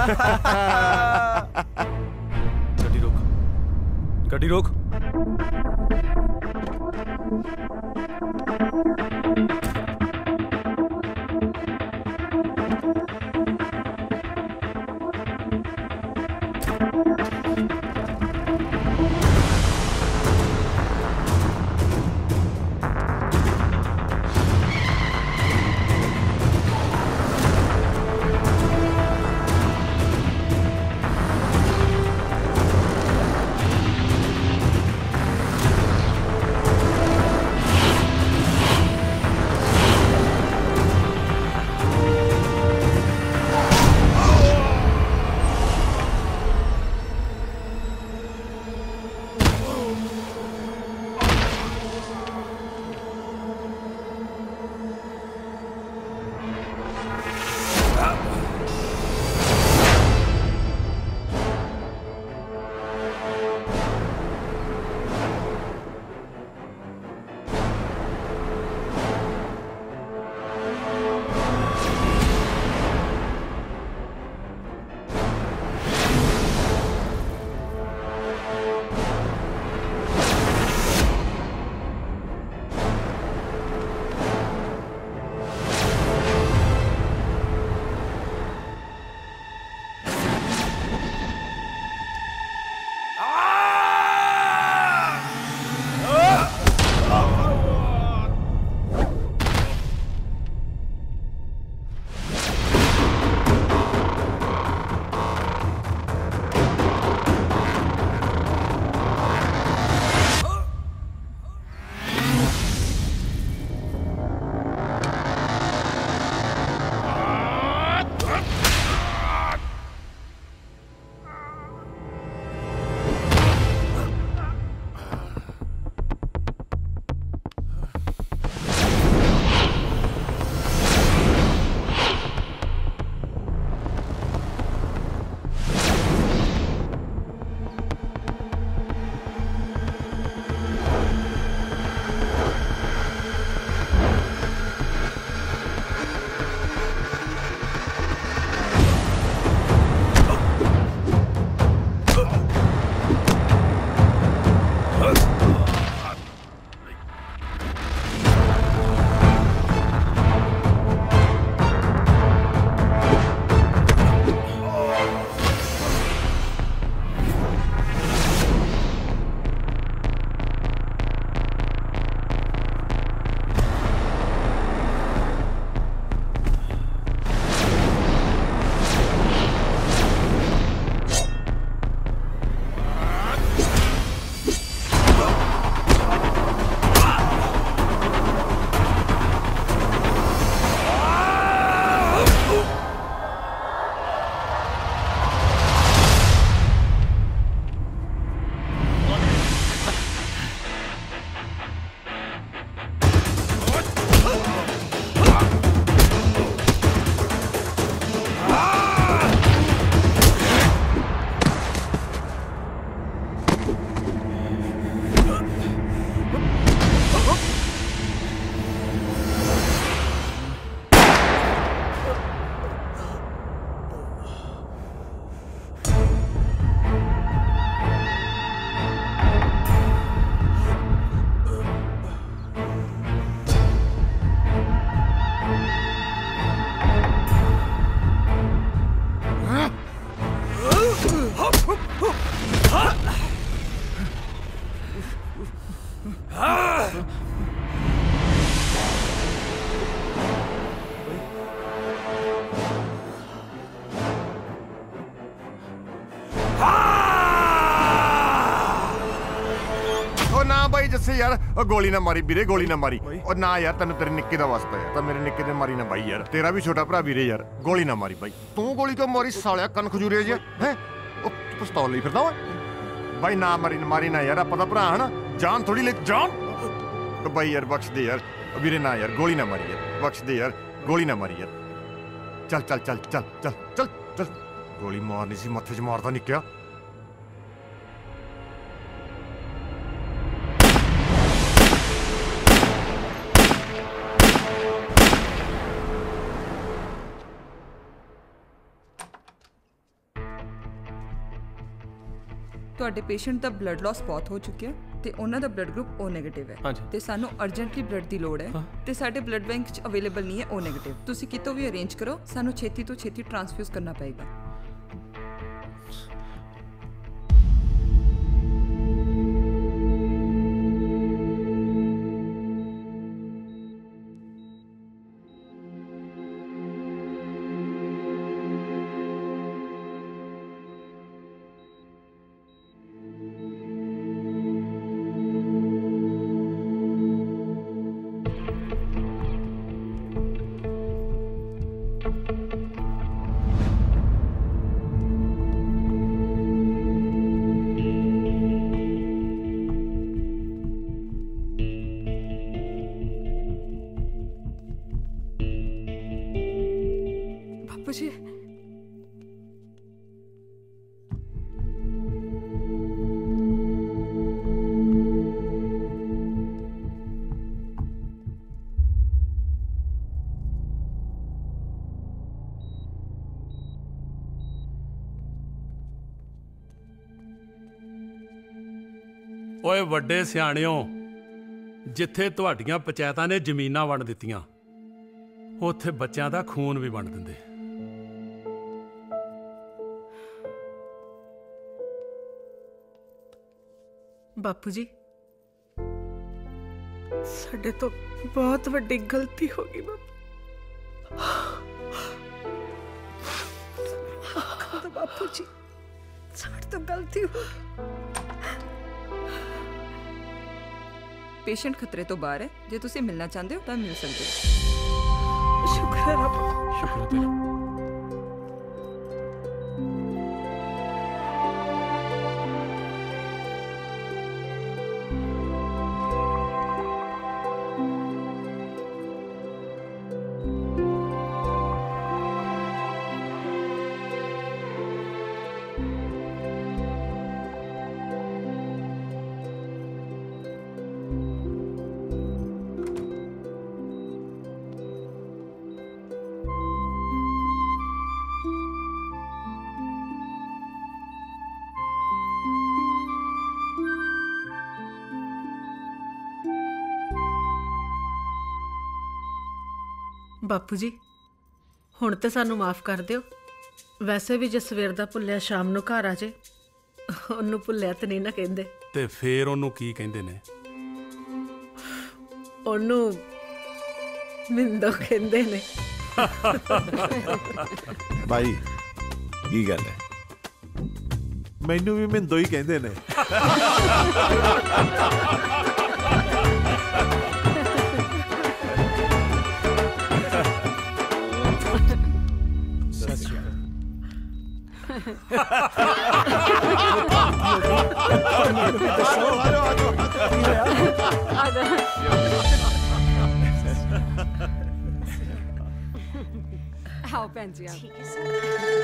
ਗੱਡੀ ਰੋਕ बस यार गोली ना मारी वीरे, गोली ना मारी। और ना यार तेन तेरे निक्के दा वास्ता है, तो मेरे निक्के ने मारी ना बाई यार, तेरा भी छोटा भरा वीरे यार, गोली ना मारी बाई। तू गोली क्यों मारी सालिया कन खजूरे जी है? पिस्तौल नहीं फिरदा बाई, ना मारी ना यार, आप भरा है ना, जान थोड़ी ले जान बाई यार, बख्श दे यार वीरे, ना यार गोली ना मारी यार, बख्श दे यार, गोली ना मारी यार। चल चल चल चल चल चल चल, गोली मारनी सी मत्थे च मारदा निक्किया। ਤੁਹਾਡੇ ਪੇਸ਼ੈਂਟ ਦਾ ਬਲੱਡ ਲਾਸ ਬਹੁਤ ਹੋ ਚੁੱਕਿਆ ਤੇ ਉਹਨਾਂ ਦਾ ਬਲੱਡ ਗਰੁੱਪ O ਨੈਗੇਟਿਵ ਹੈ ਤੇ ਸਾਨੂੰ ਅਰਜੈਂਟਲੀ ਬਲੱਡ ਦੀ ਲੋੜ ਹੈ ਤੇ ਸਾਡੇ ਬਲੱਡ ਬੈਂਕ 'ਚ ਅਵੇਲੇਬਲ ਨਹੀਂ ਹੈ O ਨੈਗੇਟਿਵ। ਤੁਸੀਂ ਕਿਤੋਂ ਵੀ ਅਰੇਂਜ ਕਰੋ, ਸਾਨੂੰ ਛੇਤੀ ਤੋਂ ਛੇਤੀ ਟ੍ਰਾਂਸਫਿਊਜ਼ ਕਰਨਾ ਪਏਗਾ। जी ਓਏ ਵੱਡੇ ਸਿਆਣਿਓ, ਜਿੱਥੇ ਤੁਹਾਡੀਆਂ ਪੰਚਾਇਤਾਂ ਨੇ ਜ਼ਮੀਨਾਂ ਵੰਡ ਦਿੱਤੀਆਂ, ਉੱਥੇ ਬੱਚਿਆਂ ਦਾ ਖੂਨ ਵੀ ਵੰਡ ਦਿੰਦੇ। ਬਾਪੂ ਜੀ, ਸਾਡੇ ਤੋਂ ਬਹੁਤ ਵੱਡੀ ਗਲਤੀ ਹੋ ਗਈ ਬਾਪੂ ਜੀ, ਸਾਡੇ ਤੋਂ ਗਲਤੀ ਹੋ ਗਈ। ਪੇਸ਼ੈਂਟ ਖਤਰੇ ਤੋਂ ਬਾਹਰ ਹੈ, ਜੇ ਤੁਸੀਂ ਮਿਲਣਾ ਚਾਹੁੰਦੇ ਹੋ ਤਾਂ ਮਿਲ ਸਕਦੇ ਹੋ। ਸ਼ੁਕਰ ਹੈ ਰੱਬ, ਸ਼ੁਕਰ ਹੈ ਤੇਰਾ। ਬਾਪੂ ਜੀ, ਹੁਣ ਤੇ ਸਾਨੂੰ ਮਾਫ ਕਰ ਦਿਓ। ਵੈਸੇ ਵੀ ਜੇ ਸਵੇਰ ਦਾ ਭੁੱਲਿਆ ਸ਼ਾਮ ਨੂੰ ਘਰ ਆ ਜੇ, ਉਹਨੂੰ ਭੁੱਲਿਆ ਤੇ ਨਹੀਂ ਨਾ ਕਹਿੰਦੇ। ਤੇ ਫੇਰ ਉਹਨੂੰ ਕੀ ਕਹਿੰਦੇ ਨੇ? ਉਹਨੂੰ ਮਿੰਦੋ ਕਹਿੰਦੇ ਨੇ। ਭਾਈ ਕੀ ਗੱਲ ਹੈ? ਮੈਨੂੰ ਵੀ ਮਿੰਦੋ ਹੀ ਕਹਿੰਦੇ ਨੇ। आओ भैन जी, ठीक है सर।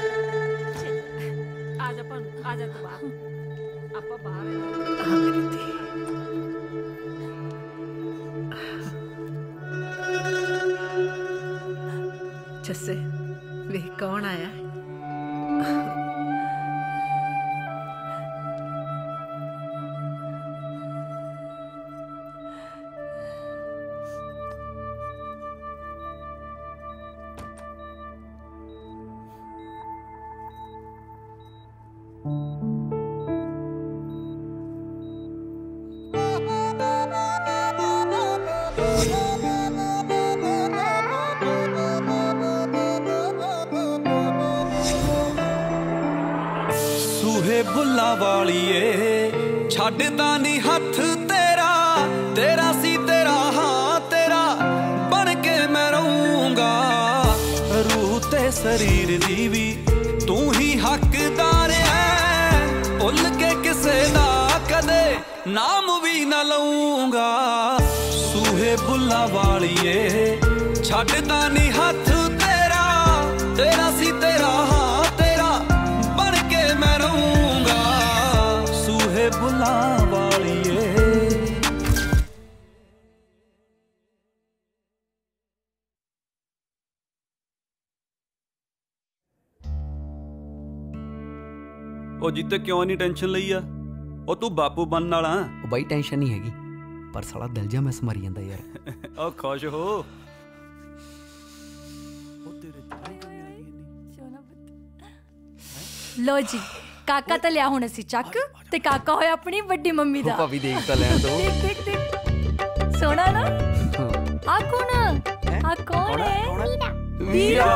आज अपन आ जा तो बाहर, आप बाहर आ मेरी धी। जैसे वे कौन आया? ਬੁੱਲਾ ਵਾਲੀਏ ਛੱਡਦਾ ਨਹੀਂ ਹੱਥ ਤੇਰਾ, ਮੇਰੇ ਸਰੀਰ ਦੀ ਵੀ ਤੂੰ ਹੀ ਹੱਕਦਾਰ ਐ ਭੁੱਲ ਕੇ ਕਿਸੇ ਦਾ ਕਦੇ ਨਾਮ ਵੀ ਨਾ ਲਊਂਗਾ ਸੂਹੇ ਬੁੱਲਾ ਵਾਲੀਏ ਛੱਡਦਾ ਨਹੀਂ ਹੱਥ ਤੇਰਾ ਤੇਰਾ ਸੀ ਤੇਰਾ ਹਾਂ ਤੇਰਾ ਬਣ ਕੇ ਮੈਂ ਰਹੂੰਗਾ ਸੂਹੇ ਬੁੱਲਾ ਵਾਲੀਏ। ਉਹ ਜਿੱਤੇ ਕਿਉਂ ਨਹੀਂ ਟੈਨਸ਼ਨ ਲਈ ਆ ਉਹ ਤੂੰ ਬਾਪੂ ਬਣਨ ਵਾਲਾ। ਉਹ ਬਾਈ ਟੈਨਸ਼ਨ ਨਹੀਂ ਹੈਗੀ ਪਰ ਸਾਲਾ ਦਿਲ ਜਾ ਮੈਂ ਸਮਾਰੀ ਜਾਂਦਾ ਯਾਰ। ਉਹ ਖੁਸ਼ ਹੋ ਲੋ ਜੀ ਕਾਕਾ ਤਾਂ ਲਿਆ ਹੁਣ ਅਸੀਂ ਚੱਕ ਤੇ ਕਾਕਾ ਹੋਇਆ ਆਪਣੀ ਵੱਡੀ ਮੰਮੀ ਦਾ। ਭਾਬੀ ਦੇਖ ਤਾਂ ਲੈਣ ਦੋ। ਦੇਖ ਦੇਖ ਦੇਖ ਸੋਹਣਾ ਨਾ। ਆ ਕੌਣ ਹੈ? ਵੀਰਾ।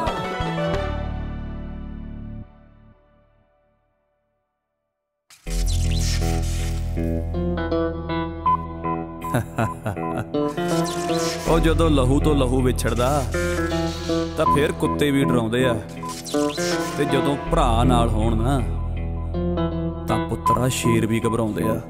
ਉਹ ਜਦੋਂ ਲਹੂ ਤੋਂ ਲਹੂ ਵਿਛੜਦਾ ਤਾਂ ਫੇਰ ਕੁੱਤੇ ਵੀ ਡਰਾਉਂਦੇ ਆ ਤੇ ਜਦੋਂ ਭਰਾ ਨਾਲ ਹੋਣ ਨਾ ਤਾਂ ਪੁੱਤਰਾ ਸ਼ੇਰ ਵੀ ਘਬਰਾਉਂਦੇ ਆ।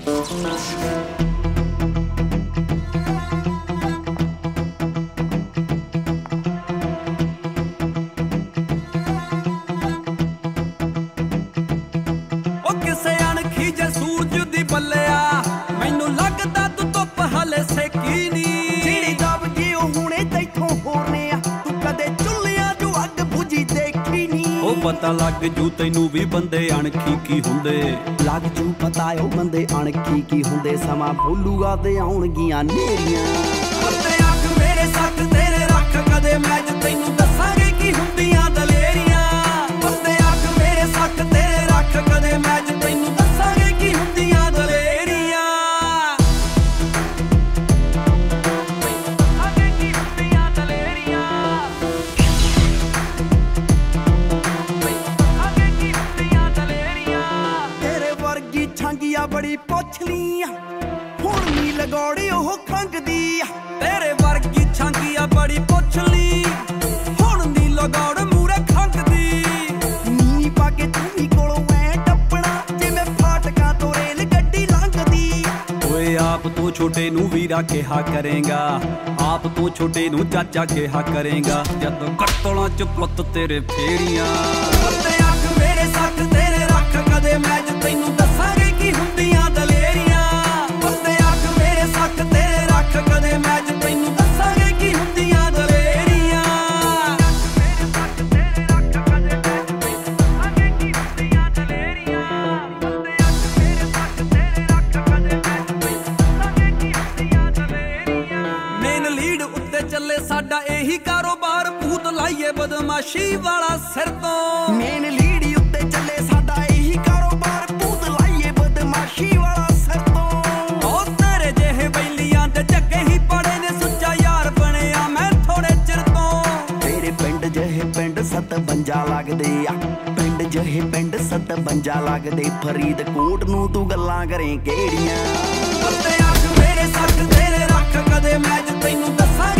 ਉਹ ਕਿਸੇ ਅਣਖੀ ਜੇ ਸੂਰਜ ਦੀ ਬੱਲਿਆ ਮੈਨੂੰ ਲੱਗਦਾ ਤੂੰ ਧੁੱਪ ਹਾਲੇ ਸੇਕੀ ਨੀ ਜਿਹੜੀ ਦਬ ਜੀ ਉਹ ਹੁਣੇ ਤੈਥੋਂ ਹੋਰਨੇ ਆ ਤੂੰ ਕਦੇ ਚੁੱਲਿਆਂ ਜੋ ਅੱਗ ਬੁਝੀ ਦੇਖੀ ਨੀ ਉਹ ਪਤਾ ਲੱਗ ਜੂ ਤੈਨੂੰ ਵੀ ਬੰਦੇ ਅਣਖੀ ਕੀ ਹੁੰਦੇ ਲੱਗ ਜੂ ਪਤਾ ਉਹ ਬੰਦੇ ਅਣਖੀ ਕੀ ਹੁੰਦੇ ਸਮਾਂ ਬੋਲੂਗਾ ਤੇ ਆਉਣਗੀਆਂ ਨੇਰੀਆਂ ਪੱਤੇ ਅੱਖ ਮੇਰੇ ਸੱਟ ਤੇਰੇ ਰੱਖ ਕਦੇ ਮੈਚ ਤੈਨੂੰ ਦੱਸਾਂਗੇ ਕੀ ਹੁੰਦੀਆਂ ਦਲੇਰੀਆਂ ਪੱਤੇ ਅੱਖ ਮੇਰੇ ਸੱਟ ਤੇਰੇ ਰੱਖ ਕਦੇ ਮੈਚ ਤੈਨੂੰ ਦੱਸਾਂਗੇ ਕੀ ਹੁੰਦੀਆਂ ਦਲੇਰੀਆਂ ਛਾਂਗੀਆਂ ਬੜੀ ਪੁੱਛ ਲੀਆਂ ਹੁਣ ਨੀ ਲਗੌੜੀ ਉਹ ਖੰਗਦੀ ਆ ਤੇਰੇ ਵਰਗੀ ਛਾਂਗੀਆਂ ਬੜੀ ਪੁੱਛ ਲਈ ਹੁਣ ਨੀ ਲਗੌੜ ਮੂਰੇ ਖੰਗਦੀ ਨੀ ਪਾ ਕੇ ਤੂੰ ਕੋਲੋਂ ਐ ਟੱਪਣਾ ਜਿਵੇਂ ਫਾਟਕਾਂ ਤੋਂ ਰੇਲ ਗੱਡੀ ਲੰਘਦੀ ਓਏ ਆਪ ਤੋਂ ਛੋਟੇ ਨੂੰ ਵੀਰਾ ਕਿਹਾ ਕਰੇਗਾ ਆਪ ਤੋਂ ਛੋਟੇ ਨੂੰ ਚਾਚਾ ਕਿਹਾ ਕਰੇਗਾ ਜਦੋਂ ਕੱਟਲਾਂ ਚ ਪੁੱਤ ਤੇਰੇ ਫੇਰੀਆਂ ਪੱਤੇ ਅੱਖ ਮੇਰੇ ਸੱਟ ਤੇਰੇ ਰੱਖ ਕਦੇ ਮੈਚ ਤੈਨੂੰ ਦੱਸਾਂਗੇ ਕੀ ਹੁੰਦੀਆਂ ਦਲੇਰੀਆਂ ਪੱਤੇ ਅੱਖ ਮੇਰੇ ਸੱਟ ਤੇਰੇ ਰੱਖ ਕਦੇ ਮੈਚ ਤੈਨੂੰ ਦੱਸਾਂਗੇ ਕੀ ਹੁੰਦੀਆਂ ਦਲੇਰੀਆਂ ਮੇਨ ਲੀਡ ਉੱਤੇ ਚੱਲੇ ਸਾਡਾ ਇਹੀ ਕਾਰੋਬਾਰ ਭੂਤ ਲਾਈਏ ਬਦਮਾਸ਼ੀ ਵਾਲਾ ਸਿਰ ਤੋਂ ਮੇਨ ਲੀਡ ਉੱਤੇ ਚੱਲੇ ਸਾਡਾ ਇਹੀ ਕਾਰੋਬਾਰ ਭੂਤ ਲਾਈਏ ਬਦਮਾਸ਼ੀ ਵਾਲਾ ਸਿਰ ਤੋਂ ਉਹ ਤੇਰੇ ਜਿਹੇ ਬੈਲੀਆਂ ਦੇ ਜੱਗੇ ਹੀ ਪੜੇ ਨੇ ਸੁੱਚਾ ਯਾਰ ਬਣਿਆ ਮੈਂ ਥੋੜੇ ਚਿਰ ਤੋਂ ਤੇਰੇ ਪਿੰਡ ਜਿਹੇ ਪਿੰਡ 57 ਲੱਗਦੇ ਆ ਪਿੰਡ ਜਿਹੇ ਪਿੰਡ 57 ਲੱਗਦੇ ਫਰੀਦਕੋਟ ਨੂੰ ਤੂੰ ਗੱਲਾਂ ਕਰੇ ਕਿਹੜੀਆਂ ਪੱਤੇ ਅੱਖ ਮੇਰੇ ਸੱਟ ਤੇਰੇ ਰੱਖ ਕਦੇ ਮੈਚ ਤੈਨੂੰ ਦੱਸਾਂ